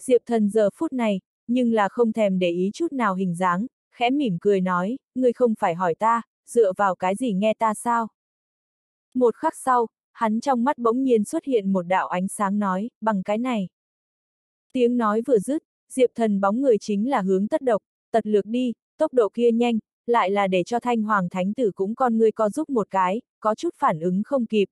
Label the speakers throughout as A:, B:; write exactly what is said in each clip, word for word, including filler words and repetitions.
A: Diệp Thần giờ phút này, nhưng là không thèm để ý chút nào hình dáng, khẽ mỉm cười nói, ngươi không phải hỏi ta, dựa vào cái gì nghe ta sao? Một khắc sau, hắn trong mắt bỗng nhiên xuất hiện một đạo ánh sáng nói, bằng cái này. Tiếng nói vừa dứt, Diệp Thần bóng người chính là hướng Tất Độc, tật lược đi, tốc độ kia nhanh, lại là để cho Thanh Hoàng Thánh Tử cũng con ngươi co giúp một cái, có chút phản ứng không kịp.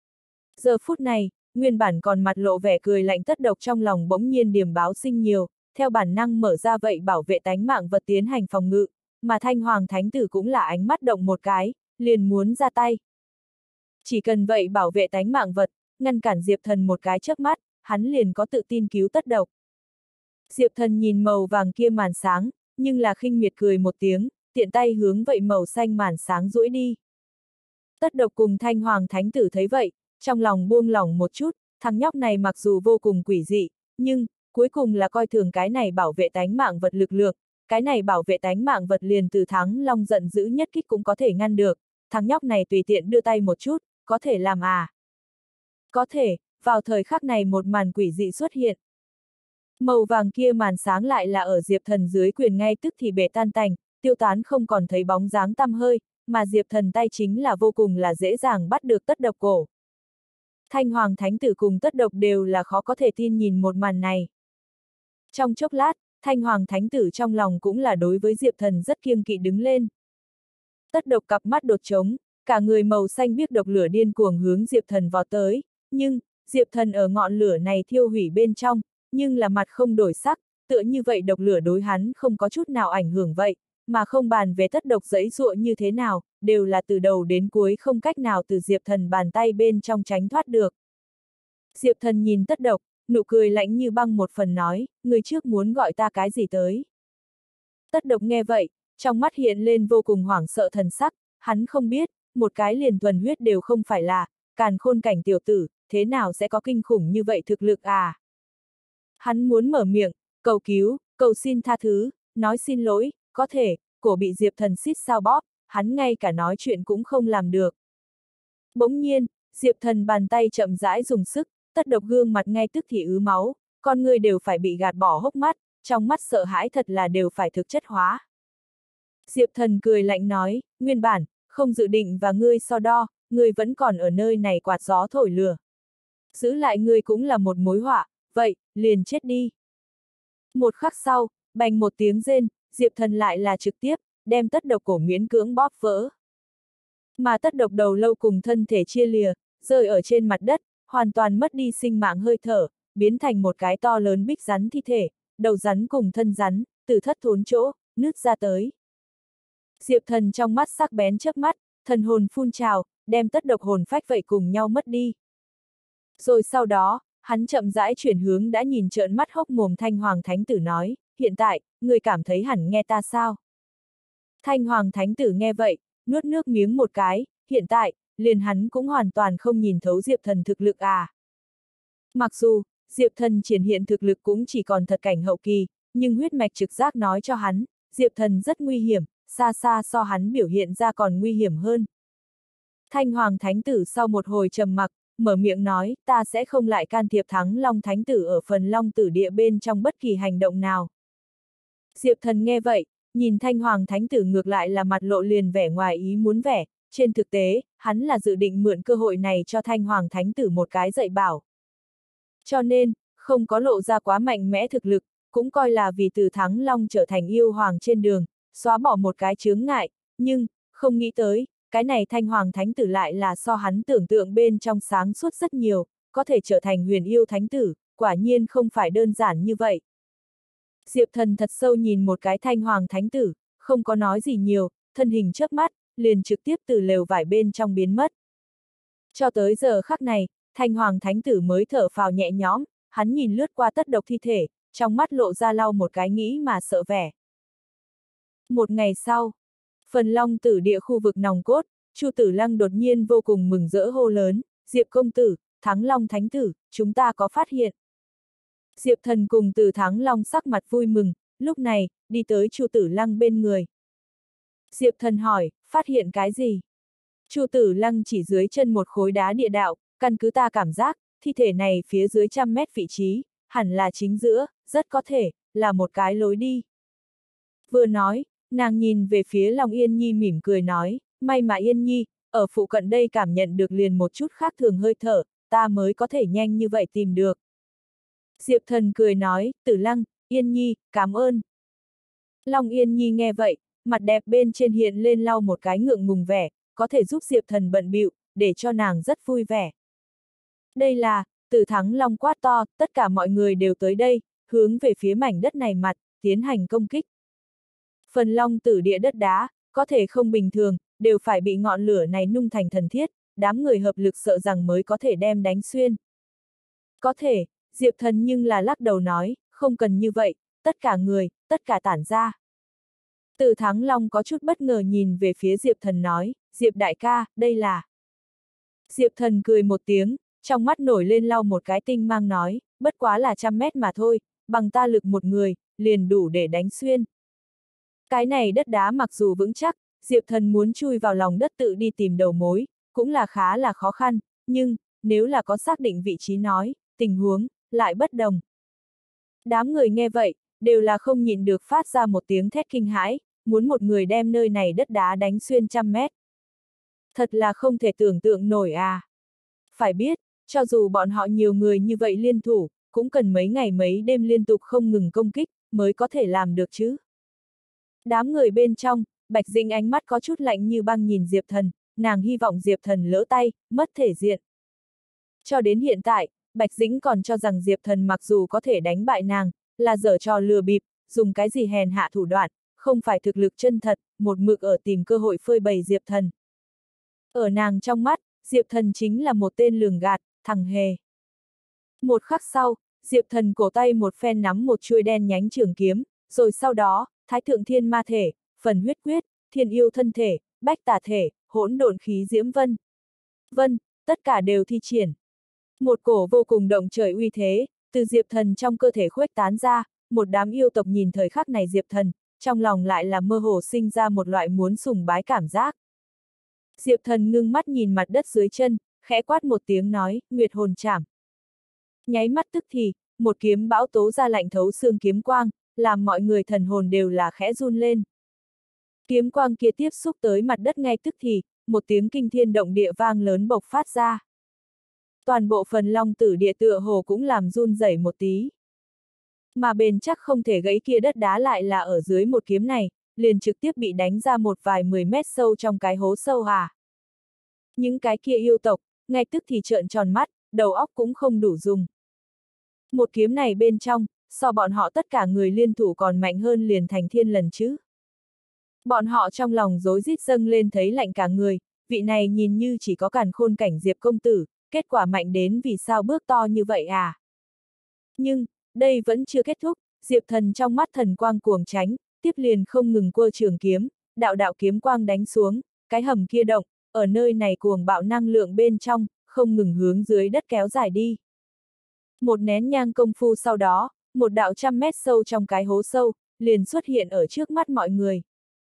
A: Giờ phút này, nguyên bản còn mặt lộ vẻ cười lạnh Tất Độc trong lòng bỗng nhiên điềm báo sinh nhiều, theo bản năng mở ra vậy bảo vệ tánh mạng vật tiến hành phòng ngự, mà Thanh Hoàng Thánh Tử cũng là ánh mắt động một cái, liền muốn ra tay. Chỉ cần vậy bảo vệ tánh mạng vật, ngăn cản Diệp Thần một cái chớp mắt, hắn liền có tự tin cứu Tất Độc. Diệp Thần nhìn màu vàng kia màn sáng, nhưng là khinh miệt cười một tiếng, tiện tay hướng vậy màu xanh màn sáng duỗi đi. Tất Độc cùng Thanh Hoàng Thánh Tử thấy vậy, trong lòng buông lỏng một chút, thằng nhóc này mặc dù vô cùng quỷ dị, nhưng, cuối cùng là coi thường cái này bảo vệ tánh mạng vật lực lượng, cái này bảo vệ tánh mạng vật liền từ Thắng Long giận dữ nhất kích cũng có thể ngăn được, thằng nhóc này tùy tiện đưa tay một chút, có thể làm à? Có thể, vào thời khắc này một màn quỷ dị xuất hiện. Màu vàng kia màn sáng lại là ở Diệp Thần dưới quyền ngay tức thì bể tan tành, tiêu tán không còn thấy bóng dáng tăm hơi, mà Diệp Thần tay chính là vô cùng là dễ dàng bắt được Tất Độc cổ. Thanh Hoàng Thánh Tử cùng Tất Độc đều là khó có thể tin nhìn một màn này. Trong chốc lát, Thanh Hoàng Thánh Tử trong lòng cũng là đối với Diệp Thần rất kiêng kỵ đứng lên. Tất Độc cặp mắt đột trống, cả người màu xanh biếc độc lửa điên cuồng hướng Diệp Thần vọt tới, nhưng, Diệp Thần ở ngọn lửa này thiêu hủy bên trong, nhưng là mặt không đổi sắc, tựa như vậy độc lửa đối hắn không có chút nào ảnh hưởng vậy, mà không bàn về Tất Độc giãy giụa như thế nào, đều là từ đầu đến cuối không cách nào từ Diệp Thần bàn tay bên trong tránh thoát được. Diệp Thần nhìn Tất Độc, nụ cười lạnh như băng một phần nói, người trước muốn gọi ta cái gì tới. Tất Độc nghe vậy, trong mắt hiện lên vô cùng hoảng sợ thần sắc, hắn không biết, một cái liền thuần huyết đều không phải là, càn khôn cảnh tiểu tử, thế nào sẽ có kinh khủng như vậy thực lực à? Hắn muốn mở miệng, cầu cứu, cầu xin tha thứ, nói xin lỗi, có thể, cổ bị Diệp Thần xít sao bóp, hắn ngay cả nói chuyện cũng không làm được. Bỗng nhiên, Diệp Thần bàn tay chậm rãi dùng sức, Tất Độc gương mặt ngay tức thì ứ máu, con người đều phải bị gạt bỏ hốc mắt, trong mắt sợ hãi thật là đều phải thực chất hóa. Diệp Thần cười lạnh nói, nguyên bản, không dự định và ngươi so đo, ngươi vẫn còn ở nơi này quạt gió thổi lửa. Giữ lại ngươi cũng là một mối họa, vậy, liền chết đi. Một khắc sau, bành một tiếng rên, Diệp Thần lại là trực tiếp, đem Tất Độc cổ miễn cưỡng bóp vỡ. Mà Tất Độc đầu lâu cùng thân thể chia lìa, rơi ở trên mặt đất, hoàn toàn mất đi sinh mạng hơi thở, biến thành một cái to lớn bích rắn thi thể, đầu rắn cùng thân rắn, từ thất thốn chỗ, nứt ra tới. Diệp Thần trong mắt sắc bén chớp mắt, thần hồn phun trào, đem Tất Độc hồn phách vậy cùng nhau mất đi. Rồi sau đó, hắn chậm rãi chuyển hướng đã nhìn trợn mắt hốc mồm Thanh Hoàng Thánh Tử nói, hiện tại, người cảm thấy hẳn nghe ta sao? Thanh Hoàng Thánh Tử nghe vậy, nuốt nước miếng một cái, hiện tại, liền hắn cũng hoàn toàn không nhìn thấu Diệp Thần thực lực à. Mặc dù, Diệp Thần triển hiện thực lực cũng chỉ còn thật cảnh hậu kỳ, nhưng huyết mạch trực giác nói cho hắn, Diệp Thần rất nguy hiểm, xa xa so hắn biểu hiện ra còn nguy hiểm hơn. Thanh Hoàng Thánh Tử sau một hồi trầm mặc, mở miệng nói, ta sẽ không lại can thiệp Thắng Long Thánh Tử ở phần Long Tử địa bên trong bất kỳ hành động nào. Diệp Thần nghe vậy, nhìn Thanh Hoàng Thánh Tử ngược lại là mặt lộ liền vẻ ngoài ý muốn vẻ, trên thực tế, hắn là dự định mượn cơ hội này cho Thanh Hoàng Thánh Tử một cái dạy bảo. Cho nên, không có lộ ra quá mạnh mẽ thực lực, cũng coi là vì từ Thắng Long trở thành yêu hoàng trên đường, xóa bỏ một cái chướng ngại, nhưng, không nghĩ tới, cái này Thanh Hoàng Thánh Tử lại là so hắn tưởng tượng bên trong sáng suốt rất nhiều, có thể trở thành huyền yêu thánh tử, quả nhiên không phải đơn giản như vậy. Diệp Thần thật sâu nhìn một cái Thanh Hoàng Thánh Tử, không có nói gì nhiều, thân hình chớp mắt, liền trực tiếp từ lều vải bên trong biến mất. Cho tới giờ khắc này, Thanh Hoàng Thánh Tử mới thở phào nhẹ nhõm, hắn nhìn lướt qua Tất Độc thi thể, trong mắt lộ ra lau một cái nghĩ mà sợ vẻ. Một ngày sau, phần Long Tử địa khu vực nòng cốt, Chu Tử Lăng đột nhiên vô cùng mừng rỡ hô lớn, Diệp công tử, Thắng Long Thánh Tử, chúng ta có phát hiện. Diệp Thần cùng Từ Thắng Long sắc mặt vui mừng, lúc này, đi tới Chu Tử Lăng bên người. Diệp Thần hỏi, phát hiện cái gì? Chu Tử Lăng chỉ dưới chân một khối đá địa đạo, căn cứ ta cảm giác, thi thể này phía dưới trăm mét vị trí, hẳn là chính giữa, rất có thể, là một cái lối đi. Vừa nói, nàng nhìn về phía Long Yên Nhi mỉm cười nói, may mà Yên Nhi, ở phụ cận đây cảm nhận được liền một chút khác thường hơi thở, ta mới có thể nhanh như vậy tìm được. Diệp Thần cười nói, Tử Lăng, Yên Nhi, cảm ơn. Long Yên Nhi nghe vậy, mặt đẹp bên trên hiện lên lau một cái ngượng ngùng vẻ, có thể giúp Diệp Thần bận bịu, để cho nàng rất vui vẻ. Đây là, Tử Thắng Long quát to, tất cả mọi người đều tới đây, hướng về phía mảnh đất này mặt, tiến hành công kích. Phần long tử địa đất đá, có thể không bình thường, đều phải bị ngọn lửa này nung thành thần thiết, đám người hợp lực sợ rằng mới có thể đem đánh xuyên. Có thể, Diệp Thần nhưng là lắc đầu nói, không cần như vậy, tất cả người, tất cả tản ra. Tử Thắng Long có chút bất ngờ nhìn về phía Diệp Thần nói, Diệp đại ca, đây là... Diệp Thần cười một tiếng, trong mắt nổi lên lau một cái tinh mang nói, bất quá là trăm mét mà thôi, bằng ta lực một người, liền đủ để đánh xuyên. Cái này đất đá mặc dù vững chắc, Diệp Thần muốn chui vào lòng đất tự đi tìm đầu mối, cũng là khá là khó khăn, nhưng, nếu là có xác định vị trí nói, tình huống, lại bất đồng. Đám người nghe vậy, đều là không nhịn được phát ra một tiếng thét kinh hãi, muốn một người đem nơi này đất đá đánh xuyên trăm mét. Thật là không thể tưởng tượng nổi à. Phải biết, cho dù bọn họ nhiều người như vậy liên thủ, cũng cần mấy ngày mấy đêm liên tục không ngừng công kích, mới có thể làm được chứ. Đám người bên trong, Bạch Dĩnh ánh mắt có chút lạnh như băng nhìn Diệp Thần, nàng hy vọng Diệp Thần lỡ tay, mất thể diện. Cho đến hiện tại, Bạch Dĩnh còn cho rằng Diệp Thần mặc dù có thể đánh bại nàng, là giở trò lừa bịp, dùng cái gì hèn hạ thủ đoạn, không phải thực lực chân thật, một mực ở tìm cơ hội phơi bày Diệp Thần. Ở nàng trong mắt, Diệp Thần chính là một tên lường gạt, thằng hề. Một khắc sau, Diệp Thần cổ tay một phen nắm một chuôi đen nhánh trường kiếm, rồi sau đó, Thái Thượng Thiên Ma Thể, Phần Huyết Quyết, Thiên Yêu Thân Thể, Bách Tà Thể, Hỗn Độn Khí Diễm Vân. Vân, tất cả đều thi triển. Một cổ vô cùng động trời uy thế, từ Diệp Thần trong cơ thể khuếch tán ra, một đám yêu tộc nhìn thời khắc này Diệp Thần, trong lòng lại là mơ hồ sinh ra một loại muốn sùng bái cảm giác. Diệp Thần ngưng mắt nhìn mặt đất dưới chân, khẽ quát một tiếng nói, Nguyệt hồn chảm. Nháy mắt tức thì, một kiếm bão tố ra lạnh thấu xương kiếm quang, làm mọi người thần hồn đều là khẽ run lên. Kiếm quang kia tiếp xúc tới mặt đất ngay tức thì, một tiếng kinh thiên động địa vang lớn bộc phát ra. Toàn bộ phần long tử địa tựa hồ cũng làm run rẩy một tí. Mà bền chắc không thể gãy kia đất đá lại là ở dưới một kiếm này, liền trực tiếp bị đánh ra một vài mười mét sâu trong cái hố sâu à. Những cái kia yêu tộc, ngay tức thì trợn tròn mắt, đầu óc cũng không đủ dùng. Một kiếm này bên trong, so bọn họ tất cả người liên thủ còn mạnh hơn liền thành thiên lần chứ. Bọn họ trong lòng rối rít dâng lên thấy lạnh cả người, vị này nhìn như chỉ có càn khôn cảnh Diệp công tử, kết quả mạnh đến vì sao bước to như vậy à. Nhưng, đây vẫn chưa kết thúc, Diệp Thần trong mắt thần quang cuồng tránh, tiếp liền không ngừng quơ trường kiếm, đạo đạo kiếm quang đánh xuống, cái hầm kia động, ở nơi này cuồng bạo năng lượng bên trong, không ngừng hướng dưới đất kéo dài đi. Một nén nhang công phu sau đó, một đạo trăm mét sâu trong cái hố sâu, liền xuất hiện ở trước mắt mọi người.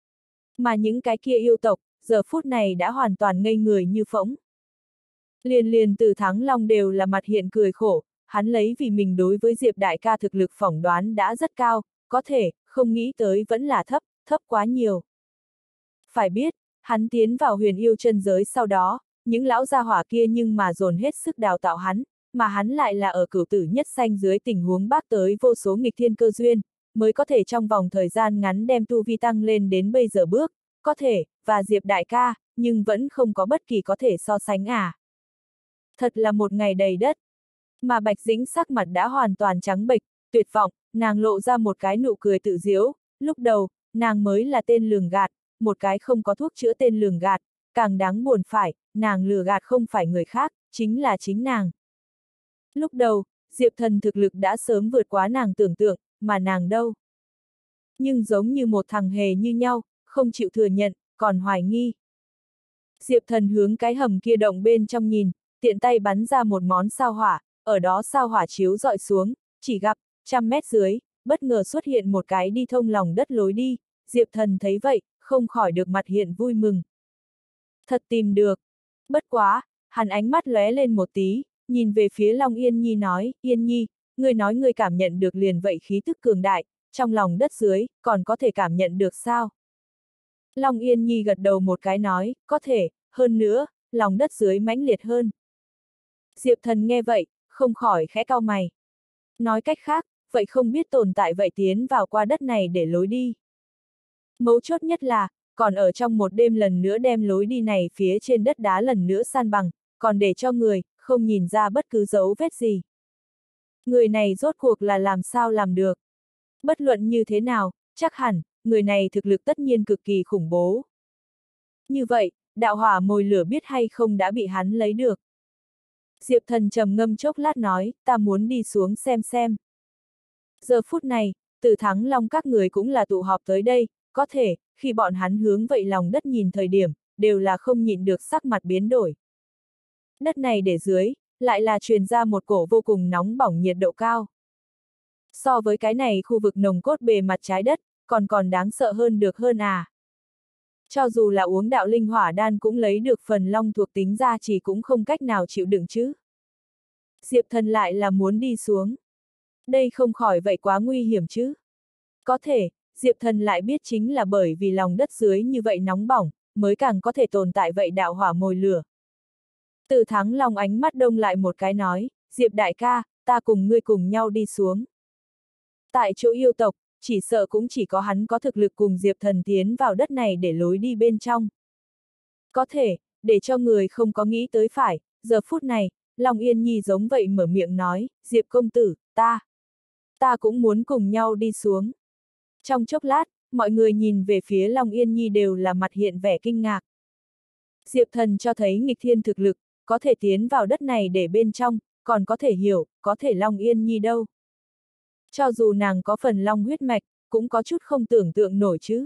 A: Mà những cái kia yêu tộc, giờ phút này đã hoàn toàn ngây người như phỗng. Liền liền từ Thắng Long đều là mặt hiện cười khổ, hắn lấy vì mình đối với Diệp đại ca thực lực phỏng đoán đã rất cao, có thể, không nghĩ tới vẫn là thấp, thấp quá nhiều. Phải biết, hắn tiến vào huyền yêu chân giới sau đó, những lão gia hỏa kia nhưng mà dồn hết sức đào tạo hắn, mà hắn lại là ở cửu tử nhất sanh dưới tình huống bác tới vô số nghịch thiên cơ duyên, mới có thể trong vòng thời gian ngắn đem tu vi tăng lên đến bây giờ bước, có thể, và Diệp đại ca, nhưng vẫn không có bất kỳ có thể so sánh à. Thật là một ngày đầy đất. Mà Bạch Dĩnh sắc mặt đã hoàn toàn trắng bệch, tuyệt vọng, nàng lộ ra một cái nụ cười tự giễu, lúc đầu, nàng mới là tên lường gạt, một cái không có thuốc chữa tên lường gạt, càng đáng buồn phải, nàng lừa gạt không phải người khác, chính là chính nàng. Lúc đầu, Diệp Thần thực lực đã sớm vượt quá nàng tưởng tượng, mà nàng đâu. Nhưng giống như một thằng hề như nhau, không chịu thừa nhận, còn hoài nghi. Diệp Thần hướng cái hầm kia động bên trong nhìn, tiện tay bắn ra một món sao hỏa, ở đó sao hỏa chiếu dọi xuống, chỉ gặp, trăm mét dưới, bất ngờ xuất hiện một cái đi thông lòng đất lối đi, Diệp Thần thấy vậy, không khỏi được mặt hiện vui mừng. Thật tìm được. Bất quá, hắn ánh mắt lóe lên một tí, nhìn về phía Long Yên Nhi nói, Yên Nhi, ngươi nói ngươi cảm nhận được liền vậy khí tức cường đại, trong lòng đất dưới, còn có thể cảm nhận được sao? Long Yên Nhi gật đầu một cái nói, có thể, hơn nữa, lòng đất dưới mãnh liệt hơn. Diệp Thần nghe vậy, không khỏi khẽ cau mày. Nói cách khác, vậy không biết tồn tại vậy tiến vào qua đất này để lối đi. Mấu chốt nhất là, còn ở trong một đêm lần nữa đem lối đi này phía trên đất đá lần nữa san bằng, còn để cho người, không nhìn ra bất cứ dấu vết gì. Người này rốt cuộc là làm sao làm được. Bất luận như thế nào, chắc hẳn, người này thực lực tất nhiên cực kỳ khủng bố. Như vậy, đạo hỏa mồi lửa biết hay không đã bị hắn lấy được. Diệp Thần trầm ngâm chốc lát nói, ta muốn đi xuống xem xem. Giờ phút này, Từ Thắng Long các người cũng là tụ họp tới đây, có thể, khi bọn hắn hướng vậy lòng đất nhìn thời điểm, đều là không nhịn được sắc mặt biến đổi. Đất này để dưới, lại là truyền ra một cổ vô cùng nóng bỏng nhiệt độ cao. So với cái này khu vực nồng cốt bề mặt trái đất, còn còn đáng sợ hơn được hơn à. Cho dù là uống đạo linh hỏa đan cũng lấy được phần long thuộc tính ra chỉ cũng không cách nào chịu đựng chứ. Diệp Thần lại là muốn đi xuống. Đây không khỏi vậy quá nguy hiểm chứ. Có thể, Diệp Thần lại biết chính là bởi vì lòng đất dưới như vậy nóng bỏng, mới càng có thể tồn tại vậy đạo hỏa mồi lửa. Từ Thắng Long ánh mắt đông lại một cái nói, Diệp đại ca, ta cùng ngươi cùng nhau đi xuống. Tại chỗ yêu tộc, chỉ sợ cũng chỉ có hắn có thực lực cùng Diệp Thần tiến vào đất này để lối đi bên trong. Có thể, để cho người không có nghĩ tới phải, giờ phút này, Long Yên Nhi giống vậy mở miệng nói, Diệp công tử, ta, ta cũng muốn cùng nhau đi xuống. Trong chốc lát, mọi người nhìn về phía Long Yên Nhi đều là mặt hiện vẻ kinh ngạc. Diệp Thần cho thấy nghịch thiên thực lực, có thể tiến vào đất này để bên trong, còn có thể hiểu, có thể Long Yên Nhi đâu. Cho dù nàng có phần long huyết mạch, cũng có chút không tưởng tượng nổi chứ.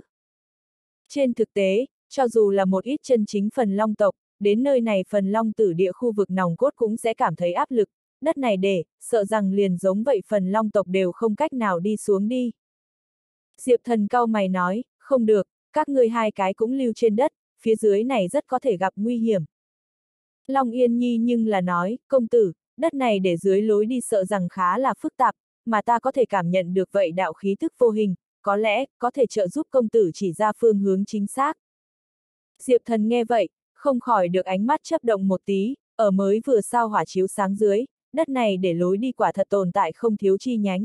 A: Trên thực tế, cho dù là một ít chân chính phần long tộc, đến nơi này phần long tử địa khu vực nòng cốt cũng sẽ cảm thấy áp lực, đất này để, sợ rằng liền giống vậy phần long tộc đều không cách nào đi xuống đi. Diệp Thần cau mày nói, không được, các ngươi hai cái cũng lưu trên đất, phía dưới này rất có thể gặp nguy hiểm. Long Yên Nhi nhưng là nói, công tử, đất này để dưới lối đi sợ rằng khá là phức tạp, mà ta có thể cảm nhận được vậy đạo khí thức vô hình, có lẽ, có thể trợ giúp công tử chỉ ra phương hướng chính xác. Diệp Thần nghe vậy, không khỏi được ánh mắt chớp động một tí, ở mới vừa sao hỏa chiếu sáng dưới, đất này để lối đi quả thật tồn tại không thiếu chi nhánh.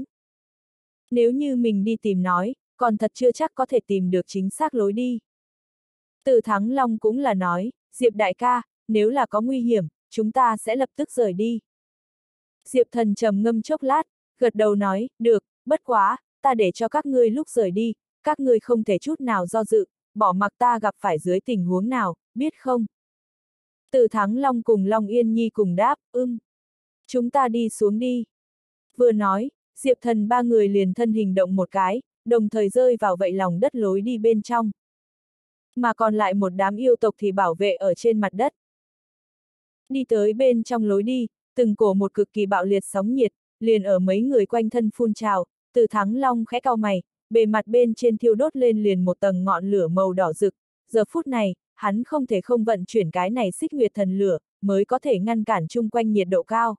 A: Nếu như mình đi tìm nói, còn thật chưa chắc có thể tìm được chính xác lối đi. Từ Thắng Long cũng là nói, Diệp đại ca, nếu là có nguy hiểm, chúng ta sẽ lập tức rời đi. Diệp Thần trầm ngâm chốc lát, gật đầu nói, được, bất quá, ta để cho các ngươi lúc rời đi, các ngươi không thể chút nào do dự, bỏ mặc ta gặp phải dưới tình huống nào, biết không? Từ Thắng Long cùng Long Yên Nhi cùng đáp, ưm. Chúng ta đi xuống đi. Vừa nói, Diệp Thần ba người liền thân hình động một cái, đồng thời rơi vào vậy lòng đất lối đi bên trong. Mà còn lại một đám yêu tộc thì bảo vệ ở trên mặt đất. Đi tới bên trong lối đi, từng cổ một cực kỳ bạo liệt sóng nhiệt, liền ở mấy người quanh thân phun trào, Từ Thắng Long khẽ cau mày, bề mặt bên trên thiêu đốt lên liền một tầng ngọn lửa màu đỏ rực, giờ phút này, hắn không thể không vận chuyển cái này xích nguyệt thần lửa, mới có thể ngăn cản chung quanh nhiệt độ cao.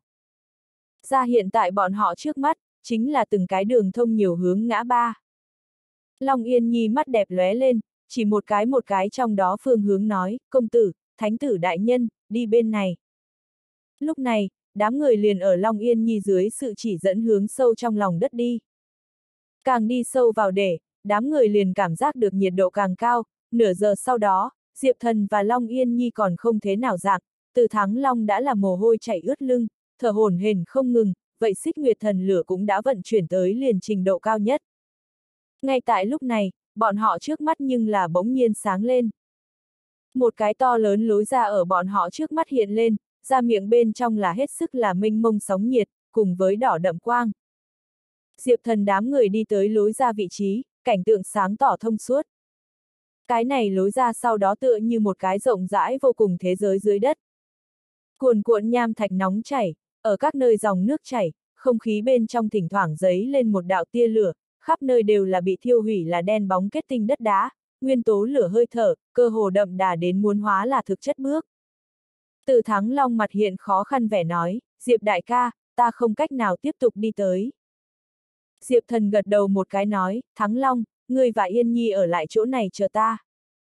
A: Ra hiện tại bọn họ trước mắt, chính là từng cái đường thông nhiều hướng ngã ba. Long Yên Nhi mắt đẹp lóe lên, chỉ một cái một cái trong đó phương hướng nói, công tử, thánh tử đại nhân, đi bên này. Lúc này, đám người liền ở Long Yên Nhi dưới sự chỉ dẫn hướng sâu trong lòng đất đi. Càng đi sâu vào để, đám người liền cảm giác được nhiệt độ càng cao, nửa giờ sau đó, Diệp Thần và Long Yên Nhi còn không thế nào dạng, Từ Thắng Long đã là mồ hôi chảy ướt lưng, thở hổn hển không ngừng, vậy xích nguyệt thần lửa cũng đã vận chuyển tới liền trình độ cao nhất. Ngay tại lúc này, bọn họ trước mắt nhưng là bỗng nhiên sáng lên. Một cái to lớn lối ra ở bọn họ trước mắt hiện lên, ra miệng bên trong là hết sức là mênh mông sóng nhiệt, cùng với đỏ đậm quang. Diệp Thần đám người đi tới lối ra vị trí, cảnh tượng sáng tỏ thông suốt. Cái này lối ra sau đó tựa như một cái rộng rãi vô cùng thế giới dưới đất. Cuồn cuộn nham thạch nóng chảy, ở các nơi dòng nước chảy, không khí bên trong thỉnh thoảng giấy lên một đạo tia lửa, khắp nơi đều là bị thiêu hủy là đen bóng kết tinh đất đá, nguyên tố lửa hơi thở, cơ hồ đậm đà đến muốn hóa là thực chất bước. Từ Thắng Long mặt hiện khó khăn vẻ nói, Diệp đại ca, ta không cách nào tiếp tục đi tới. Diệp Thần gật đầu một cái nói, Thắng Long, ngươi và Yên Nhi ở lại chỗ này chờ ta.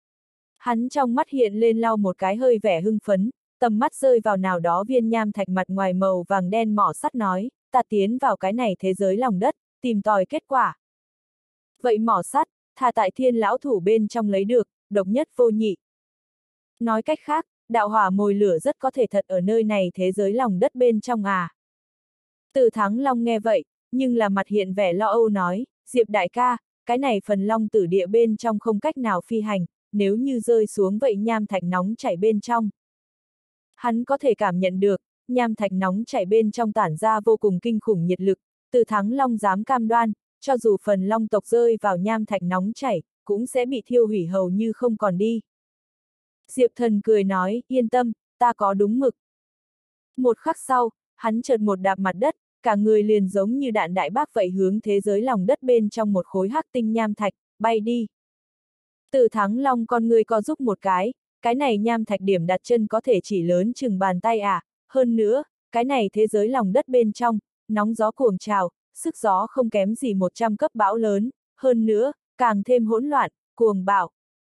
A: Hắn trong mắt hiện lên lau một cái hơi vẻ hưng phấn, tầm mắt rơi vào nào đó viên nham thạch mặt ngoài màu vàng đen mỏ sắt nói, ta tiến vào cái này thế giới lòng đất, tìm tòi kết quả. Vậy mỏ sắt, thà tại thiên lão thủ bên trong lấy được, độc nhất vô nhị. Nói cách khác, đạo hỏa mồi lửa rất có thể thật ở nơi này thế giới lòng đất bên trong à. Từ Thắng Long nghe vậy, nhưng là mặt hiện vẻ lo âu nói, Diệp đại ca, cái này phần long tử địa bên trong không cách nào phi hành, nếu như rơi xuống vậy nham thạch nóng chảy bên trong. Hắn có thể cảm nhận được, nham thạch nóng chảy bên trong tản ra vô cùng kinh khủng nhiệt lực, Từ Thắng Long dám cam đoan, cho dù phần long tộc rơi vào nham thạch nóng chảy, cũng sẽ bị thiêu hủy hầu như không còn đi. Diệp Thần cười nói, yên tâm, ta có đúng mực. Một khắc sau, hắn chợt một đạp mặt đất, cả người liền giống như đạn đại bác vậy hướng thế giới lòng đất bên trong một khối hắc tinh nham thạch, bay đi. Từ Thắng Long con người co giúp một cái, cái này nham thạch điểm đặt chân có thể chỉ lớn chừng bàn tay à, hơn nữa, cái này thế giới lòng đất bên trong, nóng gió cuồng trào, sức gió không kém gì một trăm cấp bão lớn, hơn nữa, càng thêm hỗn loạn, cuồng bạo.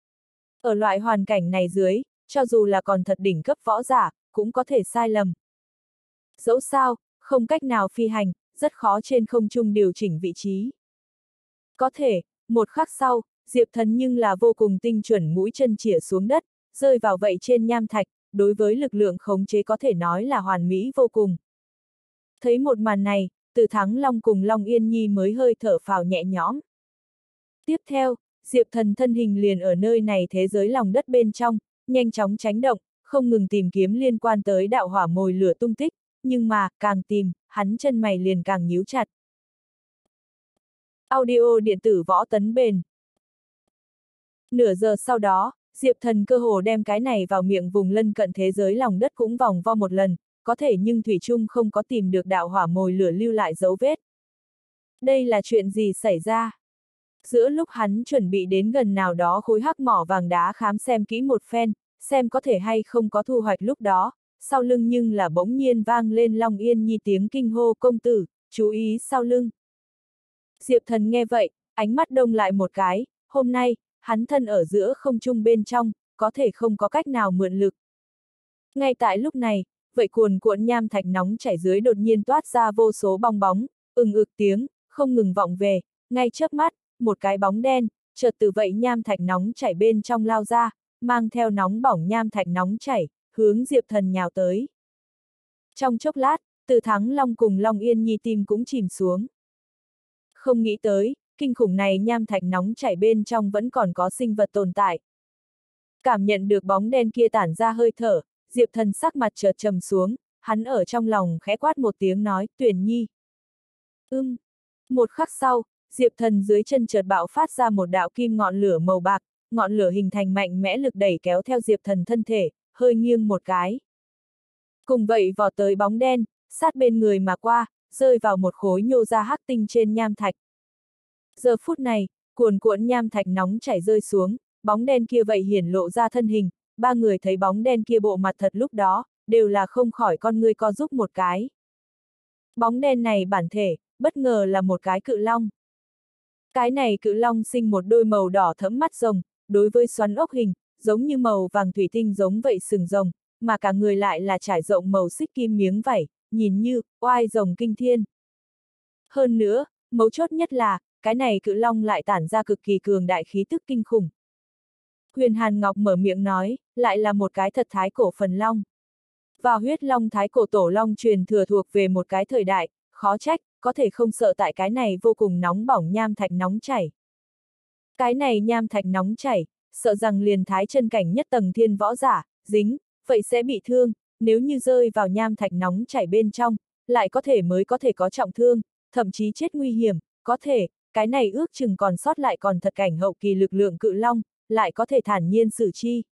A: Ở loại hoàn cảnh này dưới, cho dù là còn thật đỉnh cấp võ giả, cũng có thể sai lầm. Dẫu sao, không cách nào phi hành, rất khó trên không trung điều chỉnh vị trí. Có thể, một khắc sau, Diệp Thần nhưng là vô cùng tinh chuẩn mũi chân chĩa xuống đất, rơi vào vậy trên nham thạch, đối với lực lượng khống chế có thể nói là hoàn mỹ vô cùng. Thấy một màn này, Từ Thắng Long cùng Long Yên Nhi mới hơi thở phào nhẹ nhõm. Tiếp theo, Diệp Thần thân hình liền ở nơi này thế giới lòng đất bên trong, nhanh chóng tránh động, không ngừng tìm kiếm liên quan tới đạo hỏa mồi lửa tung tích, nhưng mà, càng tìm, hắn chân mày liền càng nhíu chặt. Audio điện tử võ tấn bền. Nửa giờ sau đó, Diệp Thần cơ hồ đem cái này vào miệng vùng lân cận thế giới lòng đất cũng vòng vo một lần, có thể nhưng thủy chung không có tìm được đạo hỏa mồi lửa lưu lại dấu vết. Đây là chuyện gì xảy ra? Giữa lúc hắn chuẩn bị đến gần nào đó khối hắc mỏ vàng đá khám xem kỹ một phen, xem có thể hay không có thu hoạch lúc đó, sau lưng nhưng là bỗng nhiên vang lên Long Yên Nhi tiếng kinh hô, công tử, chú ý sau lưng. Diệp Thần nghe vậy, ánh mắt đông lại một cái, hôm nay, hắn thân ở giữa không trung bên trong, có thể không có cách nào mượn lực. Ngay tại lúc này, vậy cuồn cuộn nham thạch nóng chảy dưới đột nhiên toát ra vô số bong bóng, ừng ực tiếng, không ngừng vọng về, ngay chớp mắt, một cái bóng đen, chợt từ vậy nham thạch nóng chảy bên trong lao ra, mang theo nóng bỏng nham thạch nóng chảy, hướng Diệp Thần nhào tới. Trong chốc lát, Từ Thắng Long cùng Long Yên Nhi tim cũng chìm xuống. Không nghĩ tới, kinh khủng này nham thạch nóng chảy bên trong vẫn còn có sinh vật tồn tại. Cảm nhận được bóng đen kia tản ra hơi thở, Diệp Thần sắc mặt chợt trầm xuống, hắn ở trong lòng khẽ quát một tiếng nói, Tuyển Nhi. Ưm. Một khắc sau, Diệp Thần dưới chân chợt bạo phát ra một đạo kim ngọn lửa màu bạc, ngọn lửa hình thành mạnh mẽ lực đẩy kéo theo Diệp Thần thân thể, hơi nghiêng một cái. Cùng vậy vọt tới bóng đen, sát bên người mà qua, rơi vào một khối nhô ra hắc tinh trên nham thạch. Giờ phút này, cuồn cuộn nham thạch nóng chảy rơi xuống, bóng đen kia vậy hiển lộ ra thân hình, ba người thấy bóng đen kia bộ mặt thật lúc đó, đều là không khỏi con ngươi co rúm một cái. Bóng đen này bản thể, bất ngờ là một cái cự long. Cái này cự long sinh một đôi màu đỏ thẫm mắt rồng, đối với xoắn ốc hình, giống như màu vàng thủy tinh giống vậy sừng rồng, mà cả người lại là trải rộng màu xích kim miếng vảy, nhìn như, oai rồng kinh thiên. Hơn nữa, mấu chốt nhất là, cái này cự long lại tản ra cực kỳ cường đại khí tức kinh khủng. Huyền Hàn Ngọc mở miệng nói, lại là một cái thật thái cổ phần long. Và huyết long thái cổ tổ long truyền thừa thuộc về một cái thời đại, khó trách, có thể không sợ tại cái này vô cùng nóng bỏng nham thạch nóng chảy. Cái này nham thạch nóng chảy, sợ rằng liền thái chân cảnh nhất tầng thiên võ giả, dính, vậy sẽ bị thương, nếu như rơi vào nham thạch nóng chảy bên trong, lại có thể mới có thể có trọng thương, thậm chí chết nguy hiểm, có thể, cái này ước chừng còn sót lại còn thật cảnh hậu kỳ lực lượng cự long, lại có thể thản nhiên xử chi.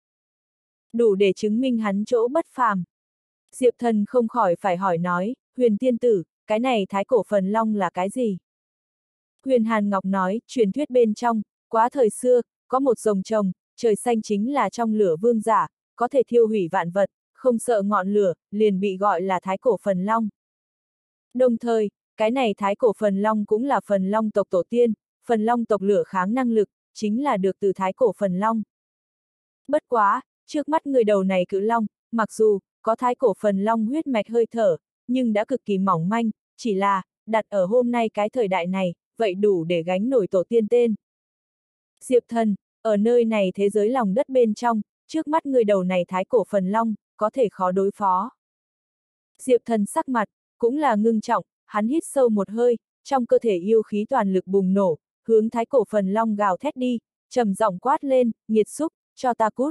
A: Đủ để chứng minh hắn chỗ bất phàm. Diệp Thần không khỏi phải hỏi nói, Huyền tiên tử, cái này thái cổ phần long là cái gì? Huyền Hàn Ngọc nói, truyền thuyết bên trong, quá thời xưa, có một rồng trồng, trời xanh chính là trong lửa vương giả, có thể thiêu hủy vạn vật, không sợ ngọn lửa, liền bị gọi là thái cổ phần long. Đồng thời, cái này thái cổ phần long cũng là phần long tộc tổ tiên, phần long tộc lửa kháng năng lực, chính là được từ thái cổ phần long. Bất quá, trước mắt người đầu này cự long, mặc dù có thái cổ phần long huyết mạch hơi thở, nhưng đã cực kỳ mỏng manh, chỉ là, đặt ở hôm nay cái thời đại này, vậy đủ để gánh nổi tổ tiên tên. Diệp Thần, ở nơi này thế giới lòng đất bên trong, trước mắt người đầu này thái cổ phần long, có thể khó đối phó. Diệp Thần sắc mặt, cũng là ngưng trọng, hắn hít sâu một hơi, trong cơ thể yêu khí toàn lực bùng nổ, hướng thái cổ phần long gào thét đi, trầm giọng quát lên, nghiệt xúc, cho ta cút.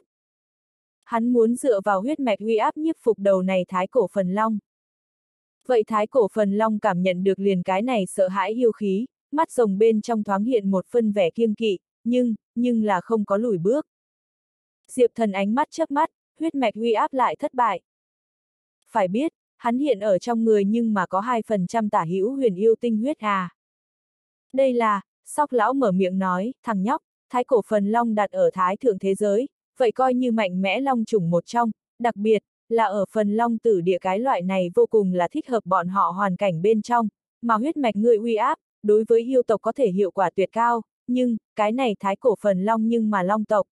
A: Hắn muốn dựa vào huyết mạch uy áp nhiếp phục đầu này thái cổ phần long. Vậy thái cổ phần long cảm nhận được liền cái này sợ hãi yêu khí, mắt rồng bên trong thoáng hiện một phân vẻ kiêng kỵ, nhưng, nhưng là không có lùi bước. Diệp Thần ánh mắt chớp mắt, huyết mạch uy áp lại thất bại. Phải biết, hắn hiện ở trong người nhưng mà có hai phần trăm tả hữu huyền yêu tinh huyết à. Đây là, Sóc lão mở miệng nói, thằng nhóc, thái cổ phần long đặt ở thái thượng thế giới, vậy coi như mạnh mẽ long chủng một trong, đặc biệt, là ở phần long tử địa cái loại này vô cùng là thích hợp bọn họ hoàn cảnh bên trong, mà huyết mạch ngươi uy áp, đối với yêu tộc có thể hiệu quả tuyệt cao, nhưng, cái này thái cổ phần long nhưng mà long tộc.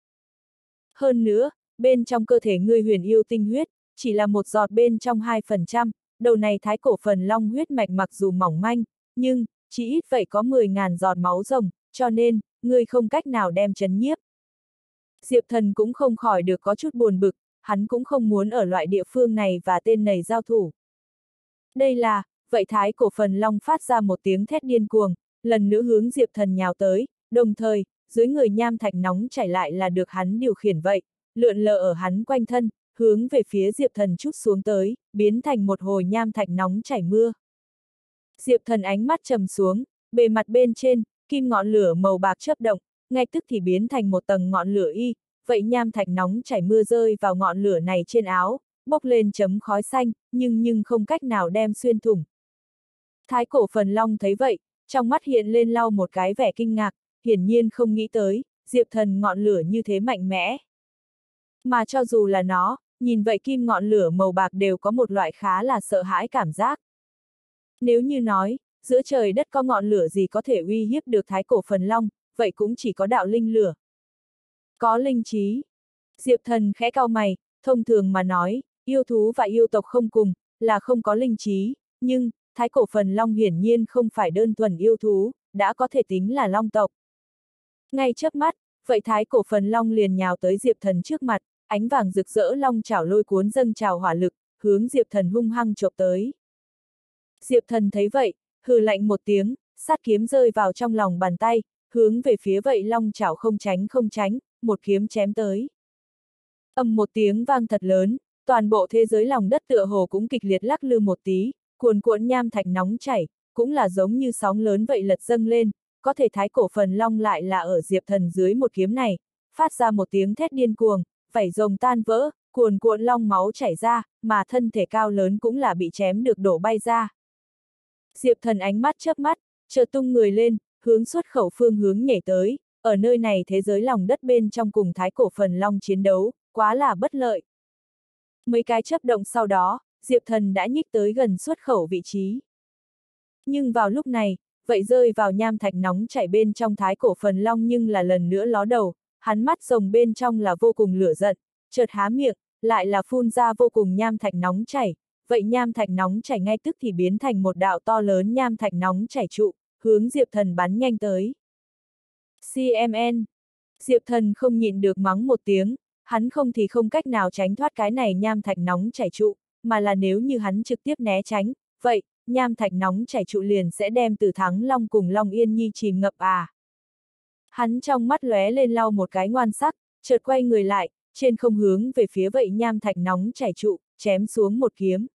A: Hơn nữa, bên trong cơ thể ngươi huyền yêu tinh huyết, chỉ là một giọt bên trong hai phần trăm, đầu này thái cổ phần long huyết mạch mặc dù mỏng manh, nhưng, chỉ ít vậy có mười ngàn giọt máu rồng, cho nên, ngươi không cách nào đem chấn nhiếp. Diệp Thần cũng không khỏi được có chút buồn bực, hắn cũng không muốn ở loại địa phương này và tên này giao thủ. Đây là, vậy thái cổ phần long phát ra một tiếng thét điên cuồng, lần nữa hướng Diệp Thần nhào tới, đồng thời, dưới người nham thạch nóng chảy lại là được hắn điều khiển vậy, lượn lờ ở hắn quanh thân, hướng về phía Diệp Thần trút xuống tới, biến thành một hồi nham thạch nóng chảy mưa. Diệp Thần ánh mắt trầm xuống, bề mặt bên trên, kim ngọn lửa màu bạc chớp động, ngay tức thì biến thành một tầng ngọn lửa y, vậy nham thạch nóng chảy mưa rơi vào ngọn lửa này trên áo, bốc lên chấm khói xanh, nhưng nhưng không cách nào đem xuyên thủng. Thái cổ phần long thấy vậy, trong mắt hiện lên lau một cái vẻ kinh ngạc, hiển nhiên không nghĩ tới, Diệp Thần ngọn lửa như thế mạnh mẽ. Mà cho dù là nó, nhìn vậy kim ngọn lửa màu bạc đều có một loại khá là sợ hãi cảm giác. Nếu như nói, giữa trời đất có ngọn lửa gì có thể uy hiếp được thái cổ phần long, vậy cũng chỉ có đạo linh lửa. Có linh trí. Diệp Thần khẽ cau mày, thông thường mà nói, yêu thú và yêu tộc không cùng, là không có linh trí, nhưng, thái cổ phần long hiển nhiên không phải đơn thuần yêu thú, đã có thể tính là long tộc. Ngay chớp mắt, vậy thái cổ phần long liền nhào tới Diệp Thần trước mặt, ánh vàng rực rỡ long chảo lôi cuốn dâng trào hỏa lực, hướng Diệp Thần hung hăng chộp tới. Diệp Thần thấy vậy, hừ lạnh một tiếng, sát kiếm rơi vào trong lòng bàn tay, hướng về phía vậy long chảo không tránh không tránh, một kiếm chém tới. Ầm một tiếng vang thật lớn, toàn bộ thế giới lòng đất tựa hồ cũng kịch liệt lắc lư một tí, cuồn cuộn nham thạch nóng chảy, cũng là giống như sóng lớn vậy lật dâng lên, có thể thái cổ phần long lại là ở Diệp Thần dưới một kiếm này, phát ra một tiếng thét điên cuồng, vảy rồng tan vỡ, cuồn cuộn long máu chảy ra, mà thân thể cao lớn cũng là bị chém được đổ bay ra. Diệp Thần ánh mắt chớp mắt, chợt tung người lên, hướng xuất khẩu phương hướng nhảy tới, ở nơi này thế giới lòng đất bên trong cùng thái cổ phần long chiến đấu, quá là bất lợi. Mấy cái chớp động sau đó, Diệp Thần đã nhích tới gần xuất khẩu vị trí. Nhưng vào lúc này, vậy rơi vào nham thạch nóng chảy bên trong thái cổ phần long nhưng là lần nữa ló đầu, hắn mắt rồng bên trong là vô cùng lửa giận, chợt há miệng, lại là phun ra vô cùng nham thạch nóng chảy, vậy nham thạch nóng chảy ngay tức thì biến thành một đạo to lớn nham thạch nóng chảy trụ, hướng Diệp Thần bắn nhanh tới. xê em en. Diệp Thần không nhịn được mắng một tiếng, hắn không thì không cách nào tránh thoát cái này nham thạch nóng chảy trụ, mà là nếu như hắn trực tiếp né tránh, vậy, nham thạch nóng chảy trụ liền sẽ đem Từ Thắng Long cùng Long Yên Nhi chìm ngập à. Hắn trong mắt lóe lên lau một cái ngoan sắc, chợt quay người lại, trên không hướng về phía vậy nham thạch nóng chảy trụ, chém xuống một kiếm.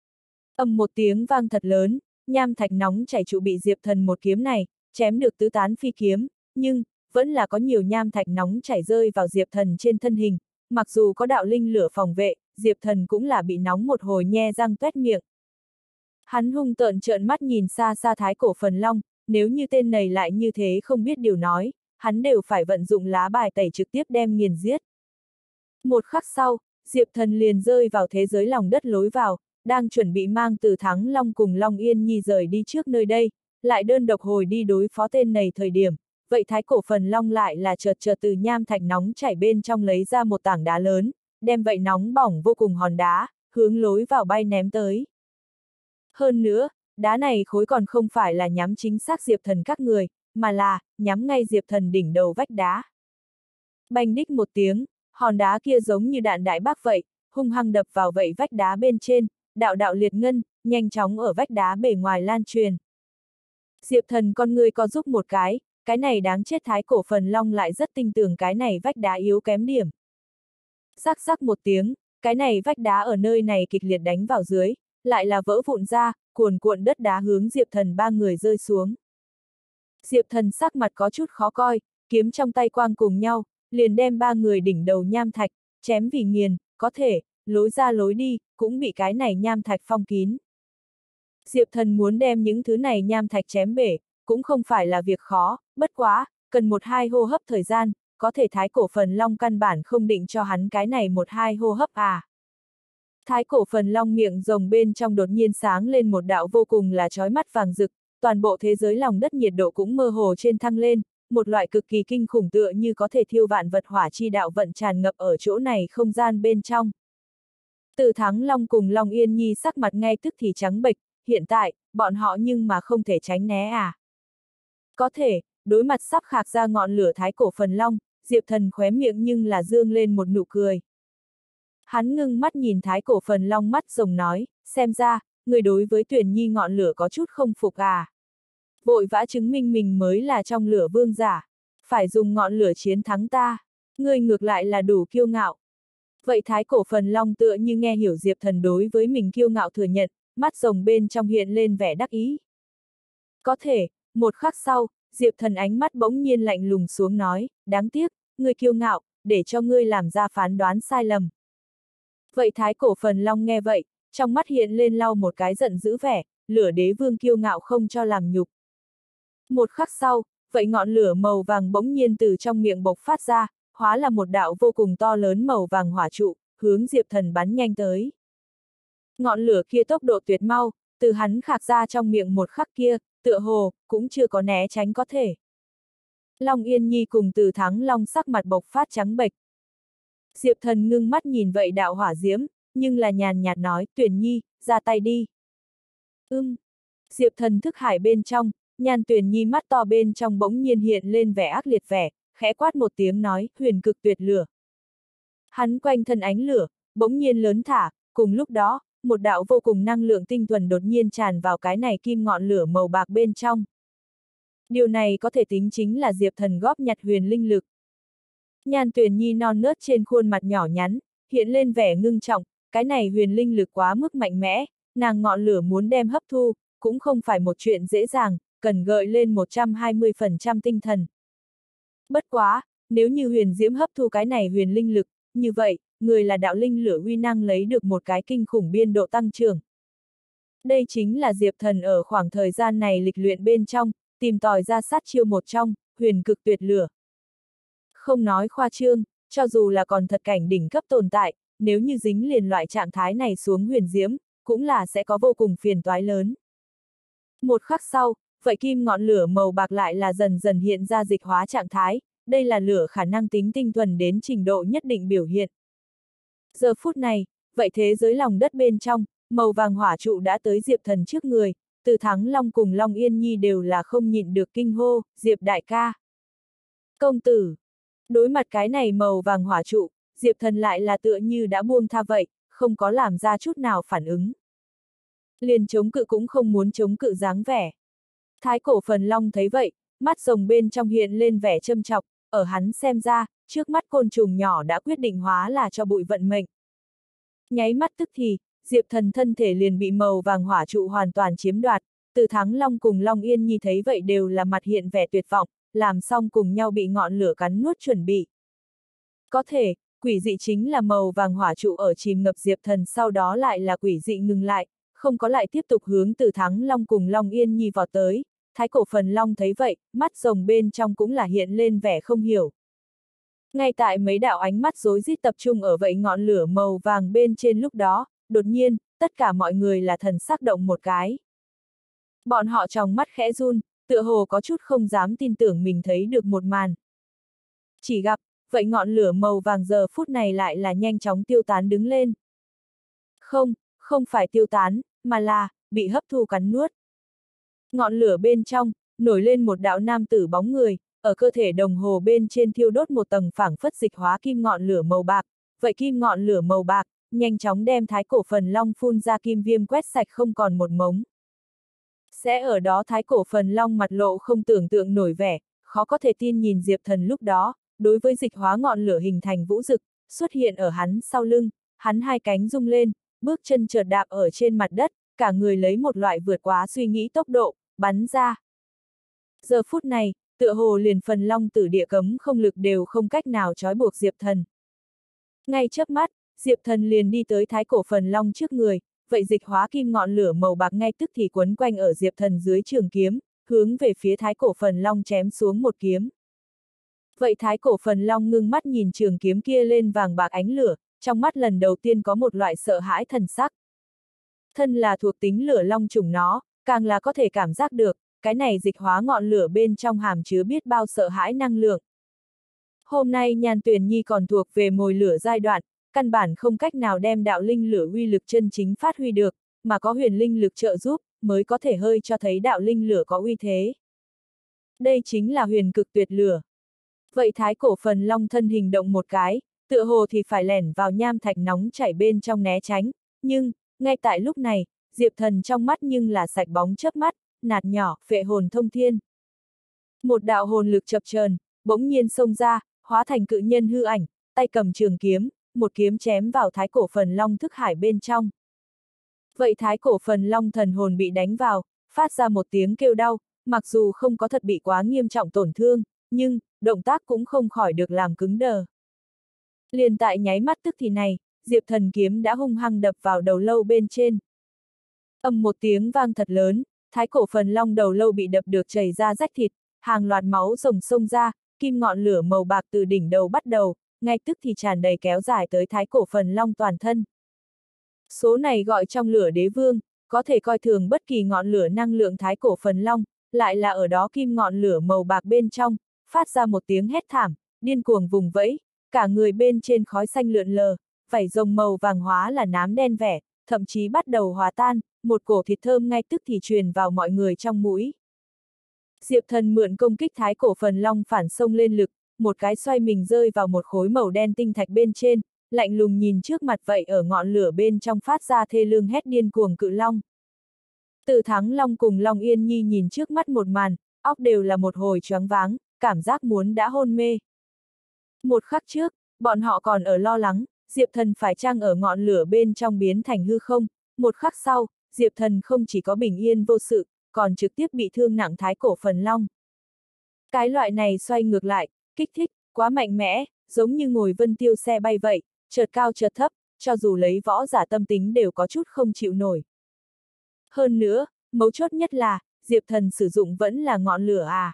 A: Ầm một tiếng vang thật lớn, nham thạch nóng chảy trụ bị Diệp Thần một kiếm này, chém được tứ tán phi kiếm, nhưng, vẫn là có nhiều nham thạch nóng chảy rơi vào Diệp Thần trên thân hình, mặc dù có đạo linh lửa phòng vệ, Diệp Thần cũng là bị nóng một hồi nhe răng tuét miệng. Hắn hung tợn trợn mắt nhìn xa xa thái cổ phần long, nếu như tên này lại như thế không biết điều nói, hắn đều phải vận dụng lá bài tẩy trực tiếp đem nghiền giết. Một khắc sau, Diệp Thần liền rơi vào thế giới lòng đất lối vào, đang chuẩn bị mang Từ Thắng Long cùng Long Yên Nhi rời đi trước nơi đây, lại đơn độc hồi đi đối phó tên này thời điểm, vậy Thái Cổ Phần Long lại là chợt chợt từ nham thạch nóng chảy bên trong lấy ra một tảng đá lớn, đem vậy nóng bỏng vô cùng hòn đá, hướng lối vào bay ném tới. Hơn nữa, đá này khối còn không phải là nhắm chính xác Diệp Thần các người, mà là, nhắm ngay Diệp Thần đỉnh đầu vách đá. Bành đích một tiếng, hòn đá kia giống như đạn đại bác vậy, hung hăng đập vào vậy vách đá bên trên, đạo đạo liệt ngân, nhanh chóng ở vách đá bề ngoài lan truyền. Diệp Thần con người có giúp một cái, cái này đáng chết Thái Cổ Phần Long lại rất tin tưởng cái này vách đá yếu kém điểm. Rắc rắc một tiếng, cái này vách đá ở nơi này kịch liệt đánh vào dưới, lại là vỡ vụn ra, cuồn cuộn đất đá hướng Diệp Thần ba người rơi xuống. Diệp Thần sắc mặt có chút khó coi, kiếm trong tay quang cùng nhau, liền đem ba người đỉnh đầu nham thạch, chém vì nghiền, có thể, lối ra lối đi, cũng bị cái này nham thạch phong kín. Diệp Thần muốn đem những thứ này nham thạch chém bể, cũng không phải là việc khó, bất quá, cần một hai hô hấp thời gian, có thể Thái Cổ Phần Long căn bản không định cho hắn cái này một hai hô hấp à. Thái Cổ Phần Long miệng rồng bên trong đột nhiên sáng lên một đạo vô cùng là chói mắt vàng rực, toàn bộ thế giới lòng đất nhiệt độ cũng mơ hồ trên thăng lên, một loại cực kỳ kinh khủng tựa như có thể thiêu vạn vật hỏa chi đạo vận tràn ngập ở chỗ này không gian bên trong. Từ Thắng Long cùng Long Yên Nhi sắc mặt ngay tức thì trắng bệch, hiện tại, bọn họ nhưng mà không thể tránh né à. Có thể, đối mặt sắp khạc ra ngọn lửa Thái Cổ Phần Long, Diệp Thần khóe miệng nhưng là dương lên một nụ cười. Hắn ngưng mắt nhìn Thái Cổ Phần Long mắt rồng nói, xem ra, người đối với Tuyển Nhi ngọn lửa có chút không phục à. Vội vã chứng minh mình mới là trong lửa vương giả, phải dùng ngọn lửa chiến thắng ta, người ngược lại là đủ kiêu ngạo. Vậy Thái Cổ Phần Long tựa như nghe hiểu Diệp Thần đối với mình kiêu ngạo thừa nhận, mắt rồng bên trong hiện lên vẻ đắc ý. Có thể, một khắc sau, Diệp Thần ánh mắt bỗng nhiên lạnh lùng xuống nói, đáng tiếc, ngươi kiêu ngạo, để cho ngươi làm ra phán đoán sai lầm. Vậy Thái Cổ Phần Long nghe vậy, trong mắt hiện lên lau một cái giận dữ vẻ, lửa đế vương kiêu ngạo không cho làm nhục. Một khắc sau, vậy ngọn lửa màu vàng bỗng nhiên từ trong miệng bộc phát ra, hóa là một đạo vô cùng to lớn màu vàng hỏa trụ, hướng Diệp Thần bắn nhanh tới. Ngọn lửa kia tốc độ tuyệt mau, từ hắn khạc ra trong miệng một khắc kia, tựa hồ, cũng chưa có né tránh có thể. Long Yên Nhi cùng Từ Thắng Long sắc mặt bộc phát trắng bệch. Diệp Thần ngưng mắt nhìn vậy đạo hỏa diễm, nhưng là nhàn nhạt nói, Tuyển Nhi, ra tay đi. Ưm. Diệp Thần thức hải bên trong, Nhan Tuyển Nhi mắt to bên trong bỗng nhiên hiện lên vẻ ác liệt vẻ, khẽ quát một tiếng nói, huyền cực tuyệt lửa. Hắn quanh thân ánh lửa, bỗng nhiên lớn thả, cùng lúc đó, một đạo vô cùng năng lượng tinh thuần đột nhiên tràn vào cái này kim ngọn lửa màu bạc bên trong. Điều này có thể tính chính là Diệp Thần góp nhặt huyền linh lực. Nhan Tuyển Nhi non nớt trên khuôn mặt nhỏ nhắn, hiện lên vẻ ngưng trọng, cái này huyền linh lực quá mức mạnh mẽ, nàng ngọn lửa muốn đem hấp thu, cũng không phải một chuyện dễ dàng, cần gợi lên một trăm hai mươi phần trăm tinh thần. Bất quá, nếu như huyền diễm hấp thu cái này huyền linh lực, như vậy, người là đạo linh lửa uy năng lấy được một cái kinh khủng biên độ tăng trưởng. Đây chính là Diệp Thần ở khoảng thời gian này lịch luyện bên trong, tìm tòi ra sát chiêu một trong, huyền cực tuyệt lửa. Không nói khoa trương, cho dù là còn thật cảnh đỉnh cấp tồn tại, nếu như dính liền loại trạng thái này xuống huyền diễm, cũng là sẽ có vô cùng phiền toái lớn. Một khắc sau, vậy kim ngọn lửa màu bạc lại là dần dần hiện ra dịch hóa trạng thái, đây là lửa khả năng tính tinh thuần đến trình độ nhất định biểu hiện. Giờ phút này, vậy thế giới lòng đất bên trong, màu vàng hỏa trụ đã tới Diệp Thần trước người, Từ Thắng Long cùng Long Yên Nhi đều là không nhịn được kinh hô, Diệp đại ca. Công tử. Đối mặt cái này màu vàng hỏa trụ, Diệp Thần lại là tựa như đã buông tha vậy, không có làm ra chút nào phản ứng. Liền chống cự cũng không muốn chống cự dáng vẻ. Thái Cổ Phần Long thấy vậy, mắt rồng bên trong hiện lên vẻ châm chọc, ở hắn xem ra, trước mắt côn trùng nhỏ đã quyết định hóa là cho bụi vận mệnh. Nháy mắt tức thì, Diệp Thần thân thể liền bị màu vàng hỏa trụ hoàn toàn chiếm đoạt, Từ Thắng Long cùng Long Yên Nhi thấy vậy đều là mặt hiện vẻ tuyệt vọng, làm xong cùng nhau bị ngọn lửa cắn nuốt chuẩn bị. Có thể, quỷ dị chính là màu vàng hỏa trụ ở chìm ngập Diệp Thần sau đó lại là quỷ dị ngừng lại, không có lại tiếp tục hướng Từ Thắng Long cùng Long Yên Nhi vào tới. Thái Cổ Phần Long thấy vậy, mắt rồng bên trong cũng là hiện lên vẻ không hiểu. Ngay tại mấy đạo ánh mắt rối rít tập trung ở vậy ngọn lửa màu vàng bên trên lúc đó, đột nhiên, tất cả mọi người là thần sắc động một cái. Bọn họ trong mắt khẽ run, tựa hồ có chút không dám tin tưởng mình thấy được một màn. Chỉ gặp, vậy ngọn lửa màu vàng giờ phút này lại là nhanh chóng tiêu tán đứng lên. Không, không phải tiêu tán, mà là, bị hấp thu cắn nuốt. Ngọn lửa bên trong, nổi lên một đạo nam tử bóng người, ở cơ thể đồng hồ bên trên thiêu đốt một tầng phảng phất dịch hóa kim ngọn lửa màu bạc, vậy kim ngọn lửa màu bạc, nhanh chóng đem thái cổ phần long phun ra kim viêm quét sạch không còn một mống. Sẽ ở đó thái cổ phần long mặt lộ không tưởng tượng nổi vẻ, khó có thể tin nhìn Diệp Thần lúc đó, đối với dịch hóa ngọn lửa hình thành vũ dực, xuất hiện ở hắn sau lưng, hắn hai cánh rung lên, bước chân chợt đạp ở trên mặt đất, cả người lấy một loại vượt quá suy nghĩ tốc độ, bắn ra. Giờ phút này, tựa hồ liền phần long tử địa cấm không lực đều không cách nào trói buộc Diệp Thần. Ngay chớp mắt, Diệp Thần liền đi tới thái cổ phần long trước người, vậy dịch hóa kim ngọn lửa màu bạc ngay tức thì quấn quanh ở Diệp Thần dưới trường kiếm, hướng về phía thái cổ phần long chém xuống một kiếm. Vậy thái cổ phần long ngưng mắt nhìn trường kiếm kia lên vàng bạc ánh lửa, trong mắt lần đầu tiên có một loại sợ hãi thần sắc. Thân là thuộc tính lửa long chủng nó, càng là có thể cảm giác được, cái này dịch hóa ngọn lửa bên trong hàm chứa biết bao sợ hãi năng lượng. Hôm nay Nhan Tuyền Nhi còn thuộc về mồi lửa giai đoạn, căn bản không cách nào đem đạo linh lửa uy lực chân chính phát huy được, mà có huyền linh lực trợ giúp, mới có thể hơi cho thấy đạo linh lửa có uy thế. Đây chính là huyền cực tuyệt lửa. Vậy thái cổ phần long thân hình động một cái, tựa hồ thì phải lẻn vào nham thạch nóng chảy bên trong né tránh, nhưng, ngay tại lúc này, Diệp Thần trong mắt nhưng là sạch bóng chớp mắt, nạt nhỏ, phệ hồn thông thiên. Một đạo hồn lực chập chờn, bỗng nhiên xông ra, hóa thành cự nhân hư ảnh, tay cầm trường kiếm, một kiếm chém vào thái cổ phần long thức hải bên trong. Vậy thái cổ phần long thần hồn bị đánh vào, phát ra một tiếng kêu đau, mặc dù không có thật bị quá nghiêm trọng tổn thương, nhưng, động tác cũng không khỏi được làm cứng đờ. Liền tại nháy mắt tức thì này, Diệp Thần kiếm đã hung hăng đập vào đầu lâu bên trên. Ầm một tiếng vang thật lớn, thái cổ phần long đầu lâu bị đập được chảy ra rách thịt, hàng loạt máu rồng xông ra, kim ngọn lửa màu bạc từ đỉnh đầu bắt đầu, ngay tức thì tràn đầy kéo dài tới thái cổ phần long toàn thân. Số này gọi trong lửa đế vương, có thể coi thường bất kỳ ngọn lửa năng lượng thái cổ phần long, lại là ở đó kim ngọn lửa màu bạc bên trong, phát ra một tiếng hét thảm, điên cuồng vùng vẫy, cả người bên trên khói xanh lượn lờ, vảy rồng màu vàng hóa là nám đen vẻ, thậm chí bắt đầu hòa tan, một cổ thịt thơm ngay tức thì truyền vào mọi người trong mũi. Diệp Thần mượn công kích thái cổ phần long phản xông lên lực, một cái xoay mình rơi vào một khối màu đen tinh thạch bên trên, lạnh lùng nhìn trước mặt vậy ở ngọn lửa bên trong phát ra thê lương hét điên cuồng cự long. Từ Thắng Long cùng Long Yên Nhi nhìn trước mắt một màn, óc đều là một hồi choáng váng, cảm giác muốn đã hôn mê. Một khắc trước, bọn họ còn ở lo lắng, Diệp Thần phải chăng ở ngọn lửa bên trong biến thành hư không, một khắc sau, Diệp Thần không chỉ có bình yên vô sự, còn trực tiếp bị thương nặng thái cổ phần long. Cái loại này xoay ngược lại, kích thích, quá mạnh mẽ, giống như ngồi vân tiêu xe bay vậy, chợt cao chợt thấp, cho dù lấy võ giả tâm tính đều có chút không chịu nổi. Hơn nữa, mấu chốt nhất là, Diệp Thần sử dụng vẫn là ngọn lửa à.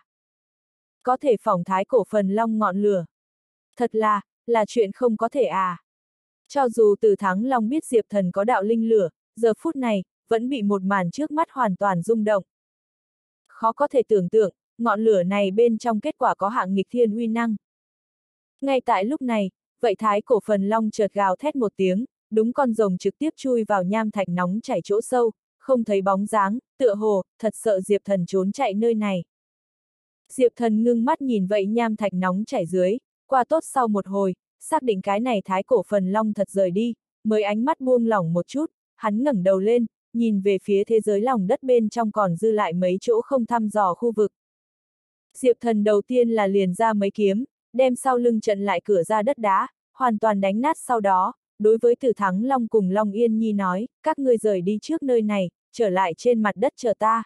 A: Có thể phỏng thái cổ phần long ngọn lửa. Thật là, là chuyện không có thể à. Cho dù Từ Thắng Long biết Diệp Thần có đạo linh lửa, giờ phút này, vẫn bị một màn trước mắt hoàn toàn rung động. Khó có thể tưởng tượng, ngọn lửa này bên trong kết quả có hạng nghịch thiên uy năng. Ngay tại lúc này, vậy thái cổ phần long chợt gào thét một tiếng, đúng con rồng trực tiếp chui vào nham thạch nóng chảy chỗ sâu, không thấy bóng dáng, tựa hồ, thật sợ Diệp Thần trốn chạy nơi này. Diệp Thần ngưng mắt nhìn vậy nham thạch nóng chảy dưới, qua tốt sau một hồi, xác định cái này thái cổ phần long thật rời đi, mới ánh mắt buông lỏng một chút, hắn ngẩng đầu lên, nhìn về phía thế giới lòng đất bên trong còn dư lại mấy chỗ không thăm dò khu vực. Diệp Thần đầu tiên là liền ra mấy kiếm, đem sau lưng trận lại cửa ra đất đá, hoàn toàn đánh nát sau đó, đối với Từ Thắng Long cùng Long Yên Nhi nói, các ngươi rời đi trước nơi này, trở lại trên mặt đất chờ ta.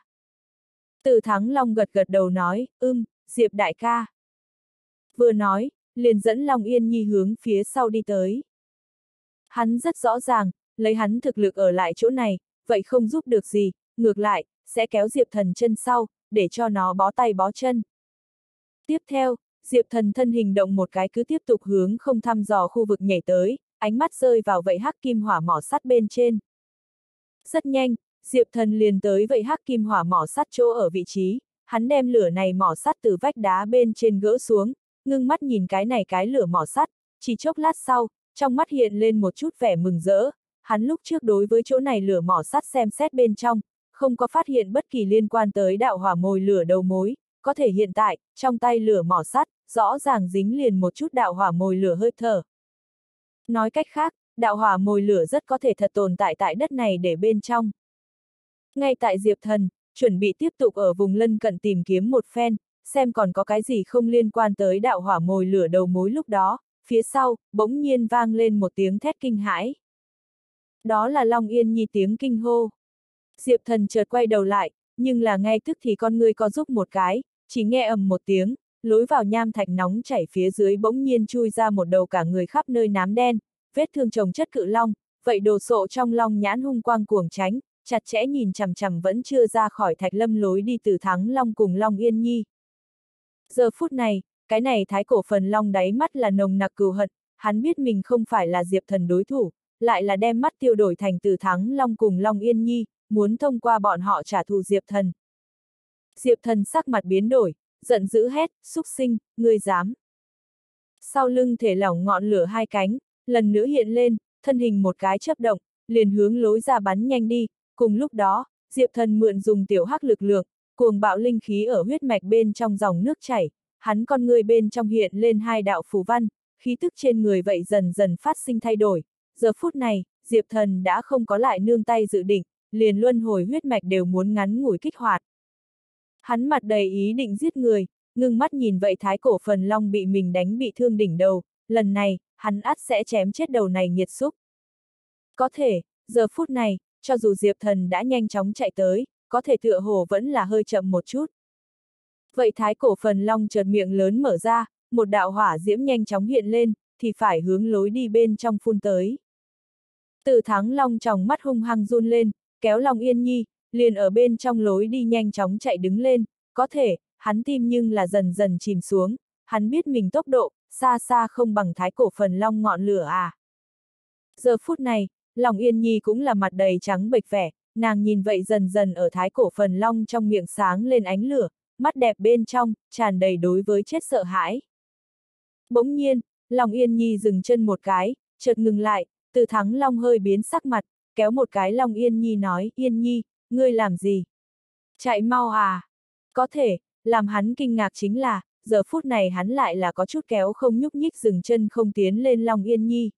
A: Từ Thắng Long gật gật đầu nói, ưm, Diệp đại ca. Vừa nói, liền dẫn Long Yên Nhi hướng phía sau đi tới. Hắn rất rõ ràng, lấy hắn thực lực ở lại chỗ này, vậy không giúp được gì, ngược lại, sẽ kéo Diệp Thần chân sau, để cho nó bó tay bó chân. Tiếp theo, Diệp Thần thân hình động một cái cứ tiếp tục hướng không thăm dò khu vực nhảy tới, ánh mắt rơi vào vậy hắc kim hỏa mỏ sắt bên trên. Rất nhanh, Diệp Thần liền tới vậy hắc kim hỏa mỏ sắt chỗ ở vị trí, hắn đem lửa này mỏ sắt từ vách đá bên trên gỡ xuống, ngưng mắt nhìn cái này cái lửa mỏ sắt, chỉ chốc lát sau, trong mắt hiện lên một chút vẻ mừng rỡ, hắn lúc trước đối với chỗ này lửa mỏ sắt xem xét bên trong, không có phát hiện bất kỳ liên quan tới đạo hỏa mồi lửa đầu mối, có thể hiện tại, trong tay lửa mỏ sắt, rõ ràng dính liền một chút đạo hỏa mồi lửa hơi thở. Nói cách khác, đạo hỏa mồi lửa rất có thể thật tồn tại tại đất này để bên trong. Ngay tại Diệp Thần, chuẩn bị tiếp tục ở vùng lân cận tìm kiếm một phen, xem còn có cái gì không liên quan tới đạo hỏa mồi lửa đầu mối lúc đó, phía sau, bỗng nhiên vang lên một tiếng thét kinh hãi. Đó là Long Yên Nhi tiếng kinh hô. Diệp Thần chợt quay đầu lại, nhưng là ngay tức thì con người co giúp một cái, chỉ nghe ầm một tiếng, lối vào nham thạch nóng chảy phía dưới bỗng nhiên chui ra một đầu cả người khắp nơi nám đen, vết thương chồng chất cự long, vậy đồ sộ trong long nhãn hung quang cuồng tránh, chặt chẽ nhìn chằm chằm vẫn chưa ra khỏi thạch lâm lối đi từ Thắng Long cùng Long Yên Nhi. Giờ phút này, cái này thái cổ phần long đáy mắt là nồng nặc cừu hận, hắn biết mình không phải là Diệp Thần đối thủ, lại là đem mắt tiêu đổi thành từ Thắng Long cùng Long Yên Nhi, muốn thông qua bọn họ trả thù Diệp Thần. Diệp Thần sắc mặt biến đổi, giận dữ hét, xúc sinh, ngươi dám. Sau lưng thể lỏng ngọn lửa hai cánh, lần nữa hiện lên, thân hình một cái chớp động, liền hướng lối ra bắn nhanh đi, cùng lúc đó, Diệp Thần mượn dùng tiểu hắc lực lượng, cuồng bạo linh khí ở huyết mạch bên trong dòng nước chảy, hắn con người bên trong hiện lên hai đạo phù văn, khí tức trên người vậy dần dần phát sinh thay đổi. Giờ phút này, Diệp Thần đã không có lại nương tay dự định, liền luân hồi huyết mạch đều muốn ngắn ngủi kích hoạt. Hắn mặt đầy ý định giết người, ngưng mắt nhìn vậy thái cổ phần long bị mình đánh bị thương đỉnh đầu, lần này, hắn ắt sẽ chém chết đầu này nghiệt xúc. Có thể, giờ phút này, cho dù Diệp Thần đã nhanh chóng chạy tới, có thể tựa hồ vẫn là hơi chậm một chút. Vậy thái cổ phần long chợt miệng lớn mở ra, một đạo hỏa diễm nhanh chóng hiện lên, thì phải hướng lối đi bên trong phun tới. Từ Thắng Long tròng mắt hung hăng run lên, kéo Long Yên Nhi, liền ở bên trong lối đi nhanh chóng chạy đứng lên, có thể, hắn tim nhưng là dần dần chìm xuống, hắn biết mình tốc độ, xa xa không bằng thái cổ phần long ngọn lửa à. Giờ phút này, Long Yên Nhi cũng là mặt đầy trắng bệch vẻ, nàng nhìn vậy dần dần ở thái cổ phần long trong miệng sáng lên ánh lửa, mắt đẹp bên trong, tràn đầy đối với chết sợ hãi. Bỗng nhiên, Long Yên Nhi dừng chân một cái, chợt ngừng lại, Từ Thắng Long hơi biến sắc mặt, kéo một cái Long Yên Nhi nói, Yên Nhi, ngươi làm gì? Chạy mau à? Có thể, làm hắn kinh ngạc chính là, giờ phút này hắn lại là có chút kéo không nhúc nhích dừng chân không tiến lên Long Yên Nhi.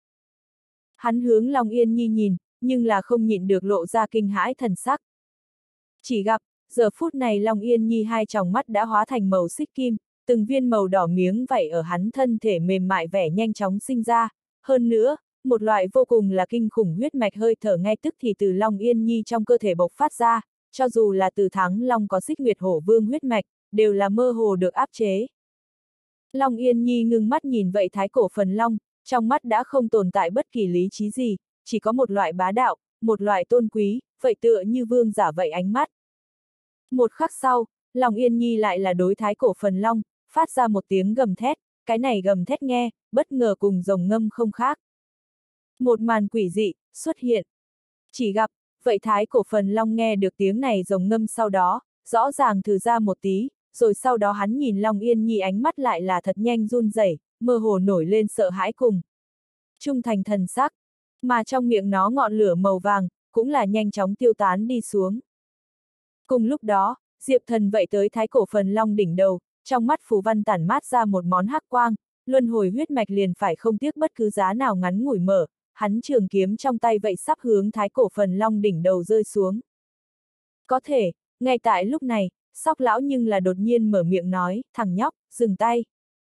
A: Hắn hướng Long Yên Nhi nhìn, nhưng là không nhịn được lộ ra kinh hãi thần sắc. Chỉ gặp, giờ phút này Long Yên Nhi hai tròng mắt đã hóa thành màu xích kim, từng viên màu đỏ miếng vảy ở hắn thân thể mềm mại vẻ nhanh chóng sinh ra. Hơn nữa, một loại vô cùng là kinh khủng huyết mạch hơi thở ngay tức thì từ Long Yên Nhi trong cơ thể bộc phát ra, cho dù là từ Thắng Long có Xích Nguyệt Hổ Vương huyết mạch, đều là mơ hồ được áp chế. Long Yên Nhi ngưng mắt nhìn vậy thái cổ phần long, trong mắt đã không tồn tại bất kỳ lý trí gì, chỉ có một loại bá đạo, một loại tôn quý, vậy tựa như vương giả vậy ánh mắt. Một khắc sau, Long Yên Nhi lại là đối thái cổ phần long, phát ra một tiếng gầm thét, cái này gầm thét nghe, bất ngờ cùng rồng ngâm không khác. Một màn quỷ dị, xuất hiện. Chỉ gặp, vậy thái cổ phần long nghe được tiếng này rồng ngâm sau đó, rõ ràng thử ra một tí, rồi sau đó hắn nhìn Long Yên Nhi ánh mắt lại là thật nhanh run rẩy, mơ hồ nổi lên sợ hãi cùng. Trung thành thần sắc, mà trong miệng nó ngọn lửa màu vàng, cũng là nhanh chóng tiêu tán đi xuống. Cùng lúc đó, Diệp Thần vậy tới thái cổ phần long đỉnh đầu, trong mắt phù văn tản mát ra một món hắc quang, luân hồi huyết mạch liền phải không tiếc bất cứ giá nào ngắn ngủi mở, hắn trường kiếm trong tay vậy sắp hướng thái cổ phần long đỉnh đầu rơi xuống. Có thể, ngay tại lúc này, Sóc lão nhưng là đột nhiên mở miệng nói, thằng nhóc, dừng tay.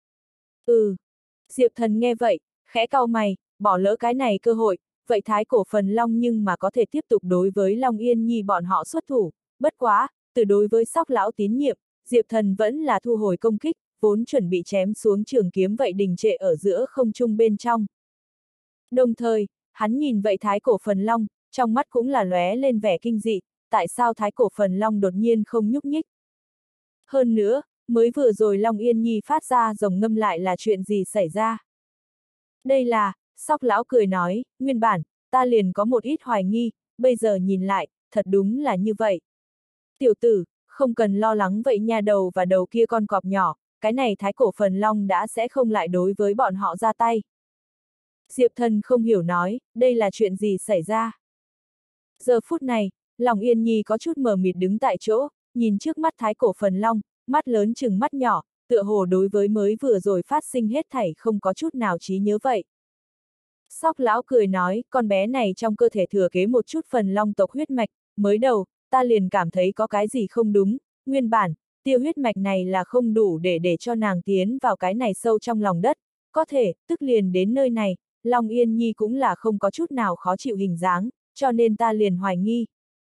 A: Ừ. Diệp Thần nghe vậy, khẽ cau mày, bỏ lỡ cái này cơ hội, vậy thái cổ phần long nhưng mà có thể tiếp tục đối với Long Yên Nhi bọn họ xuất thủ, bất quá, từ đối với Sóc lão tín nhiệm, Diệp Thần vẫn là thu hồi công kích, vốn chuẩn bị chém xuống trường kiếm vậy đình trệ ở giữa không trung bên trong. Đồng thời, hắn nhìn vậy thái cổ phần long, trong mắt cũng là lóe lên vẻ kinh dị, tại sao thái cổ phần long đột nhiên không nhúc nhích? Hơn nữa, mới vừa rồi Long Yên Nhi phát ra rồng ngâm lại là chuyện gì xảy ra? Đây là, Sóc lão cười nói, nguyên bản, ta liền có một ít hoài nghi, bây giờ nhìn lại, thật đúng là như vậy. Tiểu tử, không cần lo lắng vậy nha, đầu và đầu kia con cọp nhỏ, cái này thái cổ phần long đã sẽ không lại đối với bọn họ ra tay. Diệp Thần không hiểu nói, đây là chuyện gì xảy ra? Giờ phút này, lòng Yên Nhi có chút mờ mịt đứng tại chỗ, nhìn trước mắt thái cổ phần long, mắt lớn chừng mắt nhỏ, tựa hồ đối với mới vừa rồi phát sinh hết thảy không có chút nào trí nhớ vậy. Sóc lão cười nói, con bé này trong cơ thể thừa kế một chút phần long tộc huyết mạch, mới đầu, ta liền cảm thấy có cái gì không đúng, nguyên bản, tiêu huyết mạch này là không đủ để để cho nàng tiến vào cái này sâu trong lòng đất, có thể, tức liền đến nơi này, Long Yên Nhi cũng là không có chút nào khó chịu hình dáng, cho nên ta liền hoài nghi.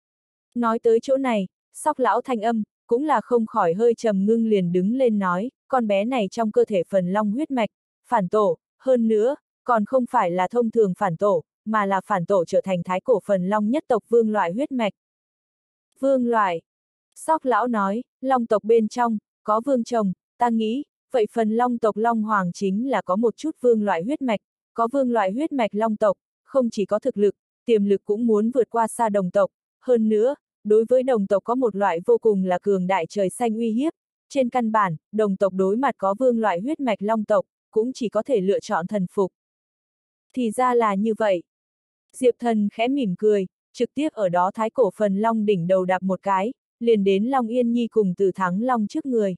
A: Nói tới chỗ này, Sóc lão thanh âm, cũng là không khỏi hơi trầm ngưng liền đứng lên nói, con bé này trong cơ thể phần long huyết mạch, phản tổ, hơn nữa, còn không phải là thông thường phản tổ, mà là phản tổ trở thành thái cổ phần long nhất tộc vương loại huyết mạch. Vương loại. Sóc lão nói, long tộc bên trong, có vương chồng, ta nghĩ, vậy phần long tộc long hoàng chính là có một chút vương loại huyết mạch, có vương loại huyết mạch long tộc, không chỉ có thực lực, tiềm lực cũng muốn vượt qua xa đồng tộc, hơn nữa, đối với đồng tộc có một loại vô cùng là cường đại trời xanh uy hiếp, trên căn bản, đồng tộc đối mặt có vương loại huyết mạch long tộc, cũng chỉ có thể lựa chọn thần phục. Thì ra là như vậy. Diệp Thần khẽ mỉm cười, trực tiếp ở đó thái cổ phần long đỉnh đầu đạp một cái, liền đến Long Yên Nhi cùng Từ Thắng Long trước người.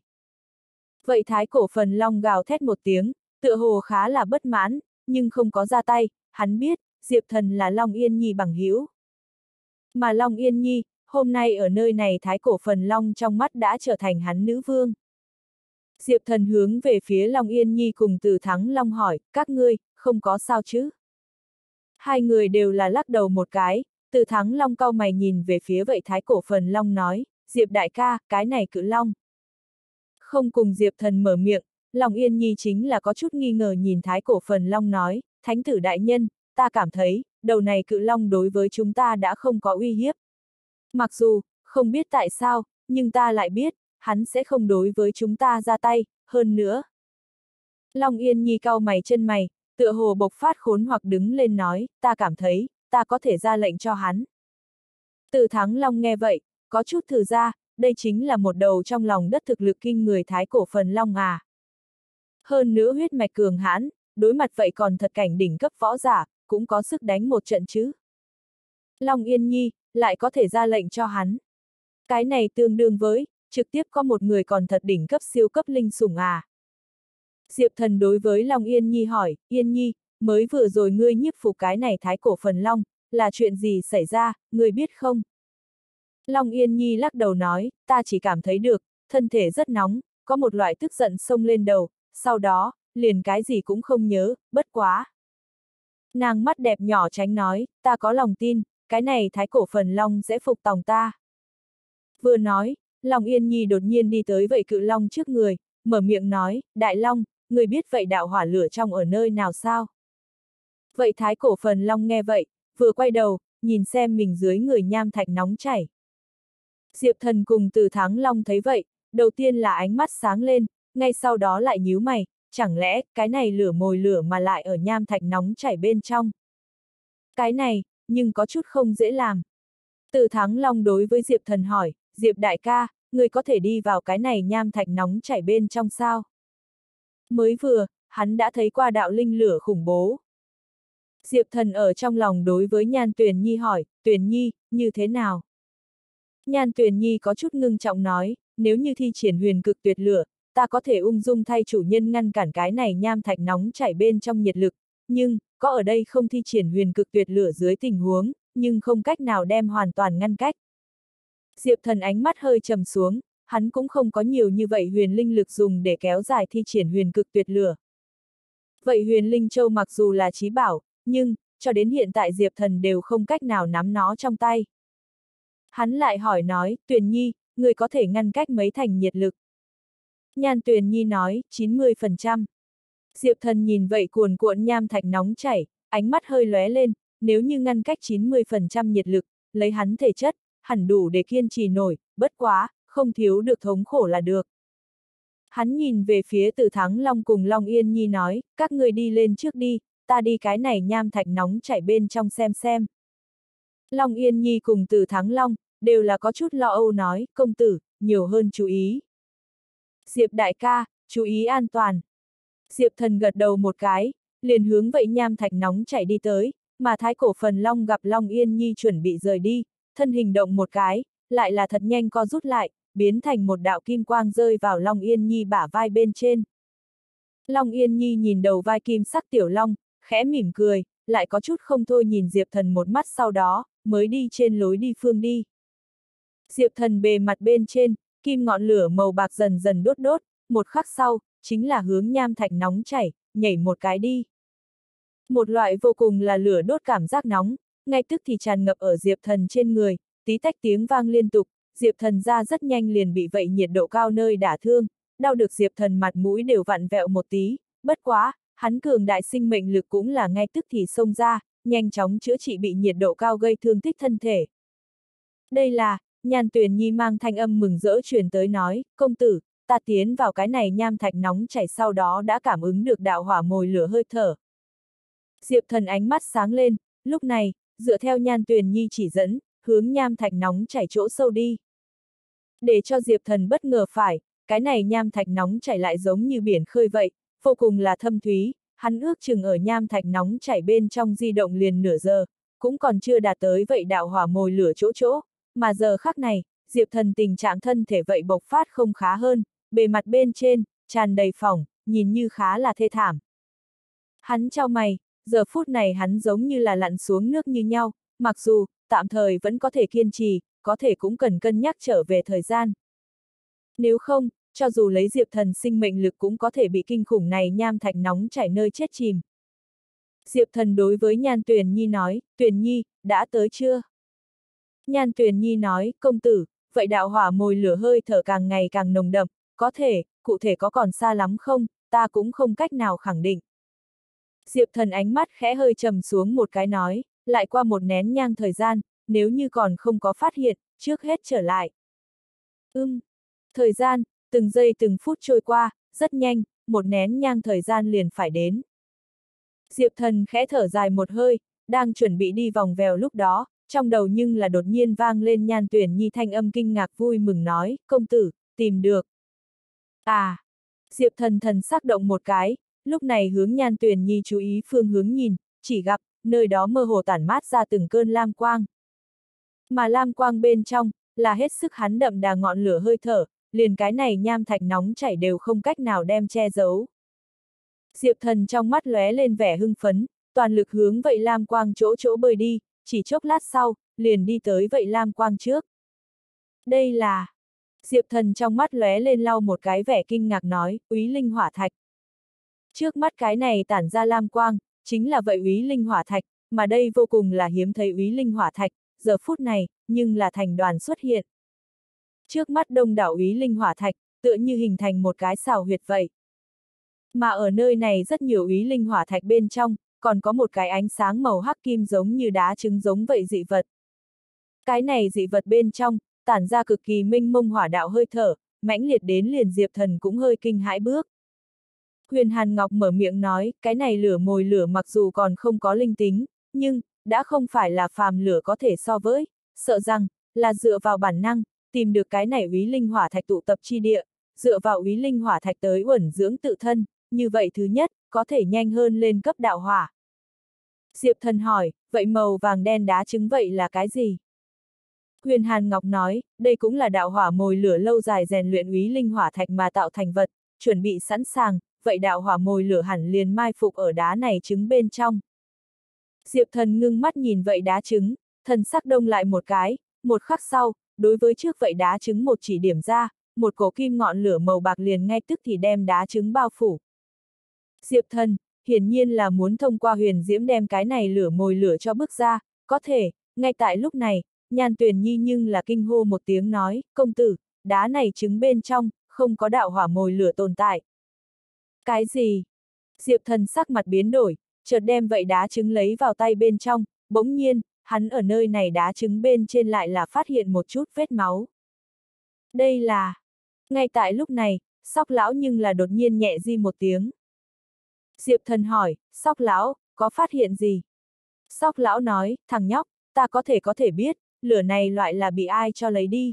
A: Vậy thái cổ phần long gào thét một tiếng, tựa hồ khá là bất mãn, nhưng không có ra tay, hắn biết, Diệp Thần là Long Yên Nhi bằng hữu. Mà Long Yên Nhi, hôm nay ở nơi này thái cổ phần long trong mắt đã trở thành hắn nữ vương. Diệp Thần hướng về phía Long Yên Nhi cùng Từ Thắng Long hỏi, các ngươi, không có sao chứ? Hai người đều là lắc đầu một cái, Từ Thắng Long cau mày nhìn về phía vậy thái cổ phần long nói, Diệp đại ca, cái này cự long. Không cùng Diệp Thần mở miệng, Long Yên Nhi chính là có chút nghi ngờ nhìn thái cổ phần long nói, thánh tử đại nhân, ta cảm thấy, đầu này cự long đối với chúng ta đã không có uy hiếp. Mặc dù, không biết tại sao, nhưng ta lại biết, hắn sẽ không đối với chúng ta ra tay, hơn nữa. Long Yên Nhi cau mày chân mày, tựa hồ bộc phát khốn hoặc đứng lên nói, ta cảm thấy, ta có thể ra lệnh cho hắn. Từ Thắng Long nghe vậy, có chút thử ra, đây chính là một đầu trong lòng đất thực lực kinh người thái cổ phần long à. Hơn nữa huyết mạch cường hãn, đối mặt vậy còn thật cảnh đỉnh cấp võ giả, cũng có sức đánh một trận chứ. Long Yên Nhi, lại có thể ra lệnh cho hắn. Cái này tương đương với, trực tiếp có một người còn thật đỉnh cấp siêu cấp linh sủng à. Diệp Thần đối với Long Yên Nhi hỏi, Yên Nhi, mới vừa rồi ngươi nhiếp phục cái này thái cổ phần long, là chuyện gì xảy ra, ngươi biết không? Long Yên Nhi lắc đầu nói, ta chỉ cảm thấy được, thân thể rất nóng, có một loại tức giận xông lên đầu, sau đó, liền cái gì cũng không nhớ, bất quá. Nàng mắt đẹp nhỏ tránh nói, ta có lòng tin, cái này thái cổ phần long sẽ phục tòng ta. Vừa nói, Long Yên Nhi đột nhiên đi tới vậy cự long trước người, mở miệng nói, Đại Long, người biết vậy đạo hỏa lửa trong ở nơi nào sao? Vậy thái cổ phần long nghe vậy, vừa quay đầu, nhìn xem mình dưới người nham thạch nóng chảy. Diệp Thần cùng Từ Thắng Long thấy vậy, đầu tiên là ánh mắt sáng lên, ngay sau đó lại nhíu mày, chẳng lẽ, cái này lửa mồi lửa mà lại ở nham thạch nóng chảy bên trong? Cái này, nhưng có chút không dễ làm. Từ Thắng Long đối với Diệp Thần hỏi, Diệp đại ca, người có thể đi vào cái này nham thạch nóng chảy bên trong sao? Mới vừa, hắn đã thấy qua đạo linh lửa khủng bố. Diệp Thần ở trong lòng đối với Nhan Tuyền Nhi hỏi, Tuyền Nhi, như thế nào? Nhan Tuyền Nhi có chút ngưng trọng nói, nếu như thi triển huyền cực tuyệt lửa, ta có thể ung dung thay chủ nhân ngăn cản cái này nham thạch nóng chảy bên trong nhiệt lực, nhưng, có ở đây không thi triển huyền cực tuyệt lửa dưới tình huống, nhưng không cách nào đem hoàn toàn ngăn cách. Diệp Thần ánh mắt hơi trầm xuống, hắn cũng không có nhiều như vậy huyền linh lực dùng để kéo dài thi triển huyền cực tuyệt lửa. Vậy huyền linh châu mặc dù là chí bảo, nhưng, cho đến hiện tại Diệp Thần đều không cách nào nắm nó trong tay. Hắn lại hỏi nói, Tuyền Nhi, người có thể ngăn cách mấy thành nhiệt lực? Nhan Tuyền Nhi nói, chín mươi phần trăm. Diệp Thần nhìn vậy cuồn cuộn nham thạch nóng chảy, ánh mắt hơi lóe lên, nếu như ngăn cách chín mươi phần trăm nhiệt lực, lấy hắn thể chất, hẳn đủ để kiên trì nổi, bất quá, không thiếu được thống khổ là được. Hắn nhìn về phía Từ Thắng Long cùng Long Yên Nhi nói, các người đi lên trước đi, ta đi cái này nham thạch nóng chảy bên trong xem xem. Long Yên Nhi cùng Từ Thắng Long, đều là có chút lo âu nói, công tử, nhiều hơn chú ý. Diệp đại ca, chú ý an toàn. Diệp Thần gật đầu một cái, liền hướng vậy nham thạch nóng chảy đi tới, mà Thái Cổ Phần Long gặp Long Yên Nhi chuẩn bị rời đi, thân hình động một cái, lại là thật nhanh co rút lại, biến thành một đạo kim quang rơi vào Long Yên Nhi bả vai bên trên. Long Yên Nhi nhìn đầu vai kim sắc tiểu long, khẽ mỉm cười, lại có chút không thôi nhìn Diệp Thần một mắt sau đó, mới đi trên lối đi phương đi. Diệp Thần bề mặt bên trên, kim ngọn lửa màu bạc dần dần đốt đốt, một khắc sau, chính là hướng nham thạch nóng chảy, nhảy một cái đi. Một loại vô cùng là lửa đốt cảm giác nóng, ngay tức thì tràn ngập ở Diệp Thần trên người, tí tách tiếng vang liên tục, Diệp Thần ra rất nhanh liền bị vậy nhiệt độ cao nơi đả thương, đau được Diệp Thần mặt mũi đều vặn vẹo một tí, bất quá, hắn cường đại sinh mệnh lực cũng là ngay tức thì xông ra, nhanh chóng chữa trị bị nhiệt độ cao gây thương tích thân thể. Đây là, Nhan Tuyền Nhi mang thanh âm mừng rỡ truyền tới nói, công tử, ta tiến vào cái này nham thạch nóng chảy sau đó đã cảm ứng được đạo hỏa mồi lửa hơi thở. Diệp Thần ánh mắt sáng lên, lúc này, dựa theo Nhan Tuyền Nhi chỉ dẫn, hướng nham thạch nóng chảy chỗ sâu đi. Để cho Diệp Thần bất ngờ phải, cái này nham thạch nóng chảy lại giống như biển khơi vậy, vô cùng là thâm thúy, hắn ước chừng ở nham thạch nóng chảy bên trong di động liền nửa giờ, cũng còn chưa đạt tới vậy đạo hỏa mồi lửa chỗ chỗ, mà giờ khắc này, Diệp Thần tình trạng thân thể vậy bộc phát không khá hơn, bề mặt bên trên, tràn đầy phỏng, nhìn như khá là thê thảm. Hắn chau mày, giờ phút này hắn giống như là lặn xuống nước như nhau, mặc dù, tạm thời vẫn có thể kiên trì, có thể cũng cần cân nhắc trở về thời gian. Nếu không, cho dù lấy Diệp Thần sinh mệnh lực cũng có thể bị kinh khủng này nham thạch nóng chảy nơi chết chìm. Diệp Thần đối với Nhan Tuyền Nhi nói, Tuyền Nhi, đã tới chưa? Nhan Tuyền Nhi nói, công tử, vậy đạo hỏa mồi lửa hơi thở càng ngày càng nồng đậm, có thể, cụ thể có còn xa lắm không, ta cũng không cách nào khẳng định. Diệp Thần ánh mắt khẽ hơi trầm xuống một cái nói, lại qua một nén nhang thời gian, nếu như còn không có phát hiện, trước hết trở lại. Ưm, thời gian, từng giây từng phút trôi qua, rất nhanh, một nén nhang thời gian liền phải đến. Diệp Thần khẽ thở dài một hơi, đang chuẩn bị đi vòng vèo lúc đó, trong đầu nhưng là đột nhiên vang lên Nhan Tuyền Nhi thanh âm kinh ngạc vui mừng nói, công tử, tìm được. À, Diệp Thần thần sắc động một cái, lúc này hướng Nhan Tuyền Nhi chú ý phương hướng nhìn, chỉ gặp, nơi đó mơ hồ tản mát ra từng cơn lam quang. Mà lam quang bên trong, là hết sức hắn đậm đà ngọn lửa hơi thở, liền cái này nham thạch nóng chảy đều không cách nào đem che giấu. Diệp Thần trong mắt lóe lên vẻ hưng phấn, toàn lực hướng vậy lam quang chỗ chỗ bơi đi, chỉ chốc lát sau, liền đi tới vậy lam quang trước. Đây là... Diệp Thần trong mắt lóe lên lau một cái vẻ kinh ngạc nói, Úy Linh Hỏa Thạch. Trước mắt cái này tản ra lam quang, chính là vậy Úy Linh Hỏa Thạch, mà đây vô cùng là hiếm thấy Úy Linh Hỏa Thạch, giờ phút này, nhưng là thành đoàn xuất hiện. Trước mắt đông đảo Úy Linh Hỏa Thạch, tựa như hình thành một cái xào huyệt vậy. Mà ở nơi này rất nhiều Úy Linh Hỏa Thạch bên trong, còn có một cái ánh sáng màu hắc kim giống như đá trứng giống vậy dị vật. Cái này dị vật bên trong, tản ra cực kỳ minh mông hỏa đạo hơi thở, mãnh liệt đến liền Diệp Thần cũng hơi kinh hãi bước. Huyền Hàn Ngọc mở miệng nói, cái này lửa mồi lửa mặc dù còn không có linh tính, nhưng, đã không phải là phàm lửa có thể so với, sợ rằng, là dựa vào bản năng, tìm được cái này Úy Linh Hỏa Thạch tụ tập chi địa, dựa vào Úy Linh Hỏa Thạch tới uẩn dưỡng tự thân, như vậy thứ nhất, có thể nhanh hơn lên cấp đạo hỏa. Diệp Thần hỏi, vậy màu vàng đen đá trứng vậy là cái gì? Huyền Hàn Ngọc nói, đây cũng là đạo hỏa mồi lửa lâu dài rèn luyện Úy Linh Hỏa Thạch mà tạo thành vật, chuẩn bị sẵn sàng, vậy đạo hỏa mồi lửa hẳn liền mai phục ở đá này trứng bên trong. Diệp Thần ngưng mắt nhìn vậy đá trứng, thần sắc đông lại một cái, một khắc sau, đối với trước vậy đá trứng một chỉ điểm ra, một cổ kim ngọn lửa màu bạc liền ngay tức thì đem đá trứng bao phủ. Diệp Thần, hiển nhiên là muốn thông qua huyền diễm đem cái này lửa mồi lửa cho bước ra, có thể, ngay tại lúc này, Nhan Tuyền Nhi nhưng là kinh hô một tiếng nói, công tử, đá này trứng bên trong, không có đạo hỏa mồi lửa tồn tại. Cái gì? Diệp Thần sắc mặt biến đổi, chợt đem vậy đá trứng lấy vào tay bên trong, bỗng nhiên, hắn ở nơi này đá trứng bên trên lại là phát hiện một chút vết máu. Đây là... Ngay tại lúc này, Sóc lão nhưng là đột nhiên nhẹ di một tiếng. Diệp Thần hỏi, Sóc lão, có phát hiện gì? Sóc lão nói, thằng nhóc, ta có thể có thể biết, lửa này loại là bị ai cho lấy đi.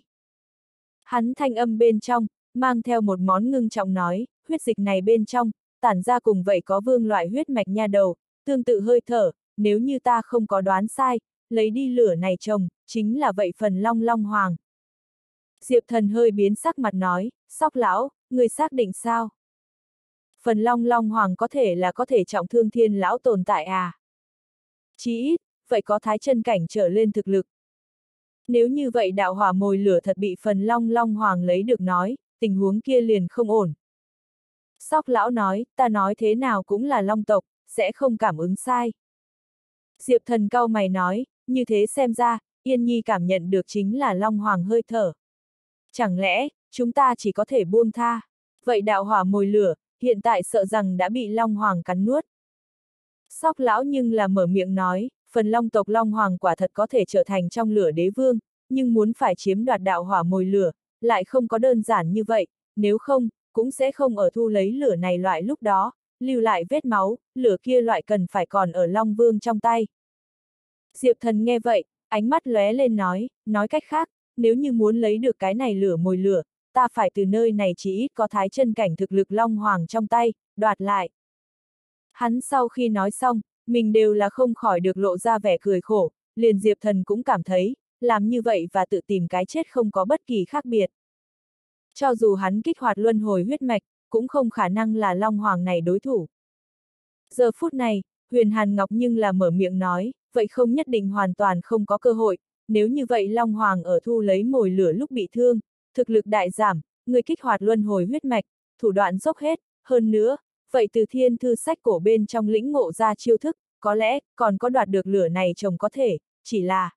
A: Hắn thanh âm bên trong, mang theo một món ngưng trọng nói, huyết dịch này bên trong, tản ra cùng vậy có vương loại huyết mạch nha đầu, tương tự hơi thở, nếu như ta không có đoán sai, lấy đi lửa này chồng, chính là vậy phần long long hoàng. Diệp Thần hơi biến sắc mặt nói, Sóc lão, người xác định sao? Phần long long hoàng có thể là có thể trọng thương thiên lão tồn tại à? Chí ít, vậy có thái chân cảnh trở lên thực lực. Nếu như vậy đạo hỏa mồi lửa thật bị phần long long hoàng lấy được nói, tình huống kia liền không ổn. Sóc lão nói, ta nói thế nào cũng là long tộc, sẽ không cảm ứng sai. Diệp Thần cau mày nói, như thế xem ra, Yên Nhi cảm nhận được chính là long hoàng hơi thở. Chẳng lẽ, chúng ta chỉ có thể buông tha? Vậy đạo hỏa mồi lửa, hiện tại sợ rằng đã bị long hoàng cắn nuốt. Sóc lão nhưng là mở miệng nói, phần long tộc long hoàng quả thật có thể trở thành trong lửa đế vương, nhưng muốn phải chiếm đoạt đạo hỏa mồi lửa, lại không có đơn giản như vậy, nếu không, cũng sẽ không ở thu lấy lửa này loại lúc đó, lưu lại vết máu, lửa kia loại cần phải còn ở long vương trong tay. Diệp Thần nghe vậy, ánh mắt lóe lên nói, nói cách khác, nếu như muốn lấy được cái này lửa mồi lửa, ta phải từ nơi này chỉ ít có thái chân cảnh thực lực long hoàng trong tay, đoạt lại. Hắn sau khi nói xong, mình đều là không khỏi được lộ ra vẻ cười khổ, liền Diệp Thần cũng cảm thấy, làm như vậy và tự tìm cái chết không có bất kỳ khác biệt. Cho dù hắn kích hoạt luân hồi huyết mạch, cũng không khả năng là long hoàng này đối thủ. Giờ phút này, Huyền Hàn Ngọc nhưng là mở miệng nói, vậy không nhất định hoàn toàn không có cơ hội, nếu như vậy long hoàng ở thu lấy mồi lửa lúc bị thương, thực lực đại giảm, người kích hoạt luân hồi huyết mạch, thủ đoạn dốc hết, hơn nữa, vậy từ thiên thư sách cổ bên trong lĩnh ngộ ra chiêu thức, có lẽ, còn có đoạt được lửa này chồng có thể, chỉ là...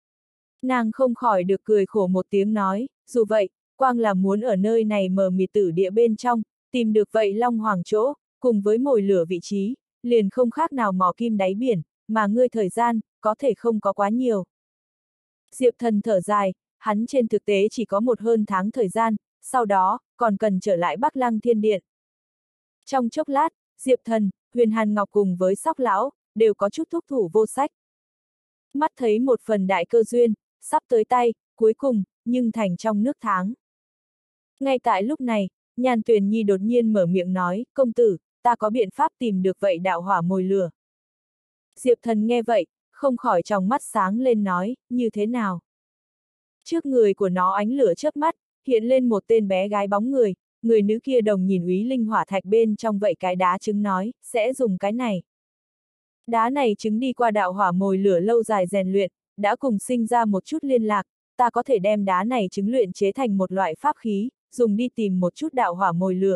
A: Nàng không khỏi được cười khổ một tiếng nói, dù vậy, quang là muốn ở nơi này mờ mịt tử địa bên trong, tìm được vậy long hoàng chỗ, cùng với mồi lửa vị trí, liền không khác nào mò kim đáy biển, mà ngươi thời gian, có thể không có quá nhiều. Diệp Thần thở dài, hắn trên thực tế chỉ có một hơn tháng thời gian, sau đó, còn cần trở lại Bắc Lăng Thiên Điện. Trong chốc lát, Diệp Thần, Huyền Hàn Ngọc cùng với Sóc lão, đều có chút thúc thủ vô sách. Mắt thấy một phần đại cơ duyên, sắp tới tay, cuối cùng, nhưng thành trong nước tháng. Ngay tại lúc này, Nhan Tuyền Nhi đột nhiên mở miệng nói, công tử, ta có biện pháp tìm được vậy đạo hỏa mồi lửa. Diệp Thần nghe vậy, không khỏi trong mắt sáng lên nói, như thế nào? Trước người của nó ánh lửa chớp mắt, hiện lên một tên bé gái bóng người, người nữ kia đồng nhìn úy linh hỏa thạch bên trong vậy cái đá trứng nói, sẽ dùng cái này. Đá này trứng đi qua đạo hỏa mồi lửa lâu dài rèn luyện, đã cùng sinh ra một chút liên lạc, ta có thể đem đá này trứng luyện chế thành một loại pháp khí, dùng đi tìm một chút đạo hỏa mồi lửa.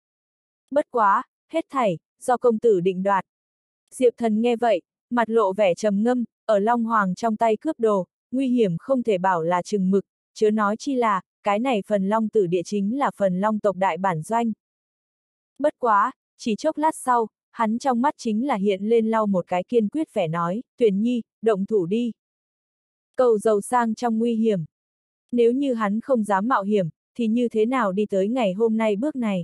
A: Bất quá, hết thảy, do công tử định đoạt. Diệp Thần nghe vậy, mặt lộ vẻ trầm ngâm, ở Long Hoàng trong tay cướp đồ, nguy hiểm không thể bảo là chừng mực, chớ nói chi là, cái này phần Long tử địa chính là phần Long tộc đại bản doanh. Bất quá, chỉ chốc lát sau, hắn trong mắt chính là hiện lên lau một cái kiên quyết vẻ nói, Tuyền Nhi, động thủ đi. Cầu giàu sang trong nguy hiểm. Nếu như hắn không dám mạo hiểm, thì như thế nào đi tới ngày hôm nay bước này?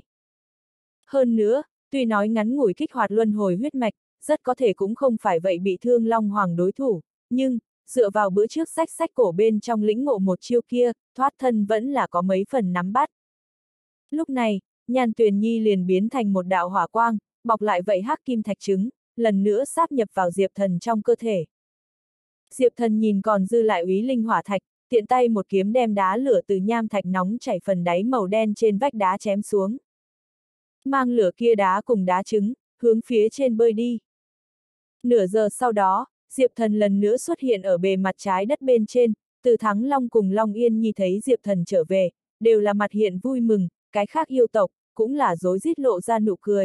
A: Hơn nữa, tuy nói ngắn ngủi kích hoạt luân hồi huyết mạch, rất có thể cũng không phải vậy bị thương Long Hoàng đối thủ, nhưng, dựa vào bữa trước sách sách cổ bên trong lĩnh ngộ một chiêu kia, thoát thân vẫn là có mấy phần nắm bắt. Lúc này, Nhan Tuyền Nhi liền biến thành một đạo hỏa quang, bọc lại vậy hắc kim thạch trứng, lần nữa sáp nhập vào Diệp Thần trong cơ thể. Diệp Thần nhìn còn dư lại úy linh hỏa thạch, tiện tay một kiếm đem đá lửa từ nham thạch nóng chảy phần đáy màu đen trên vách đá chém xuống. Mang lửa kia đá cùng đá trứng, hướng phía trên bơi đi. Nửa giờ sau đó, Diệp Thần lần nữa xuất hiện ở bề mặt trái đất bên trên, Từ Thắng Long cùng Long Yên Nhi thấy Diệp Thần trở về, đều là mặt hiện vui mừng, cái khác yêu tộc, cũng là rối rít lộ ra nụ cười.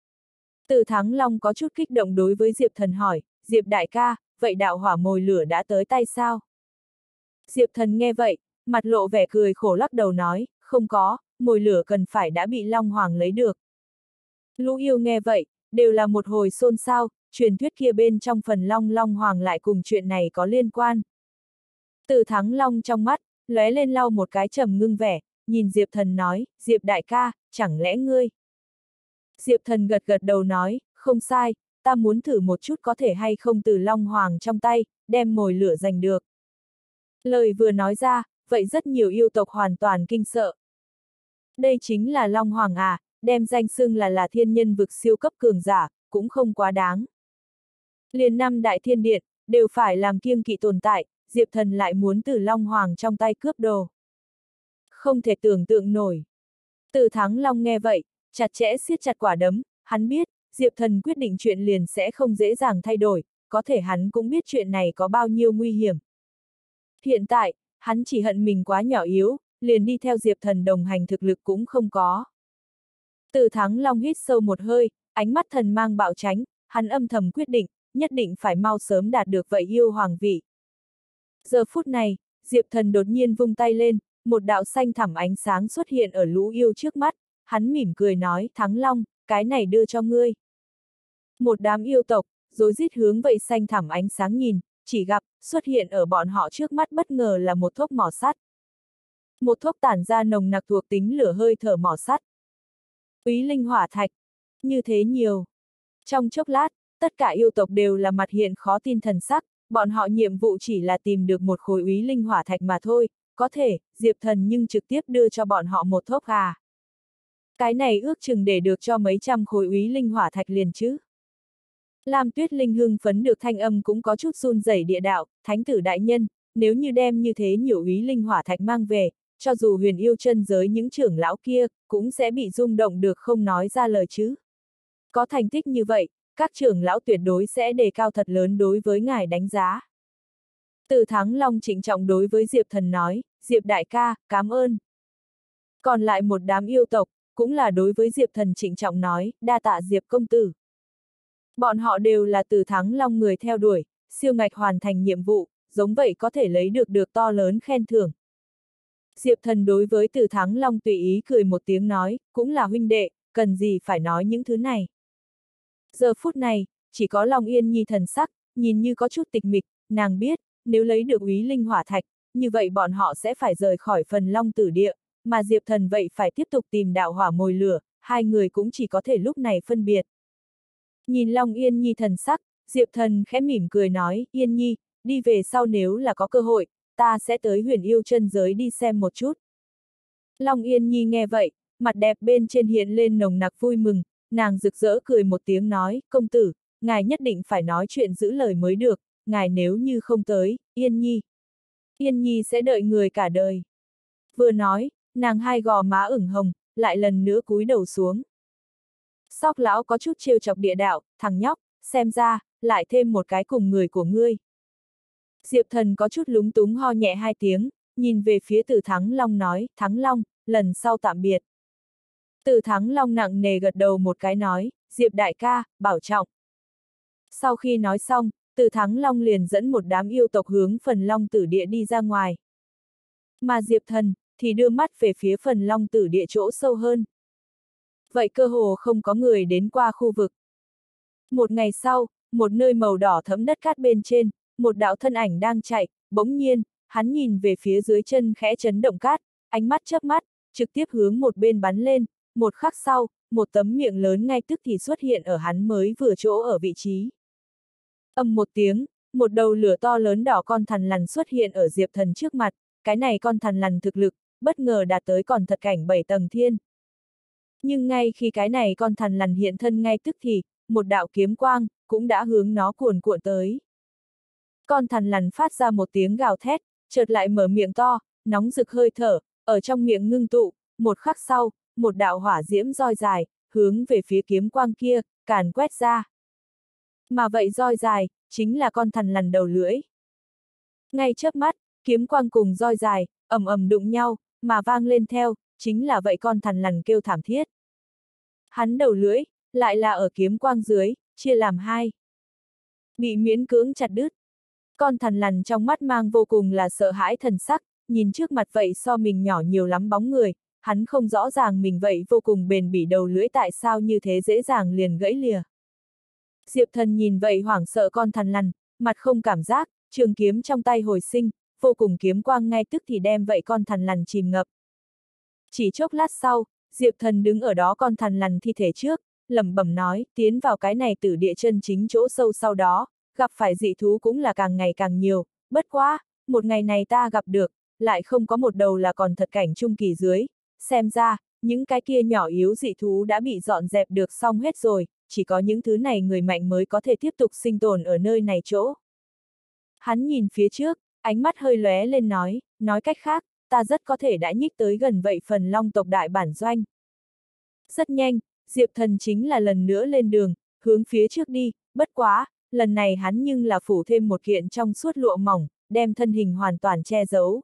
A: Từ Thắng Long có chút kích động đối với Diệp Thần hỏi, Diệp đại ca, vậy đạo hỏa mồi lửa đã tới tay sao? Diệp Thần nghe vậy, mặt lộ vẻ cười khổ lắc đầu nói, không có, mồi lửa cần phải đã bị Long Hoàng lấy được. Lũ yêu nghe vậy, đều là một hồi xôn xao, truyền thuyết kia bên trong phần Long Long Hoàng lại cùng chuyện này có liên quan. Từ Thắng Long trong mắt, lóe lên lau một cái trầm ngưng vẻ, nhìn Diệp Thần nói, Diệp đại ca, chẳng lẽ ngươi? Diệp Thần gật gật đầu nói, không sai, ta muốn thử một chút có thể hay không từ Long Hoàng trong tay, đem mồi lửa giành được. Lời vừa nói ra, vậy rất nhiều yêu tộc hoàn toàn kinh sợ. Đây chính là Long Hoàng à, đem danh xưng là là thiên nhân vực siêu cấp cường giả, cũng không quá đáng. Liền năm đại thiên điện, đều phải làm kiêng kỵ tồn tại, Diệp Thần lại muốn từ Long Hoàng trong tay cướp đồ. Không thể tưởng tượng nổi. Từ Thắng Long nghe vậy, chặt chẽ siết chặt quả đấm, hắn biết, Diệp Thần quyết định chuyện liền sẽ không dễ dàng thay đổi, có thể hắn cũng biết chuyện này có bao nhiêu nguy hiểm. Hiện tại, hắn chỉ hận mình quá nhỏ yếu, liền đi theo Diệp Thần đồng hành thực lực cũng không có. Từ Thắng Long hít sâu một hơi, ánh mắt thần mang bạo tránh, hắn âm thầm quyết định, nhất định phải mau sớm đạt được vậy yêu hoàng vị. Giờ phút này, Diệp Thần đột nhiên vung tay lên, một đạo xanh thẳm ánh sáng xuất hiện ở lũ yêu trước mắt, hắn mỉm cười nói, Thắng Long, cái này đưa cho ngươi. Một đám yêu tộc, rối rít hướng vậy xanh thẳm ánh sáng nhìn, chỉ gặp, xuất hiện ở bọn họ trước mắt bất ngờ là một thốc mỏ sắt. Một thốc tản ra nồng nặc thuộc tính lửa hơi thở mỏ sắt. Úy linh hỏa thạch, như thế nhiều. Trong chốc lát, tất cả yêu tộc đều là mặt hiện khó tin thần sắc, bọn họ nhiệm vụ chỉ là tìm được một khối úy linh hỏa thạch mà thôi, có thể, Diệp Thần nhưng trực tiếp đưa cho bọn họ một thốc gà. Cái này ước chừng để được cho mấy trăm khối úy linh hỏa thạch liền chứ. Lam Tuyết Linh hưng phấn được thanh âm cũng có chút run rẩy địa đạo, thánh tử đại nhân, nếu như đem như thế nhiều úy linh hỏa thạch mang về, cho dù huyền yêu chân giới những trưởng lão kia, cũng sẽ bị rung động được không nói ra lời chứ. Có thành tích như vậy, các trưởng lão tuyệt đối sẽ đề cao thật lớn đối với ngài đánh giá. Từ Thắng Long trịnh trọng đối với Diệp Thần nói, Diệp đại ca, cảm ơn. Còn lại một đám yêu tộc, cũng là đối với Diệp Thần trịnh trọng nói, đa tạ Diệp công tử. Bọn họ đều là Từ Thắng Long người theo đuổi, siêu ngạch hoàn thành nhiệm vụ, giống vậy có thể lấy được được to lớn khen thưởng. Diệp Thần đối với Từ Thắng Long tùy ý cười một tiếng nói, cũng là huynh đệ, cần gì phải nói những thứ này. Giờ phút này, chỉ có Long Yên Nhi thần sắc, nhìn như có chút tịch mịch, nàng biết, nếu lấy được úy linh hỏa thạch, như vậy bọn họ sẽ phải rời khỏi phần Long Tử Địa, mà Diệp Thần vậy phải tiếp tục tìm đạo hỏa mồi lửa, hai người cũng chỉ có thể lúc này phân biệt. Nhìn Long Yên Nhi thần sắc, Diệp Thần khẽ mỉm cười nói, Yên Nhi, đi về sau nếu là có cơ hội, ta sẽ tới huyền yêu chân giới đi xem một chút. Long Yên Nhi nghe vậy, mặt đẹp bên trên hiện lên nồng nặc vui mừng, nàng rực rỡ cười một tiếng nói, công tử, ngài nhất định phải nói chuyện giữ lời mới được, ngài nếu như không tới, Yên Nhi. Yên Nhi sẽ đợi người cả đời. Vừa nói, nàng hai gò má ửng hồng, lại lần nữa cúi đầu xuống. Sóc lão có chút trêu chọc địa đạo, thằng nhóc, xem ra, lại thêm một cái cùng người của ngươi. Diệp Thần có chút lúng túng ho nhẹ hai tiếng, nhìn về phía Từ Thắng Long nói, Thắng Long, lần sau tạm biệt. Từ Thắng Long nặng nề gật đầu một cái nói, Diệp đại ca, bảo trọng. Sau khi nói xong, Từ Thắng Long liền dẫn một đám yêu tộc hướng phần Long Tử Địa đi ra ngoài. Mà Diệp Thần, thì đưa mắt về phía phần Long Tử Địa chỗ sâu hơn. Vậy cơ hồ không có người đến qua khu vực. Một ngày sau, một nơi màu đỏ thẫm đất cát bên trên, một đạo thân ảnh đang chạy, bỗng nhiên, hắn nhìn về phía dưới chân khẽ chấn động cát, ánh mắt chớp mắt, trực tiếp hướng một bên bắn lên, một khắc sau, một tấm miệng lớn ngay tức thì xuất hiện ở hắn mới vừa chỗ ở vị trí. Ầm một tiếng, một đầu lửa to lớn đỏ con thằn lằn xuất hiện ở Diệp Thần trước mặt, cái này con thằn lằn thực lực, bất ngờ đạt tới còn thật cảnh bảy tầng thiên. Nhưng ngay khi cái này con thằn lằn hiện thân ngay tức thì, một đạo kiếm quang, cũng đã hướng nó cuồn cuộn tới. Con thằn lằn phát ra một tiếng gào thét, chợt lại mở miệng to, nóng rực hơi thở, ở trong miệng ngưng tụ, một khắc sau, một đạo hỏa diễm roi dài, hướng về phía kiếm quang kia, càn quét ra. Mà vậy roi dài, chính là con thằn lằn đầu lưỡi. Ngay chớp mắt, kiếm quang cùng roi dài, ầm ầm đụng nhau, mà vang lên theo, chính là vậy con thằn lằn kêu thảm thiết. Hắn đầu lưỡi, lại là ở kiếm quang dưới, chia làm hai. Bị miễn cưỡng chặt đứt. Con thằn lằn trong mắt mang vô cùng là sợ hãi thần sắc, nhìn trước mặt vậy so mình nhỏ nhiều lắm bóng người, hắn không rõ ràng mình vậy vô cùng bền bỉ đầu lưỡi tại sao như thế dễ dàng liền gãy lìa. Diệp Thần nhìn vậy hoảng sợ con thằn lằn, mặt không cảm giác, trường kiếm trong tay hồi sinh, vô cùng kiếm quang ngay tức thì đem vậy con thằn lằn chìm ngập. Chỉ chốc lát sau, Diệp Thần đứng ở đó con thằn lằn thi thể trước, lẩm bẩm nói, tiến vào cái này tử địa chân chính chỗ sâu sau đó, gặp phải dị thú cũng là càng ngày càng nhiều, bất quá, một ngày này ta gặp được, lại không có một đầu là còn thật cảnh trung kỳ dưới, xem ra, những cái kia nhỏ yếu dị thú đã bị dọn dẹp được xong hết rồi, chỉ có những thứ này người mạnh mới có thể tiếp tục sinh tồn ở nơi này chỗ. Hắn nhìn phía trước, ánh mắt hơi lóe lên nói, nói cách khác, ta rất có thể đã nhích tới gần vậy phần long tộc đại bản doanh. Rất nhanh, Diệp Thần chính là lần nữa lên đường, hướng phía trước đi, bất quá, lần này hắn nhưng là phủ thêm một kiện trong suốt lụa mỏng, đem thân hình hoàn toàn che giấu.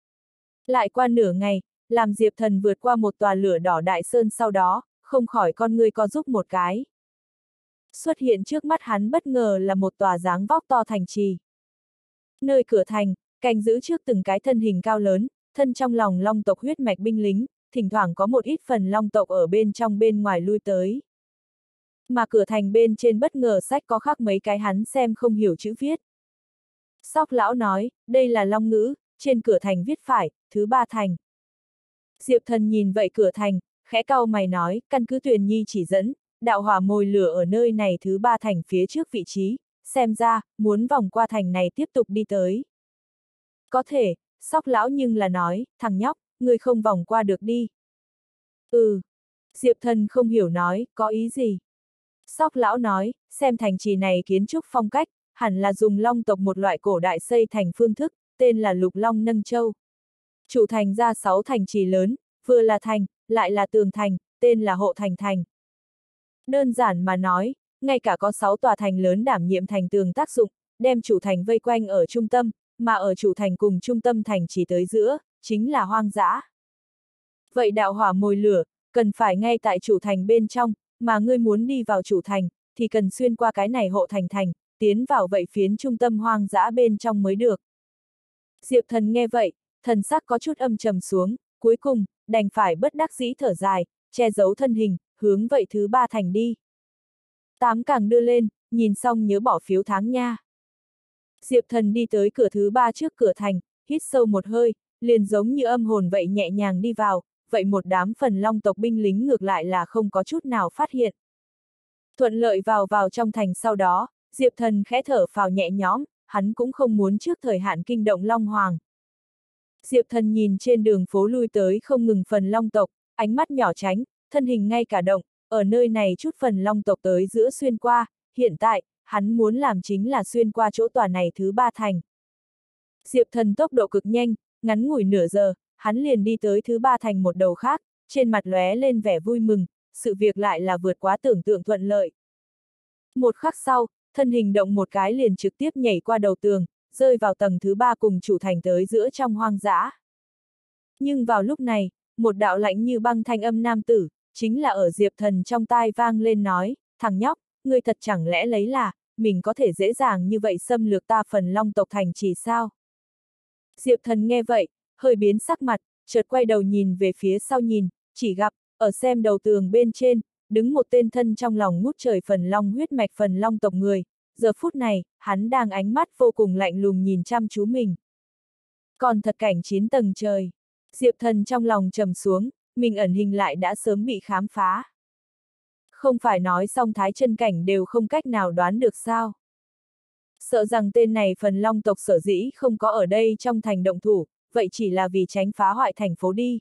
A: Lại qua nửa ngày, làm Diệp Thần vượt qua một tòa lửa đỏ đại sơn sau đó, không khỏi con người co giúp một cái. Xuất hiện trước mắt hắn bất ngờ là một tòa dáng vóc to thành trì. Nơi cửa thành, canh giữ trước từng cái thân hình cao lớn, thân trong lòng long tộc huyết mạch binh lính, thỉnh thoảng có một ít phần long tộc ở bên trong bên ngoài lui tới. Mà cửa thành bên trên bất ngờ sách có khắc mấy cái hắn xem không hiểu chữ viết. Sóc lão nói, đây là long ngữ, trên cửa thành viết phải, thứ ba thành. Diệp Thần nhìn vậy cửa thành, khẽ cau mày nói, căn cứ Tuyền Nhi chỉ dẫn, đạo hỏa mồi lửa ở nơi này thứ ba thành phía trước vị trí, xem ra, muốn vòng qua thành này tiếp tục đi tới. Có thể, Sóc lão nhưng là nói, thằng nhóc, ngươi không vòng qua được đi. Ừ. Diệp Thần không hiểu nói, có ý gì? Sóc lão nói, xem thành trì này kiến trúc phong cách, hẳn là dùng long tộc một loại cổ đại xây thành phương thức, tên là Lục Long Nâng Châu. Chủ thành ra sáu thành trì lớn, vừa là thành, lại là tường thành, tên là Hộ Thành Thành. Đơn giản mà nói, ngay cả có sáu tòa thành lớn đảm nhiệm thành tường tác dụng, đem chủ thành vây quanh ở trung tâm, mà ở chủ thành cùng trung tâm thành chỉ tới giữa, chính là hoang dã. Vậy đạo hỏa mồi lửa, cần phải ngay tại chủ thành bên trong, mà ngươi muốn đi vào chủ thành, thì cần xuyên qua cái này hộ thành thành, tiến vào vậy phiến trung tâm hoang dã bên trong mới được. Diệp Thần nghe vậy, thần sắc có chút âm trầm xuống, cuối cùng, đành phải bất đắc dĩ thở dài, che giấu thân hình, hướng vậy thứ ba thành đi. Tám càng đưa lên, nhìn xong nhớ bỏ phiếu tháng nha. Diệp Thần đi tới cửa thứ ba trước cửa thành, hít sâu một hơi, liền giống như âm hồn vậy nhẹ nhàng đi vào, vậy một đám phần long tộc binh lính ngược lại là không có chút nào phát hiện. Thuận lợi vào vào trong thành sau đó, Diệp Thần khẽ thở phào nhẹ nhõm, hắn cũng không muốn trước thời hạn kinh động Long Hoàng. Diệp Thần nhìn trên đường phố lui tới không ngừng phần long tộc, ánh mắt nhỏ tránh, thân hình ngay cả động, ở nơi này chút phần long tộc tới giữa xuyên qua, hiện tại, hắn muốn làm chính là xuyên qua chỗ tòa này thứ ba thành. Diệp Thần tốc độ cực nhanh, ngắn ngủi nửa giờ, hắn liền đi tới thứ ba thành một đầu khác, trên mặt lóe lên vẻ vui mừng, sự việc lại là vượt quá tưởng tượng thuận lợi. Một khắc sau, thân hình động một cái liền trực tiếp nhảy qua đầu tường, rơi vào tầng thứ ba cùng chủ thành tới giữa trong hoang dã. Nhưng vào lúc này, một đạo lạnh như băng thanh âm nam tử, chính là ở Diệp Thần trong tai vang lên nói, thằng nhóc, ngươi thật chẳng lẽ lấy là, mình có thể dễ dàng như vậy xâm lược ta phần long tộc thành trì sao? Diệp Thần nghe vậy, hơi biến sắc mặt, chợt quay đầu nhìn về phía sau nhìn, chỉ gặp, ở xem đầu tường bên trên, đứng một tên thân trong lòng ngút trời phần long huyết mạch phần long tộc người, giờ phút này, hắn đang ánh mắt vô cùng lạnh lùng nhìn chăm chú mình. Còn thật cảnh chín tầng trời, Diệp Thần trong lòng trầm xuống, mình ẩn hình lại đã sớm bị khám phá. Không phải nói song thái chân cảnh đều không cách nào đoán được sao? Sợ rằng tên này phần long tộc sở dĩ không có ở đây trong thành động thủ, vậy chỉ là vì tránh phá hoại thành phố đi.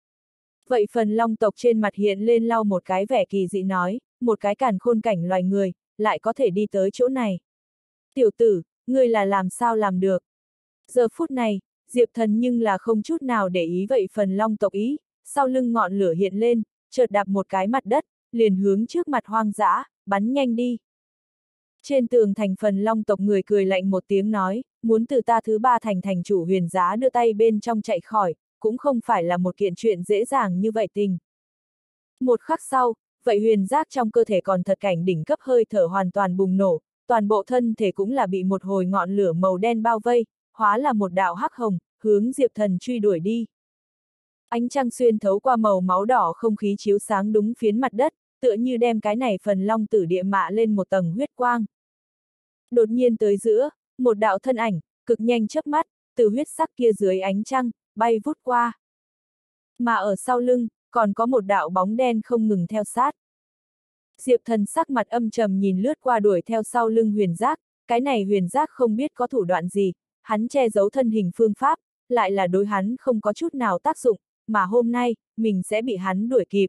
A: Vậy phần long tộc trên mặt hiện lên lau một cái vẻ kỳ dị nói, một cái càn khôn cảnh loài người, lại có thể đi tới chỗ này. Tiểu tử, ngươi là làm sao làm được? Giờ phút này, Diệp Thần nhưng là không chút nào để ý vậy phần long tộc ý, sau lưng ngọn lửa hiện lên, chợt đạp một cái mặt đất, liền hướng trước mặt hoang dã, bắn nhanh đi. Trên tường thành phần long tộc người cười lạnh một tiếng nói, muốn từ ta thứ ba thành thành chủ Huyền Giá đưa tay bên trong chạy khỏi, cũng không phải là một kiện chuyện dễ dàng như vậy tình. Một khắc sau, vậy huyền giác trong cơ thể còn thật cảnh đỉnh cấp hơi thở hoàn toàn bùng nổ, toàn bộ thân thể cũng là bị một hồi ngọn lửa màu đen bao vây, hóa là một đạo hắc hồng, hướng Diệp Thần truy đuổi đi. Ánh trăng xuyên thấu qua màu máu đỏ không khí chiếu sáng đúng phiến mặt đất, tựa như đem cái này phần long tử địa mạ lên một tầng huyết quang. Đột nhiên tới giữa, một đạo thân ảnh, cực nhanh chớp mắt, từ huyết sắc kia dưới ánh trăng, bay vút qua. Mà ở sau lưng, còn có một đạo bóng đen không ngừng theo sát. Diệp Thần sắc mặt âm trầm nhìn lướt qua đuổi theo sau lưng Huyền Giác, cái này Huyền Giác không biết có thủ đoạn gì, hắn che giấu thân hình phương pháp, lại là đối hắn không có chút nào tác dụng, mà hôm nay, mình sẽ bị hắn đuổi kịp.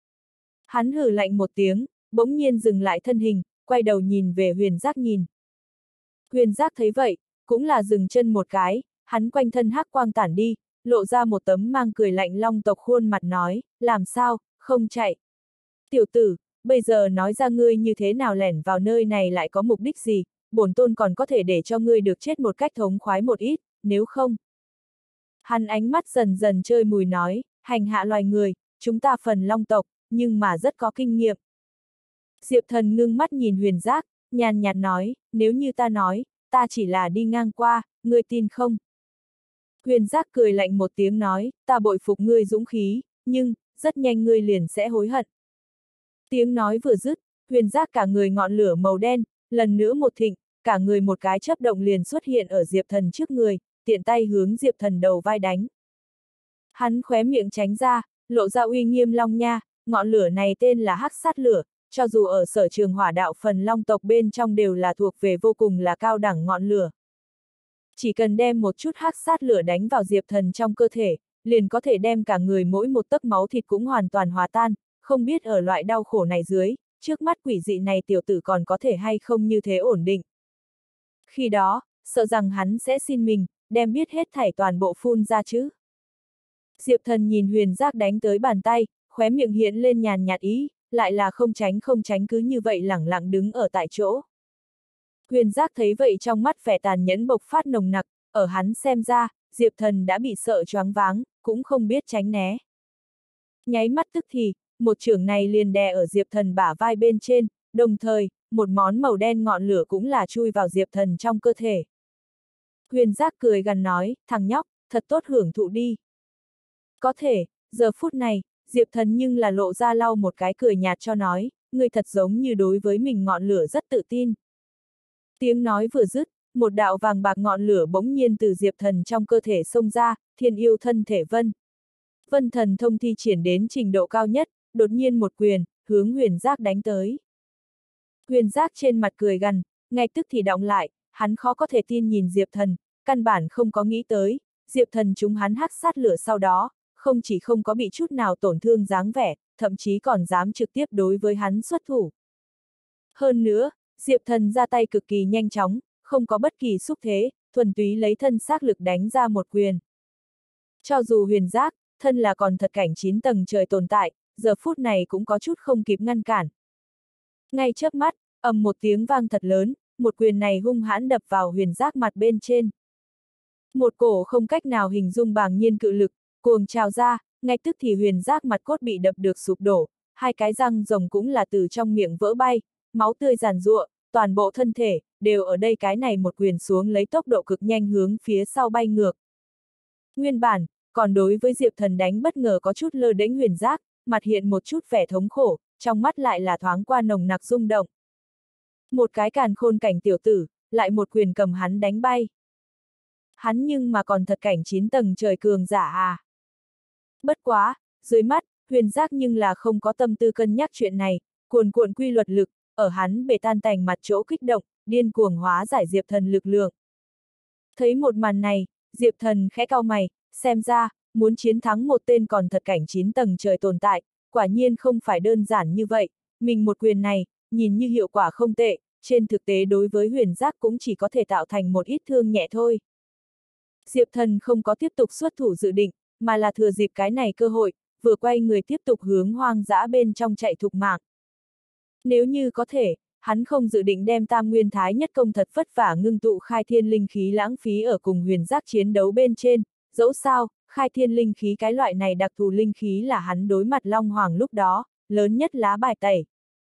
A: Hắn hừ lạnh một tiếng, bỗng nhiên dừng lại thân hình, quay đầu nhìn về Huyền Giác nhìn. Huyền Giác thấy vậy, cũng là dừng chân một cái, hắn quanh thân hắc quang tản đi, lộ ra một tấm mang cười lạnh long tộc khuôn mặt nói, làm sao, không chạy. Tiểu tử, bây giờ nói ra ngươi như thế nào lẻn vào nơi này lại có mục đích gì, bổn tôn còn có thể để cho ngươi được chết một cách thống khoái một ít, nếu không. Hắn ánh mắt dần dần chơi mùi nói, hành hạ loài người, chúng ta phần long tộc, nhưng mà rất có kinh nghiệm. Diệp Thần ngưng mắt nhìn Huyền Giác, nhàn nhạt nói, nếu như ta nói, ta chỉ là đi ngang qua, ngươi tin không? Huyền Giác cười lạnh một tiếng nói, ta bội phục ngươi dũng khí, nhưng, rất nhanh ngươi liền sẽ hối hận. Tiếng nói vừa dứt, Huyền Giác cả người ngọn lửa màu đen, lần nữa một thịnh, cả người một cái chớp động liền xuất hiện ở Diệp Thần trước người, tiện tay hướng Diệp Thần đầu vai đánh. Hắn khóe miệng tránh ra, lộ ra uy nghiêm long nha, ngọn lửa này tên là hắc sát lửa, cho dù ở sở trường hỏa đạo phần long tộc bên trong đều là thuộc về vô cùng là cao đẳng ngọn lửa. Chỉ cần đem một chút hắc sát lửa đánh vào Diệp Thần trong cơ thể, liền có thể đem cả người mỗi một tấc máu thịt cũng hoàn toàn hòa tan, không biết ở loại đau khổ này dưới, trước mắt quỷ dị này tiểu tử còn có thể hay không như thế ổn định. Khi đó, sợ rằng hắn sẽ xin mình, đem biết hết thảy toàn bộ phun ra chứ. Diệp Thần nhìn Huyền Giác đánh tới bàn tay, khóe miệng hiện lên nhàn nhạt ý, lại là không tránh không tránh cứ như vậy lẳng lặng đứng ở tại chỗ. Huyền Giác thấy vậy trong mắt vẻ tàn nhẫn bộc phát nồng nặc, ở hắn xem ra, Diệp Thần đã bị sợ choáng váng, cũng không biết tránh né. Nháy mắt tức thì, một chưởng này liền đè ở Diệp Thần bả vai bên trên, đồng thời, một món màu đen ngọn lửa cũng là chui vào Diệp Thần trong cơ thể. Huyền Giác cười gằn nói, thằng nhóc, thật tốt hưởng thụ đi. Có thể, giờ phút này, Diệp Thần nhưng là lộ ra lau một cái cười nhạt cho nói, ngươi thật giống như đối với mình ngọn lửa rất tự tin. Tiếng nói vừa dứt, một đạo vàng bạc ngọn lửa bỗng nhiên từ Diệp Thần trong cơ thể xông ra, thiên yêu thân thể vân. Vân thần thông thi triển đến trình độ cao nhất, đột nhiên một quyền, hướng Huyền Giác đánh tới. Huyền Giác trên mặt cười gằn, ngay tức thì đọng lại, hắn khó có thể tin nhìn Diệp Thần, căn bản không có nghĩ tới, Diệp Thần trúng hắn hắc sát lửa sau đó, không chỉ không có bị chút nào tổn thương dáng vẻ, thậm chí còn dám trực tiếp đối với hắn xuất thủ. Hơn nữa, Diệp Thần ra tay cực kỳ nhanh chóng, không có bất kỳ xúc thế, thuần túy lấy thân xác lực đánh ra một quyền. Cho dù Huyền Giác, thân là còn thật cảnh chín tầng trời tồn tại, giờ phút này cũng có chút không kịp ngăn cản. Ngay chớp mắt, ầm một tiếng vang thật lớn, một quyền này hung hãn đập vào Huyền Giác mặt bên trên. Một cổ không cách nào hình dung bàng nhiên cự lực, cuồng trào ra, ngay tức thì Huyền Giác mặt cốt bị đập được sụp đổ, hai cái răng rồng cũng là từ trong miệng vỡ bay, máu tươi giàn giụa, toàn bộ thân thể, đều ở đây cái này một quyền xuống lấy tốc độ cực nhanh hướng phía sau bay ngược. Nguyên bản, còn đối với Diệp Thần đánh bất ngờ có chút lơ đễnh Huyền Giác, mặt hiện một chút vẻ thống khổ, trong mắt lại là thoáng qua nồng nặc rung động. Một cái càn khôn cảnh tiểu tử, lại một quyền cầm hắn đánh bay. Hắn nhưng mà còn thật cảnh chín tầng trời cường giả à. Bất quá, dưới mắt, Huyền Giác nhưng là không có tâm tư cân nhắc chuyện này, cuồn cuộn quy luật lực, ở hắn bể tan tành mặt chỗ kích động, điên cuồng hóa giải Diệp Thần lực lượng. Thấy một màn này, Diệp Thần khẽ cau mày, xem ra, muốn chiến thắng một tên còn thật cảnh chín tầng trời tồn tại, quả nhiên không phải đơn giản như vậy, mình một quyền này, nhìn như hiệu quả không tệ, trên thực tế đối với Huyền Giác cũng chỉ có thể tạo thành một ít thương nhẹ thôi. Diệp Thần không có tiếp tục xuất thủ dự định, mà là thừa dịp cái này cơ hội, vừa quay người tiếp tục hướng hoang dã bên trong chạy thục mạng. Nếu như có thể, hắn không dự định đem Tam Nguyên Thái Nhất Công thật vất vả ngưng tụ khai thiên linh khí lãng phí ở cùng Huyền Giác chiến đấu bên trên, dẫu sao, khai thiên linh khí cái loại này đặc thù linh khí là hắn đối mặt Long Hoàng lúc đó, lớn nhất lá bài tẩy.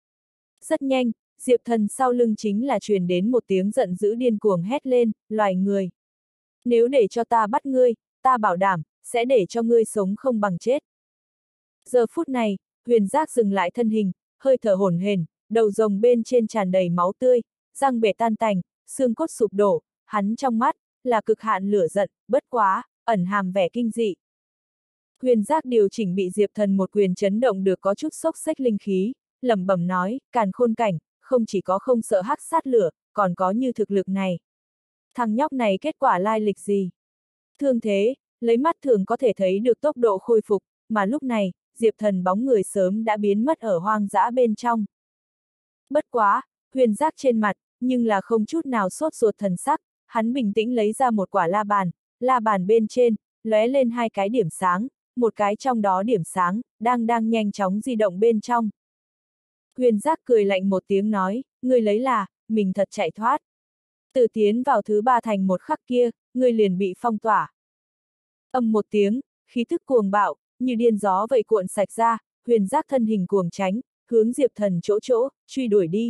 A: Rất nhanh, Diệp Thần sau lưng chính là truyền đến một tiếng giận dữ điên cuồng hét lên, loài người. Nếu để cho ta bắt ngươi, ta bảo đảm, sẽ để cho ngươi sống không bằng chết. Giờ phút này, Huyền Giác dừng lại thân hình, hơi thở hổn hển, đầu rồng bên trên tràn đầy máu tươi, răng bể tan tành, xương cốt sụp đổ, hắn trong mắt, là cực hạn lửa giận, bất quá, ẩn hàm vẻ kinh dị. Huyền Giác điều chỉnh bị Diệp Thần một quyền chấn động được có chút xốc xếch linh khí, lẩm bẩm nói, càn khôn cảnh, không chỉ có không sợ hắc sát lửa, còn có như thực lực này. Thằng nhóc này kết quả lai lịch gì? Thương thế, lấy mắt thường có thể thấy được tốc độ khôi phục, mà lúc này, Diệp Thần bóng người sớm đã biến mất ở hoang dã bên trong. Bất quá, Huyền Giác trên mặt, nhưng là không chút nào sốt ruột thần sắc, hắn bình tĩnh lấy ra một quả la bàn, la bàn bên trên, lóe lên hai cái điểm sáng, một cái trong đó điểm sáng, đang đang nhanh chóng di động bên trong. Huyền Giác cười lạnh một tiếng nói, ngươi lấy là, mình thật chạy thoát. Từ tiến vào thứ ba thành một khắc kia, ngươi liền bị phong tỏa. Âm một tiếng, khí thức cuồng bạo, như điên gió vậy cuộn sạch ra, Huyền Giác thân hình cuồng tránh, hướng Diệp Thần chỗ chỗ, truy đuổi đi.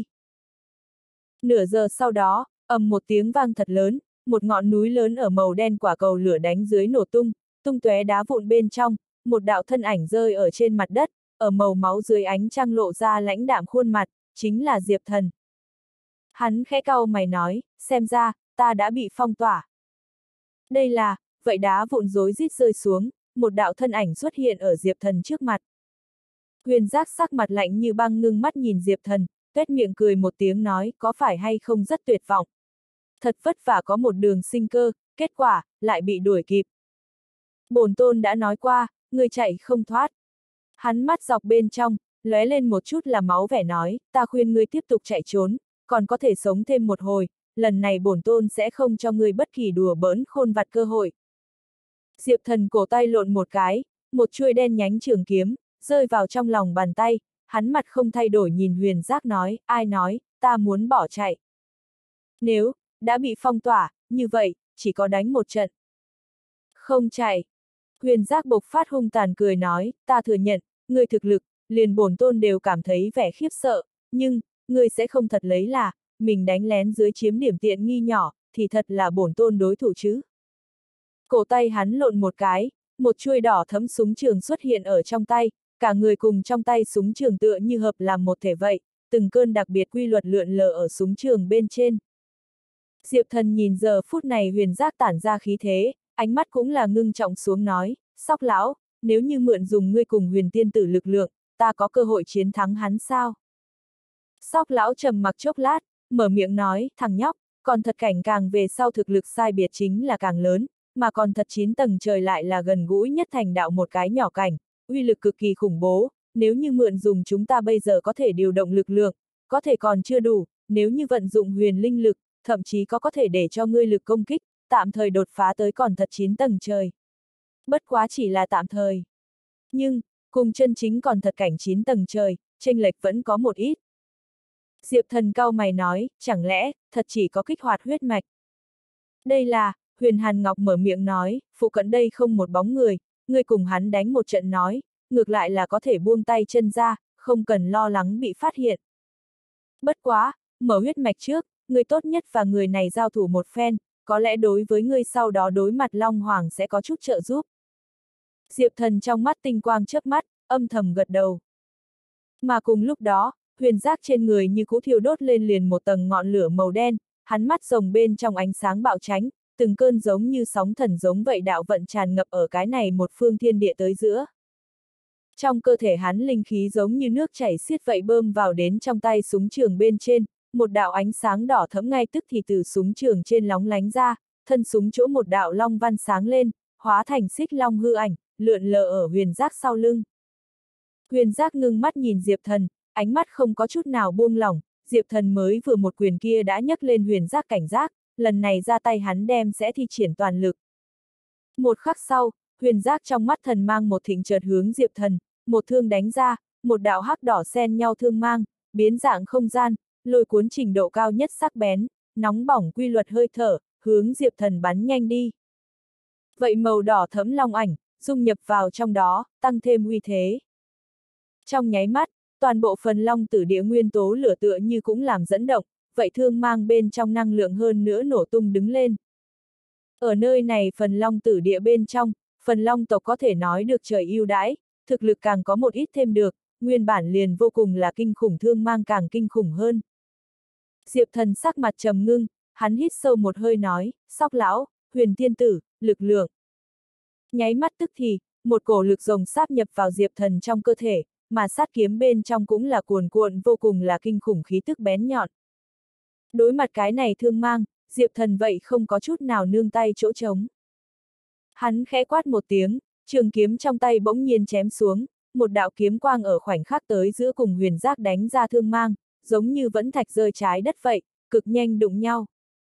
A: Nửa giờ sau đó, ầm một tiếng vang thật lớn, một ngọn núi lớn ở màu đen quả cầu lửa đánh dưới nổ tung, tung tóe đá vụn bên trong, một đạo thân ảnh rơi ở trên mặt đất, ở màu máu dưới ánh trăng lộ ra lãnh đạm khuôn mặt, chính là Diệp Thần. Hắn khẽ cau mày nói, xem ra, ta đã bị phong tỏa. Đây là, vậy đá vụn rối rít rơi xuống, một đạo thân ảnh xuất hiện ở Diệp Thần trước mặt. Huyền Giác sắc mặt lạnh như băng ngưng mắt nhìn Diệp Thần, tuét miệng cười một tiếng nói, có phải hay không rất tuyệt vọng. Thật vất vả có một đường sinh cơ, kết quả, lại bị đuổi kịp. Bổn tôn đã nói qua, ngươi chạy không thoát. Hắn mắt dọc bên trong, lóe lên một chút là máu vẻ nói, ta khuyên ngươi tiếp tục chạy trốn, còn có thể sống thêm một hồi, lần này bổn tôn sẽ không cho ngươi bất kỳ đùa bỡn khôn vặt cơ hội. Diệp Thần cổ tay lộn một cái, một chuôi đen nhánh trường kiếm, rơi vào trong lòng bàn tay, hắn mặt không thay đổi nhìn Huyền Giác nói, ai nói, ta muốn bỏ chạy. Nếu, đã bị phong tỏa, như vậy, chỉ có đánh một trận. Không chạy. Huyền Giác bộc phát hung tàn cười nói, ta thừa nhận, ngươi thực lực, liền bổn tôn đều cảm thấy vẻ khiếp sợ, nhưng, ngươi sẽ không thật lấy là, mình đánh lén dưới chiếm điểm tiện nghi nhỏ, thì thật là bổn tôn đối thủ chứ. Cổ tay hắn lộn một cái, một chuôi đỏ thẫm súng trường xuất hiện ở trong tay, cả người cùng trong tay súng trường tựa như hợp làm một thể vậy, từng cơn đặc biệt quy luật lượn lờ ở súng trường bên trên. Diệp Thần nhìn giờ phút này Huyền Giác tản ra khí thế, ánh mắt cũng là ngưng trọng xuống nói, Sóc lão, nếu như mượn dùng ngươi cùng Huyền tiên tử lực lượng, ta có cơ hội chiến thắng hắn sao? Sóc lão trầm mặc chốc lát, mở miệng nói, thằng nhóc, còn thật cảnh càng về sau thực lực sai biệt chính là càng lớn, mà còn thật chín tầng trời lại là gần gũi nhất thành đạo một cái nhỏ cảnh, uy lực cực kỳ khủng bố, nếu như mượn dùng chúng ta bây giờ có thể điều động lực lượng, có thể còn chưa đủ, nếu như vận dụng huyền linh lực, thậm chí có có thể để cho ngươi lực công kích, tạm thời đột phá tới còn thật chín tầng trời. Bất quá chỉ là tạm thời. Nhưng, cùng chân chính còn thật cảnh chín tầng trời, chênh lệch vẫn có một ít. Diệp Thần cau mày nói, chẳng lẽ, thật chỉ có kích hoạt huyết mạch. Đây là, Huyền Hàn Ngọc mở miệng nói, phụ cận đây không một bóng người, ngươi cùng hắn đánh một trận nói, ngược lại là có thể buông tay chân ra, không cần lo lắng bị phát hiện. Bất quá, mở huyết mạch trước, ngươi tốt nhất và người này giao thủ một phen, có lẽ đối với ngươi sau đó đối mặt Long Hoàng sẽ có chút trợ giúp. Diệp Thần trong mắt tinh quang chớp mắt, âm thầm gật đầu. Mà cùng lúc đó, Huyền Giác trên người như cũ thiêu đốt lên liền một tầng ngọn lửa màu đen, hắn mắt rồng bên trong ánh sáng bạo tránh, từng cơn giống như sóng thần giống vậy đạo vận tràn ngập ở cái này một phương thiên địa tới giữa. Trong cơ thể hắn linh khí giống như nước chảy xiết vậy bơm vào đến trong tay súng trường bên trên, một đạo ánh sáng đỏ thẫm ngay tức thì từ súng trường trên lóng lánh ra, thân súng chỗ một đạo long văn sáng lên, hóa thành xích long hư ảnh, lượn lờ ở Huyền Giác sau lưng. Huyền Giác ngưng mắt nhìn Diệp Thần, ánh mắt không có chút nào buông lỏng, Diệp Thần mới vừa một quyền kia đã nhấc lên Huyền Giác cảnh giác, lần này ra tay hắn đem sẽ thi triển toàn lực. Một khắc sau, Huyền Giác trong mắt thần mang một thịnh chợt hướng Diệp Thần, một thương đánh ra, một đạo hắc đỏ xen nhau thương mang, biến dạng không gian, lôi cuốn trình độ cao nhất sắc bén, nóng bỏng quy luật hơi thở, hướng Diệp Thần bắn nhanh đi. Vậy màu đỏ thẫm long ảnh, dung nhập vào trong đó, tăng thêm uy thế. Trong nháy mắt, toàn bộ phần long tử địa nguyên tố lửa tựa như cũng làm dẫn động, vậy thương mang bên trong năng lượng hơn nữa nổ tung đứng lên. Ở nơi này phần long tử địa bên trong, phần long tộc có thể nói được trời ưu đãi, thực lực càng có một ít thêm được, nguyên bản liền vô cùng là kinh khủng thương mang càng kinh khủng hơn. Diệp Thần sắc mặt trầm ngưng, hắn hít sâu một hơi nói, Sóc lão, Huyền tiên tử, lực lượng. Nháy mắt tức thì, một cổ lực rồng sáp nhập vào Diệp Thần trong cơ thể, mà sát kiếm bên trong cũng là cuồn cuộn vô cùng là kinh khủng khí tức bén nhọn. Đối mặt cái này thương mang, Diệp Thần vậy không có chút nào nương tay chỗ trống. Hắn khẽ quát một tiếng, trường kiếm trong tay bỗng nhiên chém xuống, một đạo kiếm quang ở khoảnh khắc tới giữa cùng huyền giác đánh ra thương mang, giống như vẫn thạch rơi trái đất vậy, cực nhanh đụng nhau.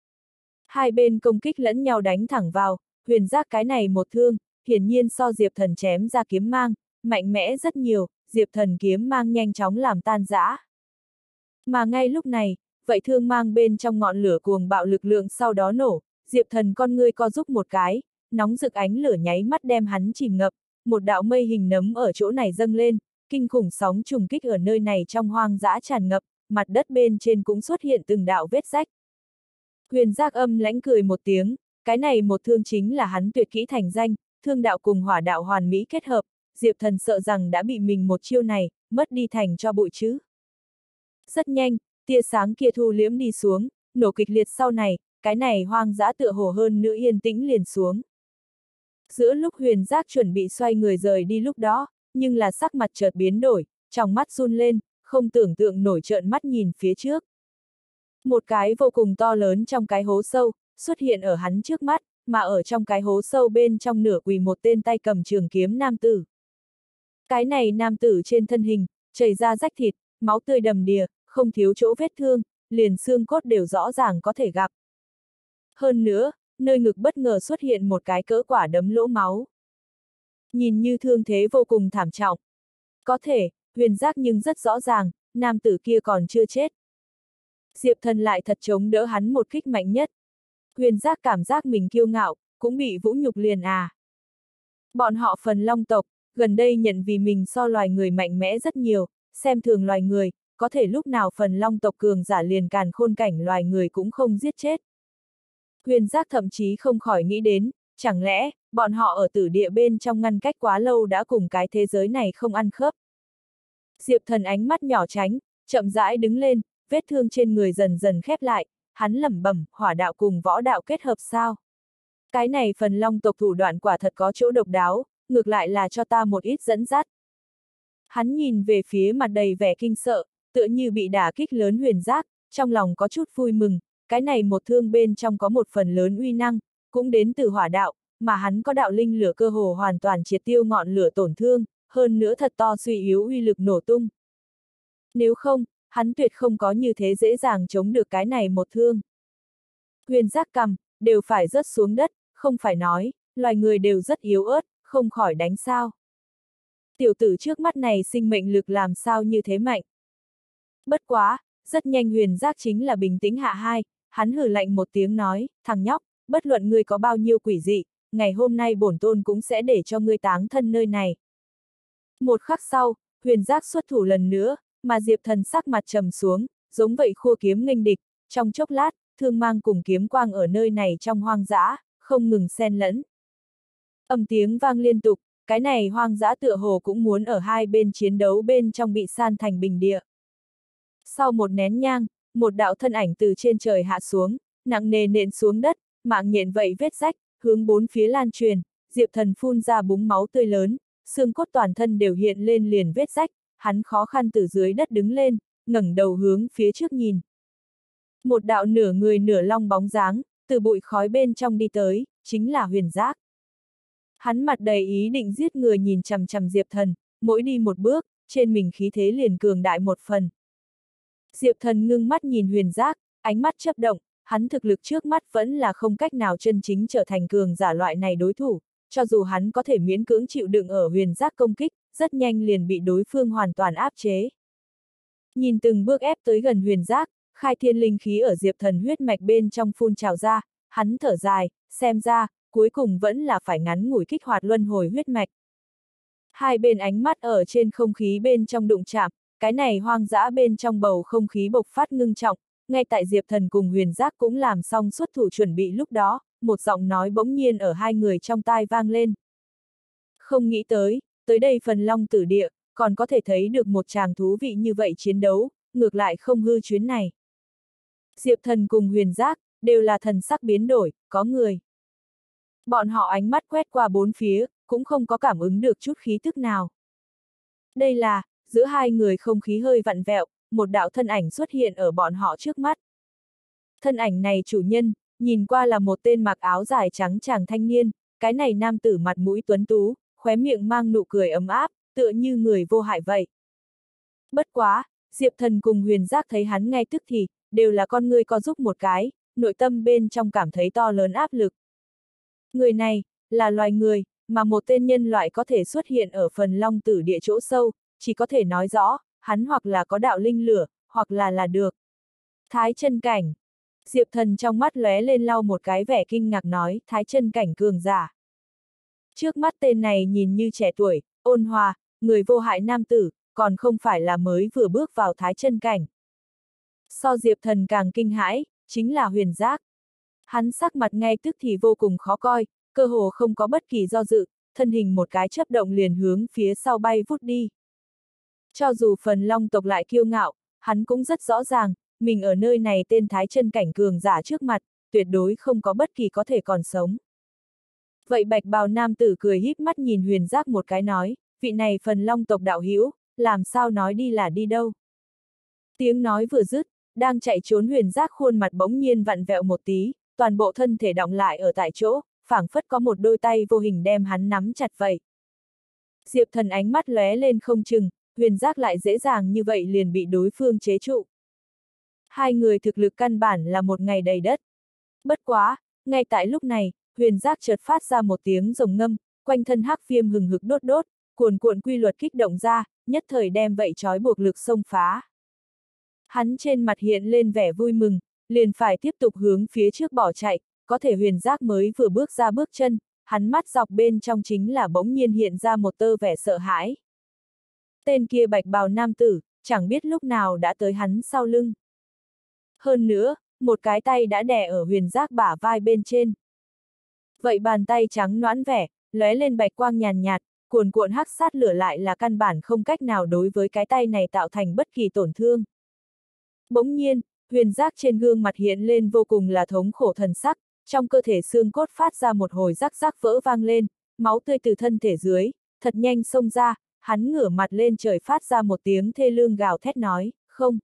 A: Hai bên công kích lẫn nhau đánh thẳng vào, huyền giác cái này một thương, hiển nhiên so Diệp Thần chém ra kiếm mang, mạnh mẽ rất nhiều, Diệp Thần kiếm mang nhanh chóng làm tan rã. Mà ngay lúc này, vậy thương mang bên trong ngọn lửa cuồng bạo lực lượng sau đó nổ, Diệp Thần con ngươi co giúp một cái, nóng rực ánh lửa nháy mắt đem hắn chìm ngập, một đạo mây hình nấm ở chỗ này dâng lên, kinh khủng sóng trùng kích ở nơi này trong hoang dã tràn ngập, mặt đất bên trên cũng xuất hiện từng đạo vết rách. Huyền giác âm lãnh cười một tiếng, cái này một thương chính là hắn tuyệt kỹ thành danh, thương đạo cùng hỏa đạo hoàn mỹ kết hợp, Diệp Thần sợ rằng đã bị mình một chiêu này, mất đi thành cho bụi chứ. Rất nhanh, tia sáng kia thu liễm đi xuống, nổ kịch liệt sau này, cái này hoang dã tựa hồ hơn nữa yên tĩnh liền xuống. Giữa lúc huyền giác chuẩn bị xoay người rời đi lúc đó, nhưng là sắc mặt chợt biến đổi, trong mắt run lên, không tưởng tượng nổi trợn mắt nhìn phía trước. Một cái vô cùng to lớn trong cái hố sâu, xuất hiện ở hắn trước mắt, mà ở trong cái hố sâu bên trong nửa quỳ một tên tay cầm trường kiếm nam tử. Cái này nam tử trên thân hình, chảy ra rách thịt, máu tươi đầm đìa, không thiếu chỗ vết thương, liền xương cốt đều rõ ràng có thể gặp. Hơn nữa, nơi ngực bất ngờ xuất hiện một cái cỡ quả đấm lỗ máu. Nhìn như thương thế vô cùng thảm trọng. Có thể, huyền giác nhưng rất rõ ràng, nam tử kia còn chưa chết. Diệp Thần lại thật chống đỡ hắn một kích mạnh nhất. Huyền giác cảm giác mình kiêu ngạo, cũng bị vũ nhục liền à. Bọn họ phần long tộc, gần đây nhận vì mình so loài người mạnh mẽ rất nhiều, xem thường loài người, có thể lúc nào phần long tộc cường giả liền càn khôn cảnh loài người cũng không giết chết. Huyền giác thậm chí không khỏi nghĩ đến, chẳng lẽ, bọn họ ở tử địa bên trong ngăn cách quá lâu đã cùng cái thế giới này không ăn khớp. Diệp Thần ánh mắt nhỏ tránh, chậm rãi đứng lên, vết thương trên người dần dần khép lại, hắn lẩm bẩm, hỏa đạo cùng võ đạo kết hợp sao? Cái này phần long tộc thủ đoạn quả thật có chỗ độc đáo, ngược lại là cho ta một ít dẫn dắt. Hắn nhìn về phía mặt đầy vẻ kinh sợ, tựa như bị đả kích lớn huyền giác, trong lòng có chút vui mừng, cái này một thương bên trong có một phần lớn uy năng, cũng đến từ hỏa đạo, mà hắn có đạo linh lửa cơ hồ hoàn toàn triệt tiêu ngọn lửa tổn thương, hơn nữa thật to suy yếu uy lực nổ tung. Nếu không, hắn tuyệt không có như thế dễ dàng chống được cái này một thương. Huyền giác cầm, đều phải rớt xuống đất, không phải nói, loài người đều rất yếu ớt, không khỏi đánh sao. Tiểu tử trước mắt này sinh mệnh lực làm sao như thế mạnh. Bất quá, rất nhanh huyền giác chính là bình tĩnh hạ hai, hắn hừ lạnh một tiếng nói, thằng nhóc, bất luận ngươi có bao nhiêu quỷ dị, ngày hôm nay bổn tôn cũng sẽ để cho ngươi táng thân nơi này. Một khắc sau, huyền giác xuất thủ lần nữa, mà Diệp Thần sắc mặt trầm xuống, giống vậy khua kiếm nghênh địch, trong chốc lát, thương mang cùng kiếm quang ở nơi này trong hoang dã, không ngừng xen lẫn. Âm tiếng vang liên tục, cái này hoang dã tựa hồ cũng muốn ở hai bên chiến đấu bên trong bị san thành bình địa. Sau một nén nhang, một đạo thân ảnh từ trên trời hạ xuống, nặng nề nện xuống đất, mạng nhện vậy vết rách, hướng bốn phía lan truyền, Diệp Thần phun ra búng máu tươi lớn, xương cốt toàn thân đều hiện lên liền vết rách, hắn khó khăn từ dưới đất đứng lên, ngẩng đầu hướng phía trước nhìn. Một đạo nửa người nửa long bóng dáng, từ bụi khói bên trong đi tới, chính là huyền giác. Hắn mặt đầy ý định giết người nhìn chằm chằm Diệp Thần, mỗi đi một bước, trên mình khí thế liền cường đại một phần. Diệp Thần ngưng mắt nhìn huyền giác, ánh mắt chớp động, hắn thực lực trước mắt vẫn là không cách nào chân chính trở thành cường giả loại này đối thủ, cho dù hắn có thể miễn cưỡng chịu đựng ở huyền giác công kích, rất nhanh liền bị đối phương hoàn toàn áp chế. Nhìn từng bước ép tới gần huyền giác, khai thiên linh khí ở Diệp Thần huyết mạch bên trong phun trào ra, hắn thở dài, xem ra, cuối cùng vẫn là phải ngắn ngủi kích hoạt luân hồi huyết mạch. Hai bên ánh mắt ở trên không khí bên trong đụng chạm, cái này hoang dã bên trong bầu không khí bộc phát ngưng trọng, ngay tại Diệp Thần cùng huyền giác cũng làm xong xuất thủ chuẩn bị lúc đó, một giọng nói bỗng nhiên ở hai người trong tai vang lên. Không nghĩ tới, tới đây phần long tử địa, còn có thể thấy được một tràng thú vị như vậy chiến đấu, ngược lại không hư chuyến này. Diệp Thần cùng huyền giác, đều là thần sắc biến đổi, có người. Bọn họ ánh mắt quét qua bốn phía, cũng không có cảm ứng được chút khí tức nào. Đây là, giữa hai người không khí hơi vặn vẹo, một đạo thân ảnh xuất hiện ở bọn họ trước mắt. Thân ảnh này chủ nhân, nhìn qua là một tên mặc áo dài trắng chàng thanh niên, cái này nam tử mặt mũi tuấn tú, khóe miệng mang nụ cười ấm áp, tựa như người vô hại vậy. Bất quá, Diệp Thần cùng Huyền Giác thấy hắn ngay tức thì, đều là con ngươi co giúp một cái, nội tâm bên trong cảm thấy to lớn áp lực. Người này, là loài người, mà một tên nhân loại có thể xuất hiện ở phần long tử địa chỗ sâu, chỉ có thể nói rõ, hắn hoặc là có đạo linh lửa, hoặc là là được. Thái chân cảnh. Diệp Thần trong mắt lóe lên lau một cái vẻ kinh ngạc nói, thái chân cảnh cường giả. Trước mắt tên này nhìn như trẻ tuổi, ôn hòa, người vô hại nam tử, còn không phải là mới vừa bước vào thái chân cảnh. So Diệp Thần càng kinh hãi, chính là Huyền Giác. Hắn sắc mặt ngay tức thì vô cùng khó coi, cơ hồ không có bất kỳ do dự, thân hình một cái chớp động liền hướng phía sau bay vút đi. Cho dù phần long tộc lại kiêu ngạo, hắn cũng rất rõ ràng, mình ở nơi này tên thái chân cảnh cường giả trước mặt, tuyệt đối không có bất kỳ có thể còn sống. Vậy bạch bào nam tử cười híp mắt nhìn Huyền Giác một cái nói, vị này phần long tộc đạo hữu, làm sao nói đi là đi đâu. Tiếng nói vừa dứt, đang chạy trốn Huyền Giác khuôn mặt bỗng nhiên vặn vẹo một tí, toàn bộ thân thể đọng lại ở tại chỗ, phảng phất có một đôi tay vô hình đem hắn nắm chặt vậy. Diệp Thần ánh mắt lóe lên không chừng, Huyền Giác lại dễ dàng như vậy liền bị đối phương chế trụ. Hai người thực lực căn bản là một ngày đầy đất. Bất quá, ngay tại lúc này, Huyền Giác chợt phát ra một tiếng rồng ngâm, quanh thân hắc viêm hừng hực đốt đốt, cuồn cuộn quy luật kích động ra, nhất thời đem vậy trói buộc lực xông phá. Hắn trên mặt hiện lên vẻ vui mừng, liền phải tiếp tục hướng phía trước bỏ chạy, có thể Huyền Giác mới vừa bước ra bước chân, hắn mắt dọc bên trong chính là bỗng nhiên hiện ra một tơ vẻ sợ hãi. Tên kia bạch bào nam tử, chẳng biết lúc nào đã tới hắn sau lưng. Hơn nữa, một cái tay đã đè ở Huyền Giác bả vai bên trên. Vậy bàn tay trắng nõn vẻ, lóe lên bạch quang nhàn nhạt, cuồn cuộn hắc sát lửa lại là căn bản không cách nào đối với cái tay này tạo thành bất kỳ tổn thương. Bỗng nhiên, Huyền Giác trên gương mặt hiện lên vô cùng là thống khổ thần sắc, trong cơ thể xương cốt phát ra một hồi rắc rắc vỡ vang lên, máu tươi từ thân thể dưới, thật nhanh xông ra, hắn ngửa mặt lên trời phát ra một tiếng thê lương gào thét nói, không.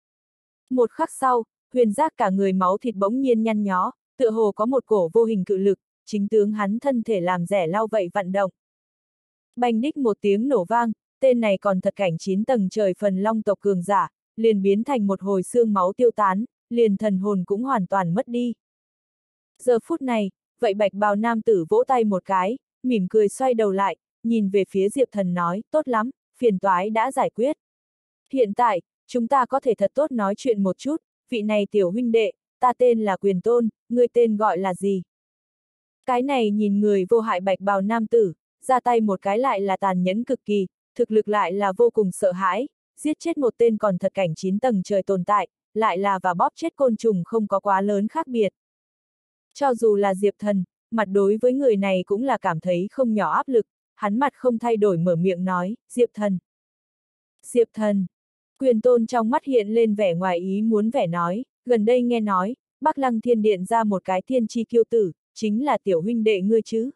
A: Một khắc sau, Huyền Giác cả người máu thịt bỗng nhiên nhăn nhó, tựa hồ có một cổ vô hình cự lực, chính tướng hắn thân thể làm rẻ lau vậy vận động. Bành đích một tiếng nổ vang, tên này còn thật cảnh chín tầng trời phần long tộc cường giả, liền biến thành một hồi xương máu tiêu tán, liền thần hồn cũng hoàn toàn mất đi. Giờ phút này, vậy bạch bào nam tử vỗ tay một cái, mỉm cười xoay đầu lại, nhìn về phía Diệp Thần nói, tốt lắm, phiền toái đã giải quyết. Hiện tại, chúng ta có thể thật tốt nói chuyện một chút, vị này tiểu huynh đệ, ta tên là Quyền Tôn, ngươi tên gọi là gì? Cái này nhìn người vô hại bạch bào nam tử, ra tay một cái lại là tàn nhẫn cực kỳ, thực lực lại là vô cùng sợ hãi, giết chết một tên còn thật cảnh chín tầng trời tồn tại, lại là và bóp chết côn trùng không có quá lớn khác biệt. Cho dù là Diệp Thần, mặt đối với người này cũng là cảm thấy không nhỏ áp lực, hắn mặt không thay đổi mở miệng nói, Diệp Thần. Diệp Thần. Quyền Tôn trong mắt hiện lên vẻ ngoài ý muốn vẻ nói, gần đây nghe nói, Bắc Lăng Thiên Điện ra một cái thiên chi kiêu tử, chính là tiểu huynh đệ ngươi chứ.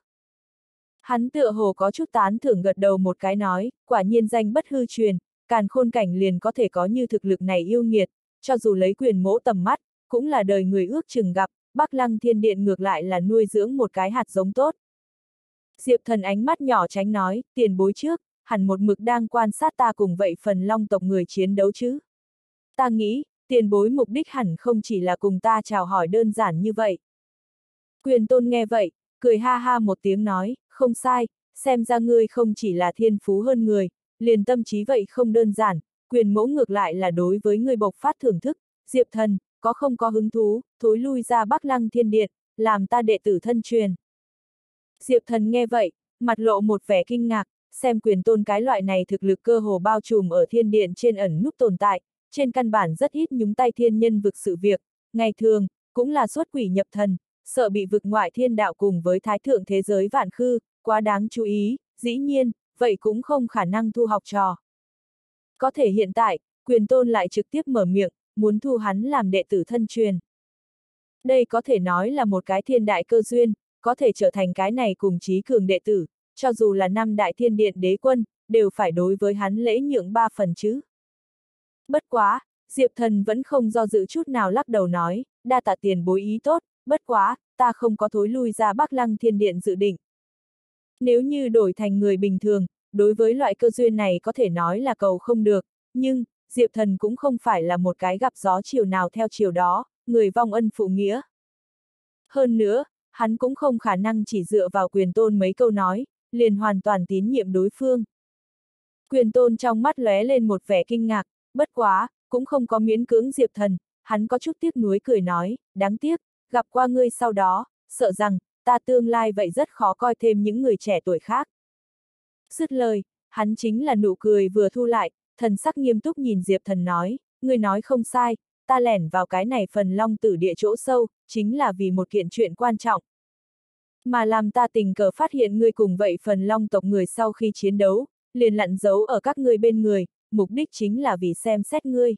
A: Hắn tựa hồ có chút tán thưởng gật đầu một cái nói, quả nhiên danh bất hư truyền, càn khôn cảnh liền có thể có như thực lực này yêu nghiệt, cho dù lấy Quyền mỗ tầm mắt, cũng là đời người ước chừng gặp, Bắc Lăng Thiên Điện ngược lại là nuôi dưỡng một cái hạt giống tốt. Diệp Thần ánh mắt nhỏ tránh nói, tiền bối trước, hẳn một mực đang quan sát ta cùng vậy phần long tộc người chiến đấu chứ. Ta nghĩ, tiền bối mục đích hẳn không chỉ là cùng ta chào hỏi đơn giản như vậy. Quyền Tôn nghe vậy, cười ha ha một tiếng nói, không sai, xem ra ngươi không chỉ là thiên phú hơn người, liền tâm trí vậy không đơn giản, Quyền mẫu ngược lại là đối với ngươi bộc phát thưởng thức, Diệp Thần, có không có hứng thú, thối lui ra Bắc Lăng Thiên Điện, làm ta đệ tử thân truyền. Diệp Thần nghe vậy, mặt lộ một vẻ kinh ngạc, xem Quyền Tôn cái loại này thực lực cơ hồ bao trùm ở thiên điện trên ẩn núp tồn tại, trên căn bản rất ít nhúng tay thiên nhân vực sự việc, ngày thường, cũng là xuất quỷ nhập thần, sợ bị vực ngoại thiên đạo cùng với thái thượng thế giới vạn khư, quá đáng chú ý, dĩ nhiên, vậy cũng không khả năng thu học trò. Có thể hiện tại, Quyền Tôn lại trực tiếp mở miệng, muốn thu hắn làm đệ tử thân truyền. Đây có thể nói là một cái thiên đại cơ duyên, có thể trở thành cái này cùng chí cường đệ tử, cho dù là năm đại thiên điện đế quân, đều phải đối với hắn lễ nhượng ba phần chứ. Bất quá, Diệp Thần vẫn không do dự chút nào lắc đầu nói, đa tạ tiền bối ý tốt, bất quá, ta không có thối lui ra Bắc Lăng Thiên Điện dự định. Nếu như đổi thành người bình thường, đối với loại cơ duyên này có thể nói là cầu không được, nhưng, Diệp Thần cũng không phải là một cái gặp gió chiều nào theo chiều đó, người vong ân phụ nghĩa. Hơn nữa, hắn cũng không khả năng chỉ dựa vào Quyền Tôn mấy câu nói, liền hoàn toàn tín nhiệm đối phương. Quyền Tôn trong mắt lóe lên một vẻ kinh ngạc, bất quá, cũng không có miễn cưỡng Diệp Thần, hắn có chút tiếc nuối cười nói, đáng tiếc, gặp qua ngươi sau đó, sợ rằng, ta tương lai vậy rất khó coi thêm những người trẻ tuổi khác. Dứt lời, hắn chính là nụ cười vừa thu lại, thần sắc nghiêm túc nhìn Diệp Thần nói, ngươi nói không sai, ta lẻn vào cái này phần Long Tử Địa chỗ sâu, chính là vì một kiện chuyện quan trọng. Mà làm ta tình cờ phát hiện ngươi cùng vậy phần Long tộc người sau khi chiến đấu, liền lặn giấu ở các ngươi bên người, mục đích chính là vì xem xét ngươi.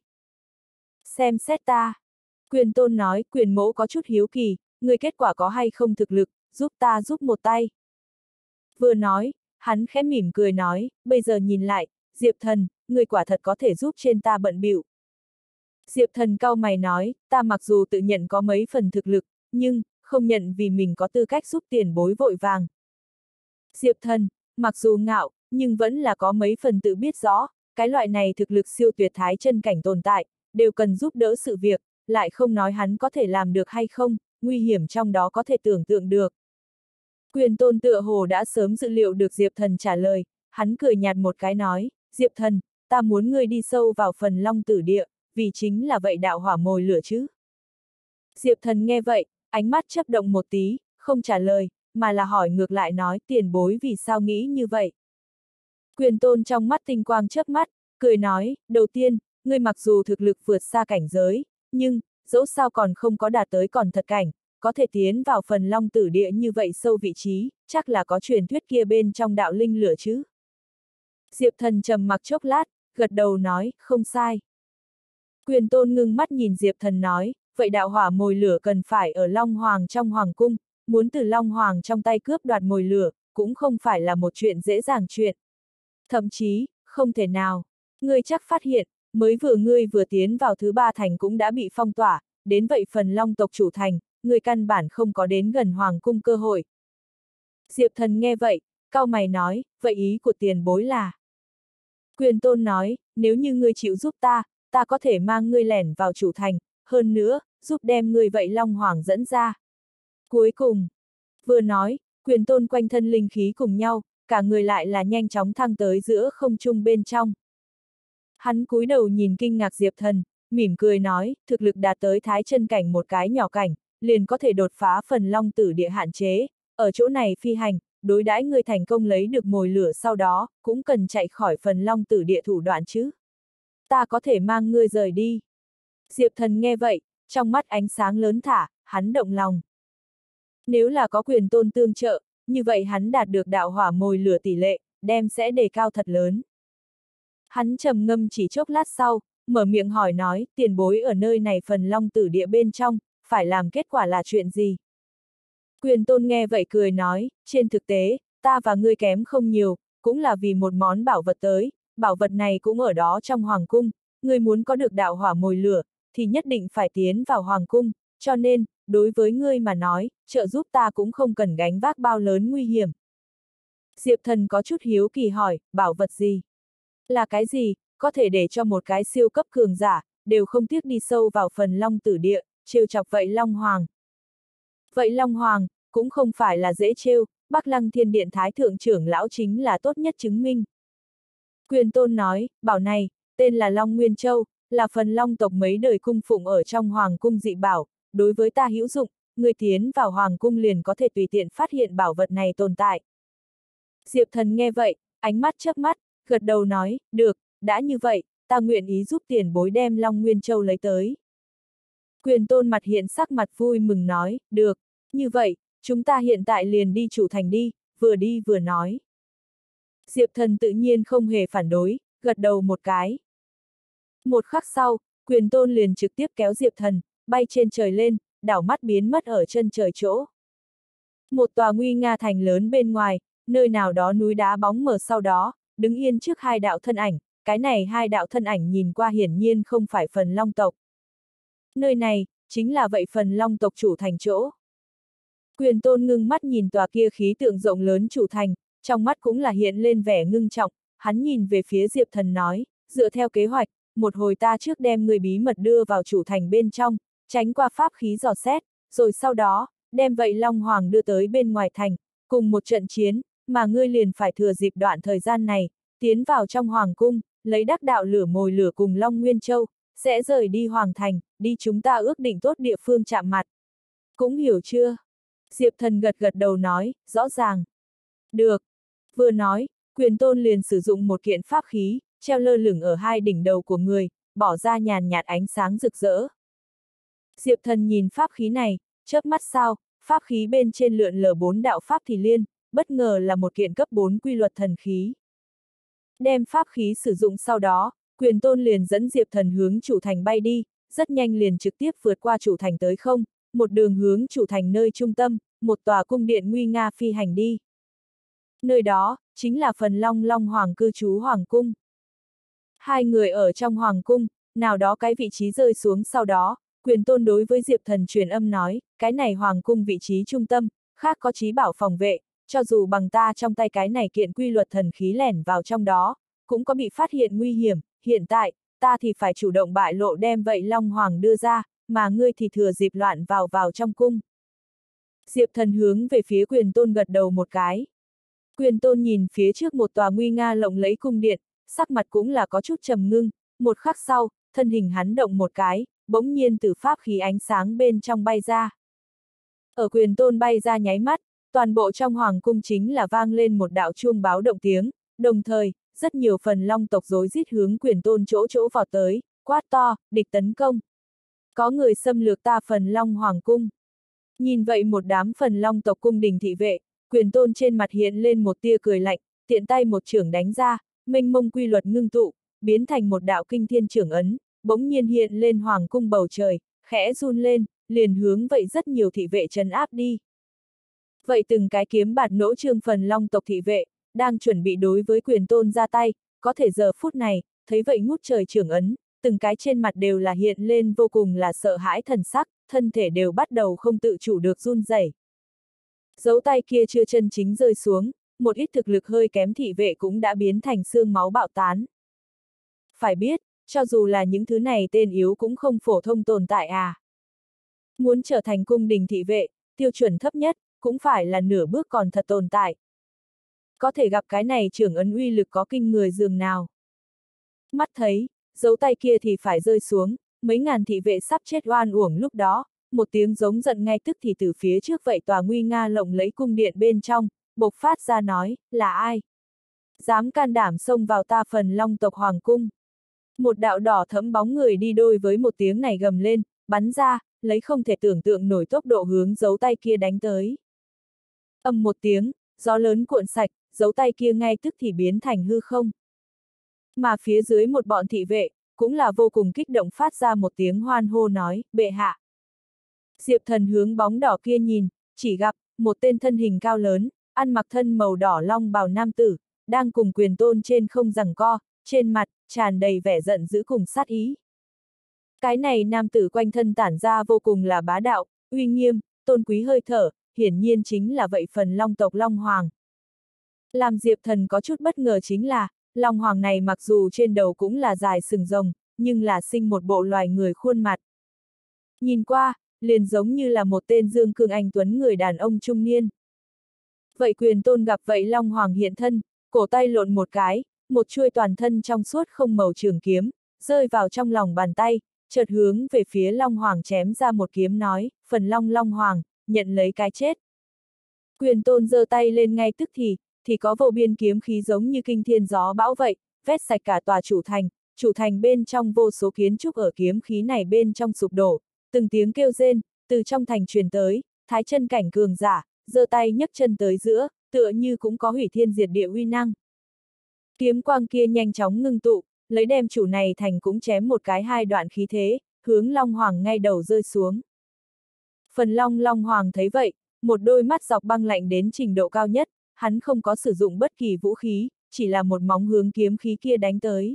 A: Xem xét ta. Quyền Tôn nói, Quyền mẫu có chút hiếu kỳ, ngươi kết quả có hay không thực lực, giúp ta giúp một tay. Vừa nói, hắn khẽ mỉm cười nói, bây giờ nhìn lại, Diệp Thần, ngươi quả thật có thể giúp trên ta bận bịu. Diệp Thần cau mày nói, ta mặc dù tự nhận có mấy phần thực lực, nhưng, không nhận vì mình có tư cách giúp tiền bối vội vàng. Diệp Thần, mặc dù ngạo, nhưng vẫn là có mấy phần tự biết rõ, cái loại này thực lực siêu tuyệt thái chân cảnh tồn tại, đều cần giúp đỡ sự việc, lại không nói hắn có thể làm được hay không, nguy hiểm trong đó có thể tưởng tượng được. Quyền Tôn tựa hồ đã sớm dự liệu được Diệp Thần trả lời, hắn cười nhạt một cái nói, Diệp Thần, ta muốn ngươi đi sâu vào phần Long Tử Địa, vì chính là vậy đạo hỏa mồi lửa chứ. Diệp Thần nghe vậy, ánh mắt chớp động một tí, không trả lời, mà là hỏi ngược lại nói tiền bối vì sao nghĩ như vậy. Quyền Tôn trong mắt tinh quang chớp mắt, cười nói, đầu tiên, ngươi mặc dù thực lực vượt xa cảnh giới, nhưng, dẫu sao còn không có đạt tới còn thật cảnh, có thể tiến vào phần Long Tử Địa như vậy sâu vị trí, chắc là có truyền thuyết kia bên trong đạo linh lửa chứ. Diệp Thần trầm mặc chốc lát, gật đầu nói, không sai. Quyền Tôn ngưng mắt nhìn Diệp Thần nói, vậy đạo hỏa mồi lửa cần phải ở Long Hoàng trong Hoàng cung, muốn từ Long Hoàng trong tay cướp đoạt mồi lửa, cũng không phải là một chuyện dễ dàng chuyện. Thậm chí, không thể nào. Ngươi chắc phát hiện, mới vừa ngươi vừa tiến vào thứ ba thành cũng đã bị phong tỏa, đến vậy phần Long tộc chủ thành, ngươi căn bản không có đến gần Hoàng cung cơ hội. Diệp Thần nghe vậy, cau mày nói, vậy ý của tiền bối là. Quyền Tôn nói, nếu như ngươi chịu giúp ta, ta có thể mang ngươi lẻn vào chủ thành, hơn nữa, giúp đem ngươi vậy Long Hoàng dẫn ra. Cuối cùng, vừa nói, Quyền Tôn quanh thân linh khí cùng nhau, cả người lại là nhanh chóng thăng tới giữa không trung bên trong. Hắn cúi đầu nhìn kinh ngạc Diệp Thần, mỉm cười nói, thực lực đạt tới thái chân cảnh một cái nhỏ cảnh, liền có thể đột phá phần Long Tử Địa hạn chế, ở chỗ này phi hành, đối đãi người thành công lấy được mồi lửa sau đó, cũng cần chạy khỏi phần Long Tử Địa thủ đoạn chứ. Ta có thể mang ngươi rời đi. Diệp Thần nghe vậy, trong mắt ánh sáng lớn thả, hắn động lòng. Nếu là có Quyền Tôn tương trợ, như vậy hắn đạt được đạo hỏa mồi lửa tỷ lệ, đem sẽ đề cao thật lớn. Hắn trầm ngâm chỉ chốc lát sau, mở miệng hỏi nói, tiền bối ở nơi này phần Long Tử Địa bên trong, phải làm kết quả là chuyện gì? Quyền Tôn nghe vậy cười nói, trên thực tế, ta và ngươi kém không nhiều, cũng là vì một món bảo vật tới, bảo vật này cũng ở đó trong Hoàng cung, ngươi muốn có được đạo hỏa mồi lửa, thì nhất định phải tiến vào Hoàng cung, cho nên, đối với ngươi mà nói, trợ giúp ta cũng không cần gánh vác bao lớn nguy hiểm. Diệp Thần có chút hiếu kỳ hỏi, bảo vật gì? Là cái gì, có thể để cho một cái siêu cấp cường giả, đều không tiếc đi sâu vào phần Long Tử Địa, trêu chọc vậy Long Hoàng. Vậy Long Hoàng, cũng không phải là dễ trêu, Bắc Lăng Thiên Điện Thái Thượng trưởng lão chính là tốt nhất chứng minh. Quyền Tôn nói, bảo này, tên là Long Nguyên Châu, là phần Long tộc mấy đời cung phụng ở trong Hoàng cung dị bảo, đối với ta hữu dụng, người tiến vào Hoàng cung liền có thể tùy tiện phát hiện bảo vật này tồn tại. Diệp Thần nghe vậy, ánh mắt chớp mắt, gật đầu nói, được, đã như vậy, ta nguyện ý giúp tiền bối đem Long Nguyên Châu lấy tới. Quyền Tôn mặt hiện sắc mặt vui mừng nói, được, như vậy, chúng ta hiện tại liền đi chủ thành đi, vừa đi vừa nói. Diệp Thần tự nhiên không hề phản đối, gật đầu một cái. Một khắc sau, Quyền Tôn liền trực tiếp kéo Diệp Thần, bay trên trời lên, đảo mắt biến mất ở chân trời chỗ. Một tòa nguy nga thành lớn bên ngoài, nơi nào đó núi đá bóng mờ sau đó, đứng yên trước hai đạo thân ảnh, cái này hai đạo thân ảnh nhìn qua hiển nhiên không phải phần long tộc. Nơi này, chính là vậy phần long tộc chủ thành chỗ. Quyền Tôn ngưng mắt nhìn tòa kia khí tượng rộng lớn chủ thành, trong mắt cũng là hiện lên vẻ ngưng trọng, hắn nhìn về phía Diệp Thần nói, dựa theo kế hoạch, một hồi ta trước đem người bí mật đưa vào chủ thành bên trong, tránh qua pháp khí dò xét, rồi sau đó, đem vậy Long Hoàng đưa tới bên ngoài thành, cùng một trận chiến, mà ngươi liền phải thừa dịp đoạn thời gian này, tiến vào trong Hoàng cung, lấy đắc đạo lửa mồi lửa cùng Long Nguyên Châu, sẽ rời đi Hoàng thành, đi chúng ta ước định tốt địa phương chạm mặt. Cũng hiểu chưa? Diệp Thần gật gật đầu nói, rõ ràng. Được. Vừa nói, Quyền Tôn liền sử dụng một kiện pháp khí, treo lơ lửng ở hai đỉnh đầu của người, bỏ ra nhàn nhạt ánh sáng rực rỡ. Diệp Thần nhìn pháp khí này, chớp mắt sao, pháp khí bên trên lượn lờ bốn đạo pháp thì liên, bất ngờ là một kiện cấp bốn quy luật thần khí. Đem pháp khí sử dụng sau đó, Quyền Tôn liền dẫn Diệp Thần hướng chủ thành bay đi, rất nhanh liền trực tiếp vượt qua chủ thành tới không, một đường hướng chủ thành nơi trung tâm, một tòa cung điện nguy nga phi hành đi. Nơi đó, chính là phần Long Long Hoàng cư trú Hoàng cung. Hai người ở trong Hoàng cung, nào đó cái vị trí rơi xuống sau đó, Quyền Tôn đối với Diệp Thần truyền âm nói, cái này Hoàng cung vị trí trung tâm, khác có trí bảo phòng vệ, cho dù bằng ta trong tay cái này kiện quy luật thần khí lẻn vào trong đó, cũng có bị phát hiện nguy hiểm, hiện tại, ta thì phải chủ động bại lộ đem vậy Long Hoàng đưa ra, mà ngươi thì thừa dịp loạn vào vào trong cung. Diệp Thần hướng về phía Quyền Tôn gật đầu một cái. Quyền Tôn nhìn phía trước một tòa nguy nga lộng lẫy cung điện, sắc mặt cũng là có chút trầm ngưng, một khắc sau, thân hình hắn động một cái, bỗng nhiên từ pháp khí ánh sáng bên trong bay ra. Ở Quyền Tôn bay ra nháy mắt, toàn bộ trong Hoàng cung chính là vang lên một đạo chuông báo động tiếng, đồng thời, rất nhiều phần long tộc rối rít hướng Quyền Tôn chỗ chỗ vào tới, quát to, địch tấn công. Có người xâm lược ta phần long Hoàng cung. Nhìn vậy một đám phần long tộc cung đình thị vệ, Quyền Tôn trên mặt hiện lên một tia cười lạnh, tiện tay một chưởng đánh ra, mênh mông quy luật ngưng tụ, biến thành một đạo kinh thiên chưởng ấn, bỗng nhiên hiện lên Hoàng cung bầu trời, khẽ run lên, liền hướng vậy rất nhiều thị vệ trấn áp đi. Vậy từng cái kiếm bạt nỗ trương phần long tộc thị vệ, đang chuẩn bị đối với Quyền Tôn ra tay, có thể giờ phút này, thấy vậy ngút trời chưởng ấn, từng cái trên mặt đều là hiện lên vô cùng là sợ hãi thần sắc, thân thể đều bắt đầu không tự chủ được run rẩy. Dấu tay kia chưa chân chính rơi xuống, một ít thực lực hơi kém thị vệ cũng đã biến thành xương máu bạo tán. Phải biết, cho dù là những thứ này tên yếu cũng không phổ thông tồn tại à. Muốn trở thành cung đình thị vệ, tiêu chuẩn thấp nhất, cũng phải là nửa bước còn thật tồn tại. Có thể gặp cái này trưởng ấn uy lực có kinh người dường nào. Mắt thấy, dấu tay kia thì phải rơi xuống, mấy ngàn thị vệ sắp chết oan uổng lúc đó, một tiếng giống giận ngay tức thì từ phía trước vậy tòa nguy nga lộng lẫy cung điện bên trong, bộc phát ra nói, là ai? Dám can đảm xông vào ta phần long tộc Hoàng cung. Một đạo đỏ thẫm bóng người đi đôi với một tiếng này gầm lên, bắn ra, lấy không thể tưởng tượng nổi tốc độ hướng dấu tay kia đánh tới. Ầm một tiếng, gió lớn cuộn sạch, dấu tay kia ngay tức thì biến thành hư không. Mà phía dưới một bọn thị vệ, cũng là vô cùng kích động phát ra một tiếng hoan hô nói, bệ hạ. Diệp Thần hướng bóng đỏ kia nhìn, chỉ gặp, một tên thân hình cao lớn, ăn mặc thân màu đỏ long bào nam tử, đang cùng Quyền Tôn trên không giằng co, trên mặt, tràn đầy vẻ giận dữ cùng sát ý. Cái này nam tử quanh thân tản ra vô cùng là bá đạo, uy nghiêm, tôn quý hơi thở, hiển nhiên chính là vậy phần long tộc Long Hoàng. Làm Diệp Thần có chút bất ngờ chính là, Long Hoàng này mặc dù trên đầu cũng là dài sừng rồng, nhưng là sinh một bộ loài người khuôn mặt. Nhìn qua, liền giống như là một tên dương cương anh tuấn người đàn ông trung niên. Vậy Quyền Tôn gặp vậy Long Hoàng hiện thân, cổ tay lộn một cái, một chuôi toàn thân trong suốt không màu trường kiếm, rơi vào trong lòng bàn tay, chợt hướng về phía Long Hoàng chém ra một kiếm nói, phần Long Long Hoàng, nhận lấy cái chết. Quyền Tôn giơ tay lên ngay tức thì, thì có vô biên kiếm khí giống như kinh thiên gió bão vậy, vét sạch cả tòa chủ thành, chủ thành bên trong vô số kiến trúc ở kiếm khí này bên trong sụp đổ, từng tiếng kêu rên, từ trong thành truyền tới, thái chân cảnh cường giả, giơ tay nhấc chân tới giữa, tựa như cũng có hủy thiên diệt địa uy năng. Kiếm quang kia nhanh chóng ngưng tụ, lấy đem chủ này thành cũng chém một cái hai đoạn khí thế, hướng Long Hoàng ngay đầu rơi xuống. Phần Long Long Hoàng thấy vậy, một đôi mắt dọc băng lạnh đến trình độ cao nhất, hắn không có sử dụng bất kỳ vũ khí, chỉ là một móng hướng kiếm khí kia đánh tới.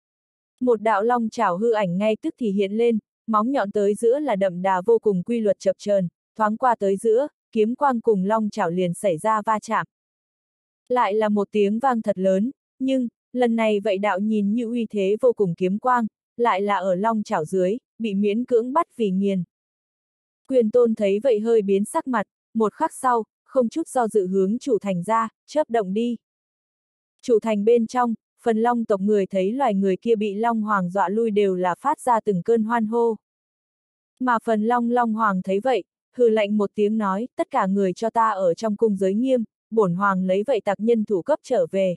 A: Một đạo long chảo hư ảnh ngay tức thì hiện lên, móng nhọn tới giữa là đậm đà vô cùng quy luật chập chờn, thoáng qua tới giữa, kiếm quang cùng long chảo liền xảy ra va chạm. Lại là một tiếng vang thật lớn, nhưng, lần này vậy đạo nhìn như uy thế vô cùng kiếm quang, lại là ở long chảo dưới, bị miễn cưỡng bắt vì nghiền. Quyền Tôn thấy vậy hơi biến sắc mặt, một khắc sau, không chút do dự hướng chủ thành ra, chớp động đi. Chủ thành bên trong, phần long tộc người thấy loài người kia bị long hoàng dọa lui đều là phát ra từng cơn hoan hô. Mà phần long long hoàng thấy vậy, hừ lạnh một tiếng nói, tất cả người cho ta ở trong cung giới nghiêm, bổn hoàng lấy vậy tặc nhân thủ cấp trở về.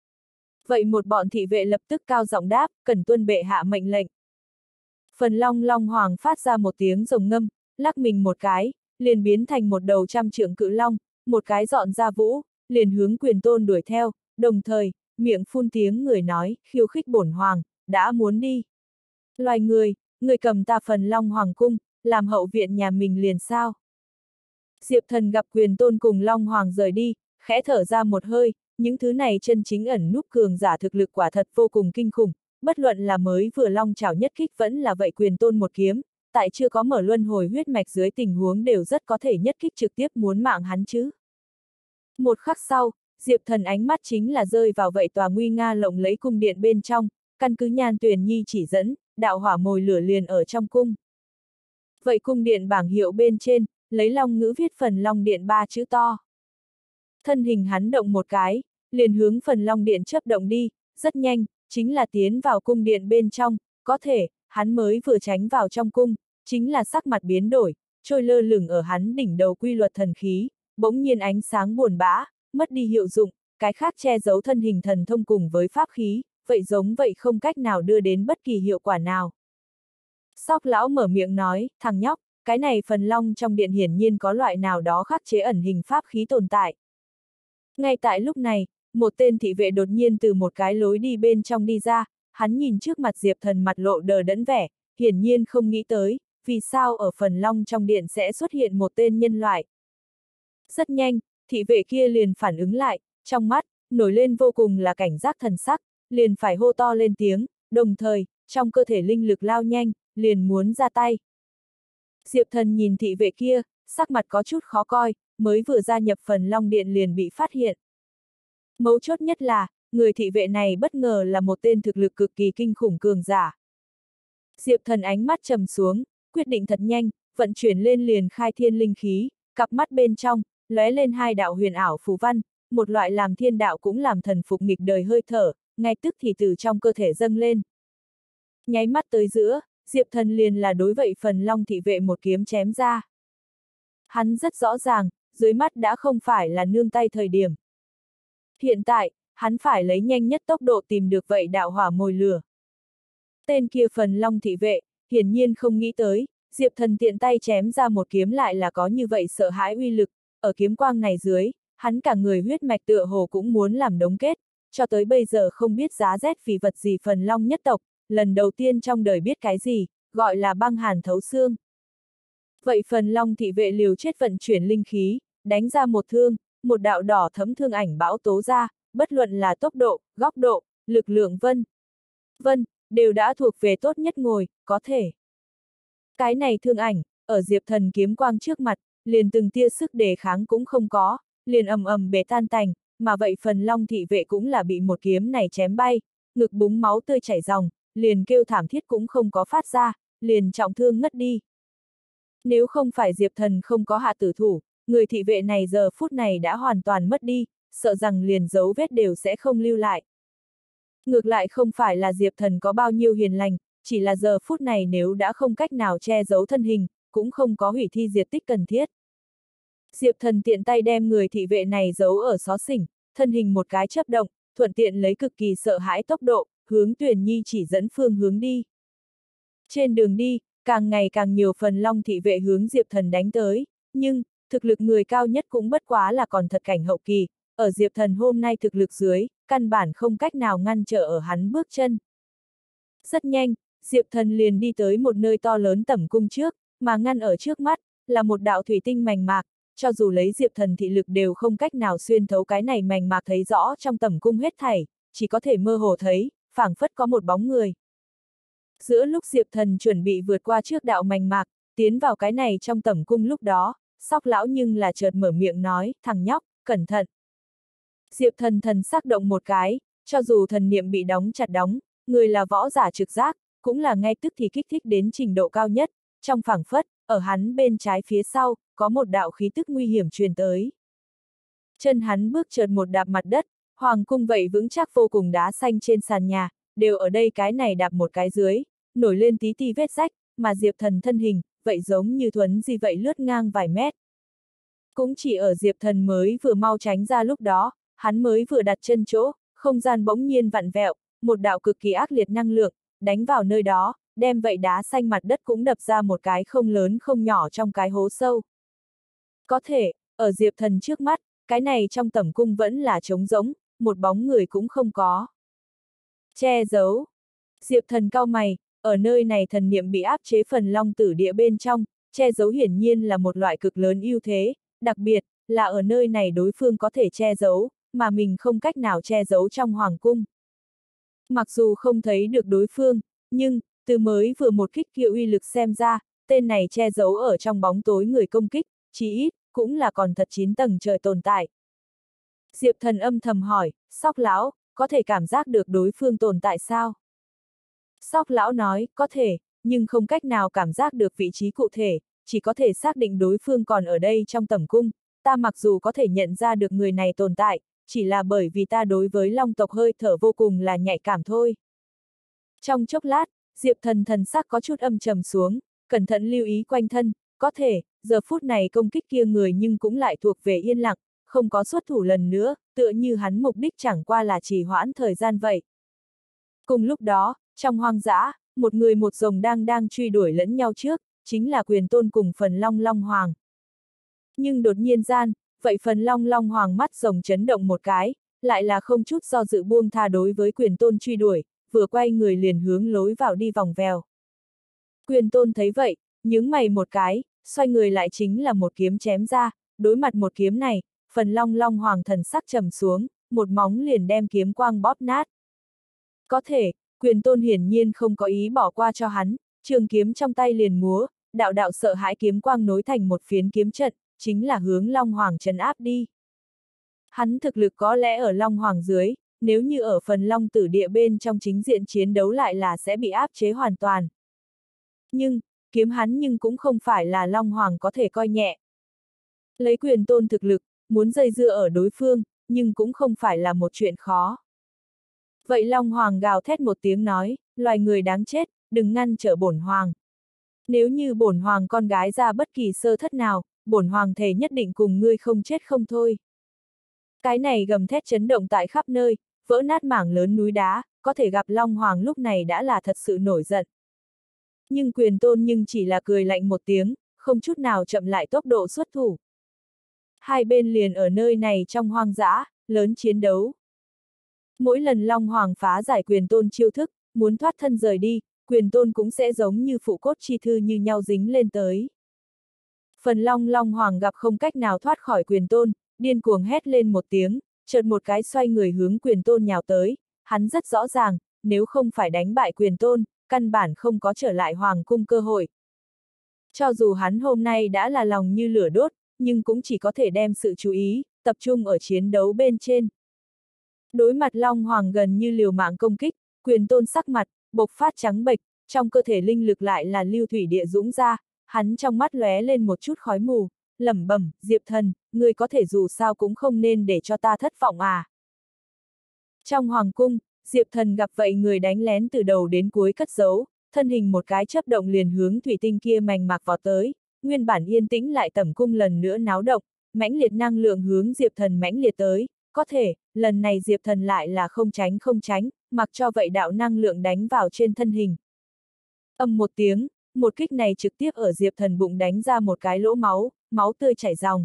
A: Vậy một bọn thị vệ lập tức cao giọng đáp, cần tuân bệ hạ mệnh lệnh. Phần long long hoàng phát ra một tiếng rồng ngâm, lắc mình một cái, liền biến thành một đầu trăm trượng cự long, một cái dọn ra vũ, liền hướng Quyền Tôn đuổi theo, đồng thời, miệng phun tiếng người nói, khiêu khích bổn hoàng, đã muốn đi. Loài người, người cầm ta phần long hoàng cung, làm hậu viện nhà mình liền sao? Diệp Thần gặp Quyền Tôn cùng long hoàng rời đi, khẽ thở ra một hơi, những thứ này chân chính ẩn núp cường giả thực lực quả thật vô cùng kinh khủng, bất luận là mới vừa long chảo nhất kích vẫn là vậy Quyền Tôn một kiếm, tại chưa có mở luân hồi huyết mạch dưới tình huống đều rất có thể nhất kích trực tiếp muốn mạng hắn chứ. Một khắc sau, Diệp Thần ánh mắt chính là rơi vào vậy tòa nguy nga lộng lẫy cung điện bên trong, căn cứ Nhan Tuyền Nhi chỉ dẫn, đạo hỏa mồi lửa liền ở trong cung. Vậy cung điện bảng hiệu bên trên, lấy long ngữ viết phần long điện ba chữ to. Thân hình hắn động một cái, liền hướng phần long điện chớp động đi, rất nhanh, chính là tiến vào cung điện bên trong, có thể, hắn mới vừa tránh vào trong cung, chính là sắc mặt biến đổi, trôi lơ lửng ở hắn đỉnh đầu quy luật thần khí, bỗng nhiên ánh sáng buồn bã, mất đi hiệu dụng, cái khác che giấu thân hình thần thông cùng với pháp khí, vậy giống vậy không cách nào đưa đến bất kỳ hiệu quả nào. Sóc lão mở miệng nói, thằng nhóc, cái này phần long trong điện hiển nhiên có loại nào đó khắc chế ẩn hình pháp khí tồn tại. Ngay tại lúc này, một tên thị vệ đột nhiên từ một cái lối đi bên trong đi ra, hắn nhìn trước mặt Diệp Thần mặt lộ đờ đẫn vẻ, hiển nhiên không nghĩ tới, vì sao ở phần long trong điện sẽ xuất hiện một tên nhân loại. Rất nhanh, thị vệ kia liền phản ứng lại, trong mắt, nổi lên vô cùng là cảnh giác thần sắc, liền phải hô to lên tiếng, đồng thời, trong cơ thể linh lực lao nhanh, liền muốn ra tay. Diệp Thần nhìn thị vệ kia, sắc mặt có chút khó coi, mới vừa gia nhập phần long điện liền bị phát hiện. Mấu chốt nhất là, người thị vệ này bất ngờ là một tên thực lực cực kỳ kinh khủng cường giả. Diệp Thần ánh mắt trầm xuống, quyết định thật nhanh, vận chuyển lên liền khai thiên linh khí, cặp mắt bên trong, lóe lên hai đạo huyền ảo phù văn, một loại làm thiên đạo cũng làm thần phục nghịch đời hơi thở, ngay tức thì từ trong cơ thể dâng lên. Nháy mắt tới giữa, Diệp Thần liền là đối vậy phần long thị vệ một kiếm chém ra. Hắn rất rõ ràng, dưới mắt đã không phải là nương tay thời điểm. Hiện tại, hắn phải lấy nhanh nhất tốc độ tìm được vậy đạo hỏa mồi lửa. Tên kia phần long thị vệ, hiển nhiên không nghĩ tới, Diệp Thần tiện tay chém ra một kiếm lại là có như vậy sợ hãi uy lực, ở kiếm quang này dưới, hắn cả người huyết mạch tựa hồ cũng muốn làm đống kết, cho tới bây giờ không biết giá rét vì vật gì phần long nhất tộc, lần đầu tiên trong đời biết cái gì, gọi là băng hàn thấu xương. Vậy phần long thị vệ liều chết vận chuyển linh khí, đánh ra một thương, một đạo đỏ thấm thương ảnh bão tố ra, bất luận là tốc độ, góc độ, lực lượng vân. Vân, đều đã thuộc về tốt nhất ngồi, có thể. Cái này thương ảnh, ở Diệp Thần kiếm quang trước mặt, liền từng tia sức đề kháng cũng không có, liền ầm ầm bể tan tành, mà vậy phần long thị vệ cũng là bị một kiếm này chém bay, ngực búng máu tươi chảy ròng, liền kêu thảm thiết cũng không có phát ra, liền trọng thương ngất đi. Nếu không phải Diệp Thần không có hạ tử thủ, người thị vệ này giờ phút này đã hoàn toàn mất đi, sợ rằng liền dấu vết đều sẽ không lưu lại. Ngược lại không phải là Diệp Thần có bao nhiêu hiền lành, chỉ là giờ phút này nếu đã không cách nào che giấu thân hình, cũng không có hủy thi diệt tích cần thiết. Diệp Thần tiện tay đem người thị vệ này giấu ở xó xỉnh, thân hình một cái chớp động, thuận tiện lấy cực kỳ sợ hãi tốc độ, hướng Tuyền Nhi chỉ dẫn phương hướng đi. Trên đường đi, càng ngày càng nhiều phần long thị vệ hướng Diệp Thần đánh tới, nhưng, thực lực người cao nhất cũng bất quá là còn thật cảnh hậu kỳ, ở Diệp Thần hôm nay thực lực dưới, căn bản không cách nào ngăn trở ở hắn bước chân. Rất nhanh, Diệp Thần liền đi tới một nơi to lớn tẩm cung trước, mà ngăn ở trước mắt, là một đạo thủy tinh mành mạc, cho dù lấy Diệp Thần thị lực đều không cách nào xuyên thấu cái này mành mạc thấy rõ trong tầm cung hết thảy, chỉ có thể mơ hồ thấy, phảng phất có một bóng người. Giữa lúc Diệp Thần chuẩn bị vượt qua trước đạo mành mạc, tiến vào cái này trong tầm cung lúc đó, Sóc lão nhưng là chợt mở miệng nói, thằng nhóc, cẩn thận. Diệp Thần thần sắc động một cái, cho dù thần niệm bị đóng chặt đóng, người là võ giả trực giác, cũng là ngay tức thì kích thích đến trình độ cao nhất, trong phảng phất, ở hắn bên trái phía sau, có một đạo khí tức nguy hiểm truyền tới. Chân hắn bước chợt một đạp mặt đất, hoàng cung vậy vững chắc vô cùng đá xanh trên sàn nhà, đều ở đây cái này đạp một cái dưới, nổi lên tí ti vết rách, mà Diệp Thần thân hình, vậy giống như thuấn di vậy lướt ngang vài mét. Cũng chỉ ở Diệp Thần mới vừa mau tránh ra lúc đó, hắn mới vừa đặt chân chỗ, không gian bỗng nhiên vặn vẹo, một đạo cực kỳ ác liệt năng lượng, đánh vào nơi đó, đem vậy đá xanh mặt đất cũng đập ra một cái không lớn không nhỏ trong cái hố sâu. Có thể, ở Diệp Thần trước mắt, cái này trong tẩm cung vẫn là trống rỗng, một bóng người cũng không có. Che giấu. Diệp Thần cau mày, ở nơi này thần niệm bị áp chế phần long tử địa bên trong, che giấu hiển nhiên là một loại cực lớn ưu thế, đặc biệt là ở nơi này đối phương có thể che giấu, mà mình không cách nào che giấu trong hoàng cung. Mặc dù không thấy được đối phương, nhưng, từ mới vừa một kích kia uy lực xem ra, tên này che giấu ở trong bóng tối người công kích, chí ít, cũng là còn thật chín tầng trời tồn tại. Diệp Thần âm thầm hỏi, Sóc lão, có thể cảm giác được đối phương tồn tại sao? Sóc lão nói, có thể, nhưng không cách nào cảm giác được vị trí cụ thể, chỉ có thể xác định đối phương còn ở đây trong tẩm cung, ta mặc dù có thể nhận ra được người này tồn tại, chỉ là bởi vì ta đối với long tộc hơi thở vô cùng là nhạy cảm thôi. Trong chốc lát, Diệp Thần thần sắc có chút âm trầm xuống, cẩn thận lưu ý quanh thân, có thể, giờ phút này công kích kia người nhưng cũng lại thuộc về yên lặng, không có xuất thủ lần nữa, tựa như hắn mục đích chẳng qua là trì hoãn thời gian vậy. Cùng lúc đó, trong hoang dã, một người một rồng đang đang truy đuổi lẫn nhau trước, chính là Quyền Tôn cùng phần long long hoàng. Nhưng đột nhiên gian, vậy phần long long hoàng mắt rồng chấn động một cái, lại là không chút do dự buông tha đối với Quyền Tôn truy đuổi, vừa quay người liền hướng lối vào đi vòng vèo. Quyền Tôn thấy vậy, nhướng mày một cái, xoay người lại chính là một kiếm chém ra, đối mặt một kiếm này, phần long long hoàng thần sắc trầm xuống, một móng liền đem kiếm quang bóp nát. Có thể, Quyền Tôn hiển nhiên không có ý bỏ qua cho hắn, trường kiếm trong tay liền múa, đạo đạo sợ hãi kiếm quang nối thành một phiến kiếm trận, chính là hướng Long Hoàng trấn áp đi. Hắn thực lực có lẽ ở Long Hoàng dưới, nếu như ở phần Long Tử địa bên trong chính diện chiến đấu lại là sẽ bị áp chế hoàn toàn. Nhưng, kiếm hắn nhưng cũng không phải là Long Hoàng có thể coi nhẹ. Lấy Quyền Tôn thực lực, muốn dây dưa ở đối phương, nhưng cũng không phải là một chuyện khó. Vậy Long Hoàng gào thét một tiếng nói, loài người đáng chết, đừng ngăn trở bổn hoàng. Nếu như bổn hoàng con gái ra bất kỳ sơ thất nào, bổn hoàng thề nhất định cùng ngươi không chết không thôi. Cái này gầm thét chấn động tại khắp nơi, vỡ nát mảng lớn núi đá, có thể gặp Long Hoàng lúc này đã là thật sự nổi giận. Nhưng Quyền Tôn nhưng chỉ là cười lạnh một tiếng, không chút nào chậm lại tốc độ xuất thủ. Hai bên liền ở nơi này trong hoang dã, lớn chiến đấu. Mỗi lần Long Hoàng phá giải Quyền Tôn chiêu thức, muốn thoát thân rời đi, Quyền Tôn cũng sẽ giống như phụ cốt chi thư như nhau dính lên tới. Phần Long Long Hoàng gặp không cách nào thoát khỏi Quyền Tôn, điên cuồng hét lên một tiếng, chợt một cái xoay người hướng Quyền Tôn nhào tới, hắn rất rõ ràng, nếu không phải đánh bại Quyền Tôn, căn bản không có trở lại Hoàng cung cơ hội. Cho dù hắn hôm nay đã là lòng như lửa đốt, nhưng cũng chỉ có thể đem sự chú ý, tập trung ở chiến đấu bên trên. Đối mặt Long Hoàng gần như liều mạng công kích, Quyền Tôn sắc mặt, bộc phát trắng bệch, trong cơ thể linh lực lại là lưu thủy địa dũng ra, hắn trong mắt lóe lên một chút khói mù, lẩm bẩm, Diệp Thần, ngươi có thể dù sao cũng không nên để cho ta thất vọng à. Trong hoàng cung, Diệp Thần gặp vậy người đánh lén từ đầu đến cuối cất giấu, thân hình một cái chớp động liền hướng thủy tinh kia mành mạc vọt tới, nguyên bản yên tĩnh lại tẩm cung lần nữa náo động, mãnh liệt năng lượng hướng Diệp Thần mãnh liệt tới, có thể, lần này Diệp Thần lại là không tránh không tránh, mặc cho vậy đạo năng lượng đánh vào trên thân hình. Ầm một tiếng, một kích này trực tiếp ở Diệp Thần bụng đánh ra một cái lỗ máu, máu tươi chảy ròng.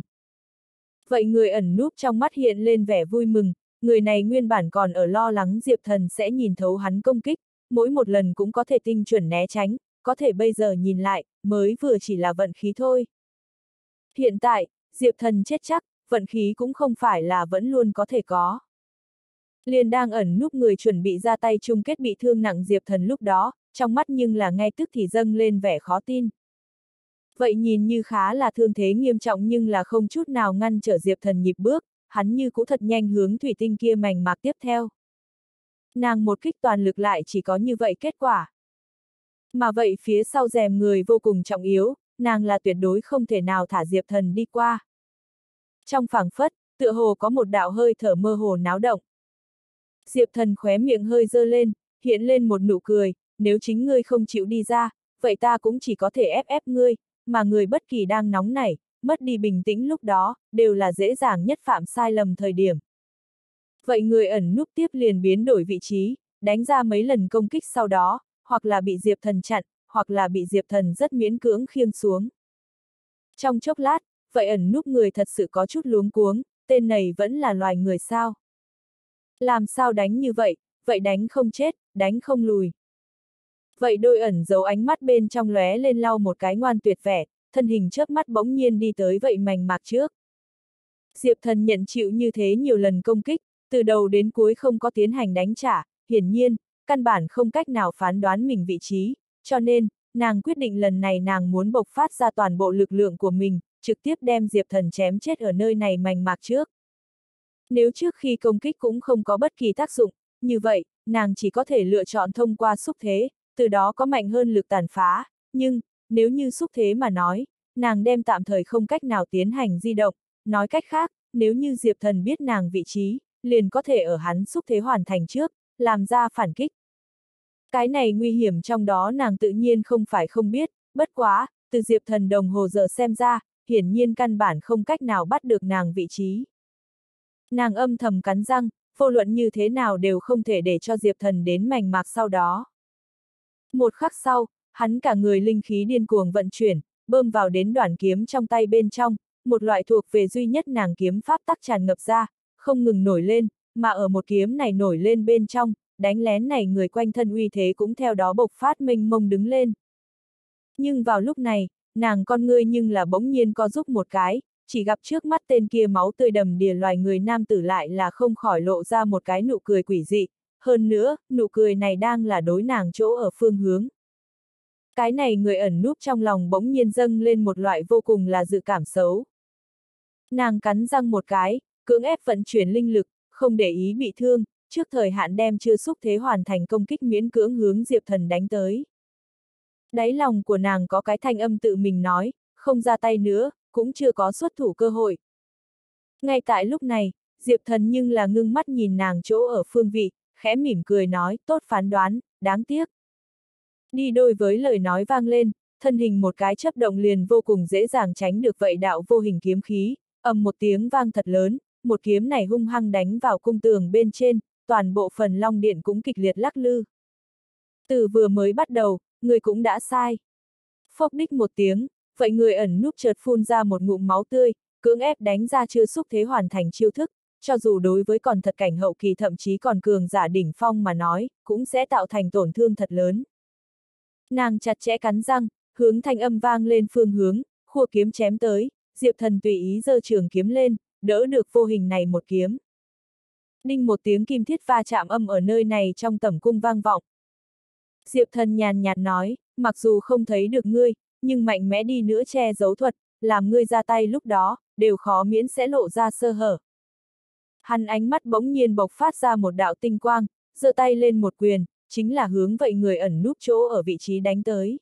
A: Vậy người ẩn núp trong mắt hiện lên vẻ vui mừng, người này nguyên bản còn ở lo lắng Diệp Thần sẽ nhìn thấu hắn công kích, mỗi một lần cũng có thể tinh chuẩn né tránh, có thể bây giờ nhìn lại, mới vừa chỉ là vận khí thôi. Hiện tại, Diệp Thần chết chắc, vận khí cũng không phải là vẫn luôn có thể có. Liền đang ẩn núp người chuẩn bị ra tay chung kết bị thương nặng Diệp Thần lúc đó, trong mắt nhưng là ngay tức thì dâng lên vẻ khó tin. Vậy nhìn như khá là thương thế nghiêm trọng nhưng là không chút nào ngăn trở Diệp Thần nhịp bước, hắn như cũ thật nhanh hướng thủy tinh kia mảnh mạc tiếp theo. Nàng một kích toàn lực lại chỉ có như vậy kết quả. Mà vậy phía sau rèm người vô cùng trọng yếu, nàng là tuyệt đối không thể nào thả Diệp Thần đi qua. Trong phảng phất, tựa hồ có một đạo hơi thở mơ hồ náo động. Diệp Thần khóe miệng hơi dơ lên, hiện lên một nụ cười, nếu chính ngươi không chịu đi ra, vậy ta cũng chỉ có thể ép ép ngươi, mà người bất kỳ đang nóng nảy, mất đi bình tĩnh lúc đó, đều là dễ dàng nhất phạm sai lầm thời điểm. Vậy người ẩn núp tiếp liền biến đổi vị trí, đánh ra mấy lần công kích sau đó, hoặc là bị Diệp Thần chặn, hoặc là bị Diệp Thần rất miễn cưỡng khiêng xuống. Trong chốc lát, vậy ẩn núp người thật sự có chút luống cuống, tên này vẫn là loài người sao? Làm sao đánh như vậy, vậy đánh không chết, đánh không lùi. Vậy đôi ẩn giấu ánh mắt bên trong lóe lên lau một cái ngoan tuyệt vẻ, thân hình chớp mắt bỗng nhiên đi tới vậy mảnh mạc trước. Diệp Thần nhận chịu như thế nhiều lần công kích, từ đầu đến cuối không có tiến hành đánh trả, hiển nhiên, căn bản không cách nào phán đoán mình vị trí, cho nên, nàng quyết định lần này nàng muốn bộc phát ra toàn bộ lực lượng của mình, trực tiếp đem Diệp Thần chém chết ở nơi này mảnh mạc trước. Nếu trước khi công kích cũng không có bất kỳ tác dụng, như vậy, nàng chỉ có thể lựa chọn thông qua xúc thế, từ đó có mạnh hơn lực tàn phá, nhưng, nếu như xúc thế mà nói, nàng đem tạm thời không cách nào tiến hành di động, nói cách khác, nếu như Diệp Thần biết nàng vị trí, liền có thể ở hắn xúc thế hoàn thành trước, làm ra phản kích. Cái này nguy hiểm trong đó nàng tự nhiên không phải không biết, bất quá, từ Diệp Thần đồng hồ giờ xem ra, hiển nhiên căn bản không cách nào bắt được nàng vị trí. Nàng âm thầm cắn răng, vô luận như thế nào đều không thể để cho Diệp Thần đến mảnh mạc sau đó. Một khắc sau, hắn cả người linh khí điên cuồng vận chuyển, bơm vào đến đoạn kiếm trong tay bên trong, một loại thuộc về duy nhất nàng kiếm pháp tắc tràn ngập ra, không ngừng nổi lên, mà ở một kiếm này nổi lên bên trong, đánh lén này người quanh thân uy thế cũng theo đó bộc phát mênh mông đứng lên. Nhưng vào lúc này, nàng con ngươi nhưng là bỗng nhiên co giúp một cái, chỉ gặp trước mắt tên kia máu tươi đầm đìa loài người nam tử lại là không khỏi lộ ra một cái nụ cười quỷ dị, hơn nữa, nụ cười này đang là đối nàng chỗ ở phương hướng. Cái này người ẩn núp trong lòng bỗng nhiên dâng lên một loại vô cùng là dự cảm xấu. Nàng cắn răng một cái, cưỡng ép vận chuyển linh lực, không để ý bị thương, trước thời hạn đem chưa xúc thế hoàn thành công kích miễn cưỡng hướng Diệp Thần đánh tới. Đáy lòng của nàng có cái thanh âm tự mình nói, không ra tay nữa, cũng chưa có xuất thủ cơ hội. Ngay tại lúc này, Diệp Thần nhưng là ngưng mắt nhìn nàng chỗ ở phương vị, khẽ mỉm cười nói, tốt phán đoán, đáng tiếc. Đi đôi với lời nói vang lên, thân hình một cái chớp động liền vô cùng dễ dàng tránh được vậy đạo vô hình kiếm khí, ầm một tiếng vang thật lớn, một kiếm này hung hăng đánh vào cung tường bên trên, toàn bộ phần long điện cũng kịch liệt lắc lư. Từ vừa mới bắt đầu, người cũng đã sai. Phốc đích một tiếng, vậy người ẩn núp chợt phun ra một ngụm máu tươi, cưỡng ép đánh ra chưa xúc thế hoàn thành chiêu thức, cho dù đối với còn thật cảnh hậu kỳ thậm chí còn cường giả đỉnh phong mà nói, cũng sẽ tạo thành tổn thương thật lớn. Nàng chặt chẽ cắn răng, hướng thanh âm vang lên phương hướng, khua kiếm chém tới, Diệp Thần tùy ý giơ trường kiếm lên, đỡ được vô hình này một kiếm. Đinh một tiếng kim thiết va chạm âm ở nơi này trong tẩm cung vang vọng. Diệp Thần nhàn nhạt nói, mặc dù không thấy được ngươi, nhưng mạnh mẽ đi nữa che giấu thuật, làm ngươi ra tay lúc đó, đều khó miễn sẽ lộ ra sơ hở. Hắn ánh mắt bỗng nhiên bộc phát ra một đạo tinh quang, giơ tay lên một quyền, chính là hướng vậy người ẩn núp chỗ ở vị trí đánh tới.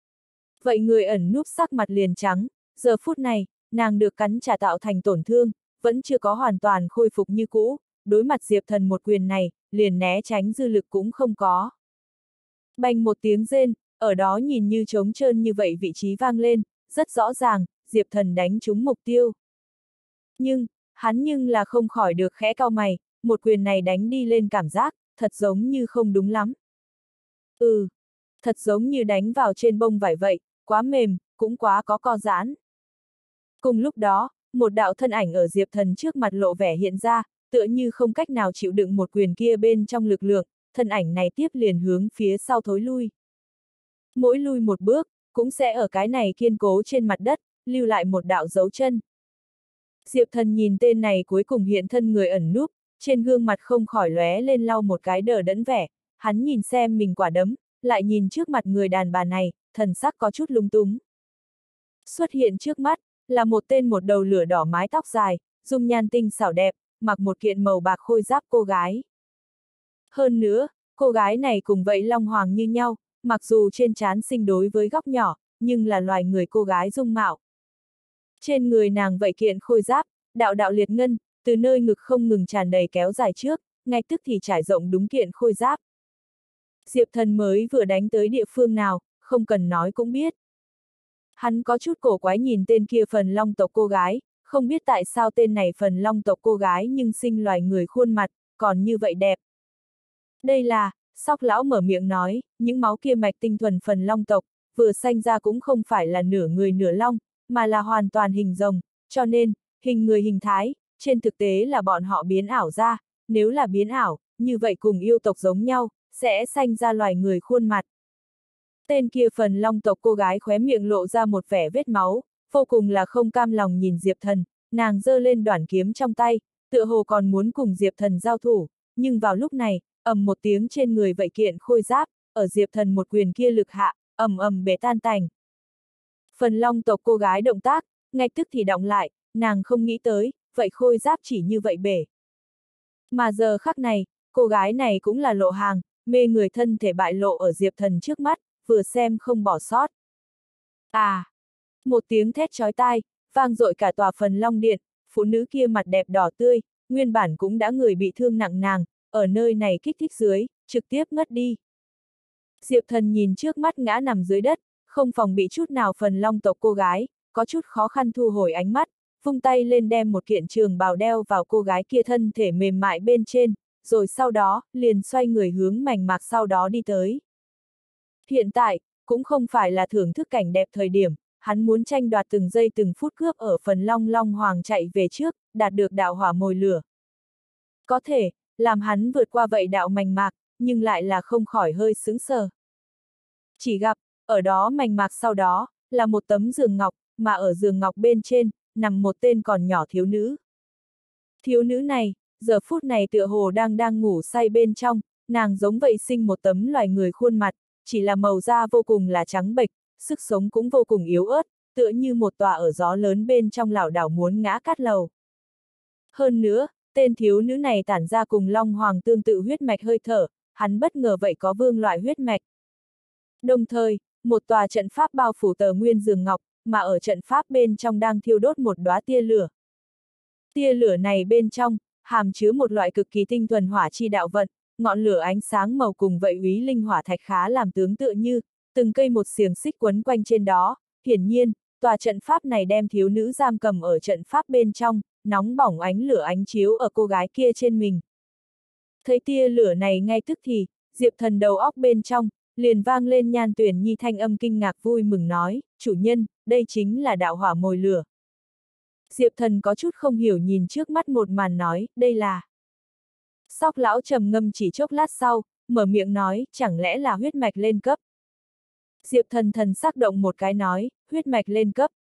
A: Vậy người ẩn núp sắc mặt liền trắng, giờ phút này, nàng được cắn trả tạo thành tổn thương, vẫn chưa có hoàn toàn khôi phục như cũ, đối mặt Diệp Thần một quyền này, liền né tránh dư lực cũng không có. Bành một tiếng rên, ở đó nhìn như trống trơn như vậy vị trí vang lên, rất rõ ràng, Diệp Thần đánh trúng mục tiêu. Nhưng, hắn nhưng là không khỏi được khẽ cau mày, một quyền này đánh đi lên cảm giác, thật giống như không đúng lắm. Ừ, thật giống như đánh vào trên bông vải vậy, quá mềm, cũng quá có co giãn. Cùng lúc đó, một đạo thân ảnh ở Diệp Thần trước mặt lộ vẻ hiện ra, tựa như không cách nào chịu đựng một quyền kia bên trong lực lượng, thân ảnh này tiếp liền hướng phía sau thối lui. Mỗi lui một bước, cũng sẽ ở cái này kiên cố trên mặt đất, lưu lại một đạo dấu chân. Diệp Thần nhìn tên này cuối cùng hiện thân người ẩn núp, trên gương mặt không khỏi lóe lên lau một cái đờ đẫn vẻ, hắn nhìn xem mình quả đấm, lại nhìn trước mặt người đàn bà này, thần sắc có chút lung túng. Xuất hiện trước mắt, là một tên một đầu lửa đỏ mái tóc dài, dung nhan tinh xảo đẹp, mặc một kiện màu bạc khôi giáp cô gái. Hơn nữa, cô gái này cùng vậy long hoàng như nhau, mặc dù trên trán sinh đối với góc nhỏ, nhưng là loài người cô gái dung mạo. Trên người nàng vậy kiện khôi giáp, đạo đạo liệt ngân, từ nơi ngực không ngừng tràn đầy kéo dài trước, ngay tức thì trải rộng đúng kiện khôi giáp. Diệp Thần mới vừa đánh tới địa phương nào, không cần nói cũng biết. Hắn có chút cổ quái nhìn tên kia phần long tộc cô gái, không biết tại sao tên này phần long tộc cô gái nhưng sinh loài người khuôn mặt, còn như vậy đẹp. Đây là, Sóc lão mở miệng nói, những máu kia mạch tinh thuần phần long tộc, vừa sanh ra cũng không phải là nửa người nửa long, mà là hoàn toàn hình rồng, cho nên, hình người hình thái, trên thực tế là bọn họ biến ảo ra, nếu là biến ảo, như vậy cùng yêu tộc giống nhau, sẽ sanh ra loài người khuôn mặt. Tên kia phần long tộc cô gái khóe miệng lộ ra một vẻ vết máu, vô cùng là không cam lòng nhìn Diệp Thần, nàng giơ lên đoản kiếm trong tay, tựa hồ còn muốn cùng Diệp Thần giao thủ, nhưng vào lúc này, ầm một tiếng trên người vậy kiện khôi giáp, ở Diệp Thần một quyền kia lực hạ, ầm ầm bể tan tành. Phần long tộc cô gái động tác, ngay tức thì động lại, nàng không nghĩ tới, vậy khôi giáp chỉ như vậy bể. Mà giờ khắc này, cô gái này cũng là lộ hàng, mê người thân thể bại lộ ở Diệp Thần trước mắt, vừa xem không bỏ sót. À! Một tiếng thét chói tai, vang dội cả tòa phần long điện, phụ nữ kia mặt đẹp đỏ tươi, nguyên bản cũng đã người bị thương nặng nàng, ở nơi này kích thích dưới, trực tiếp ngất đi. Diệp Thần nhìn trước mắt ngã nằm dưới đất, không phòng bị chút nào phần long tộc cô gái, có chút khó khăn thu hồi ánh mắt, vung tay lên đem một kiện trường bào đeo vào cô gái kia thân thể mềm mại bên trên, rồi sau đó, liền xoay người hướng mảnh mạc sau đó đi tới. Hiện tại, cũng không phải là thưởng thức cảnh đẹp thời điểm, hắn muốn tranh đoạt từng giây từng phút cướp ở phần long long hoàng chạy về trước, đạt được đạo hỏa mồi lửa. Có thể, làm hắn vượt qua vậy đạo mảnh mạc, nhưng lại là không khỏi hơi sững sờ. Chỉ gặp, ở đó mảnh mạc sau đó, là một tấm giường ngọc, mà ở giường ngọc bên trên, nằm một tên còn nhỏ thiếu nữ. Thiếu nữ này, giờ phút này tựa hồ đang đang ngủ say bên trong, nàng giống vậy sinh một tấm loài người khuôn mặt, chỉ là màu da vô cùng là trắng bệch, sức sống cũng vô cùng yếu ớt, tựa như một tòa ở gió lớn bên trong lảo đảo muốn ngã cát lầu. Hơn nữa, tên thiếu nữ này tản ra cùng long hoàng tương tự huyết mạch hơi thở, hắn bất ngờ vậy có vương loại huyết mạch. Đồng thời, một tòa trận pháp bao phủ tờ nguyên giường ngọc, mà ở trận pháp bên trong đang thiêu đốt một đóa tia lửa. Tia lửa này bên trong, hàm chứa một loại cực kỳ tinh thuần hỏa chi đạo vận, ngọn lửa ánh sáng màu cùng vậy úy linh hỏa thạch khá làm tướng tựa như, từng cây một xiềng xích quấn quanh trên đó, hiển nhiên, tòa trận pháp này đem thiếu nữ giam cầm ở trận pháp bên trong, nóng bỏng ánh lửa ánh chiếu ở cô gái kia trên mình. Thấy tia lửa này ngay tức thì, Diệp Thần đầu óc bên trong, liền vang lên Nhan Tuyển Nhi thanh âm kinh ngạc vui mừng nói, chủ nhân, đây chính là đạo hỏa mồi lửa. Diệp Thần có chút không hiểu nhìn trước mắt một màn nói, đây là... Sóc lão trầm ngâm chỉ chốc lát sau, mở miệng nói, chẳng lẽ là huyết mạch lên cấp. Diệp Thần thần sắc động một cái nói, huyết mạch lên cấp.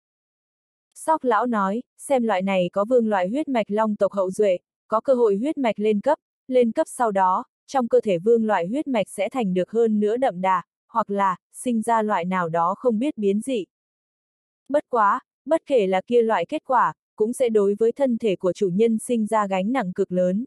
A: Sóc lão nói, xem loại này có vương loại huyết mạch long tộc hậu duệ, có cơ hội huyết mạch lên cấp, lên cấp sau đó, trong cơ thể vương loại huyết mạch sẽ thành được hơn nữa đậm đà, hoặc là, sinh ra loại nào đó không biết biến dị. Bất quá, bất kể là kia loại kết quả, cũng sẽ đối với thân thể của chủ nhân sinh ra gánh nặng cực lớn.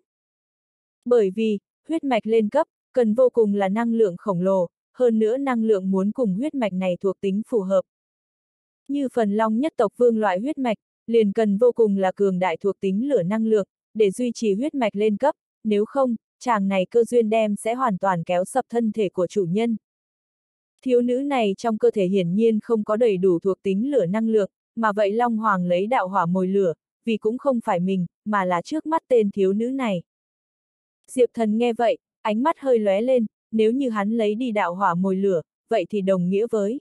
A: Bởi vì, huyết mạch lên cấp, cần vô cùng là năng lượng khổng lồ, hơn nữa năng lượng muốn cùng huyết mạch này thuộc tính phù hợp. Như phần long nhất tộc vương loại huyết mạch, liền cần vô cùng là cường đại thuộc tính lửa năng lượng, để duy trì huyết mạch lên cấp, nếu không, chàng này cơ duyên đem sẽ hoàn toàn kéo sập thân thể của chủ nhân. Thiếu nữ này trong cơ thể hiển nhiên không có đầy đủ thuộc tính lửa năng lượng, mà vậy Long Hoàng lấy đạo hỏa mồi lửa, vì cũng không phải mình, mà là trước mắt tên thiếu nữ này. Diệp Thần nghe vậy, ánh mắt hơi lóe lên, nếu như hắn lấy đi đạo hỏa mồi lửa, vậy thì đồng nghĩa với.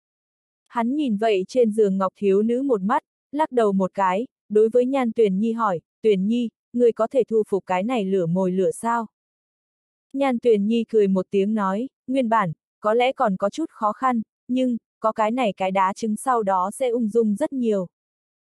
A: Hắn nhìn vậy trên giường ngọc thiếu nữ một mắt, lắc đầu một cái, đối với Nhan Tuyển Nhi hỏi, Tuyển Nhi, người có thể thu phục cái này lửa mồi lửa sao? Nhan Tuyển Nhi cười một tiếng nói, nguyên bản, có lẽ còn có chút khó khăn, nhưng, có cái này cái đá trứng sau đó sẽ ung dung rất nhiều.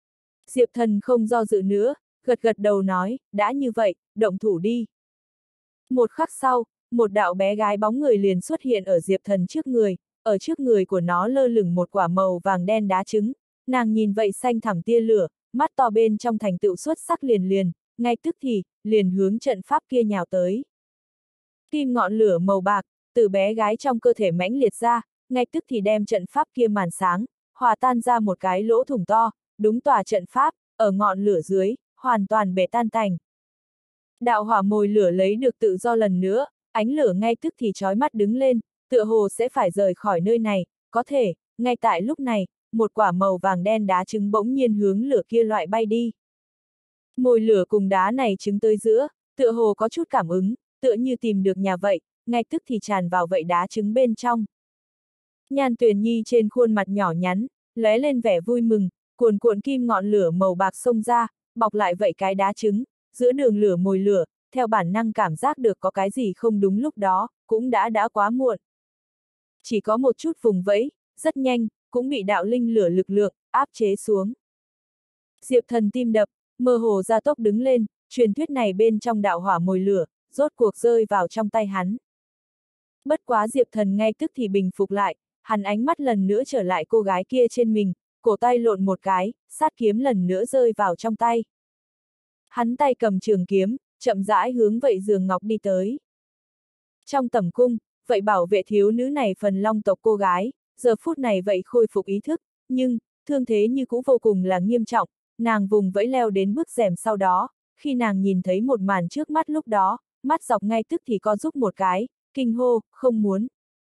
A: Diệp Thần không do dự nữa, gật gật đầu nói, đã như vậy, động thủ đi. Một khắc sau, một đạo bé gái bóng người liền xuất hiện ở Diệp Thần trước người, ở trước người của nó lơ lửng một quả màu vàng đen đá trứng, nàng nhìn vậy xanh thẳm tia lửa, mắt to bên trong thành tựu xuất sắc liền liền, ngay tức thì, liền hướng trận pháp kia nhào tới. Kim ngọn lửa màu bạc, từ bé gái trong cơ thể mãnh liệt ra, ngay tức thì đem trận pháp kia màn sáng, hòa tan ra một cái lỗ thủng to, đúng tòa trận pháp, ở ngọn lửa dưới, hoàn toàn bể tan tành. Đạo hỏa mồi lửa lấy được tự do lần nữa, ánh lửa ngay tức thì chói mắt đứng lên, tựa hồ sẽ phải rời khỏi nơi này, có thể, ngay tại lúc này, một quả màu vàng đen đá trứng bỗng nhiên hướng lửa kia loại bay đi. Mồi lửa cùng đá này trứng tới giữa, tựa hồ có chút cảm ứng, tựa như tìm được nhà vậy, ngay tức thì tràn vào vậy đá trứng bên trong. Nhan Tuyền Nhi trên khuôn mặt nhỏ nhắn, lóe lên vẻ vui mừng, cuồn cuộn kim ngọn lửa màu bạc xông ra, bọc lại vậy cái đá trứng, giữa đường lửa mồi lửa, theo bản năng cảm giác được có cái gì không đúng lúc đó, cũng đã đã quá muộn. Chỉ có một chút vùng vẫy, rất nhanh, cũng bị đạo linh lửa lực lượng, áp chế xuống. Diệp Thần tim đập, mơ hồ gia tốc đứng lên, truyền thuyết này bên trong đạo hỏa mồi lửa, rốt cuộc rơi vào trong tay hắn. Bất quá Diệp Thần ngay tức thì bình phục lại, hắn ánh mắt lần nữa trở lại cô gái kia trên mình, cổ tay lộn một cái, sát kiếm lần nữa rơi vào trong tay. Hắn tay cầm trường kiếm, chậm rãi hướng vậy giường ngọc đi tới. Trong tẩm cung, vậy bảo vệ thiếu nữ này phần long tộc cô gái, giờ phút này vậy khôi phục ý thức, nhưng, thương thế như cũ vô cùng là nghiêm trọng, nàng vùng vẫy leo đến bức rèm sau đó, khi nàng nhìn thấy một màn trước mắt lúc đó, mắt dọc ngay tức thì co rút một cái, kinh hô, không muốn.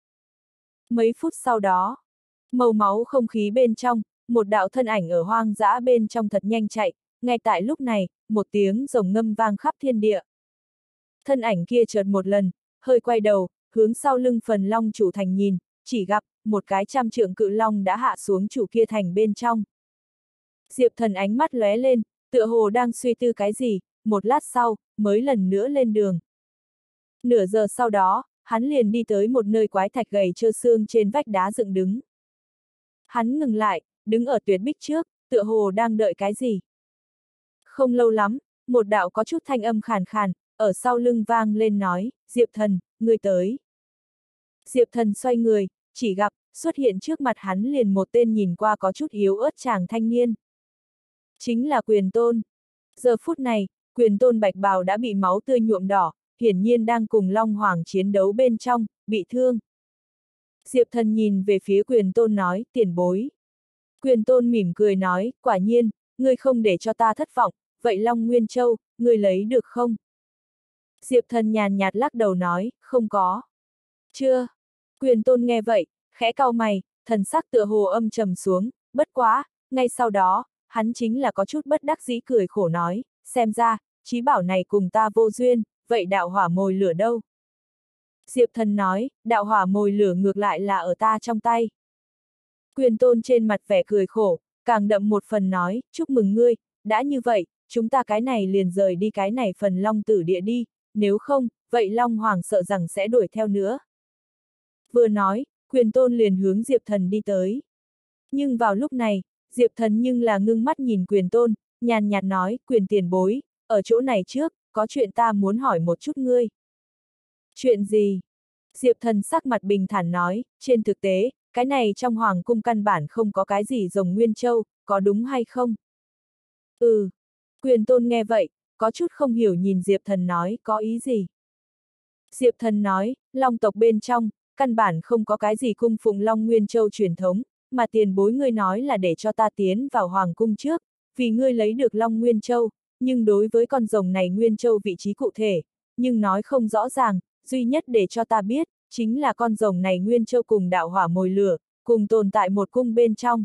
A: Mấy phút sau đó, màu máu không khí bên trong, một đạo thân ảnh ở hoang dã bên trong thật nhanh chạy, ngay tại lúc này, một tiếng rồng ngâm vang khắp thiên địa. Thân ảnh kia chợt một lần, hơi quay đầu, hướng sau lưng phần long chủ thành nhìn, chỉ gặp, một cái trăm trượng cự long đã hạ xuống chủ kia thành bên trong. Diệp Thần ánh mắt lóe lên, tựa hồ đang suy tư cái gì, một lát sau, mới lần nữa lên đường. Nửa giờ sau đó, hắn liền đi tới một nơi quái thạch gầy trơ xương trên vách đá dựng đứng. Hắn ngừng lại, đứng ở tuyệt bích trước, tựa hồ đang đợi cái gì. Không lâu lắm, một đạo có chút thanh âm khàn khàn, ở sau lưng vang lên nói, Diệp Thần, ngươi tới. Diệp Thần xoay người, chỉ gặp, xuất hiện trước mặt hắn liền một tên nhìn qua có chút yếu ớt chàng thanh niên. Chính là Quyền Tôn. Giờ phút này, Quyền Tôn bạch bào đã bị máu tươi nhuộm đỏ, hiển nhiên đang cùng Long Hoàng chiến đấu bên trong, bị thương. Diệp Thần nhìn về phía Quyền Tôn nói, tiền bối. Quyền Tôn mỉm cười nói, quả nhiên, ngươi không để cho ta thất vọng, vậy Long Nguyên Châu, ngươi lấy được không? Diệp Thần nhàn nhạt lắc đầu nói, không có. Chưa. Quyền Tôn nghe vậy, khẽ cau mày, thần sắc tựa hồ âm trầm xuống, bất quá, ngay sau đó, hắn chính là có chút bất đắc dĩ cười khổ nói, xem ra, chí bảo này cùng ta vô duyên, vậy đạo hỏa mồi lửa đâu? Diệp Thần nói, đạo hỏa mồi lửa ngược lại là ở ta trong tay. Quyền Tôn trên mặt vẻ cười khổ, càng đậm một phần nói, chúc mừng ngươi, đã như vậy, chúng ta cái này liền rời đi cái này phần Long Tử địa đi, nếu không, vậy Long Hoàng sợ rằng sẽ đuổi theo nữa. Vừa nói, Quyền Tôn liền hướng Diệp Thần đi tới. Nhưng vào lúc này, Diệp Thần nhưng là ngưng mắt nhìn Quyền Tôn, nhàn nhạt nói, Quyền tiền bối, ở chỗ này trước, có chuyện ta muốn hỏi một chút ngươi. Chuyện gì? Diệp Thần sắc mặt bình thản nói, trên thực tế, cái này trong Hoàng cung căn bản không có cái gì rồng Nguyên Châu, có đúng hay không? Ừ. Quyền Tôn nghe vậy, có chút không hiểu nhìn Diệp Thần nói, có ý gì? Diệp Thần nói, Long tộc bên trong, căn bản không có cái gì cung phụng Long Nguyên Châu truyền thống, mà tiền bối ngươi nói là để cho ta tiến vào Hoàng cung trước, vì ngươi lấy được Long Nguyên Châu, nhưng đối với con rồng này Nguyên Châu vị trí cụ thể, nhưng nói không rõ ràng, duy nhất để cho ta biết, chính là con rồng này Nguyên Châu cùng đạo hỏa mồi lửa, cùng tồn tại một cung bên trong.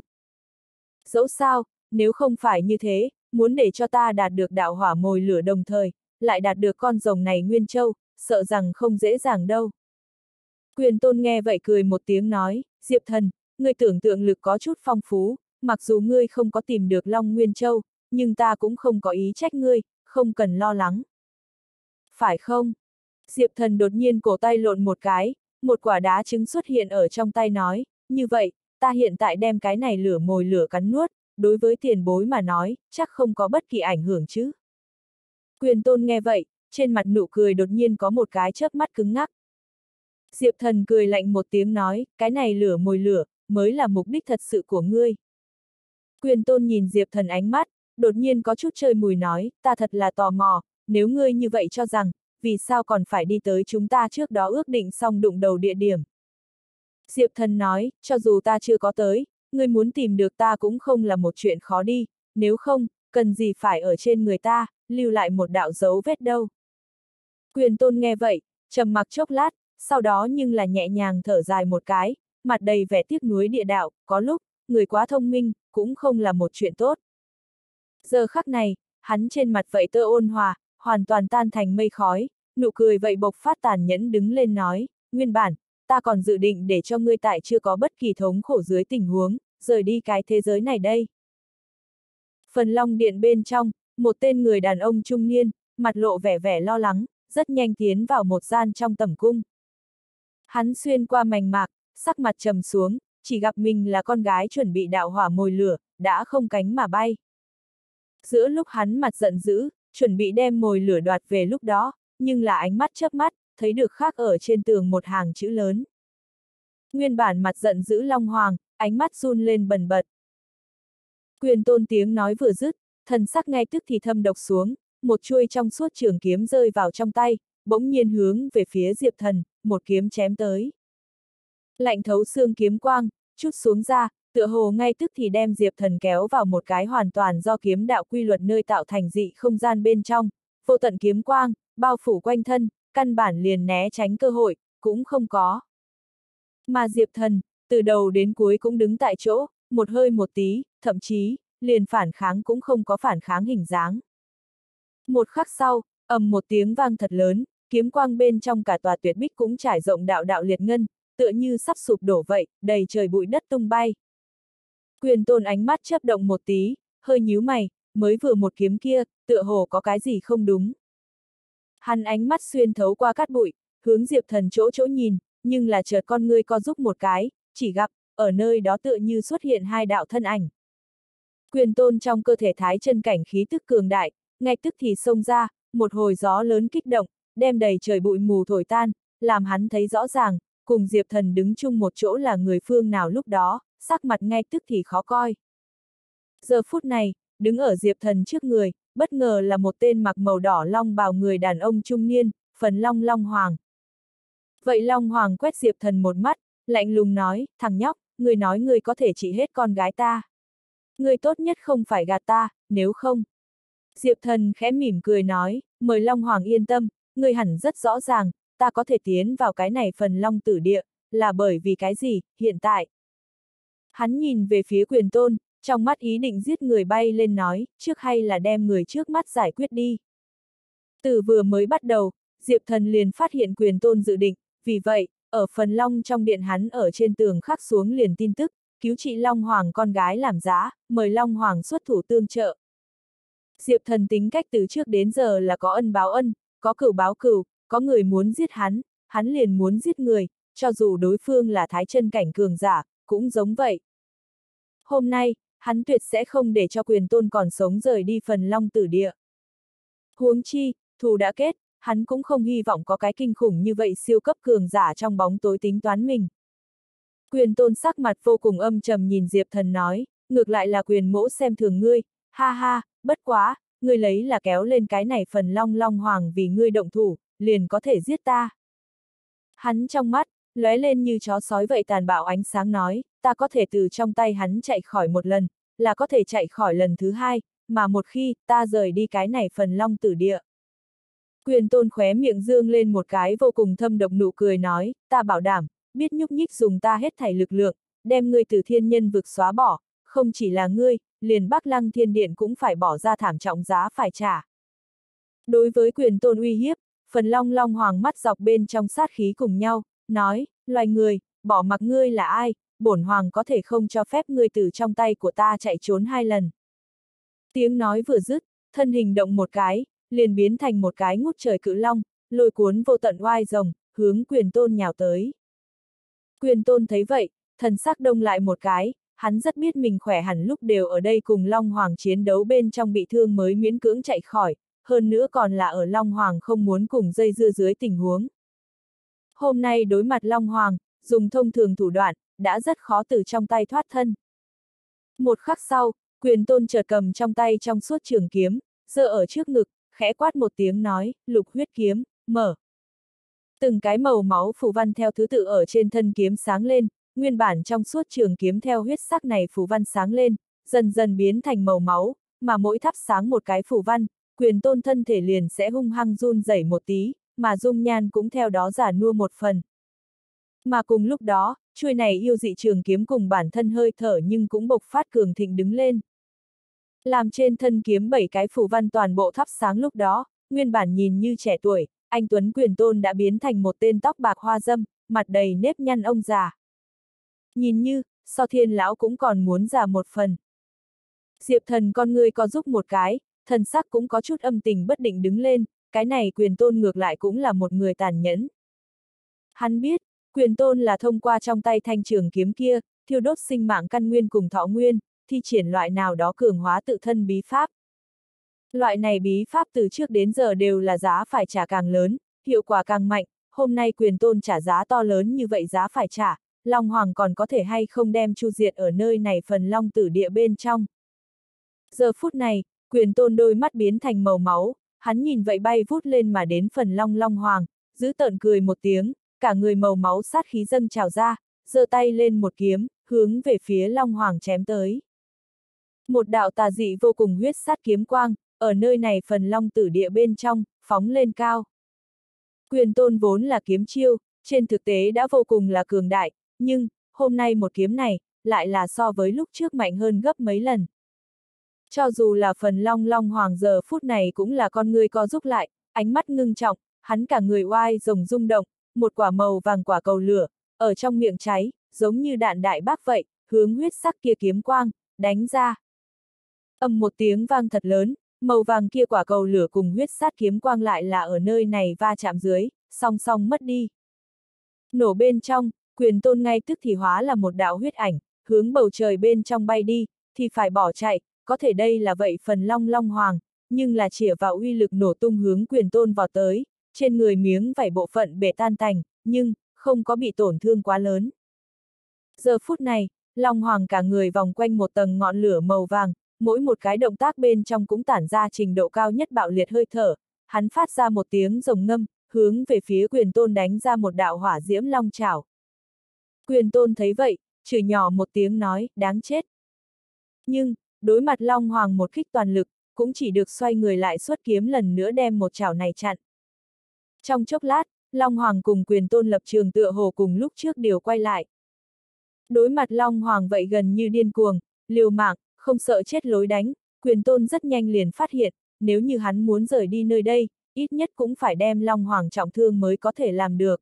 A: Dẫu sao, nếu không phải như thế, muốn để cho ta đạt được đạo hỏa mồi lửa đồng thời, lại đạt được con rồng này Nguyên Châu, sợ rằng không dễ dàng đâu. Quyền Tôn nghe vậy cười một tiếng nói, Diệp Thần, ngươi tưởng tượng lực có chút phong phú, mặc dù ngươi không có tìm được Long Nguyên Châu, nhưng ta cũng không có ý trách ngươi, không cần lo lắng. Phải không? Diệp Thần đột nhiên cổ tay lộn một cái, một quả đá trứng xuất hiện ở trong tay nói, như vậy, ta hiện tại đem cái này lửa mồi lửa cắn nuốt, đối với tiền bối mà nói, chắc không có bất kỳ ảnh hưởng chứ. Quyền Tôn nghe vậy, trên mặt nụ cười đột nhiên có một cái chớp mắt cứng ngắc. Diệp Thần cười lạnh một tiếng nói, cái này lửa mồi lửa, mới là mục đích thật sự của ngươi. Quyền Tôn nhìn Diệp Thần ánh mắt, đột nhiên có chút chơi mùi nói, ta thật là tò mò, nếu ngươi như vậy cho rằng, vì sao còn phải đi tới chúng ta trước đó ước định xong đụng đầu địa điểm. Diệp Thần nói, cho dù ta chưa có tới, ngươi muốn tìm được ta cũng không là một chuyện khó đi, nếu không, cần gì phải ở trên người ta, lưu lại một đạo dấu vết đâu. Quyền Tôn nghe vậy, trầm mặc chốc lát, sau đó nhưng là nhẹ nhàng thở dài một cái, mặt đầy vẻ tiếc nuối địa đạo, có lúc, người quá thông minh, cũng không là một chuyện tốt. Giờ khắc này, hắn trên mặt vậy tơ ôn hòa, hoàn toàn tan thành mây khói, nụ cười vậy bộc phát tàn nhẫn đứng lên nói, nguyên bản, ta còn dự định để cho ngươi tại chưa có bất kỳ thống khổ dưới tình huống, rời đi cái thế giới này đây. Phần Long Điện bên trong, một tên người đàn ông trung niên, mặt lộ vẻ vẻ lo lắng, rất nhanh tiến vào một gian trong tẩm cung. Hắn xuyên qua mành mạc, sắc mặt trầm xuống, chỉ gặp mình là con gái chuẩn bị đạo hỏa mồi lửa, đã không cánh mà bay. Giữa lúc hắn mặt giận dữ, chuẩn bị đem mồi lửa đoạt về lúc đó, nhưng là ánh mắt chớp mắt, thấy được khắc ở trên tường một hàng chữ lớn. Nguyên bản mặt giận dữ Long Hoàng, ánh mắt run lên bần bật. Quyền Tôn tiếng nói vừa dứt, thần sắc ngay tức thì thâm độc xuống, một chuôi trong suốt trường kiếm rơi vào trong tay, bỗng nhiên hướng về phía Diệp Thần, một kiếm chém tới. Lạnh thấu xương kiếm quang, chút xuống ra, tựa hồ ngay tức thì đem Diệp Thần kéo vào một cái hoàn toàn do kiếm đạo quy luật nơi tạo thành dị không gian bên trong, vô tận kiếm quang, bao phủ quanh thân, căn bản liền né tránh cơ hội, cũng không có. Mà Diệp Thần, từ đầu đến cuối cũng đứng tại chỗ, một hơi một tí, thậm chí, liền phản kháng cũng không có phản kháng hình dáng. Một khắc sau, ầm một tiếng vang thật lớn, kiếm quang bên trong cả tòa tuyệt bích cũng trải rộng đạo đạo liệt ngân, tựa như sắp sụp đổ vậy, đầy trời bụi đất tung bay. Quyền Tôn ánh mắt chớp động một tí, hơi nhíu mày, mới vừa một kiếm kia, tựa hồ có cái gì không đúng. Hắn ánh mắt xuyên thấu qua cát bụi, hướng Diệp Thần chỗ chỗ nhìn, nhưng là chợt con ngươi co giúp một cái, chỉ gặp, ở nơi đó tựa như xuất hiện hai đạo thân ảnh. Quyền Tôn trong cơ thể thái chân cảnh khí tức cường đại, ngay tức thì xông ra, một hồi gió lớn kích động, đem đầy trời bụi mù thổi tan, làm hắn thấy rõ ràng, cùng Diệp Thần đứng chung một chỗ là người phương nào lúc đó, sắc mặt ngay tức thì khó coi. Giờ phút này, đứng ở Diệp Thần trước người, bất ngờ là một tên mặc màu đỏ long bào người đàn ông trung niên, Phần Long Long Hoàng. Vậy Long Hoàng quét Diệp Thần một mắt, lạnh lùng nói, thằng nhóc, ngươi nói ngươi có thể trị hết con gái ta. Ngươi tốt nhất không phải gạt ta, nếu không. Diệp Thần khẽ mỉm cười nói, mời Long Hoàng yên tâm, ngươi hẳn rất rõ ràng, ta có thể tiến vào cái này Phần Long tử địa, là bởi vì cái gì, hiện tại. Hắn nhìn về phía Quyền Tôn, trong mắt ý định giết người bay lên nói, trước hay là đem người trước mắt giải quyết đi. Từ vừa mới bắt đầu, Diệp Thần liền phát hiện Quyền Tôn dự định, vì vậy, ở Phần Long trong điện hắn ở trên tường khắc xuống liền tin tức, cứu trị Long Hoàng con gái làm giá, mời Long Hoàng xuất thủ tương trợ. Diệp Thần tính cách từ trước đến giờ là có ân báo ân, có cửu báo cửu, có người muốn giết hắn, hắn liền muốn giết người, cho dù đối phương là thái chân cảnh cường giả, cũng giống vậy. Hôm nay, hắn tuyệt sẽ không để cho Quyền Tôn còn sống rời đi Phần Long tử địa. Huống chi, thù đã kết, hắn cũng không hy vọng có cái kinh khủng như vậy siêu cấp cường giả trong bóng tối tính toán mình. Quyền Tôn sắc mặt vô cùng âm trầm nhìn Diệp Thần nói, ngược lại là Quyền mỗ xem thường ngươi, ha ha, bất quá, ngươi lấy là kéo lên cái này Phần Long Long Hoàng vì ngươi động thủ, liền có thể giết ta. Hắn trong mắt, lóe lên như chó sói vậy tàn bạo ánh sáng nói, ta có thể từ trong tay hắn chạy khỏi một lần, là có thể chạy khỏi lần thứ hai, mà một khi, ta rời đi cái này Phần Long tử địa. Quyền Tôn khóe miệng dương lên một cái vô cùng thâm độc nụ cười nói, ta bảo đảm, biết nhúc nhích dùng ta hết thảy lực lượng, đem ngươi từ thiên nhân vực xóa bỏ, không chỉ là ngươi, liền Bắc Lăng Thiên Điện cũng phải bỏ ra thảm trọng giá phải trả. Đối với Quyền Tôn uy hiếp, Phần Long Long Hoàng mắt dọc bên trong sát khí cùng nhau, nói, loài người, bỏ mặc ngươi là ai, bổn hoàng có thể không cho phép ngươi từ trong tay của ta chạy trốn hai lần. Tiếng nói vừa dứt, thân hình động một cái, liền biến thành một cái ngút trời cự long, lôi cuốn vô tận oai rồng, hướng Quyền Tôn nhào tới. Quyền Tôn thấy vậy, thần sắc đông lại một cái, hắn rất biết mình khỏe hẳn lúc đều ở đây cùng Long Hoàng chiến đấu bên trong bị thương mới miễn cưỡng chạy khỏi, hơn nữa còn là ở Long Hoàng không muốn cùng dây dưa dưới tình huống. Hôm nay đối mặt Long Hoàng, dùng thông thường thủ đoạn, đã rất khó từ trong tay thoát thân. Một khắc sau, Quyền Tôn chợt cầm trong tay trong suốt trường kiếm, giơ ở trước ngực, khẽ quát một tiếng nói, lục huyết kiếm, mở. Từng cái màu máu phù văn theo thứ tự ở trên thân kiếm sáng lên, nguyên bản trong suốt trường kiếm theo huyết sắc này phù văn sáng lên, dần dần biến thành màu máu, mà mỗi thắp sáng một cái phù văn, Quyền Tôn thân thể liền sẽ hung hăng run rẩy một tí, mà dung nhan cũng theo đó già nua một phần. Mà cùng lúc đó, chuôi này yêu dị trường kiếm cùng bản thân hơi thở nhưng cũng bộc phát cường thịnh đứng lên. Làm trên thân kiếm bảy cái phù văn toàn bộ thắp sáng lúc đó, nguyên bản nhìn như trẻ tuổi, anh Tuấn Quyền Tôn đã biến thành một tên tóc bạc hoa dâm, mặt đầy nếp nhăn ông già. Nhìn như, so Thiên lão cũng còn muốn già một phần. Diệp Thần con ngươi co giúp một cái, thần sắc cũng có chút âm tình bất định đứng lên, cái này Quyền Tôn ngược lại cũng là một người tàn nhẫn. Hắn biết, Quyền Tôn là thông qua trong tay thanh trường kiếm kia, thiêu đốt sinh mạng căn nguyên cùng thọ nguyên, thi triển loại nào đó cường hóa tự thân bí pháp. Loại này bí pháp từ trước đến giờ đều là giá phải trả càng lớn, hiệu quả càng mạnh, hôm nay Quyền Tôn trả giá to lớn như vậy giá phải trả, Long Hoàng còn có thể hay không đem chu diệt ở nơi này phần Long Tử Địa bên trong. Giờ phút này, Quyền Tôn đôi mắt biến thành màu máu, hắn nhìn vậy bay vút lên mà đến phần Long Long Hoàng, giữ tợn cười một tiếng, cả người màu máu sát khí dâng trào ra, giơ tay lên một kiếm, hướng về phía Long Hoàng chém tới. Một đạo tà dị vô cùng huyết sát kiếm quang, ở nơi này phần Long Tử Địa bên trong, phóng lên cao. Quyền Tôn vốn là kiếm chiêu, trên thực tế đã vô cùng là cường đại, nhưng, hôm nay một kiếm này, lại là so với lúc trước mạnh hơn gấp mấy lần. Cho dù là phần Long Long Hoàng giờ phút này cũng là con người co rút lại, ánh mắt ngưng trọng, hắn cả người oai rồng rung động, một quả màu vàng quả cầu lửa, ở trong miệng cháy, giống như đạn đại bác vậy, hướng huyết sắc kia kiếm quang, đánh ra. Ầm một tiếng vang thật lớn, màu vàng kia quả cầu lửa cùng huyết sát kiếm quang lại là ở nơi này va chạm dưới, song song mất đi. Nổ bên trong, Quyền Tôn ngay tức thì hóa là một đạo huyết ảnh, hướng bầu trời bên trong bay đi, thì phải bỏ chạy, có thể đây là vậy phần Long Long Hoàng, nhưng là chĩa vào uy lực nổ tung hướng Quyền Tôn vào tới, trên người miếng vảy bộ phận bể tan tành, nhưng, không có bị tổn thương quá lớn. Giờ phút này, Long Hoàng cả người vòng quanh một tầng ngọn lửa màu vàng, mỗi một cái động tác bên trong cũng tản ra trình độ cao nhất bạo liệt hơi thở, hắn phát ra một tiếng rồng ngâm, hướng về phía Quyền Tôn đánh ra một đạo hỏa diễm long chảo. Quyền Tôn thấy vậy, chửi nhỏ một tiếng nói, đáng chết. Nhưng, đối mặt Long Hoàng một kích toàn lực, cũng chỉ được xoay người lại xuất kiếm lần nữa đem một chảo này chặn. Trong chốc lát, Long Hoàng cùng Quyền Tôn lập trường tựa hồ cùng lúc trước đều quay lại. Đối mặt Long Hoàng vậy gần như điên cuồng, liều mạng, không sợ chết lối đánh, Quyền Tôn rất nhanh liền phát hiện, nếu như hắn muốn rời đi nơi đây, ít nhất cũng phải đem Long Hoàng trọng thương mới có thể làm được.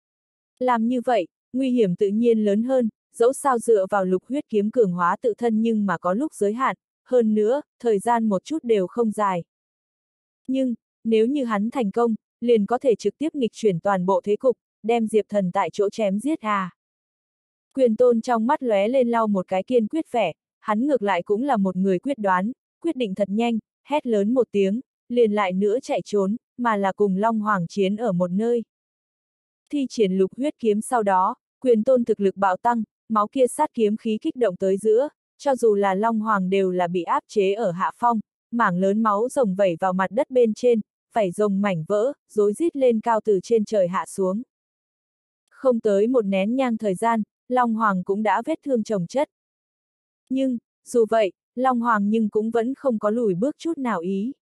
A: Làm như vậy, nguy hiểm tự nhiên lớn hơn, dẫu sao dựa vào lục huyết kiếm cường hóa tự thân nhưng mà có lúc giới hạn, hơn nữa, thời gian một chút đều không dài. Nhưng, nếu như hắn thành công, liền có thể trực tiếp nghịch chuyển toàn bộ thế cục, đem Diệp Thần tại chỗ chém giết à. Quyền Tôn trong mắt lóe lên lau một cái kiên quyết vẻ, hắn ngược lại cũng là một người quyết đoán, quyết định thật nhanh, hét lớn một tiếng, liền lại nữa chạy trốn, mà là cùng Long Hoàng chiến ở một nơi. Thi triển lục huyết kiếm sau đó, Quyền Tôn thực lực bạo tăng, máu kia sát kiếm khí kích động tới giữa, cho dù là Long Hoàng đều là bị áp chế ở hạ phong, mảng lớn máu rồng vẩy vào mặt đất bên trên, vảy rồng mảnh vỡ, rối rít lên cao từ trên trời hạ xuống. Không tới một nén nhang thời gian, Long Hoàng cũng đã vết thương chồng chất. Nhưng, dù vậy, Long Hoàng nhưng cũng vẫn không có lùi bước chút nào ý.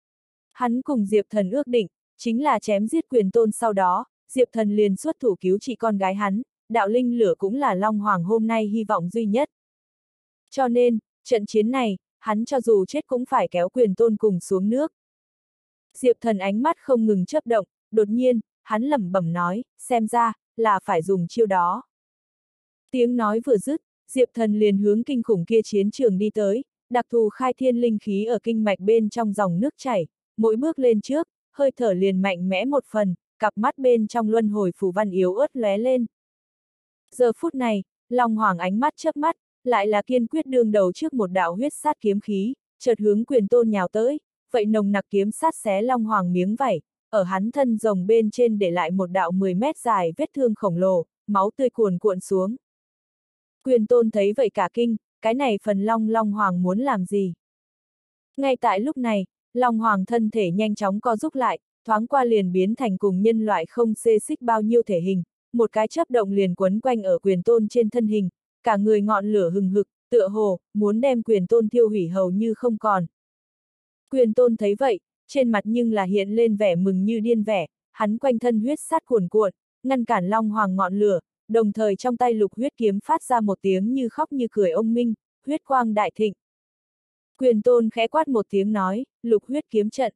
A: Hắn cùng Diệp Thần ước định, chính là chém giết Quyền Tôn sau đó, Diệp Thần liền xuất thủ cứu trị con gái hắn, đạo linh lửa cũng là Long Hoàng hôm nay hy vọng duy nhất. Cho nên, trận chiến này, hắn cho dù chết cũng phải kéo Quyền Tôn cùng xuống nước. Diệp Thần ánh mắt không ngừng chớp động, đột nhiên, hắn lẩm bẩm nói, xem ra, là phải dùng chiêu đó. Tiếng nói vừa dứt, Diệp Thần liền hướng kinh khủng kia chiến trường đi tới, đặc thù khai thiên linh khí ở kinh mạch bên trong dòng nước chảy, mỗi bước lên trước, hơi thở liền mạnh mẽ một phần, cặp mắt bên trong luân hồi phù văn yếu ớt lóe lên. Giờ phút này, Long Hoàng ánh mắt chớp mắt, lại là kiên quyết đương đầu trước một đạo huyết sát kiếm khí, chợt hướng Quyền Tôn nhào tới, vậy nồng nặc kiếm sát xé Long Hoàng miếng vảy, ở hắn thân rồng bên trên để lại một đạo mười mét dài vết thương khổng lồ, máu tươi cuồn cuộn xuống. Quyền Tôn thấy vậy cả kinh, cái này phần Long Long Hoàng muốn làm gì? Ngay tại lúc này, Long Hoàng thân thể nhanh chóng co rúm lại, thoáng qua liền biến thành cùng nhân loại không xê xích bao nhiêu thể hình, một cái chớp động liền quấn quanh ở Quyền Tôn trên thân hình, cả người ngọn lửa hừng hực, tựa hồ, muốn đem Quyền Tôn thiêu hủy hầu như không còn. Quyền Tôn thấy vậy, trên mặt nhưng là hiện lên vẻ mừng như điên vẻ, hắn quanh thân huyết sát cuồn cuộn, ngăn cản Long Hoàng ngọn lửa, đồng thời trong tay lục huyết kiếm phát ra một tiếng như khóc như cười ông minh, huyết quang đại thịnh. Quyền Tôn khẽ quát một tiếng nói, lục huyết kiếm trận.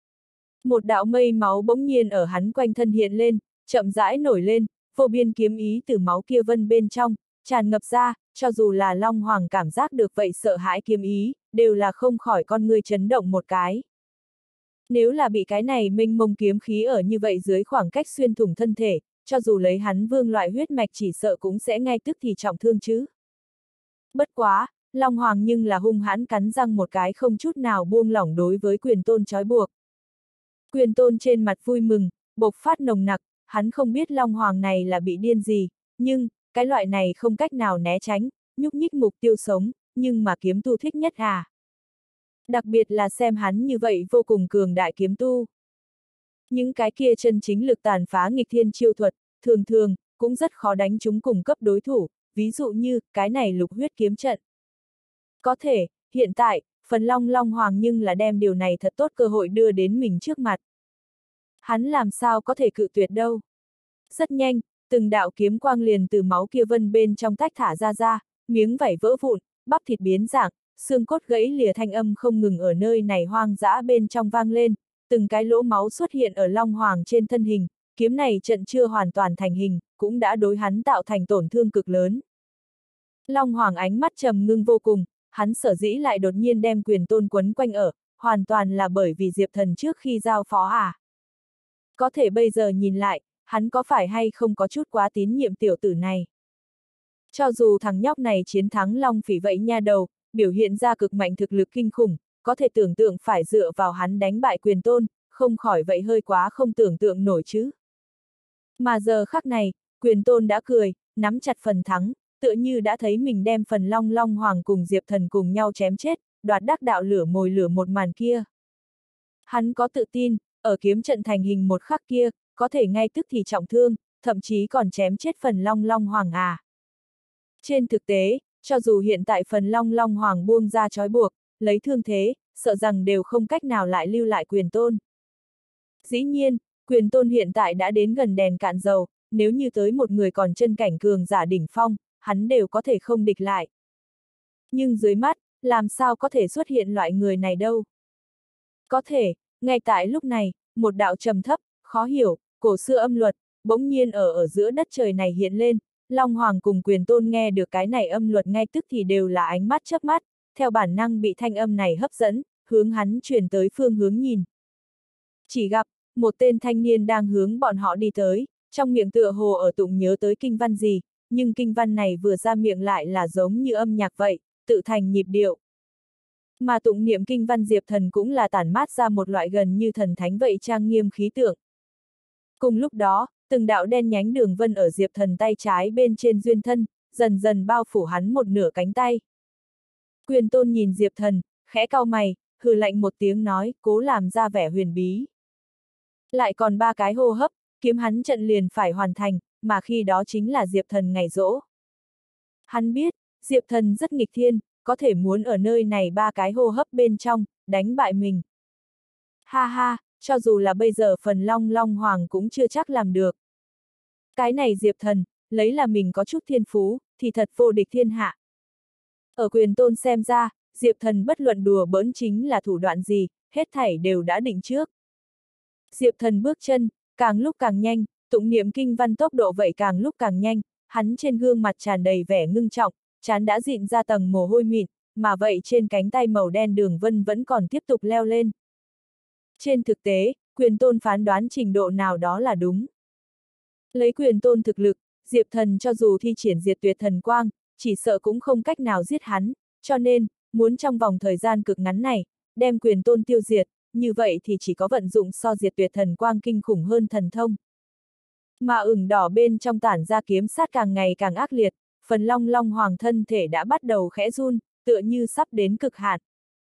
A: Một đạo mây máu bỗng nhiên ở hắn quanh thân hiện lên, chậm rãi nổi lên, vô biên kiếm ý từ máu kia vân bên trong, tràn ngập ra, cho dù là Long Hoàng cảm giác được vậy sợ hãi kiếm ý, đều là không khỏi con người chấn động một cái. Nếu là bị cái này mênh mông kiếm khí ở như vậy dưới khoảng cách xuyên thủng thân thể, cho dù lấy hắn vương loại huyết mạch chỉ sợ cũng sẽ ngay tức thì trọng thương chứ. Bất quá, Long Hoàng nhưng là hung hãn cắn răng một cái không chút nào buông lỏng đối với Quyền Tôn trói buộc. Quyền Tôn trên mặt vui mừng, bộc phát nồng nặc, hắn không biết Long Hoàng này là bị điên gì, nhưng, cái loại này không cách nào né tránh, nhúc nhích mục tiêu sống, nhưng mà kiếm tu thích nhất à. Đặc biệt là xem hắn như vậy vô cùng cường đại kiếm tu. Những cái kia chân chính lực tàn phá nghịch thiên chiêu thuật, thường thường, cũng rất khó đánh chúng cùng cấp đối thủ, ví dụ như, cái này lục huyết kiếm trận. Có thể, hiện tại, phần Long Long Hoàng nhưng là đem điều này thật tốt cơ hội đưa đến mình trước mặt. Hắn làm sao có thể cự tuyệt đâu. Rất nhanh, từng đạo kiếm quang liền từ máu kia vân bên trong tách thả ra ra, miếng vảy vỡ vụn, bắp thịt biến dạng, xương cốt gãy lìa thanh âm không ngừng ở nơi này hoang dã bên trong vang lên, từng cái lỗ máu xuất hiện ở Long Hoàng trên thân hình, kiếm này trận chưa hoàn toàn thành hình, cũng đã đối hắn tạo thành tổn thương cực lớn. Long Hoàng ánh mắt trầm ngưng vô cùng, hắn sở dĩ lại đột nhiên đem Quyền Tôn quấn quanh ở, hoàn toàn là bởi vì Diệp Thần trước khi giao phó à. Có thể bây giờ nhìn lại, hắn có phải hay không có chút quá tín nhiệm tiểu tử này. Cho dù thằng nhóc này chiến thắng Long Phỉ vậy nha đầu, biểu hiện ra cực mạnh thực lực kinh khủng, có thể tưởng tượng phải dựa vào hắn đánh bại Quyền Tôn, không khỏi vậy hơi quá không tưởng tượng nổi chứ. Mà giờ khắc này, Quyền Tôn đã cười, nắm chặt phần thắng, tựa như đã thấy mình đem phần Long Long Hoàng cùng Diệp Thần cùng nhau chém chết, đoạt đắc đạo lửa mồi lửa một màn kia. Hắn có tự tin, ở kiếm trận thành hình một khắc kia, có thể ngay tức thì trọng thương, thậm chí còn chém chết phần Long Long Hoàng à. Trên thực tế, cho dù hiện tại phần Long Long Hoàng buông ra trói buộc, lấy thương thế, sợ rằng đều không cách nào lại lưu lại Quyền Tôn. Dĩ nhiên, Quyền Tôn hiện tại đã đến gần đèn cạn dầu, nếu như tới một người còn chân cảnh cường giả đỉnh phong, hắn đều có thể không địch lại. Nhưng dưới mắt, làm sao có thể xuất hiện loại người này đâu? Có thể, ngay tại lúc này, một đạo trầm thấp, khó hiểu, cổ xưa âm luật, bỗng nhiên ở ở giữa đất trời này hiện lên, Long Hoàng cùng Quyền Tôn nghe được cái này âm luật ngay tức thì đều là ánh mắt chớp mắt, theo bản năng bị thanh âm này hấp dẫn, hướng hắn chuyển tới phương hướng nhìn. Chỉ gặp, một tên thanh niên đang hướng bọn họ đi tới, trong miệng tựa hồ ở tụng nhớ tới kinh văn gì, nhưng kinh văn này vừa ra miệng lại là giống như âm nhạc vậy, tự thành nhịp điệu. Mà tụng niệm kinh văn Diệp Thần cũng là tản mát ra một loại gần như thần thánh vậy trang nghiêm khí tượng. Cùng lúc đó, từng đạo đen nhánh đường vân ở Diệp Thần tay trái bên trên duyên thân, dần dần bao phủ hắn một nửa cánh tay. Quyền Tôn nhìn Diệp Thần, khẽ cau mày, hừ lạnh một tiếng nói, cố làm ra vẻ huyền bí. Lại còn ba cái hô hấp, kiếm hắn trận liền phải hoàn thành, mà khi đó chính là Diệp Thần ngày giỗ. Hắn biết, Diệp Thần rất nghịch thiên, có thể muốn ở nơi này ba cái hô hấp bên trong, đánh bại mình. Ha ha, cho dù là bây giờ phần Long Long Hoàng cũng chưa chắc làm được. Cái này Diệp Thần, lấy là mình có chút thiên phú, thì thật vô địch thiên hạ. Ở Quyền Tôn xem ra, Diệp Thần bất luận đùa bỡn chính là thủ đoạn gì, hết thảy đều đã định trước. Diệp Thần bước chân, càng lúc càng nhanh, tụng niệm kinh văn tốc độ vậy càng lúc càng nhanh, hắn trên gương mặt tràn đầy vẻ ngưng trọng, trán đã dịn ra tầng mồ hôi mịn, mà vậy trên cánh tay màu đen đường vân vẫn còn tiếp tục leo lên. Trên thực tế, Quyền Tôn phán đoán trình độ nào đó là đúng. Lấy Quyền Tôn thực lực, Diệp Thần cho dù thi triển diệt tuyệt thần quang, chỉ sợ cũng không cách nào giết hắn, cho nên, muốn trong vòng thời gian cực ngắn này, đem quyền tôn tiêu diệt, như vậy thì chỉ có vận dụng so diệt tuyệt thần quang kinh khủng hơn thần thông. Mà ửng đỏ bên trong tản ra kiếm sát càng ngày càng ác liệt, phần long long hoàng thân thể đã bắt đầu khẽ run, tựa như sắp đến cực hạn.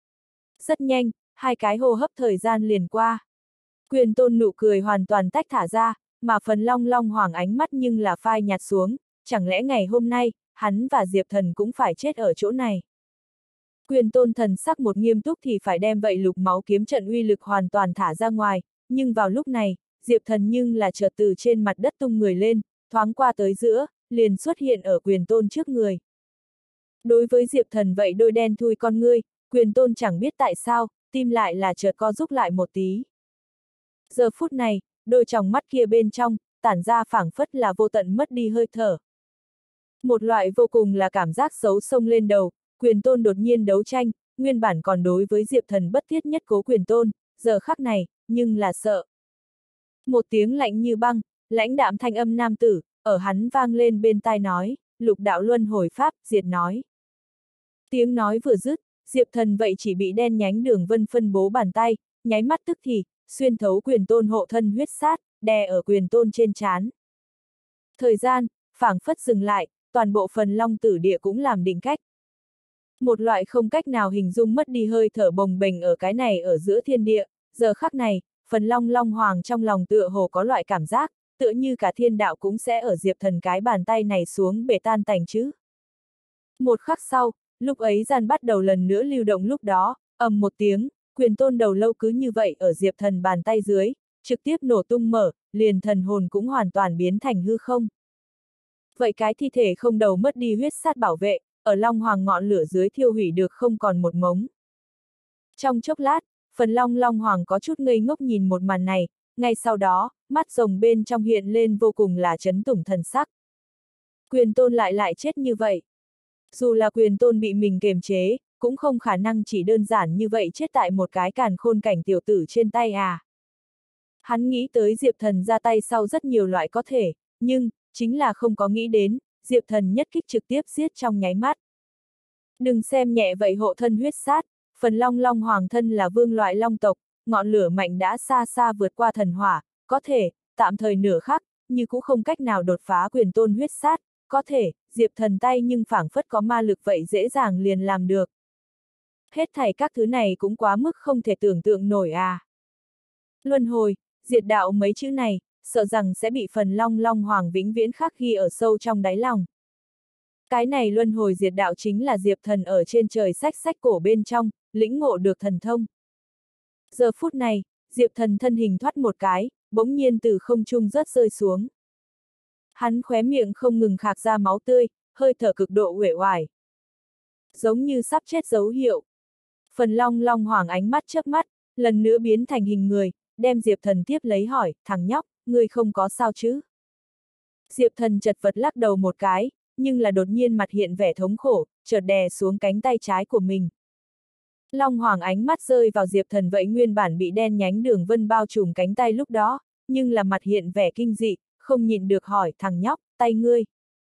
A: Rất nhanh, hai cái hô hấp thời gian liền qua. Quyền tôn nụ cười hoàn toàn tách thả ra, mà phần long long hoàng ánh mắt nhưng là phai nhạt xuống, chẳng lẽ ngày hôm nay, hắn và Diệp Thần cũng phải chết ở chỗ này. Quyền tôn thần sắc một nghiêm túc thì phải đem vậy lục máu kiếm trận uy lực hoàn toàn thả ra ngoài, nhưng vào lúc này, Diệp Thần nhưng là chợt từ trên mặt đất tung người lên, thoáng qua tới giữa, liền xuất hiện ở quyền tôn trước người. Đối với Diệp Thần vậy đôi đen thui con ngươi, quyền tôn chẳng biết tại sao, tim lại là chợt co rúm lại một tí. Giờ phút này, đôi tròng mắt kia bên trong, tản ra phảng phất là vô tận mất đi hơi thở. Một loại vô cùng là cảm giác xấu xông lên đầu, quyền tôn đột nhiên đấu tranh, nguyên bản còn đối với Diệp Thần bất thiết nhất cố quyền tôn, giờ khắc này, nhưng là sợ. Một tiếng lạnh như băng, lãnh đạm thanh âm nam tử, ở hắn vang lên bên tai nói, lục đạo luân hồi pháp, diệt nói. Tiếng nói vừa dứt, Diệp Thần vậy chỉ bị đen nhánh đường vân phân bố bàn tay, nháy mắt tức thì, xuyên thấu quyền tôn hộ thân huyết sát, đè ở quyền tôn trên trán. Thời gian, phảng phất dừng lại, toàn bộ phần long tử địa cũng làm định cách. Một loại không cách nào hình dung mất đi hơi thở bồng bềnh ở cái này ở giữa thiên địa, giờ khắc này, phần long long hoàng trong lòng tựa hồ có loại cảm giác, tựa như cả thiên đạo cũng sẽ ở Diệp Thần cái bàn tay này xuống bể tan tành chứ. Một khắc sau, lúc ấy gian bắt đầu lần nữa lưu động lúc đó, ầm một tiếng, quyền tôn đầu lâu cứ như vậy ở Diệp Thần bàn tay dưới, trực tiếp nổ tung mở, liền thần hồn cũng hoàn toàn biến thành hư không. Vậy cái thi thể không đầu mất đi huyết sát bảo vệ, ở long hoàng ngọn lửa dưới thiêu hủy được không còn một mống. Trong chốc lát, phần long long hoàng có chút ngây ngốc nhìn một màn này, ngay sau đó, mắt rồng bên trong hiện lên vô cùng là chấn tủng thần sắc. Quyền tôn lại lại chết như vậy. Dù là quyền tôn bị mình kiềm chế, cũng không khả năng chỉ đơn giản như vậy chết tại một cái càn khôn cảnh tiểu tử trên tay à. Hắn nghĩ tới Diệp Thần ra tay sau rất nhiều loại có thể, nhưng, chính là không có nghĩ đến, Diệp Thần nhất kích trực tiếp giết trong nháy mắt. Đừng xem nhẹ vậy hộ thân huyết sát, phần long long hoàng thân là vương loại long tộc, ngọn lửa mạnh đã xa xa vượt qua thần hỏa, có thể, tạm thời nửa khắc, như cũng không cách nào đột phá quyền tôn huyết sát, có thể, Diệp Thần tay nhưng phảng phất có ma lực vậy dễ dàng liền làm được. Hết thảy các thứ này cũng quá mức không thể tưởng tượng nổi à. Luân hồi, diệt đạo mấy chữ này, sợ rằng sẽ bị phần long long hoàng vĩnh viễn khắc ghi ở sâu trong đáy lòng. Cái này luân hồi diệt đạo chính là Diệp Thần ở trên trời sách sách cổ bên trong, lĩnh ngộ được thần thông. Giờ phút này, Diệp Thần thân hình thoát một cái, bỗng nhiên từ không trung rớt rơi xuống. Hắn khóe miệng không ngừng khạc ra máu tươi, hơi thở cực độ uể oải. Giống như sắp chết dấu hiệu. Phần long long hoàng ánh mắt chớp mắt, lần nữa biến thành hình người, đem Diệp Thần tiếp lấy hỏi, thằng nhóc, ngươi không có sao chứ? Diệp Thần chật vật lắc đầu một cái, nhưng là đột nhiên mặt hiện vẻ thống khổ, chợt đè xuống cánh tay trái của mình. Long hoàng ánh mắt rơi vào Diệp Thần vậy nguyên bản bị đen nhánh đường vân bao trùm cánh tay lúc đó, nhưng là mặt hiện vẻ kinh dị, không nhịn được hỏi, thằng nhóc, tay ngươi.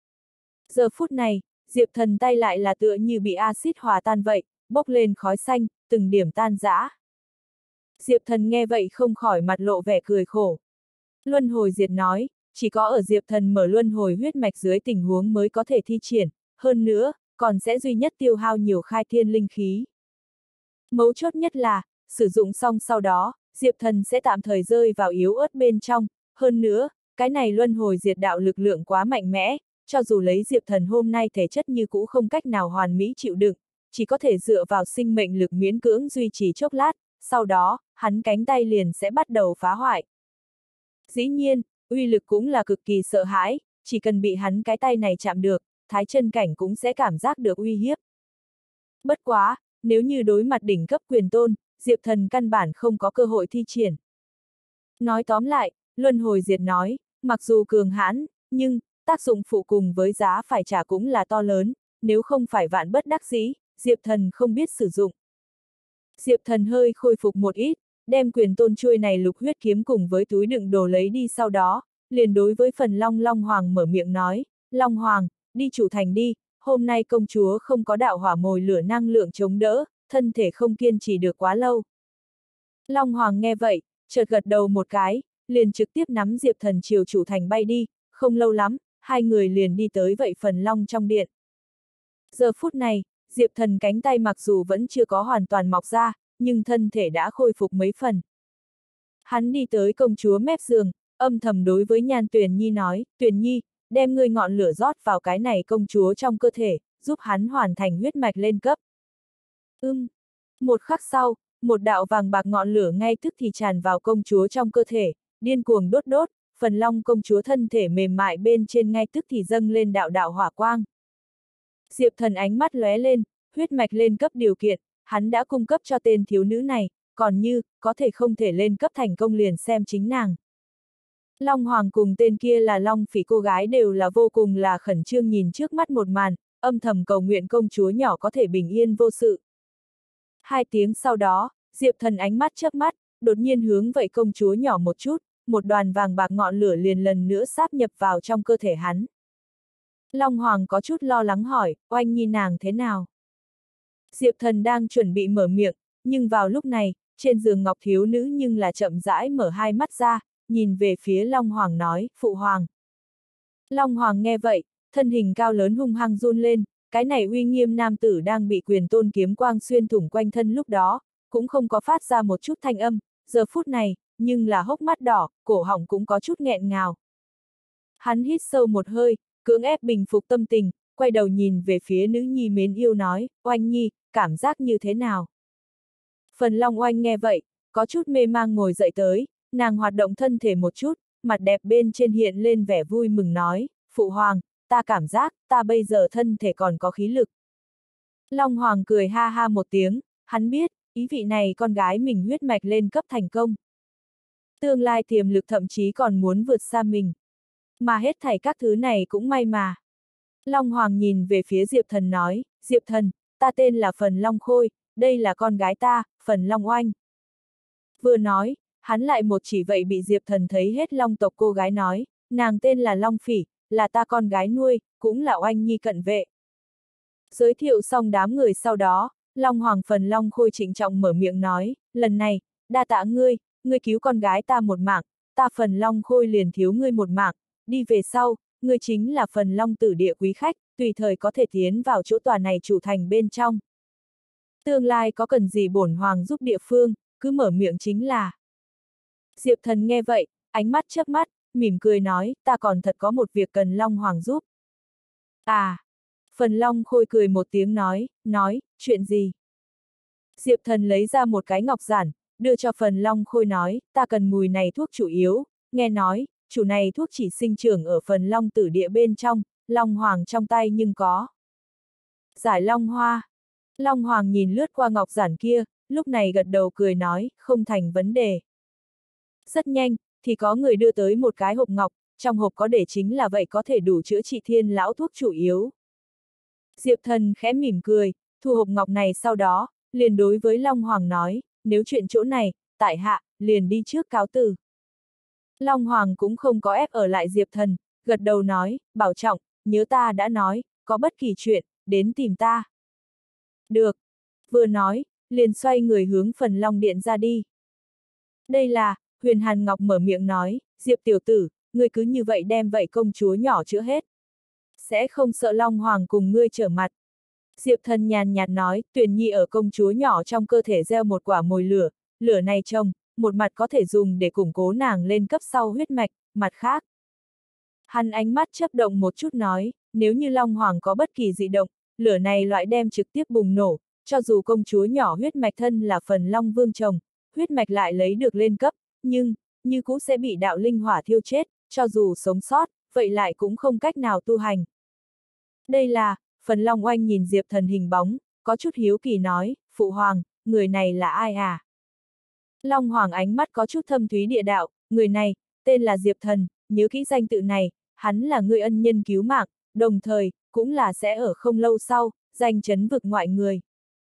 A: Giờ phút này, Diệp Thần tay lại là tựa như bị axit hòa tan vậy, bốc lên khói xanh, từng điểm tan rã. Diệp Thần nghe vậy không khỏi mặt lộ vẻ cười khổ. Luân hồi diệt nói, chỉ có ở Diệp Thần mở luân hồi huyết mạch dưới tình huống mới có thể thi triển, hơn nữa, còn sẽ duy nhất tiêu hao nhiều khai thiên linh khí. Mấu chốt nhất là, sử dụng xong sau đó, Diệp Thần sẽ tạm thời rơi vào yếu ớt bên trong, hơn nữa, cái này luân hồi diệt đạo lực lượng quá mạnh mẽ, cho dù lấy Diệp Thần hôm nay thể chất như cũ không cách nào hoàn mỹ chịu đựng, chỉ có thể dựa vào sinh mệnh lực miễn cưỡng duy trì chốc lát, sau đó, hắn cánh tay liền sẽ bắt đầu phá hoại. Dĩ nhiên, uy lực cũng là cực kỳ sợ hãi, chỉ cần bị hắn cái tay này chạm được, thái chân cảnh cũng sẽ cảm giác được uy hiếp. Bất quá, nếu như đối mặt đỉnh cấp quyền tôn, Diệp Thần căn bản không có cơ hội thi triển. Nói tóm lại, luân hồi diệt nói, mặc dù cường hãn, nhưng, tác dụng phụ cùng với giá phải trả cũng là to lớn, nếu không phải vạn bất đắc dĩ, Diệp Thần không biết sử dụng. Diệp Thần hơi khôi phục một ít, đem quyền tôn chuôi này lục huyết kiếm cùng với túi đựng đồ lấy đi sau đó, liền đối với phần long long hoàng mở miệng nói, Long hoàng, đi chủ thành đi, hôm nay công chúa không có đạo hỏa mồi lửa năng lượng chống đỡ, thân thể không kiên trì được quá lâu. Long Hoàng nghe vậy, chợt gật đầu một cái, liền trực tiếp nắm Diệp Thần chiều chủ thành bay đi, không lâu lắm, hai người liền đi tới vậy phần long trong điện. Giờ phút này, Diệp Thần cánh tay mặc dù vẫn chưa có hoàn toàn mọc ra, nhưng thân thể đã khôi phục mấy phần. Hắn đi tới công chúa mép giường, âm thầm đối với Nhan Tuyền Nhi nói, Tuyền Nhi, đem ngươi ngọn lửa rót vào cái này công chúa trong cơ thể, giúp hắn hoàn thành huyết mạch lên cấp. Ưm. Một khắc sau, một đạo vàng bạc ngọn lửa ngay tức thì tràn vào công chúa trong cơ thể, điên cuồng đốt đốt, phần long công chúa thân thể mềm mại bên trên ngay tức thì dâng lên đạo đạo hỏa quang. Diệp Thần ánh mắt lóe lên, huyết mạch lên cấp điều kiện, hắn đã cung cấp cho tên thiếu nữ này, còn như, có thể không thể lên cấp thành công liền xem chính nàng. Long Hoàng cùng tên kia là Long Phỉ cô gái đều là vô cùng là khẩn trương nhìn trước mắt một màn, âm thầm cầu nguyện công chúa nhỏ có thể bình yên vô sự. Hai tiếng sau đó, Diệp Thần ánh mắt chớp mắt, đột nhiên hướng vậy công chúa nhỏ một chút, một đoàn vàng bạc ngọn lửa liền lần nữa sáp nhập vào trong cơ thể hắn. Long Hoàng có chút lo lắng hỏi, Oanh Nhi nàng thế nào? Diệp Thần đang chuẩn bị mở miệng, nhưng vào lúc này, trên giường ngọc thiếu nữ nhưng là chậm rãi mở hai mắt ra, nhìn về phía Long Hoàng nói, Phụ Hoàng. Long Hoàng nghe vậy, thân hình cao lớn hung hăng run lên, cái này uy nghiêm nam tử đang bị quyền tôn kiếm quang xuyên thủng quanh thân lúc đó, cũng không có phát ra một chút thanh âm, giờ phút này, nhưng là hốc mắt đỏ, cổ họng cũng có chút nghẹn ngào. Hắn hít sâu một hơi, cưỡng ép bình phục tâm tình, quay đầu nhìn về phía nữ nhi mến yêu nói, Oanh Nhi, cảm giác như thế nào? Phần Long Oanh nghe vậy, có chút mê mang ngồi dậy tới, nàng hoạt động thân thể một chút, mặt đẹp bên trên hiện lên vẻ vui mừng nói, Phụ Hoàng, ta cảm giác, ta bây giờ thân thể còn có khí lực. Long Hoàng cười ha ha một tiếng, hắn biết, ý vị này con gái mình huyết mạch lên cấp thành công. Tương lai tiềm lực thậm chí còn muốn vượt xa mình. Mà hết thảy các thứ này cũng may mà. Long Hoàng nhìn về phía Diệp Thần nói, Diệp Thần, ta tên là Phần Long Khôi, đây là con gái ta, Phần Long Oanh. Vừa nói, hắn lại một chỉ vậy bị Diệp Thần thấy hết Long tộc cô gái nói, nàng tên là Long Phỉ, là ta con gái nuôi, cũng là Oanh Nhi cận vệ. Giới thiệu xong đám người sau đó, Long Hoàng Phần Long Khôi trịnh trọng mở miệng nói, lần này, đa tạ ngươi, ngươi cứu con gái ta một mạng, ta Phần Long Khôi liền thiếu ngươi một mạng, đi về sau, ngươi chính là Phần Long tử địa quý khách, tùy thời có thể tiến vào chỗ tòa này chủ thành bên trong. Tương lai có cần gì bổn hoàng giúp địa phương, cứ mở miệng chính là. Diệp Thần nghe vậy, ánh mắt chớp mắt, mỉm cười nói, ta còn thật có một việc cần Long Hoàng giúp. À! Phần Long Khôi cười một tiếng nói, nói, chuyện gì? Diệp Thần lấy ra một cái ngọc giản, đưa cho Phần Long Khôi nói, ta cần mùi này thuốc chủ yếu, nghe nói, chủ này thuốc chỉ sinh trưởng ở Phần Long tử địa bên trong, Long Hoàng trong tay nhưng có. Giải Long Hoa. Long Hoàng nhìn lướt qua ngọc giản kia, lúc này gật đầu cười nói, không thành vấn đề. Rất nhanh, thì có người đưa tới một cái hộp ngọc, trong hộp có để chính là vậy có thể đủ chữa trị thiên lão thuốc chủ yếu. Diệp Thần khẽ mỉm cười, thu hộp ngọc này sau đó, liền đối với Long Hoàng nói, nếu chuyện chỗ này, tại hạ, liền đi trước cáo từ. Long Hoàng cũng không có ép ở lại Diệp Thần, gật đầu nói, bảo trọng, nhớ ta đã nói, có bất kỳ chuyện, đến tìm ta. Được. Vừa nói, liền xoay người hướng Phần Long Điện ra đi. Đây là, Huyền Hàn Ngọc mở miệng nói, Diệp tiểu tử, ngươi cứ như vậy đem vậy công chúa nhỏ chữa hết. Sẽ không sợ Long Hoàng cùng ngươi trở mặt. Diệp Thần nhàn nhạt nói, Tuyền Nhi ở công chúa nhỏ trong cơ thể gieo một quả mồi lửa, lửa này trông, một mặt có thể dùng để củng cố nàng lên cấp sau huyết mạch, mặt khác. Hắn ánh mắt chớp động một chút nói, nếu như Long Hoàng có bất kỳ dị động, lửa này loại đem trực tiếp bùng nổ, cho dù công chúa nhỏ huyết mạch thân là Phần Long Vương chồng, huyết mạch lại lấy được lên cấp, nhưng, như cũ sẽ bị đạo linh hỏa thiêu chết, cho dù sống sót, vậy lại cũng không cách nào tu hành. Đây là, Phần Long Oanh nhìn Diệp Thần hình bóng, có chút hiếu kỳ nói, Phụ Hoàng, người này là ai à? Long Hoàng ánh mắt có chút thâm thúy địa đạo, người này, tên là Diệp Thần, nhớ kỹ danh tự này, hắn là người ân nhân cứu mạng, đồng thời, cũng là sẽ ở không lâu sau, danh chấn vực ngoại người.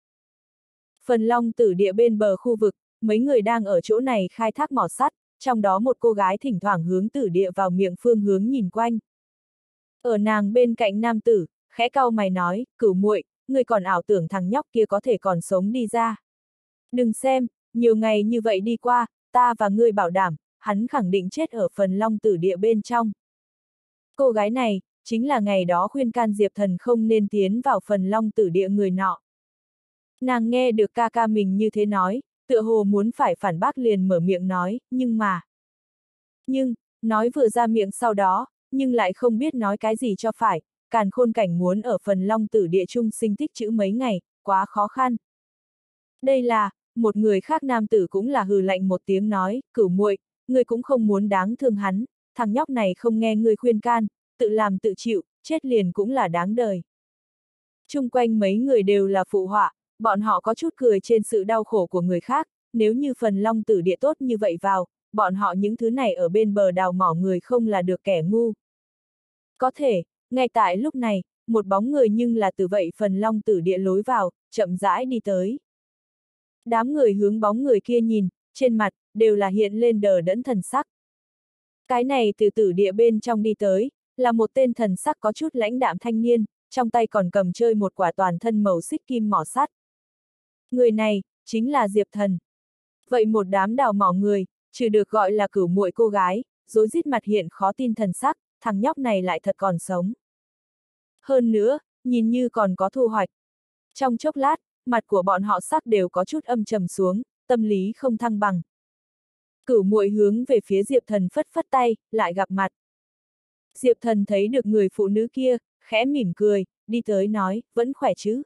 A: Phần Long tử địa bên bờ khu vực, mấy người đang ở chỗ này khai thác mỏ sắt, trong đó một cô gái thỉnh thoảng hướng tử địa vào miệng phương hướng nhìn quanh. Ở nàng bên cạnh nam tử, khẽ cau mày nói, Cửu muội, ngươi còn ảo tưởng thằng nhóc kia có thể còn sống đi ra. Đừng xem, nhiều ngày như vậy đi qua, ta và ngươi bảo đảm, hắn khẳng định chết ở phần long tử địa bên trong. Cô gái này, chính là ngày đó khuyên can Diệp Thần không nên tiến vào phần long tử địa người nọ. Nàng nghe được ca ca mình như thế nói, tựa hồ muốn phải phản bác liền mở miệng nói, nhưng mà... Nhưng, nói vừa ra miệng sau đó, nhưng lại không biết nói cái gì cho phải, Càn Khôn Cảnh muốn ở phần long tử địa chung sinh tích trữ mấy ngày, quá khó khăn. Đây là, một người khác nam tử cũng là hừ lạnh một tiếng nói, Cửu muội, ngươi cũng không muốn đáng thương hắn, thằng nhóc này không nghe ngươi khuyên can, tự làm tự chịu, chết liền cũng là đáng đời. Chung quanh mấy người đều là phụ họa, bọn họ có chút cười trên sự đau khổ của người khác, nếu như phần long tử địa tốt như vậy vào, bọn họ những thứ này ở bên bờ đào mỏ người không là được kẻ ngu. Có thể, ngay tại lúc này, một bóng người nhưng là từ vậy phần long tử địa lối vào, chậm rãi đi tới. Đám người hướng bóng người kia nhìn, trên mặt, đều là hiện lên đờ đẫn thần sắc. Cái này từ tử địa bên trong đi tới, là một tên thần sắc có chút lãnh đạm thanh niên, trong tay còn cầm chơi một quả toàn thân màu xích kim mỏ sắt. Người này, chính là Diệp Thần. Vậy một đám đào mỏ người, trừ được gọi là Cửu muội cô gái, rối rít mặt hiện khó tin thần sắc, thằng nhóc này lại thật còn sống. Hơn nữa, nhìn như còn có thu hoạch. Trong chốc lát, mặt của bọn họ sắc đều có chút âm trầm xuống, tâm lý không thăng bằng. Cửu muội hướng về phía Diệp Thần phất phất tay, lại gặp mặt. Diệp Thần thấy được người phụ nữ kia, khẽ mỉm cười, đi tới nói, vẫn khỏe chứ.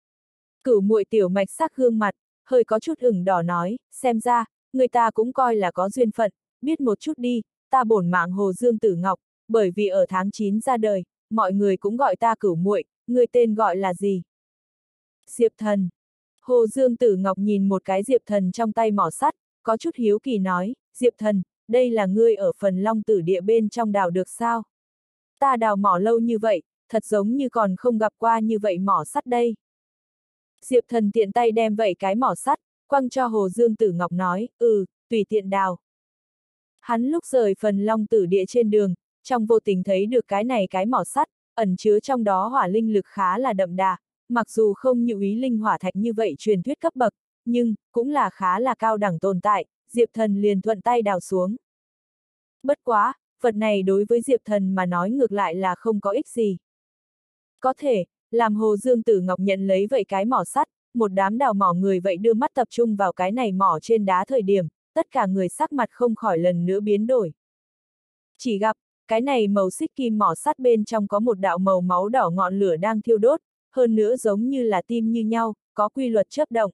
A: Cửu muội tiểu mạch sắc gương mặt, hơi có chút ửng đỏ nói, xem ra, người ta cũng coi là có duyên phận, biết một chút đi, ta bổn mạng Hồ Dương Tử Ngọc, bởi vì ở tháng chín ra đời, mọi người cũng gọi ta Cửu muội, người tên gọi là gì? Diệp Thần. Hồ Dương Tử Ngọc nhìn một cái Diệp Thần trong tay mỏ sắt, có chút hiếu kỳ nói, Diệp Thần, đây là ngươi ở phần long tử địa bên trong đào được sao? Ta đào mỏ lâu như vậy, thật giống như còn không gặp qua như vậy mỏ sắt đây. Diệp Thần tiện tay đem vậy cái mỏ sắt, quăng cho Hồ Dương Tử Ngọc nói, ừ, tùy tiện đào. Hắn lúc rời phần long tử địa trên đường, trong vô tình thấy được cái này cái mỏ sắt, ẩn chứa trong đó hỏa linh lực khá là đậm đà, mặc dù không như ý linh hỏa thạch như vậy truyền thuyết cấp bậc, nhưng, cũng là khá là cao đẳng tồn tại, Diệp Thần liền thuận tay đào xuống. Bất quá, vật này đối với Diệp Thần mà nói ngược lại là không có ích gì. Có thể, làm Hồ Dương Tử Ngọc nhận lấy vậy cái mỏ sắt, một đám đào mỏ người vậy đưa mắt tập trung vào cái này mỏ trên đá thời điểm, tất cả người sắc mặt không khỏi lần nữa biến đổi. Chỉ gặp, cái này màu xích kim mỏ sắt bên trong có một đạo màu máu đỏ ngọn lửa đang thiêu đốt, hơn nữa giống như là tim như nhau, có quy luật chớp động.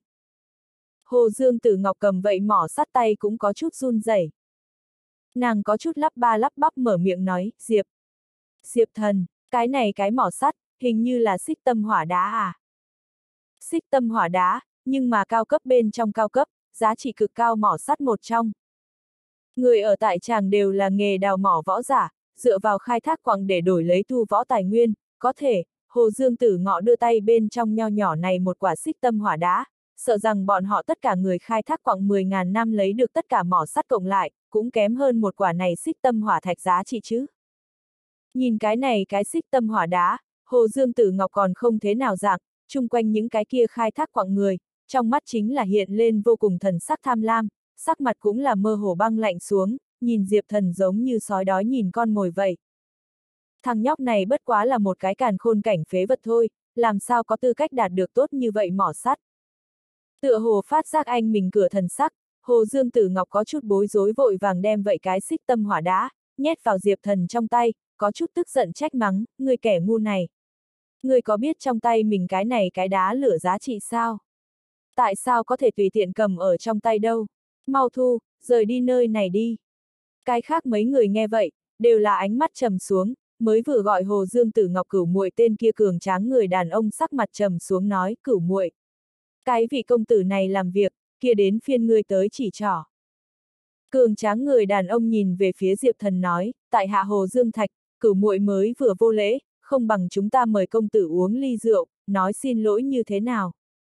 A: Hồ Dương Tử Ngọc cầm vậy mỏ sắt tay cũng có chút run rẩy. Nàng có chút lắp ba lắp bắp mở miệng nói, Diệp. Diệp Thần, cái này cái mỏ sắt, hình như là xích tâm hỏa đá à? Xích tâm hỏa đá, nhưng mà cao cấp bên trong cao cấp, giá trị cực cao mỏ sắt một trong. Người ở tại tràng đều là nghề đào mỏ võ giả, dựa vào khai thác quặng để đổi lấy tu võ tài nguyên, có thể, Hồ Dương Tử Ngọ đưa tay bên trong nho nhỏ này một quả xích tâm hỏa đá, sợ rằng bọn họ tất cả người khai thác quặng mười ngàn năm lấy được tất cả mỏ sắt cộng lại, cũng kém hơn một quả này xích tâm hỏa thạch giá trị chứ. Nhìn cái này cái xích tâm hỏa đá, Hồ Dương Tử Ngọc còn không thế nào dạng, chung quanh những cái kia khai thác quặng người, trong mắt chính là hiện lên vô cùng thần sắc tham lam, sắc mặt cũng là mơ hồ băng lạnh xuống, nhìn Diệp Thần giống như sói đói nhìn con mồi vậy. Thằng nhóc này bất quá là một cái càn khôn cảnh phế vật thôi, làm sao có tư cách đạt được tốt như vậy mỏ sắt. Tựa hồ phát giác anh mình cửa thần sắc, Hồ Dương Tử Ngọc có chút bối rối vội vàng đem vậy cái xích tâm hỏa đá, nhét vào Diệp Thần trong tay, có chút tức giận trách mắng, người kẻ ngu này. Người có biết trong tay mình cái này cái đá lửa giá trị sao? Tại sao có thể tùy tiện cầm ở trong tay đâu? Mau thu, rời đi nơi này đi. Cái khác mấy người nghe vậy, đều là ánh mắt trầm xuống, mới vừa gọi Hồ Dương Tử Ngọc Cửu muội tên kia cường tráng người đàn ông sắc mặt trầm xuống nói, Cửu muội, cái vị công tử này làm việc, kia đến phiên ngươi tới chỉ trỏ. Cường tráng người đàn ông nhìn về phía Diệp Thần nói, tại hạ Hồ Dương Thạch, Cửu muội mới vừa vô lễ, không bằng chúng ta mời công tử uống ly rượu, nói xin lỗi như thế nào.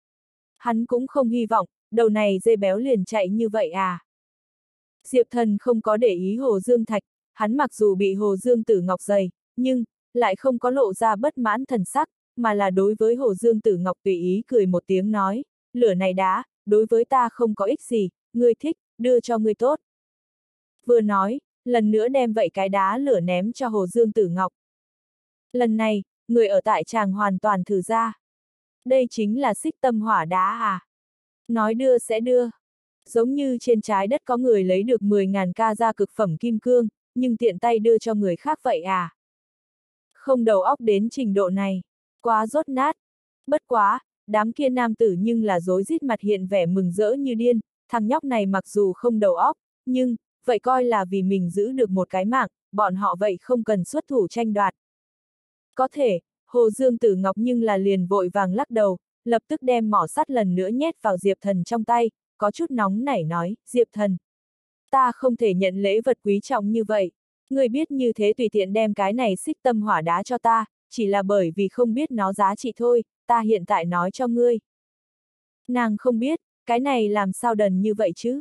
A: Hắn cũng không hy vọng, đầu này dê béo liền chạy như vậy à. Diệp Thần không có để ý Hồ Dương Thạch, hắn mặc dù bị Hồ Dương Tử Ngọc dày, nhưng, lại không có lộ ra bất mãn thần sắc, mà là đối với Hồ Dương Tử Ngọc tùy ý cười một tiếng nói, lửa này đá, đối với ta không có ích gì, ngươi thích, đưa cho ngươi tốt. Vừa nói, lần nữa đem vậy cái đá lửa ném cho Hồ Dương Tử Ngọc. Lần này, người ở tại tràng hoàn toàn thử ra. Đây chính là xích tâm hỏa đá à? Nói đưa sẽ đưa. Giống như trên trái đất có người lấy được mười ngàn ca gia cực phẩm kim cương, nhưng tiện tay đưa cho người khác vậy à? Không đầu óc đến trình độ này. Quá dốt nát. Bất quá, đám kia nam tử nhưng là rối rít mặt hiện vẻ mừng rỡ như điên, thằng nhóc này mặc dù không đầu óc, nhưng, vậy coi là vì mình giữ được một cái mạng, bọn họ vậy không cần xuất thủ tranh đoạt. Có thể, Hồ Dương Tử Ngọc nhưng là liền vội vàng lắc đầu, lập tức đem mỏ sắt lần nữa nhét vào Diệp Thần trong tay, có chút nóng nảy nói, Diệp Thần. Ta không thể nhận lễ vật quý trọng như vậy. Ngươi biết như thế tùy tiện đem cái này xích tâm hỏa đá cho ta, chỉ là bởi vì không biết nó giá trị thôi, ta hiện tại nói cho ngươi. Nàng không biết, cái này làm sao đần như vậy chứ?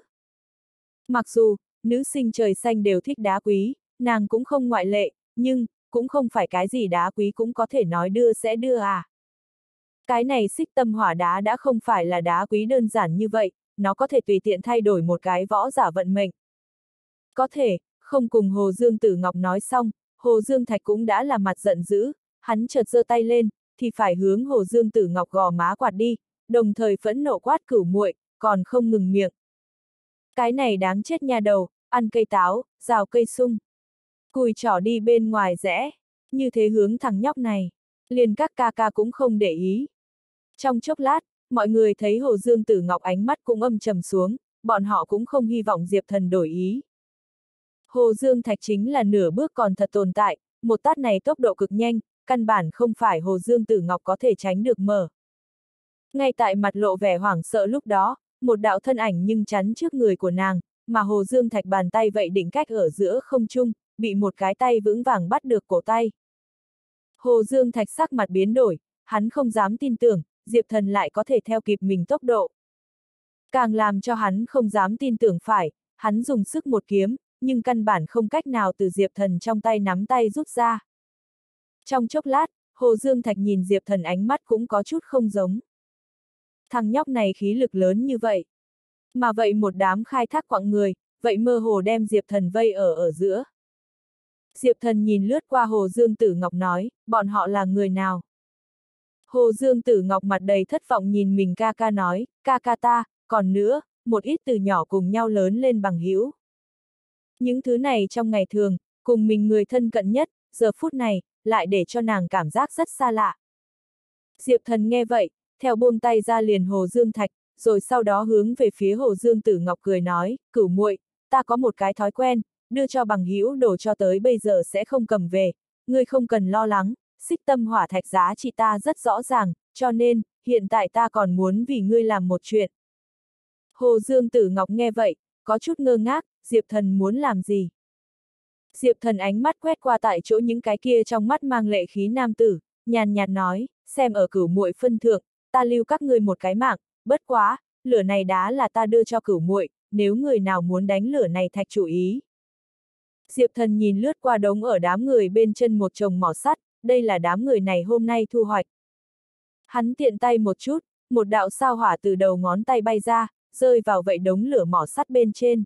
A: Mặc dù, nữ sinh trời xanh đều thích đá quý, nàng cũng không ngoại lệ, nhưng, cũng không phải cái gì đá quý cũng có thể nói đưa sẽ đưa à. Cái này xích tâm hỏa đá đã không phải là đá quý đơn giản như vậy, nó có thể tùy tiện thay đổi một cái võ giả vận mệnh. Có thể, không cùng Hồ Dương Tử Ngọc nói xong, Hồ Dương Thạch cũng đã là mặt giận dữ, hắn chợt giơ tay lên, thì phải hướng Hồ Dương Tử Ngọc gò má quạt đi, đồng thời phẫn nộ quát cửu muội, còn không ngừng miệng. Cái này đáng chết nha đầu, ăn cây táo, rào cây sung. Cùi trỏ đi bên ngoài rẽ, như thế hướng thằng nhóc này, liền các ca ca cũng không để ý. Trong chốc lát, mọi người thấy Hồ Dương Tử Ngọc ánh mắt cũng âm trầm xuống, bọn họ cũng không hy vọng Diệp Thần đổi ý. Hồ Dương Thạch chính là nửa bước còn thật tồn tại, một tát này tốc độ cực nhanh, căn bản không phải Hồ Dương Tử Ngọc có thể tránh được mở. Ngay tại mặt lộ vẻ hoảng sợ lúc đó, một đạo thân ảnh nhưng chắn trước người của nàng, mà Hồ Dương Thạch bàn tay vậy định cách ở giữa không trung, bị một cái tay vững vàng bắt được cổ tay. Hồ Dương Thạch sắc mặt biến đổi, hắn không dám tin tưởng, Diệp Thần lại có thể theo kịp mình tốc độ. Càng làm cho hắn không dám tin tưởng phải, hắn dùng sức một kiếm, nhưng căn bản không cách nào từ Diệp Thần trong tay nắm tay rút ra. Trong chốc lát, Hồ Dương Thạch nhìn Diệp Thần ánh mắt cũng có chút không giống. Thằng nhóc này khí lực lớn như vậy. Mà vậy một đám khai thác quặng người, vậy mơ hồ đem Diệp Thần vây ở ở giữa. Diệp Thần nhìn lướt qua Hồ Dương Tử Ngọc nói, bọn họ là người nào? Hồ Dương Tử Ngọc mặt đầy thất vọng nhìn mình ca ca nói, ca ca ta, còn nữa, một ít từ nhỏ cùng nhau lớn lên bằng hữu. Những thứ này trong ngày thường, cùng mình người thân cận nhất, giờ phút này, lại để cho nàng cảm giác rất xa lạ. Diệp Thần nghe vậy, theo buông tay ra liền Hồ Dương Thạch, rồi sau đó hướng về phía Hồ Dương Tử Ngọc cười nói, cửu muội, ta có một cái thói quen, đưa cho bằng hữu đồ cho tới bây giờ sẽ không cầm về, ngươi không cần lo lắng, xích tâm hỏa thạch giá trị ta rất rõ ràng, cho nên, hiện tại ta còn muốn vì ngươi làm một chuyện. Hồ Dương Tử Ngọc nghe vậy, có chút ngơ ngác, Diệp Thần muốn làm gì? Diệp Thần ánh mắt quét qua tại chỗ những cái kia trong mắt mang lệ khí nam tử, nhàn nhạt nói, xem ở cửu muội phân thượng, ta lưu các ngươi một cái mạng, bất quá, lửa này đá là ta đưa cho cửu muội, nếu người nào muốn đánh lửa này thạch chủ ý. Diệp Thần nhìn lướt qua đống ở đám người bên chân một chồng mỏ sắt, đây là đám người này hôm nay thu hoạch. Hắn tiện tay một chút, một đạo sao hỏa từ đầu ngón tay bay ra, rơi vào vậy đống lửa mỏ sắt bên trên.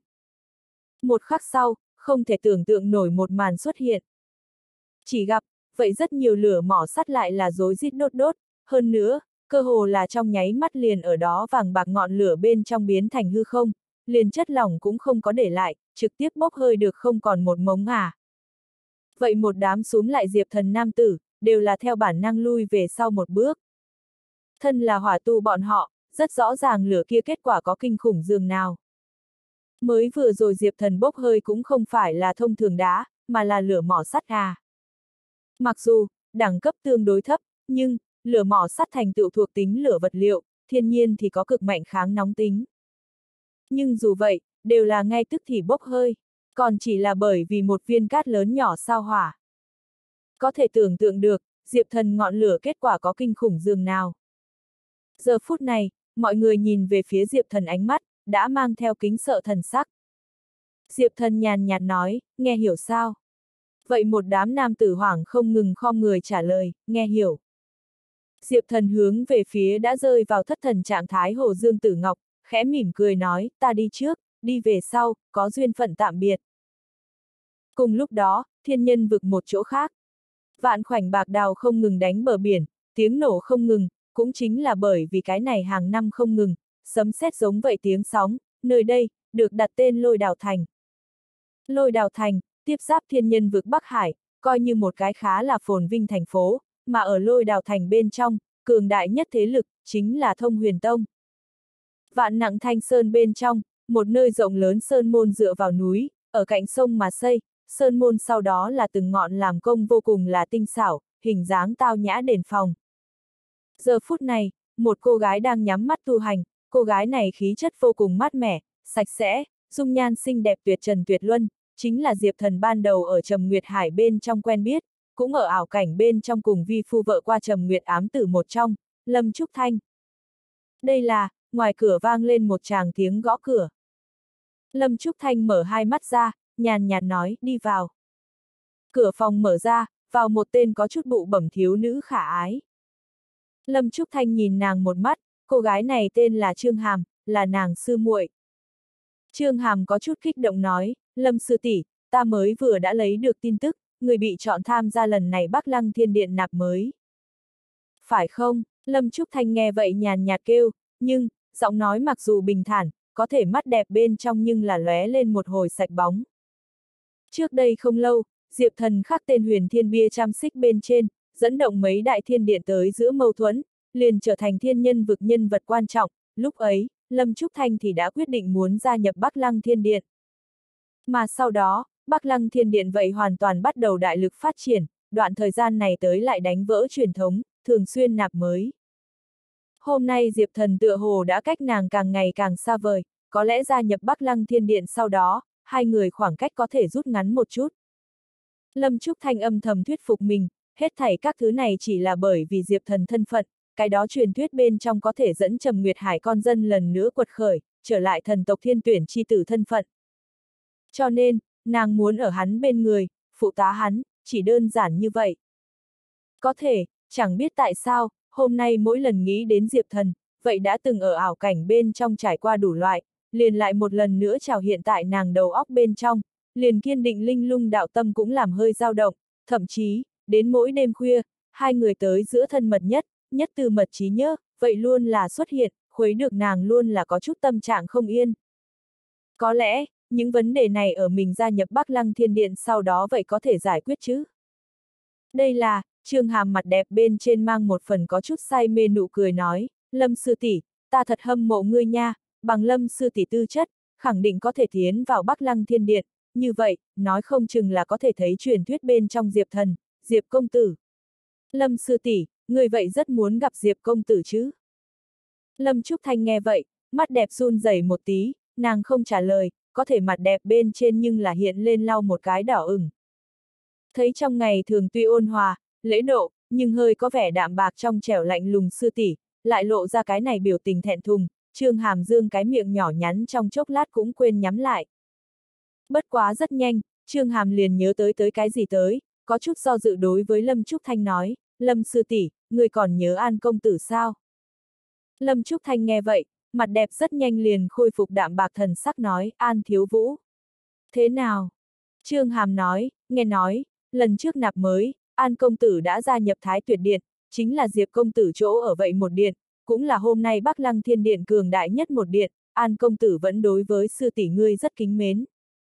A: Một khắc sau, không thể tưởng tượng nổi một màn xuất hiện. Chỉ gặp, vậy rất nhiều lửa mỏ sắt lại là rối rít đốt đốt, hơn nữa, cơ hồ là trong nháy mắt liền ở đó vàng bạc ngọn lửa bên trong biến thành hư không, liền chất lỏng cũng không có để lại, trực tiếp bốc hơi được không còn một mống à. Vậy một đám súm lại Diệp Thần nam tử, đều là theo bản năng lui về sau một bước. Thân là hỏa tu bọn họ, rất rõ ràng lửa kia kết quả có kinh khủng dường nào. Mới vừa rồi Diệp Thần bốc hơi cũng không phải là thông thường đá, mà là lửa mỏ sắt à. Mặc dù, đẳng cấp tương đối thấp, nhưng, lửa mỏ sắt thành tựu thuộc tính lửa vật liệu, thiên nhiên thì có cực mạnh kháng nóng tính. Nhưng dù vậy, đều là ngay tức thì bốc hơi, còn chỉ là bởi vì một viên cát lớn nhỏ sao hỏa. Có thể tưởng tượng được, Diệp Thần ngọn lửa kết quả có kinh khủng dường nào. Giờ phút này, mọi người nhìn về phía Diệp Thần ánh mắt, đã mang theo kính sợ thần sắc. Diệp Thần nhàn nhạt nói, nghe hiểu sao? Vậy một đám nam tử hoảng không ngừng khom người trả lời, nghe hiểu. Diệp Thần hướng về phía đã rơi vào thất thần trạng thái Hồ Dương Tử Ngọc, khẽ mỉm cười nói, ta đi trước, đi về sau, có duyên phận tạm biệt. Cùng lúc đó, thiên nhân vực một chỗ khác. Vạn khoảnh bạc đào không ngừng đánh bờ biển, tiếng nổ không ngừng, cũng chính là bởi vì cái này hàng năm không ngừng, sấm sét giống vậy tiếng sóng, nơi đây, được đặt tên Lôi Đào Thành. Lôi Đào Thành, tiếp giáp thiên nhân vực Bắc Hải, coi như một cái khá là phồn vinh thành phố, mà ở Lôi Đào Thành bên trong, cường đại nhất thế lực, chính là Thông Huyền Tông. Vạn nặng thanh sơn bên trong, một nơi rộng lớn sơn môn dựa vào núi, ở cạnh sông mà xây, sơn môn sau đó là từng ngọn làm công vô cùng là tinh xảo, hình dáng tao nhã đền phòng. Giờ phút này, một cô gái đang nhắm mắt tu hành, cô gái này khí chất vô cùng mát mẻ, sạch sẽ, dung nhan xinh đẹp tuyệt trần tuyệt luân, chính là Diệp Thần ban đầu ở Trầm Nguyệt Hải bên trong quen biết, cũng ở ảo cảnh bên trong cùng vi phu vợ qua Trầm Nguyệt ám tử một trong, Lâm Trúc Thanh. Đây là, ngoài cửa vang lên một tràng tiếng gõ cửa. Lâm Trúc Thanh mở hai mắt ra, nhàn nhạt nói, đi vào. Cửa phòng mở ra, vào một tên có chút bụ bẩm thiếu nữ khả ái. Lâm Trúc Thanh nhìn nàng một mắt, cô gái này tên là Trương Hàm, là nàng sư muội. Trương Hàm có chút kích động nói, Lâm sư tỷ, ta mới vừa đã lấy được tin tức, người bị chọn tham gia lần này Bắc Lăng Thiên Điện nạp mới. Phải không? Lâm Trúc Thanh nghe vậy nhàn nhạt kêu, nhưng, giọng nói mặc dù bình thản, có thể mắt đẹp bên trong nhưng là lóe lên một hồi sạch bóng. Trước đây không lâu, Diệp Thần khắc tên Huyền Thiên bia trăm xích bên trên, dẫn động mấy đại thiên điện tới giữa mâu thuẫn, liền trở thành thiên nhân vực nhân vật quan trọng, lúc ấy, Lâm Trúc Thanh thì đã quyết định muốn gia nhập Bắc Lăng Thiên Điện. Mà sau đó, Bắc Lăng Thiên Điện vậy hoàn toàn bắt đầu đại lực phát triển, đoạn thời gian này tới lại đánh vỡ truyền thống, thường xuyên nạp mới. Hôm nay Diệp Thần tựa hồ đã cách nàng càng ngày càng xa vời, có lẽ gia nhập Bắc Lăng Thiên Điện sau đó, hai người khoảng cách có thể rút ngắn một chút. Lâm Trúc Thanh âm thầm thuyết phục mình, hết thảy các thứ này chỉ là bởi vì Diệp Thần thân phận, cái đó truyền thuyết bên trong có thể dẫn Trầm Nguyệt Hải con dân lần nữa quật khởi, trở lại thần tộc thiên tuyển chi tử thân phận. Cho nên, nàng muốn ở hắn bên người, phụ tá hắn, chỉ đơn giản như vậy. Có thể, chẳng biết tại sao, hôm nay mỗi lần nghĩ đến Diệp Thần, vậy đã từng ở ảo cảnh bên trong trải qua đủ loại, liền lại một lần nữa trào hiện tại nàng đầu óc bên trong, liền kiên định linh lung đạo tâm cũng làm hơi dao động, thậm chí, đến mỗi đêm khuya, hai người tới giữa thân mật nhất, nhất từ mật trí nhớ, vậy luôn là xuất hiện, khuấy được nàng luôn là có chút tâm trạng không yên. Có lẽ, những vấn đề này ở mình gia nhập Bắc Lăng Thiên Điện sau đó vậy có thể giải quyết chứ. Đây là, Trương Hàm mặt đẹp bên trên mang một phần có chút say mê nụ cười nói, Lâm sư tỷ, ta thật hâm mộ ngươi nha, bằng Lâm sư tỷ tư chất, khẳng định có thể tiến vào Bắc Lăng Thiên Điện, như vậy, nói không chừng là có thể thấy truyền thuyết bên trong Diệp Thần, Diệp công tử. Lâm sư tỷ, ngươi vậy rất muốn gặp Diệp công tử chứ? Lâm Trúc Thanh nghe vậy, mắt đẹp run rẩy một tí, nàng không trả lời, có thể mặt đẹp bên trên nhưng là hiện lên lau một cái đỏ ửng. Thấy trong ngày thường tuy ôn hòa, lễ độ, nhưng hơi có vẻ đạm bạc trong trẻo lạnh lùng sư tỷ, lại lộ ra cái này biểu tình thẹn thùng, Trương Hàm Dương cái miệng nhỏ nhắn trong chốc lát cũng quên nhắm lại. Bất quá rất nhanh, Trương Hàm liền nhớ tới tới cái gì tới, có chút do dự đối với Lâm Trúc Thanh nói, Lâm sư tỷ, người còn nhớ An công tử sao? Lâm Trúc Thanh nghe vậy, mặt đẹp rất nhanh liền khôi phục đạm bạc thần sắc nói, An thiếu vũ. Thế nào? Trương Hàm nói, nghe nói, lần trước nạp mới, An công tử đã gia nhập Thái Tuyệt Điện, chính là Diệp công tử chỗ ở vậy một điện, cũng là hôm nay Bắc Lăng Thiên Điện cường đại nhất một điện, An công tử vẫn đối với sư tỷ ngươi rất kính mến.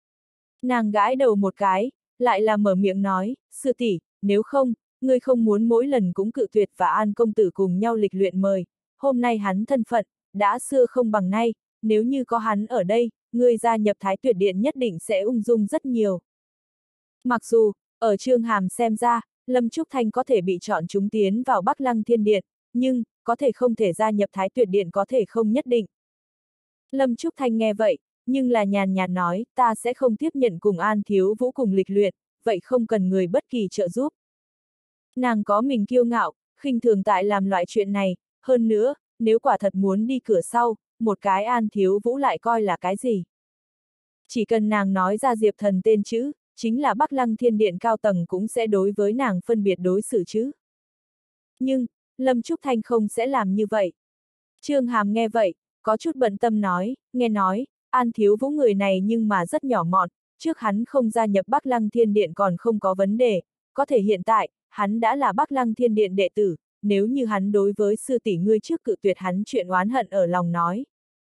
A: Nàng gãi đầu một cái, lại là mở miệng nói, sư tỷ, nếu không, ngươi không muốn mỗi lần cũng cự tuyệt và An công tử cùng nhau lịch luyện mời, hôm nay hắn thân phận, đã xưa không bằng nay, nếu như có hắn ở đây, ngươi gia nhập Thái Tuyệt Điện nhất định sẽ ung dung rất nhiều. Mặc dù, ở Trương Hàm xem ra, Lâm Trúc Thanh có thể bị chọn chúng tiến vào Bắc Lăng Thiên Điện, nhưng, có thể không thể gia nhập Thái Tuyệt Điện có thể không nhất định. Lâm Trúc Thanh nghe vậy, nhưng là nhàn nhạt nói, ta sẽ không tiếp nhận cùng An thiếu vũ cùng lịch luyện, vậy không cần người bất kỳ trợ giúp. Nàng có mình kiêu ngạo, khinh thường tại làm loại chuyện này, hơn nữa, nếu quả thật muốn đi cửa sau, một cái An thiếu vũ lại coi là cái gì. Chỉ cần nàng nói ra Diệp Thần tên chữ, chính là Bắc Lăng Thiên Điện cao tầng cũng sẽ đối với nàng phân biệt đối xử chứ. Nhưng, Lâm Trúc Thanh không sẽ làm như vậy. Trương Hàm nghe vậy, có chút bận tâm nói, nghe nói, An Thiếu Vũ người này nhưng mà rất nhỏ mọn, trước hắn không gia nhập Bắc Lăng Thiên Điện còn không có vấn đề, có thể hiện tại, hắn đã là Bắc Lăng Thiên Điện đệ tử, nếu như hắn đối với sư tỷ ngươi trước cự tuyệt hắn chuyện oán hận ở lòng nói.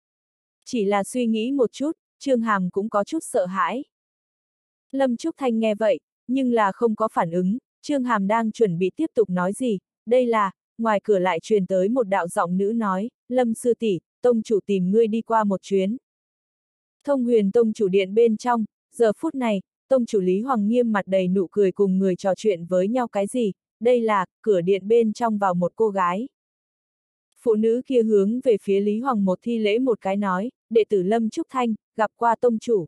A: Chỉ là suy nghĩ một chút, Trương Hàm cũng có chút sợ hãi. Lâm Trúc Thanh nghe vậy, nhưng là không có phản ứng, Trương Hàm đang chuẩn bị tiếp tục nói gì, đây là, ngoài cửa lại truyền tới một đạo giọng nữ nói, Lâm sư tỷ, tông chủ tìm ngươi đi qua một chuyến. Thông Huyền tông chủ điện bên trong, giờ phút này, tông chủ Lý Hoàng Nghiêm mặt đầy nụ cười cùng người trò chuyện với nhau cái gì, đây là, cửa điện bên trong vào một cô gái. Phụ nữ kia hướng về phía Lý Hoàng một thi lễ một cái nói, đệ tử Lâm Trúc Thanh, gặp qua tông chủ.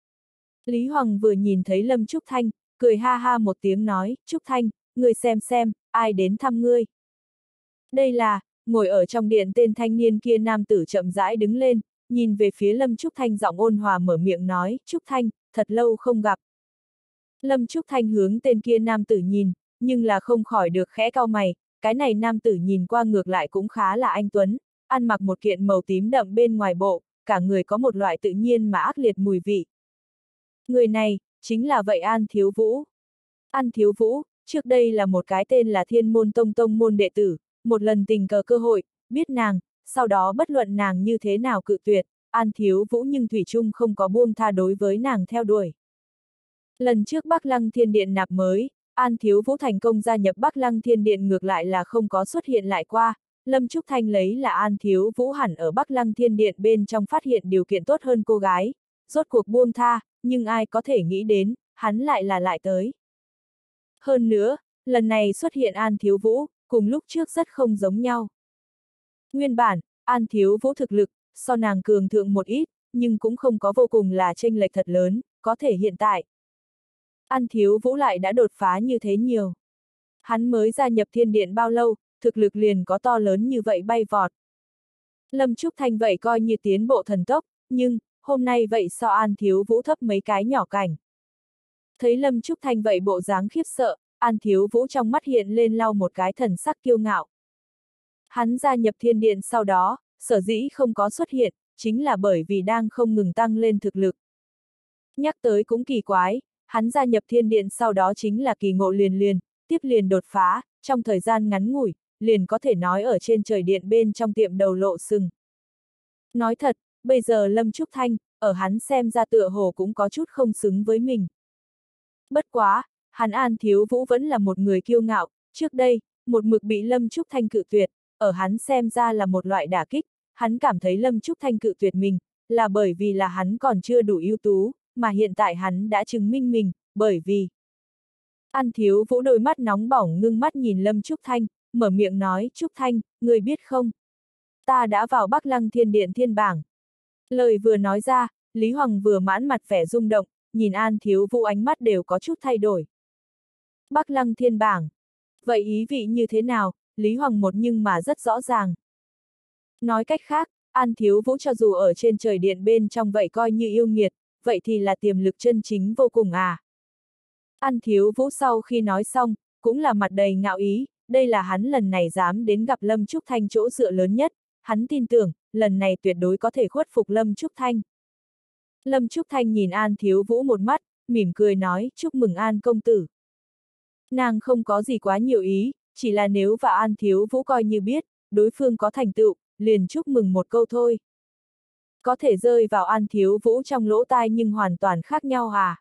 A: Lý Hoàng vừa nhìn thấy Lâm Trúc Thanh, cười ha ha một tiếng nói, Trúc Thanh, ngươi xem xem, ai đến thăm ngươi. Đây là, ngồi ở trong điện tên thanh niên kia nam tử chậm rãi đứng lên, nhìn về phía Lâm Trúc Thanh giọng ôn hòa mở miệng nói, Trúc Thanh, thật lâu không gặp. Lâm Trúc Thanh hướng tên kia nam tử nhìn, nhưng là không khỏi được khẽ cau mày, cái này nam tử nhìn qua ngược lại cũng khá là anh tuấn, ăn mặc một kiện màu tím đậm bên ngoài bộ, cả người có một loại tự nhiên mà ác liệt mùi vị. Người này, chính là vậy An Thiếu Vũ. An Thiếu Vũ, trước đây là một cái tên là Thiên Môn Tông Tông môn đệ tử, một lần tình cờ cơ hội, biết nàng, sau đó bất luận nàng như thế nào cự tuyệt, An Thiếu Vũ nhưng thủy chung không có buông tha đối với nàng theo đuổi. Lần trước Bắc Lăng Thiên Điện nạp mới, An Thiếu Vũ thành công gia nhập Bắc Lăng Thiên Điện ngược lại là không có xuất hiện lại qua, Lâm Trúc Thanh lấy là An Thiếu Vũ hẳn ở Bắc Lăng Thiên Điện bên trong phát hiện điều kiện tốt hơn cô gái, rốt cuộc buông tha, nhưng ai có thể nghĩ đến, hắn lại là lại tới. Hơn nữa, lần này xuất hiện An Thiếu Vũ, cùng lúc trước rất không giống nhau. Nguyên bản, An Thiếu Vũ thực lực, so nàng cường thượng một ít, nhưng cũng không có vô cùng là chênh lệch thật lớn, có thể hiện tại. An Thiếu Vũ lại đã đột phá như thế nhiều. Hắn mới gia nhập Thiên Điện bao lâu, thực lực liền có to lớn như vậy bay vọt. Lâm Trúc Thanh vậy coi như tiến bộ thần tốc, nhưng, hôm nay vậy so An Thiếu Vũ thấp mấy cái nhỏ cảnh. Thấy Lâm Trúc Thanh vậy bộ dáng khiếp sợ, An Thiếu Vũ trong mắt hiện lên lau một cái thần sắc kiêu ngạo. Hắn gia nhập Thiên Điện sau đó, sở dĩ không có xuất hiện, chính là bởi vì đang không ngừng tăng lên thực lực. Nhắc tới cũng kỳ quái, hắn gia nhập Thiên Điện sau đó chính là kỳ ngộ liền liền, tiếp liền đột phá, trong thời gian ngắn ngủi, liền có thể nói ở trên trời điện bên trong tiệm đầu lộ sừng. Nói thật, bây giờ Lâm Trúc Thanh, ở hắn xem ra tựa hồ cũng có chút không xứng với mình. Bất quá, hắn An Thiếu Vũ vẫn là một người kiêu ngạo, trước đây, một mực bị Lâm Trúc Thanh cự tuyệt, ở hắn xem ra là một loại đả kích, hắn cảm thấy Lâm Trúc Thanh cự tuyệt mình, là bởi vì là hắn còn chưa đủ ưu tú, mà hiện tại hắn đã chứng minh mình, bởi vì... An Thiếu Vũ đôi mắt nóng bỏng ngưng mắt nhìn Lâm Trúc Thanh, mở miệng nói, Trúc Thanh, người biết không? Ta đã vào Bắc Lăng Thiên Điện thiên bảng. Lời vừa nói ra, Lý Hoàng vừa mãn mặt vẻ rung động, nhìn An Thiếu Vũ ánh mắt đều có chút thay đổi. Bắc Lăng thiên bảng. Vậy ý vị như thế nào, Lý Hoàng một nhưng mà rất rõ ràng. Nói cách khác, An Thiếu Vũ cho dù ở trên trời điện bên trong vậy coi như yêu nghiệt, vậy thì là tiềm lực chân chính vô cùng à. An Thiếu Vũ sau khi nói xong, cũng là mặt đầy ngạo ý, đây là hắn lần này dám đến gặp Lâm Trúc Thanh chỗ dựa lớn nhất, hắn tin tưởng, lần này tuyệt đối có thể khuất phục Lâm Trúc Thanh. Lâm Trúc Thanh nhìn An Thiếu Vũ một mắt, mỉm cười nói, chúc mừng An công tử. Nàng không có gì quá nhiều ý, chỉ là nếu và An Thiếu Vũ coi như biết, đối phương có thành tựu, liền chúc mừng một câu thôi. Có thể rơi vào An Thiếu Vũ trong lỗ tai nhưng hoàn toàn khác nhau à.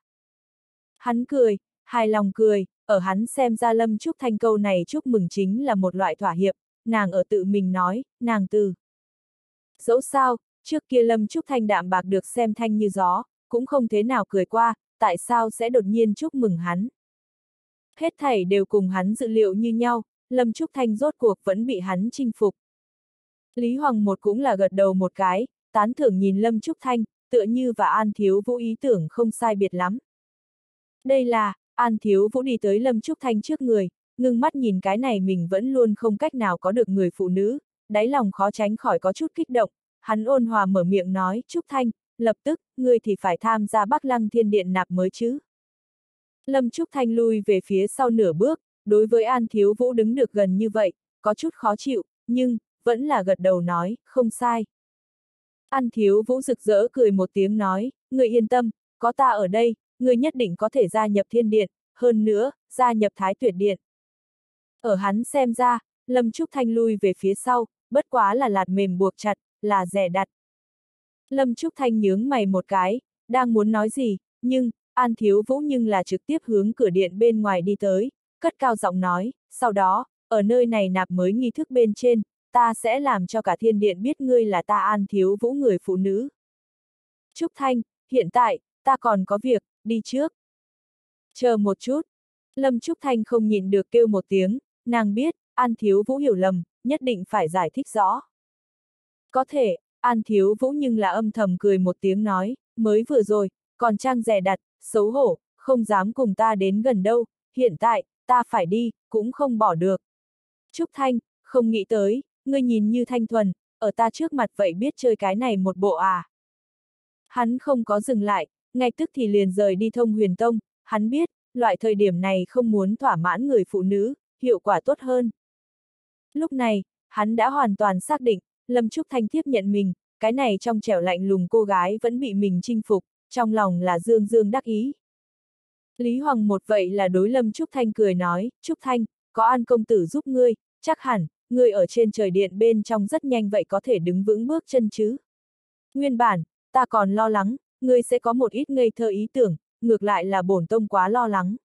A: Hắn cười, hài lòng cười, ở hắn xem ra Lâm Trúc Thanh câu này chúc mừng chính là một loại thỏa hiệp, nàng ở tự mình nói, nàng từ. Dẫu sao, trước kia Lâm Trúc Thanh đạm bạc được xem thanh như gió, cũng không thế nào cười qua, tại sao sẽ đột nhiên chúc mừng hắn. Hết thảy đều cùng hắn dự liệu như nhau, Lâm Trúc Thanh rốt cuộc vẫn bị hắn chinh phục. Lý Hoàng một cũng là gật đầu một cái, tán thưởng nhìn Lâm Trúc Thanh, tựa như và An Thiếu Vũ ý tưởng không sai biệt lắm. Đây là, An Thiếu Vũ đi tới Lâm Trúc Thanh trước người, ngưng mắt nhìn cái này mình vẫn luôn không cách nào có được người phụ nữ, đáy lòng khó tránh khỏi có chút kích động, hắn ôn hòa mở miệng nói, Trúc Thanh, lập tức, ngươi thì phải tham gia Bắc Lăng Thiên Điện nạp mới chứ. Lâm Trúc Thanh lui về phía sau nửa bước, đối với An Thiếu Vũ đứng được gần như vậy, có chút khó chịu, nhưng, vẫn là gật đầu nói, không sai. An Thiếu Vũ rực rỡ cười một tiếng nói, người yên tâm, có ta ở đây, người nhất định có thể gia nhập Thiên Điện, hơn nữa, gia nhập Thái Tuyệt Điện. Ở hắn xem ra, Lâm Trúc Thanh lui về phía sau, bất quá là lạt mềm buộc chặt, là rẻ đặt. Lâm Trúc Thanh nhướng mày một cái, đang muốn nói gì, nhưng, An Thiếu Vũ nhưng là trực tiếp hướng cửa điện bên ngoài đi tới, cất cao giọng nói, sau đó, ở nơi này nạp mới nghi thức bên trên, ta sẽ làm cho cả Thiên Điện biết ngươi là ta An Thiếu Vũ người phụ nữ. Trúc Thanh, hiện tại, ta còn có việc, đi trước. Chờ một chút. Lâm Trúc Thanh không nhịn được kêu một tiếng, nàng biết, An Thiếu Vũ hiểu lầm, nhất định phải giải thích rõ. Có thể, An Thiếu Vũ nhưng là âm thầm cười một tiếng nói, mới vừa rồi, còn trang dè đặt, xấu hổ, không dám cùng ta đến gần đâu, hiện tại, ta phải đi, cũng không bỏ được. Trúc Thanh, không nghĩ tới, ngươi nhìn như thanh thuần, ở ta trước mặt vậy biết chơi cái này một bộ à. Hắn không có dừng lại, ngay tức thì liền rời đi Thông Huyền Tông, hắn biết, loại thời điểm này không muốn thỏa mãn người phụ nữ, hiệu quả tốt hơn. Lúc này, hắn đã hoàn toàn xác định, Lâm Trúc Thanh tiếp nhận mình, cái này trong trẻo lạnh lùng cô gái vẫn bị mình chinh phục, trong lòng là dương dương đắc ý. Lý Hoàng một vậy là đối Lâm Trúc Thanh cười nói, Trúc Thanh, có An công tử giúp ngươi, chắc hẳn, ngươi ở trên trời điện bên trong rất nhanh vậy có thể đứng vững bước chân chứ. Nguyên bản, ta còn lo lắng, ngươi sẽ có một ít ngây thơ ý tưởng, ngược lại là bổn tông quá lo lắng.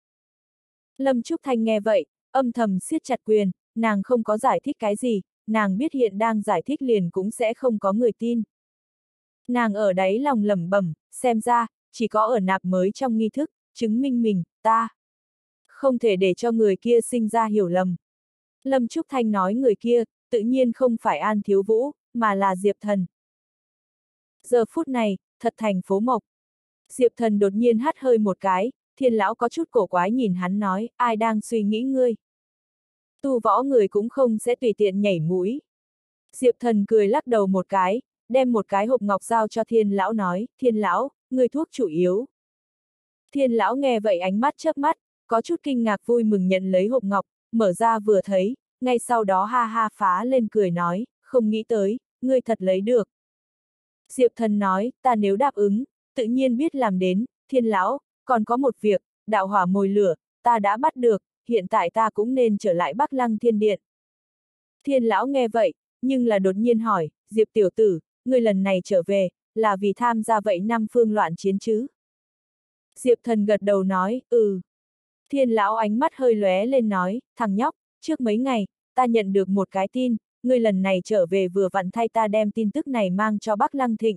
A: Lâm Trúc Thanh nghe vậy, âm thầm siết chặt quyền, nàng không có giải thích cái gì, nàng biết hiện đang giải thích liền cũng sẽ không có người tin. Nàng ở đáy lòng lẩm bẩm, xem ra, chỉ có ở nạp mới trong nghi thức, chứng minh mình, ta. Không thể để cho người kia sinh ra hiểu lầm. Lâm Trúc Thanh nói người kia, tự nhiên không phải An Thiếu Vũ, mà là Diệp Thần. Giờ phút này, thật thành phố Mộc. Diệp Thần đột nhiên hắt hơi một cái, Thiên lão có chút cổ quái nhìn hắn nói, ai đang suy nghĩ ngươi. Tu võ người cũng không sẽ tùy tiện nhảy mũi. Diệp Thần cười lắc đầu một cái, đem một cái hộp ngọc giao cho Thiên lão nói, Thiên lão, người thuốc chủ yếu. Thiên lão nghe vậy ánh mắt chớp mắt, có chút kinh ngạc vui mừng nhận lấy hộp ngọc, mở ra vừa thấy, ngay sau đó ha ha phá lên cười nói, không nghĩ tới, ngươi thật lấy được. Diệp Thần nói, ta nếu đáp ứng, tự nhiên biết làm đến, Thiên lão, còn có một việc, đạo hỏa mồi lửa, ta đã bắt được, hiện tại ta cũng nên trở lại Bắc Lăng Thiên Điện. Thiên lão nghe vậy, nhưng là đột nhiên hỏi, Diệp tiểu tử, ngươi lần này trở về, là vì tham gia vậy năm phương loạn chiến chứ? Diệp Thần gật đầu nói, ừ. Thiên lão ánh mắt hơi lóe lên nói, thằng nhóc, trước mấy ngày, ta nhận được một cái tin, ngươi lần này trở về vừa vặn thay ta đem tin tức này mang cho Bắc Lăng Thịnh.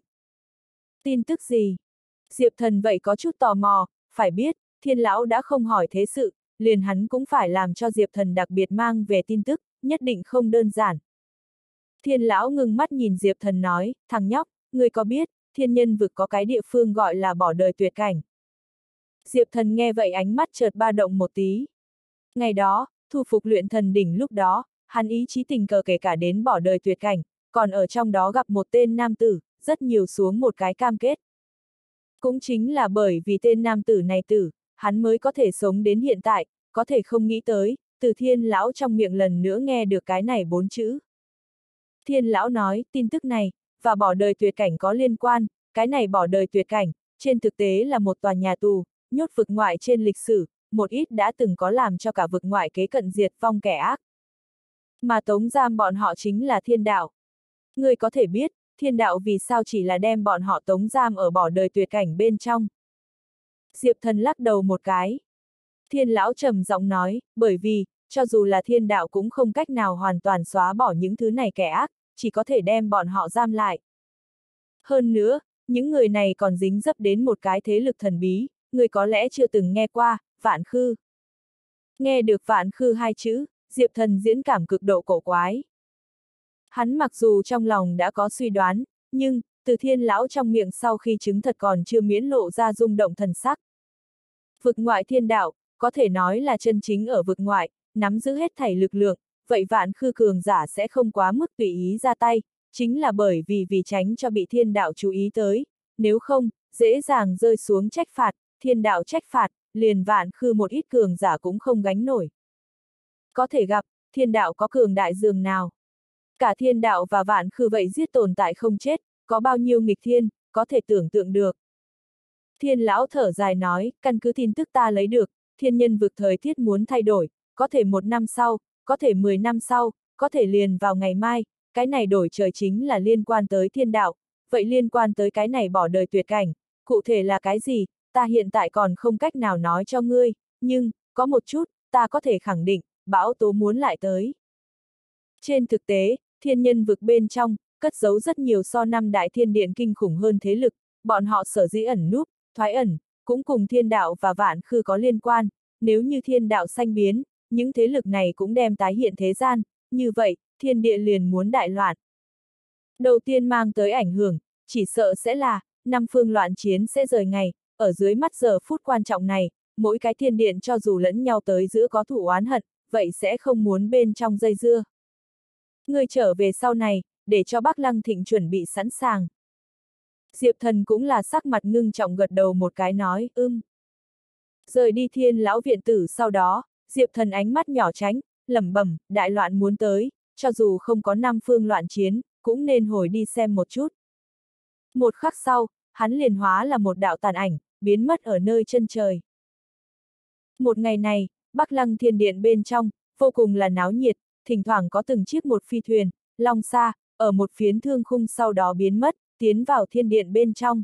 A: Tin tức gì? Diệp Thần vậy có chút tò mò, phải biết, Thiên lão đã không hỏi thế sự, liền hắn cũng phải làm cho Diệp Thần đặc biệt mang về tin tức, nhất định không đơn giản. Thiên lão ngưng mắt nhìn Diệp Thần nói, thằng nhóc, ngươi có biết, thiên nhân vực có cái địa phương gọi là bỏ đời tuyệt cảnh. Diệp Thần nghe vậy ánh mắt chợt ba động một tí. Ngày đó, thu phục luyện thần đỉnh lúc đó, hắn ý chí tình cờ kể cả đến bỏ đời tuyệt cảnh, còn ở trong đó gặp một tên nam tử, rất nhiều xuống một cái cam kết. Cũng chính là bởi vì tên nam tử này tử, hắn mới có thể sống đến hiện tại, có thể không nghĩ tới, từ Thiên lão trong miệng lần nữa nghe được cái này bốn chữ. Thiên lão nói, tin tức này, và bỏ đời tuyệt cảnh có liên quan, cái này bỏ đời tuyệt cảnh, trên thực tế là một tòa nhà tù, nhốt vực ngoại trên lịch sử, một ít đã từng có làm cho cả vực ngoại kế cận diệt vong kẻ ác. Mà tống giam bọn họ chính là thiên đạo. Ngươi có thể biết, thiên đạo vì sao chỉ là đem bọn họ tống giam ở bỏ đời tuyệt cảnh bên trong. Diệp Thần lắc đầu một cái. Thiên lão trầm giọng nói, bởi vì, cho dù là thiên đạo cũng không cách nào hoàn toàn xóa bỏ những thứ này kẻ ác, chỉ có thể đem bọn họ giam lại. Hơn nữa, những người này còn dính dấp đến một cái thế lực thần bí, người có lẽ chưa từng nghe qua, Vạn Khư. Nghe được Vạn Khư hai chữ, Diệp Thần diễn cảm cực độ cổ quái. Hắn mặc dù trong lòng đã có suy đoán, nhưng, từ thiên lão trong miệng sau khi chứng thật còn chưa miễn lộ ra rung động thần sắc. Vực ngoại thiên đạo, có thể nói là chân chính ở vực ngoại, nắm giữ hết thảy lực lượng, vậy Vạn Khư cường giả sẽ không quá mức tùy ý ra tay, chính là bởi vì vì tránh cho bị thiên đạo chú ý tới, nếu không, dễ dàng rơi xuống trách phạt, thiên đạo trách phạt, liền Vạn Khư một ít cường giả cũng không gánh nổi. Có thể gặp, thiên đạo có cường đại dường nào. Cả thiên đạo và Vạn Khư vậy giết tồn tại không chết, có bao nhiêu nghịch thiên, có thể tưởng tượng được. Thiên lão thở dài nói, căn cứ tin tức ta lấy được, thiên nhân vực thời tiết muốn thay đổi, có thể một năm sau, có thể mười năm sau, có thể liền vào ngày mai, cái này đổi trời chính là liên quan tới thiên đạo, vậy liên quan tới cái này bỏ đời tuyệt cảnh, cụ thể là cái gì, ta hiện tại còn không cách nào nói cho ngươi, nhưng, có một chút, ta có thể khẳng định, bão tố muốn lại tới. Trên thực tế, thiên nhân vực bên trong, cất giấu rất nhiều so năm đại thiên điện kinh khủng hơn thế lực, bọn họ sở dĩ ẩn núp, thoái ẩn, cũng cùng thiên đạo và Vạn Khư có liên quan, nếu như thiên đạo sanh biến, những thế lực này cũng đem tái hiện thế gian, như vậy, thiên địa liền muốn đại loạn. Đầu tiên mang tới ảnh hưởng, chỉ sợ sẽ là, năm phương loạn chiến sẽ rời ngày, ở dưới mắt giờ phút quan trọng này, mỗi cái thiên điện cho dù lẫn nhau tới giữa có thù oán hận, vậy sẽ không muốn bên trong dây dưa. Người trở về sau này, để cho Bắc Lăng Thịnh chuẩn bị sẵn sàng. Diệp Thần cũng là sắc mặt ngưng trọng gật đầu một cái nói, ưm. Rời đi thiên lão viện tử sau đó, Diệp Thần ánh mắt nhỏ tránh, lẩm bẩm, đại loạn muốn tới, cho dù không có năm phương loạn chiến, cũng nên hồi đi xem một chút. Một khắc sau, hắn liền hóa là một đạo tàn ảnh, biến mất ở nơi chân trời. Một ngày này, Bắc Lăng Thiên Điện bên trong, vô cùng là náo nhiệt, thỉnh thoảng có từng chiếc một phi thuyền, long xa, ở một phiến thương khung sau đó biến mất, tiến vào thiên điện bên trong.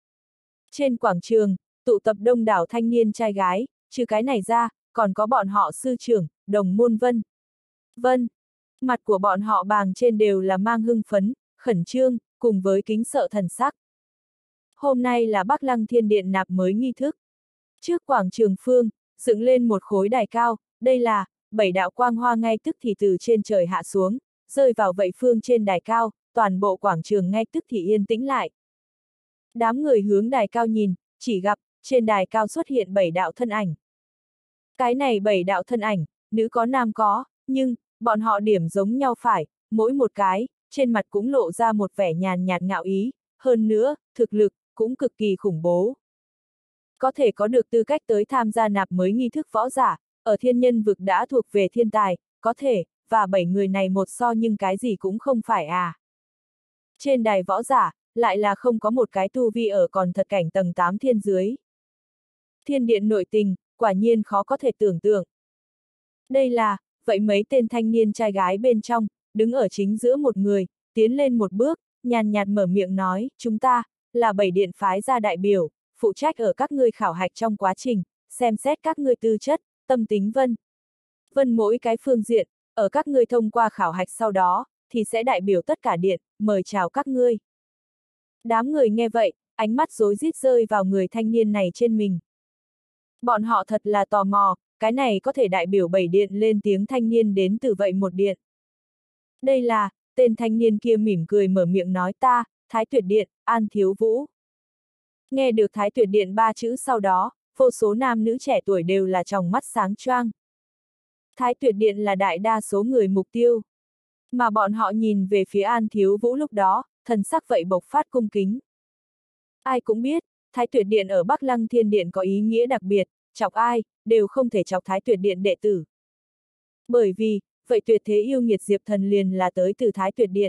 A: Trên quảng trường, tụ tập đông đảo thanh niên trai gái, trừ cái này ra, còn có bọn họ sư trưởng, Đồng Môn Vân. Vân, mặt của bọn họ bàng trên đều là mang hưng phấn, khẩn trương, cùng với kính sợ thần sắc. Hôm nay là Bắc Lăng Thiên Điện nạp mới nghi thức. Trước quảng trường phương, dựng lên một khối đài cao, đây là, bảy đạo quang hoa ngay tức thì từ trên trời hạ xuống, rơi vào vậy phương trên đài cao, toàn bộ quảng trường ngay tức thì yên tĩnh lại. Đám người hướng đài cao nhìn, chỉ gặp, trên đài cao xuất hiện bảy đạo thân ảnh. Cái này bảy đạo thân ảnh, nữ có nam có, nhưng, bọn họ điểm giống nhau phải, mỗi một cái, trên mặt cũng lộ ra một vẻ nhàn nhạt ngạo ý, hơn nữa, thực lực, cũng cực kỳ khủng bố. Có thể có được tư cách tới tham gia nạp mới nghi thức võ giả, ở thiên nhân vực đã thuộc về thiên tài, có thể, và bảy người này một so nhưng cái gì cũng không phải à. Trên đài võ giả, lại là không có một cái tu vi ở còn thật cảnh tầng tám thiên dưới. Thiên điện nội tình, quả nhiên khó có thể tưởng tượng. Đây là, vậy mấy tên thanh niên trai gái bên trong, đứng ở chính giữa một người, tiến lên một bước, nhàn nhạt mở miệng nói, chúng ta, là bảy điện phái gia đại biểu, phụ trách ở các ngươi khảo hạch trong quá trình, xem xét các ngươi tư chất, tâm tính vân. Vân mỗi cái phương diện, ở các ngươi thông qua khảo hạch sau đó, thì sẽ đại biểu tất cả điện, mời chào các ngươi. Đám người nghe vậy, ánh mắt rối rít rơi vào người thanh niên này trên mình. Bọn họ thật là tò mò, cái này có thể đại biểu bảy điện lên tiếng thanh niên đến từ vậy một điện. Đây là, tên thanh niên kia mỉm cười mở miệng nói ta, Thái Tuyệt Điện, An Thiếu Vũ. Nghe được Thái Tuyệt Điện ba chữ sau đó, vô số nam nữ trẻ tuổi đều là tròng mắt sáng choang. Thái Tuyệt Điện là đại đa số người mục tiêu. Mà bọn họ nhìn về phía An Thiếu Vũ lúc đó, thần sắc vậy bộc phát cung kính. Ai cũng biết, Thái Tuyệt Điện ở Bắc Lăng Thiên Điện có ý nghĩa đặc biệt, chọc ai, đều không thể chọc Thái Tuyệt Điện đệ tử. Bởi vì, vậy tuyệt thế yêu nghiệt Diệp Thần liền là tới từ Thái Tuyệt Điện.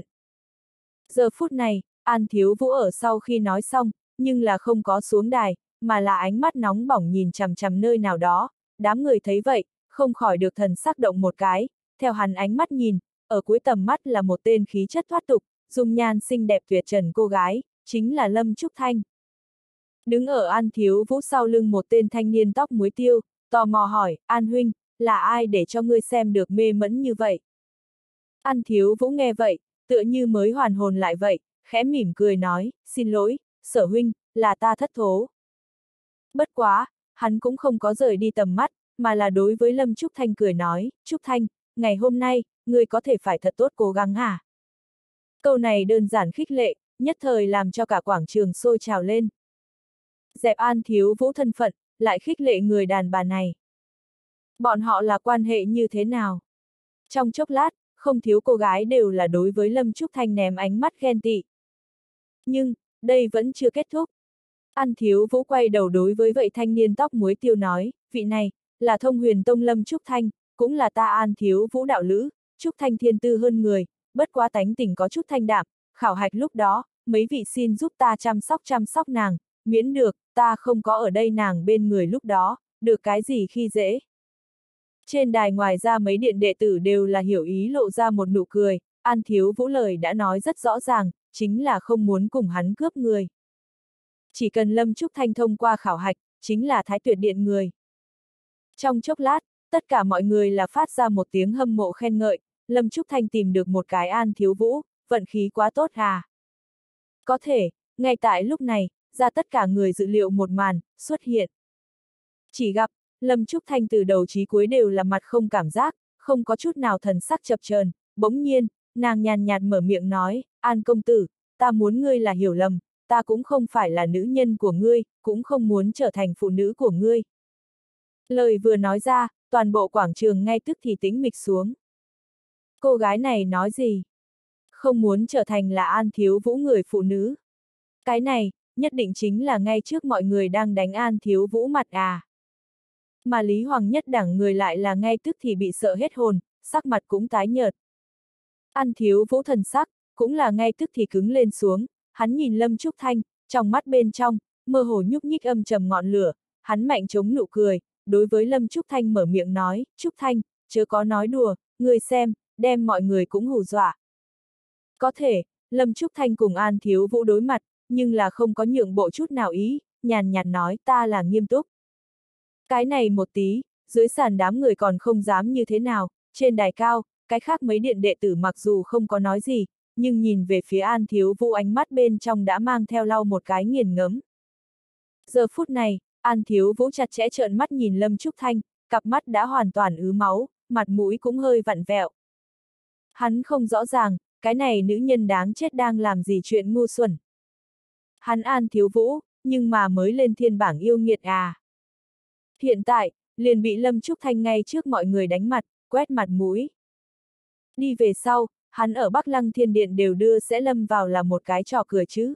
A: Giờ phút này, An Thiếu Vũ ở sau khi nói xong, nhưng là không có xuống đài, mà là ánh mắt nóng bỏng nhìn chằm chằm nơi nào đó, đám người thấy vậy, không khỏi được thần sắc động một cái, theo hắn ánh mắt nhìn, ở cuối tầm mắt là một tên khí chất thoát tục, dung nhan xinh đẹp tuyệt trần cô gái, chính là Lâm Trúc Thanh. Đứng ở An Thiếu Vũ sau lưng một tên thanh niên tóc muối tiêu, tò mò hỏi, An huynh, là ai để cho ngươi xem được mê mẫn như vậy? An Thiếu Vũ nghe vậy, tựa như mới hoàn hồn lại vậy, khẽ mỉm cười nói, xin lỗi, Sở huynh, là ta thất thố. Bất quá, hắn cũng không có rời đi tầm mắt, mà là đối với Lâm Trúc Thanh cười nói, Trúc Thanh, ngày hôm nay, ngươi có thể phải thật tốt cố gắng à? Câu này đơn giản khích lệ, nhất thời làm cho cả quảng trường sôi trào lên. Dẹp An Thiếu Vũ thân phận, lại khích lệ người đàn bà này. Bọn họ là quan hệ như thế nào? Trong chốc lát, không thiếu cô gái đều là đối với Lâm Trúc Thanh ném ánh mắt ghen tị. Nhưng, đây vẫn chưa kết thúc. An Thiếu Vũ quay đầu đối với vậy thanh niên tóc muối tiêu nói, vị này, là Thông Huyền Tông Lâm Trúc Thanh, cũng là ta An Thiếu Vũ đạo lữ, Trúc Thanh thiên tư hơn người, bất quá tánh tình có chút thanh đạm, khảo hạch lúc đó, mấy vị xin giúp ta chăm sóc chăm sóc nàng, miễn được, ta không có ở đây nàng bên người lúc đó, được cái gì khi dễ. Trên đài ngoài ra mấy điện đệ tử đều là hiểu ý lộ ra một nụ cười, An Thiếu Vũ lời đã nói rất rõ ràng, chính là không muốn cùng hắn cướp người. Chỉ cần Lâm Trúc Thanh thông qua khảo hạch, chính là Thái Tuyệt Điện người. Trong chốc lát, tất cả mọi người là phát ra một tiếng hâm mộ khen ngợi, Lâm Trúc Thanh tìm được một cái An Thiếu Vũ, vận khí quá tốt à. Có thể, ngay tại lúc này, ra tất cả người dự liệu một màn, xuất hiện. Chỉ gặp, Lâm Trúc Thanh từ đầu chí cuối đều là mặt không cảm giác, không có chút nào thần sắc chập chờn, bỗng nhiên, nàng nhàn nhạt mở miệng nói, An công tử, ta muốn ngươi là hiểu lầm, ta cũng không phải là nữ nhân của ngươi, cũng không muốn trở thành phụ nữ của ngươi. Lời vừa nói ra, toàn bộ quảng trường ngay tức thì tĩnh mịch xuống. Cô gái này nói gì? Không muốn trở thành là An Thiếu Vũ người phụ nữ. Cái này, nhất định chính là ngay trước mọi người đang đánh An Thiếu Vũ mặt à. Mà Lý Hoàng nhất đẳng người lại là ngay tức thì bị sợ hết hồn, sắc mặt cũng tái nhợt. An Thiếu Vũ thần sắc, cũng là ngay tức thì cứng lên xuống, hắn nhìn Lâm Trúc Thanh, trong mắt bên trong, mơ hồ nhúc nhích âm trầm ngọn lửa, hắn mạnh chống nụ cười, đối với Lâm Trúc Thanh mở miệng nói, Trúc Thanh, chớ có nói đùa, người xem, đem mọi người cũng hù dọa. Có thể, Lâm Trúc Thanh cùng An Thiếu Vũ đối mặt, nhưng là không có nhượng bộ chút nào ý, nhàn nhạt nói ta là nghiêm túc. Cái này một tí, dưới sàn đám người còn không dám như thế nào, trên đài cao, cái khác mấy điện đệ tử mặc dù không có nói gì, nhưng nhìn về phía An Thiếu Vũ ánh mắt bên trong đã mang theo lau một cái nghiền ngẫm. Giờ phút này, An Thiếu Vũ chặt chẽ trợn mắt nhìn Lâm Trúc Thanh, cặp mắt đã hoàn toàn ứ máu, mặt mũi cũng hơi vặn vẹo. Hắn không rõ ràng, cái này nữ nhân đáng chết đang làm gì chuyện ngu xuẩn. Hắn An Thiếu Vũ, nhưng mà mới lên thiên bảng yêu nghiệt à. Hiện tại, liền bị Lâm Trúc Thanh ngay trước mọi người đánh mặt, quét mặt mũi. Đi về sau, hắn ở Bắc Lăng Thiên Điện đều đưa sẽ lâm vào là một cái trò cười chứ.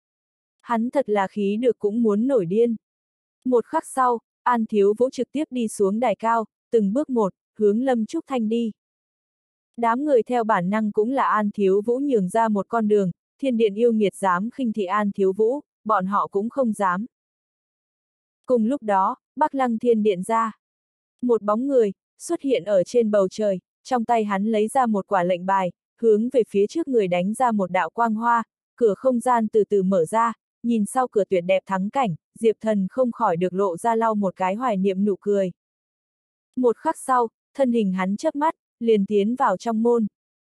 A: Hắn thật là khí được cũng muốn nổi điên. Một khắc sau, An Thiếu Vũ trực tiếp đi xuống đài cao, từng bước một, hướng Lâm Trúc Thanh đi. Đám người theo bản năng cũng là An Thiếu Vũ nhường ra một con đường, Thiên Điện yêu nghiệt dám khinh thị An Thiếu Vũ, bọn họ cũng không dám. Cùng lúc đó, Bắc Lăng Thiên Điện ra. Một bóng người, xuất hiện ở trên bầu trời, trong tay hắn lấy ra một quả lệnh bài, hướng về phía trước người đánh ra một đạo quang hoa, cửa không gian từ từ mở ra, nhìn sau cửa tuyệt đẹp thắng cảnh, Diệp Thần không khỏi được lộ ra lau một cái hoài niệm nụ cười. Một khắc sau, thân hình hắn chớp mắt, liền tiến vào trong môn.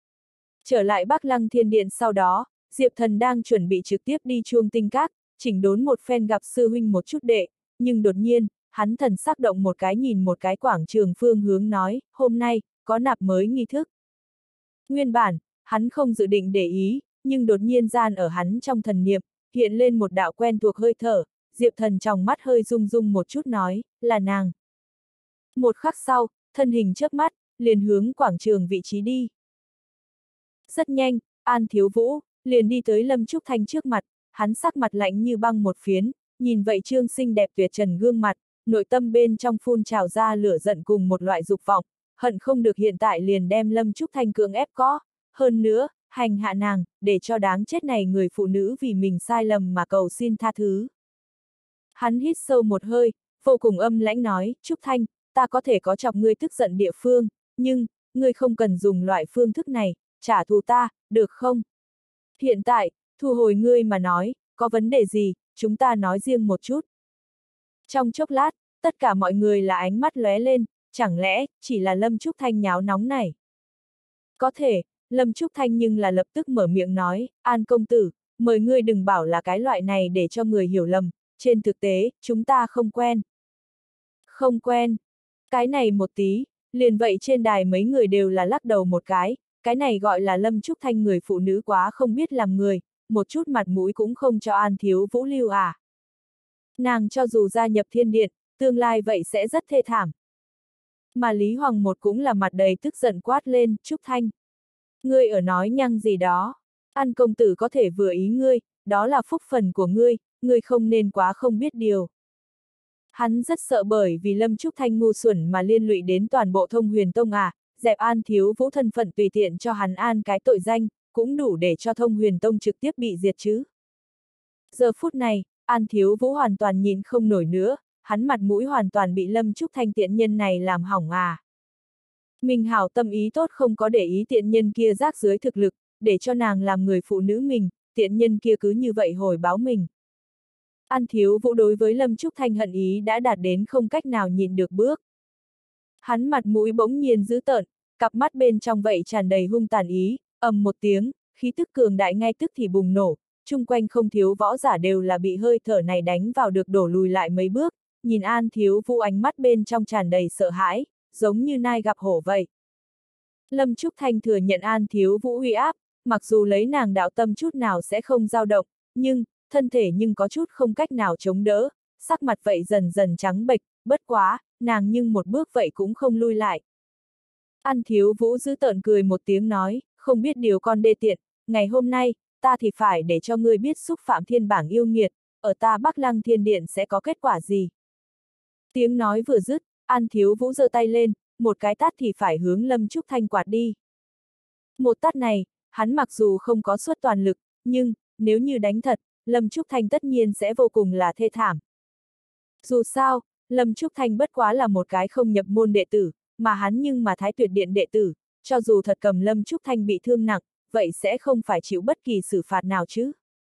A: Trở lại Bắc Lăng Thiên Điện sau đó, Diệp Thần đang chuẩn bị trực tiếp đi Chuông Tinh Các, chỉnh đốn một phen gặp sư huynh một chút đệ, nhưng đột nhiên, hắn thần sắc động một cái nhìn một cái quảng trường phương hướng nói, hôm nay, có nạp mới nghi thức. Nguyên bản, hắn không dự định để ý, nhưng đột nhiên gian ở hắn trong thần niệm, hiện lên một đạo quen thuộc hơi thở, Diệp Thần trong mắt hơi rung rung một chút nói, là nàng. Một khắc sau, thân hình chớp mắt, liền hướng quảng trường vị trí đi. Rất nhanh, An Thiếu Vũ, liền đi tới Lâm Trúc Thanh trước mặt, hắn sắc mặt lạnh như băng một phiến, nhìn vậy trương xinh đẹp tuyệt trần gương mặt, nội tâm bên trong phun trào ra lửa giận cùng một loại dục vọng, hận không được hiện tại liền đem Lâm Trúc Thanh cưỡng ép có, hơn nữa, hành hạ nàng, để cho đáng chết này người phụ nữ vì mình sai lầm mà cầu xin tha thứ. Hắn hít sâu một hơi, vô cùng âm lãnh nói, Trúc Thanh, ta có thể có chọc ngươi tức giận địa phương, nhưng, ngươi không cần dùng loại phương thức này, trả thù ta, được không? Hiện tại, thu hồi ngươi mà nói, có vấn đề gì, chúng ta nói riêng một chút. Trong chốc lát, tất cả mọi người là ánh mắt lóe lên, chẳng lẽ, chỉ là Lâm Trúc Thanh nháo nóng này? Có thể, Lâm Trúc Thanh nhưng là lập tức mở miệng nói, An công tử, mời ngươi đừng bảo là cái loại này để cho người hiểu lầm, trên thực tế, chúng ta không quen. Không quen. Cái này một tí, liền vậy trên đài mấy người đều là lắc đầu một cái, cái này gọi là Lâm Trúc Thanh người phụ nữ quá không biết làm người, một chút mặt mũi cũng không cho An Thiếu Vũ lưu à. Nàng cho dù gia nhập thiên điện, tương lai vậy sẽ rất thê thảm. Mà Lý Hoàng một cũng là mặt đầy tức giận quát lên, Trúc Thanh. Ngươi ở nói nhăng gì đó, An công tử có thể vừa ý ngươi, đó là phúc phần của ngươi, ngươi không nên quá không biết điều. Hắn rất sợ bởi vì Lâm Trúc Thanh ngu xuẩn mà liên lụy đến toàn bộ Thông Huyền Tông à, dẹp An Thiếu Vũ thân phận tùy tiện cho hắn an cái tội danh, cũng đủ để cho Thông Huyền Tông trực tiếp bị diệt chứ. Giờ phút này, An Thiếu Vũ hoàn toàn nhìn không nổi nữa, hắn mặt mũi hoàn toàn bị Lâm Trúc Thanh tiện nhân này làm hỏng à. Mình hảo tâm ý tốt không có để ý tiện nhân kia rác dưới thực lực, để cho nàng làm người phụ nữ mình, tiện nhân kia cứ như vậy hồi báo mình. An Thiếu Vũ đối với Lâm Trúc Thanh hận ý đã đạt đến không cách nào nhìn được bước. Hắn mặt mũi bỗng nhiên dữ tợn, cặp mắt bên trong vậy tràn đầy hung tàn ý, ầm một tiếng, khí tức cường đại ngay tức thì bùng nổ, chung quanh không thiếu võ giả đều là bị hơi thở này đánh vào được đổ lùi lại mấy bước, nhìn An Thiếu Vũ ánh mắt bên trong tràn đầy sợ hãi, giống như nai gặp hổ vậy. Lâm Trúc Thanh thừa nhận An Thiếu Vũ uy áp, mặc dù lấy nàng đạo tâm chút nào sẽ không dao động, nhưng, thân thể nhưng có chút không cách nào chống đỡ, sắc mặt vậy dần dần trắng bệch, bất quá, nàng nhưng một bước vậy cũng không lui lại. An Thiếu Vũ giữ tợn cười một tiếng nói, không biết điều con đê tiện, ngày hôm nay, ta thì phải để cho ngươi biết xúc phạm thiên bảng yêu nghiệt, ở ta Bắc Lăng Thiên Điện sẽ có kết quả gì. Tiếng nói vừa dứt, An Thiếu Vũ giơ tay lên, một cái tát thì phải hướng Lâm Trúc Thanh quạt đi. Một tát này, hắn mặc dù không có suất toàn lực, nhưng, nếu như đánh thật, Lâm Trúc Thanh tất nhiên sẽ vô cùng là thê thảm. Dù sao, Lâm Trúc Thanh bất quá là một cái không nhập môn đệ tử, mà hắn nhưng mà Thái Tuyệt Điện đệ tử, cho dù thật cầm Lâm Trúc Thanh bị thương nặng, vậy sẽ không phải chịu bất kỳ xử phạt nào chứ.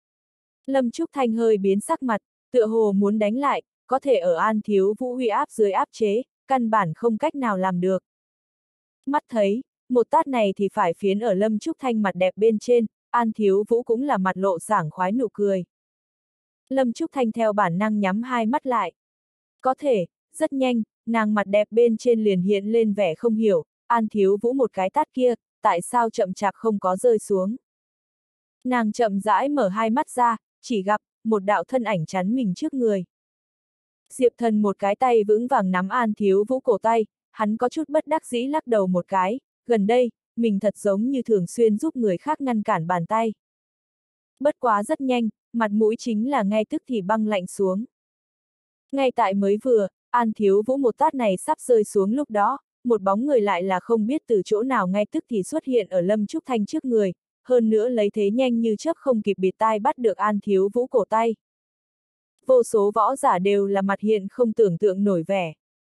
A: Lâm Trúc Thanh hơi biến sắc mặt, tựa hồ muốn đánh lại, có thể ở An Thiếu Vũ uy áp dưới áp chế, căn bản không cách nào làm được. Mắt thấy, một tát này thì phải phiến ở Lâm Trúc Thanh mặt đẹp bên trên, An Thiếu Vũ cũng là mặt lộ sảng khoái nụ cười. Lâm Trúc Thanh theo bản năng nhắm hai mắt lại. Có thể, rất nhanh, nàng mặt đẹp bên trên liền hiện lên vẻ không hiểu, An Thiếu Vũ một cái tát kia, tại sao chậm chạp không có rơi xuống. Nàng chậm rãi mở hai mắt ra, chỉ gặp, một đạo thân ảnh chắn mình trước người. Diệp Thần một cái tay vững vàng nắm An Thiếu Vũ cổ tay, hắn có chút bất đắc dĩ lắc đầu một cái, gần đây, mình thật giống như thường xuyên giúp người khác ngăn cản bàn tay. Bất quá rất nhanh, mặt mũi chính là ngay tức thì băng lạnh xuống. Ngay tại mới vừa, An Thiếu Vũ một tát này sắp rơi xuống lúc đó, một bóng người lại là không biết từ chỗ nào ngay tức thì xuất hiện ở Lâm Trúc Thanh trước người, hơn nữa lấy thế nhanh như chớp không kịp bịt tai bắt được An Thiếu Vũ cổ tay. Vô số võ giả đều là mặt hiện không tưởng tượng nổi vẻ.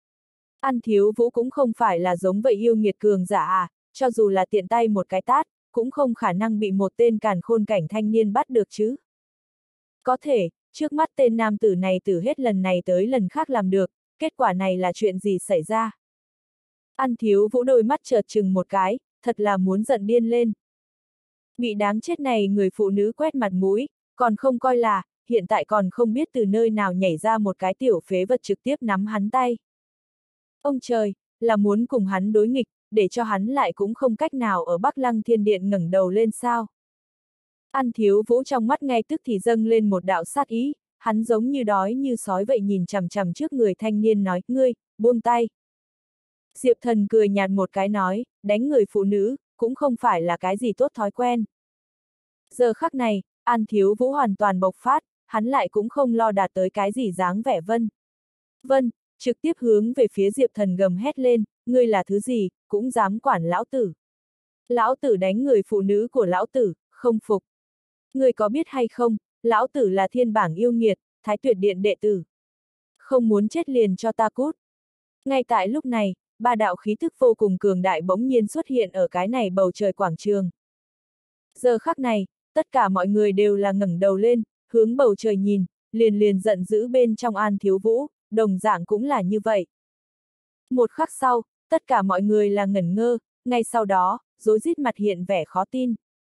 A: An Thiếu Vũ cũng không phải là giống vậy yêu nghiệt cường giả à, cho dù là tiện tay một cái tát, cũng không khả năng bị một tên càn khôn cảnh thanh niên bắt được chứ. Có thể, trước mắt tên nam tử này từ hết lần này tới lần khác làm được, kết quả này là chuyện gì xảy ra? An Thiếu Vũ đôi mắt chợt chừng một cái, thật là muốn giận điên lên. Bị đáng chết này người phụ nữ quét mặt mũi, còn không coi là, hiện tại còn không biết từ nơi nào nhảy ra một cái tiểu phế vật trực tiếp nắm hắn tay. Ông trời, là muốn cùng hắn đối nghịch, để cho hắn lại cũng không cách nào ở Bắc Lăng Thiên Điện ngẩng đầu lên sao. An Thiếu Vũ trong mắt ngay tức thì dâng lên một đạo sát ý, hắn giống như đói như sói vậy nhìn chằm chằm trước người thanh niên nói, ngươi, buông tay. Diệp Thần cười nhạt một cái nói, đánh người phụ nữ, cũng không phải là cái gì tốt thói quen. Giờ khắc này, An Thiếu Vũ hoàn toàn bộc phát, hắn lại cũng không lo đạt tới cái gì dáng vẻ vân. Vân, trực tiếp hướng về phía Diệp Thần gầm hét lên, ngươi là thứ gì, cũng dám quản lão tử. Lão tử đánh người phụ nữ của lão tử, không phục. Ngươi có biết hay không, lão tử là thiên bảng yêu nghiệt, Thái Tuyệt Điện đệ tử. Không muốn chết liền cho ta cút. Ngay tại lúc này, ba đạo khí thức vô cùng cường đại bỗng nhiên xuất hiện ở cái này bầu trời quảng trường. Giờ khắc này, tất cả mọi người đều là ngẩng đầu lên, hướng bầu trời nhìn, liền liền giận dữ bên trong An Thiếu Vũ, đồng dạng cũng là như vậy. Một khắc sau, tất cả mọi người là ngẩn ngơ, ngay sau đó, rối rít mặt hiện vẻ khó tin.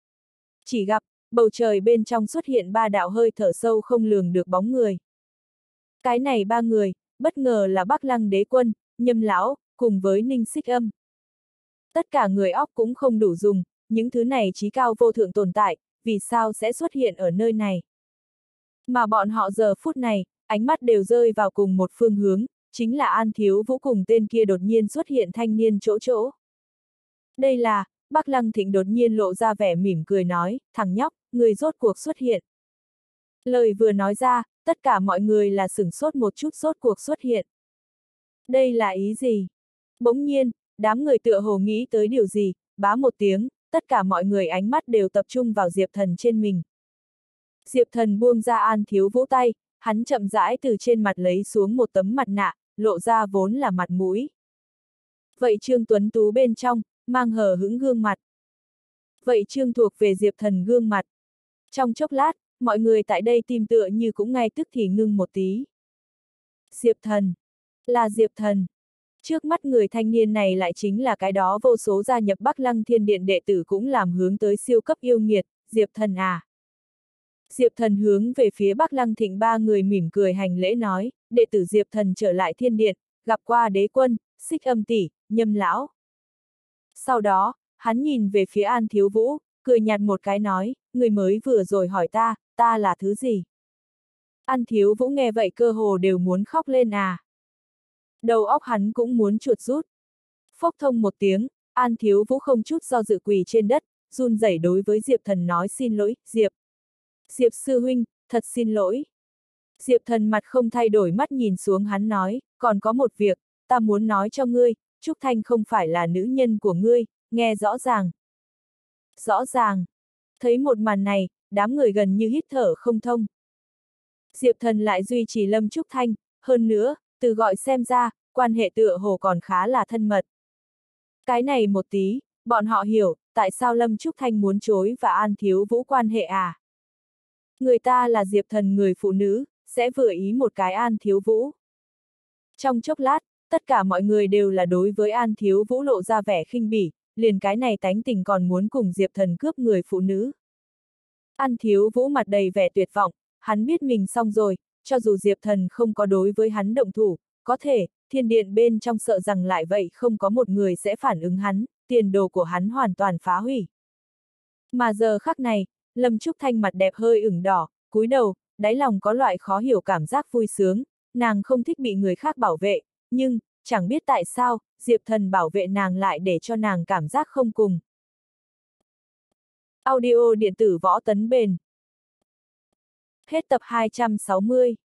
A: Chỉ gặp, bầu trời bên trong xuất hiện ba đạo hơi thở sâu không lường được bóng người. Cái này ba người, bất ngờ là Bắc Lăng Đế Quân, Nhâm Lão, cùng với Ninh Xích Âm. Tất cả người óc cũng không đủ dùng, những thứ này chí cao vô thượng tồn tại, vì sao sẽ xuất hiện ở nơi này. Mà bọn họ giờ phút này, ánh mắt đều rơi vào cùng một phương hướng, chính là An Thiếu Vũ cùng tên kia đột nhiên xuất hiện thanh niên chỗ chỗ. Đây là, Bắc Lăng Thịnh đột nhiên lộ ra vẻ mỉm cười nói, thằng nhóc, người rốt cuộc xuất hiện. Lời vừa nói ra, tất cả mọi người là sửng sốt một chút sốt cuộc xuất hiện. Đây là ý gì? Bỗng nhiên, đám người tựa hồ nghĩ tới điều gì, bá một tiếng, tất cả mọi người ánh mắt đều tập trung vào Diệp Thần trên mình. Diệp Thần buông ra An Thiếu Vũ tay, hắn chậm rãi từ trên mặt lấy xuống một tấm mặt nạ, lộ ra vốn là mặt mũi. Vậy Trương Tuấn Tú bên trong, mang hờ hững gương mặt. Vậy Trương thuộc về Diệp Thần gương mặt. Trong chốc lát, mọi người tại đây tim tựa như cũng ngay tức thì ngưng một tí. Diệp Thần. Là Diệp Thần. Trước mắt người thanh niên này lại chính là cái đó vô số gia nhập Bắc Lăng Thiên Điện đệ tử cũng làm hướng tới siêu cấp yêu nghiệt, Diệp Thần à. Diệp Thần hướng về phía Bắc Lăng Thịnh ba người mỉm cười hành lễ nói, đệ tử Diệp Thần trở lại thiên điện, gặp qua đế quân, Xích Âm tỷ, Nhâm lão. Sau đó, hắn nhìn về phía An Thiếu Vũ, cười nhạt một cái nói, người mới vừa rồi hỏi ta, ta là thứ gì? An Thiếu Vũ nghe vậy cơ hồ đều muốn khóc lên à. Đầu óc hắn cũng muốn chuột rút. Phốc thông một tiếng, An Thiếu Vũ không chút do dự quỳ trên đất, run rẩy đối với Diệp Thần nói xin lỗi, Diệp. Diệp sư huynh, thật xin lỗi. Diệp Thần mặt không thay đổi mắt nhìn xuống hắn nói, còn có một việc, ta muốn nói cho ngươi, Trúc Thanh không phải là nữ nhân của ngươi, nghe rõ ràng. Rõ ràng. Thấy một màn này, đám người gần như hít thở không thông. Diệp Thần lại duy trì Lâm Trúc Thanh, hơn nữa, từ gọi xem ra, quan hệ tựa hồ còn khá là thân mật. Cái này một tí, bọn họ hiểu, tại sao Lâm Trúc Thanh muốn chối và An Thiếu Vũ quan hệ à? Người ta là Diệp Thần người phụ nữ, sẽ vừa ý một cái An Thiếu Vũ. Trong chốc lát, tất cả mọi người đều là đối với An Thiếu Vũ lộ ra vẻ khinh bỉ, liền cái này tánh tình còn muốn cùng Diệp Thần cướp người phụ nữ. An Thiếu Vũ mặt đầy vẻ tuyệt vọng, hắn biết mình xong rồi, cho dù Diệp Thần không có đối với hắn động thủ, có thể, thiên điện bên trong sợ rằng lại vậy không có một người sẽ phản ứng hắn, tiền đồ của hắn hoàn toàn phá hủy. Mà giờ khắc này, Lâm Trúc Thanh mặt đẹp hơi ửng đỏ, cúi đầu, đáy lòng có loại khó hiểu cảm giác vui sướng, nàng không thích bị người khác bảo vệ, nhưng, chẳng biết tại sao, Diệp Thần bảo vệ nàng lại để cho nàng cảm giác không cùng. Audio điện tử Võ Tấn Bền. Hết tập hai trăm sáu mươi.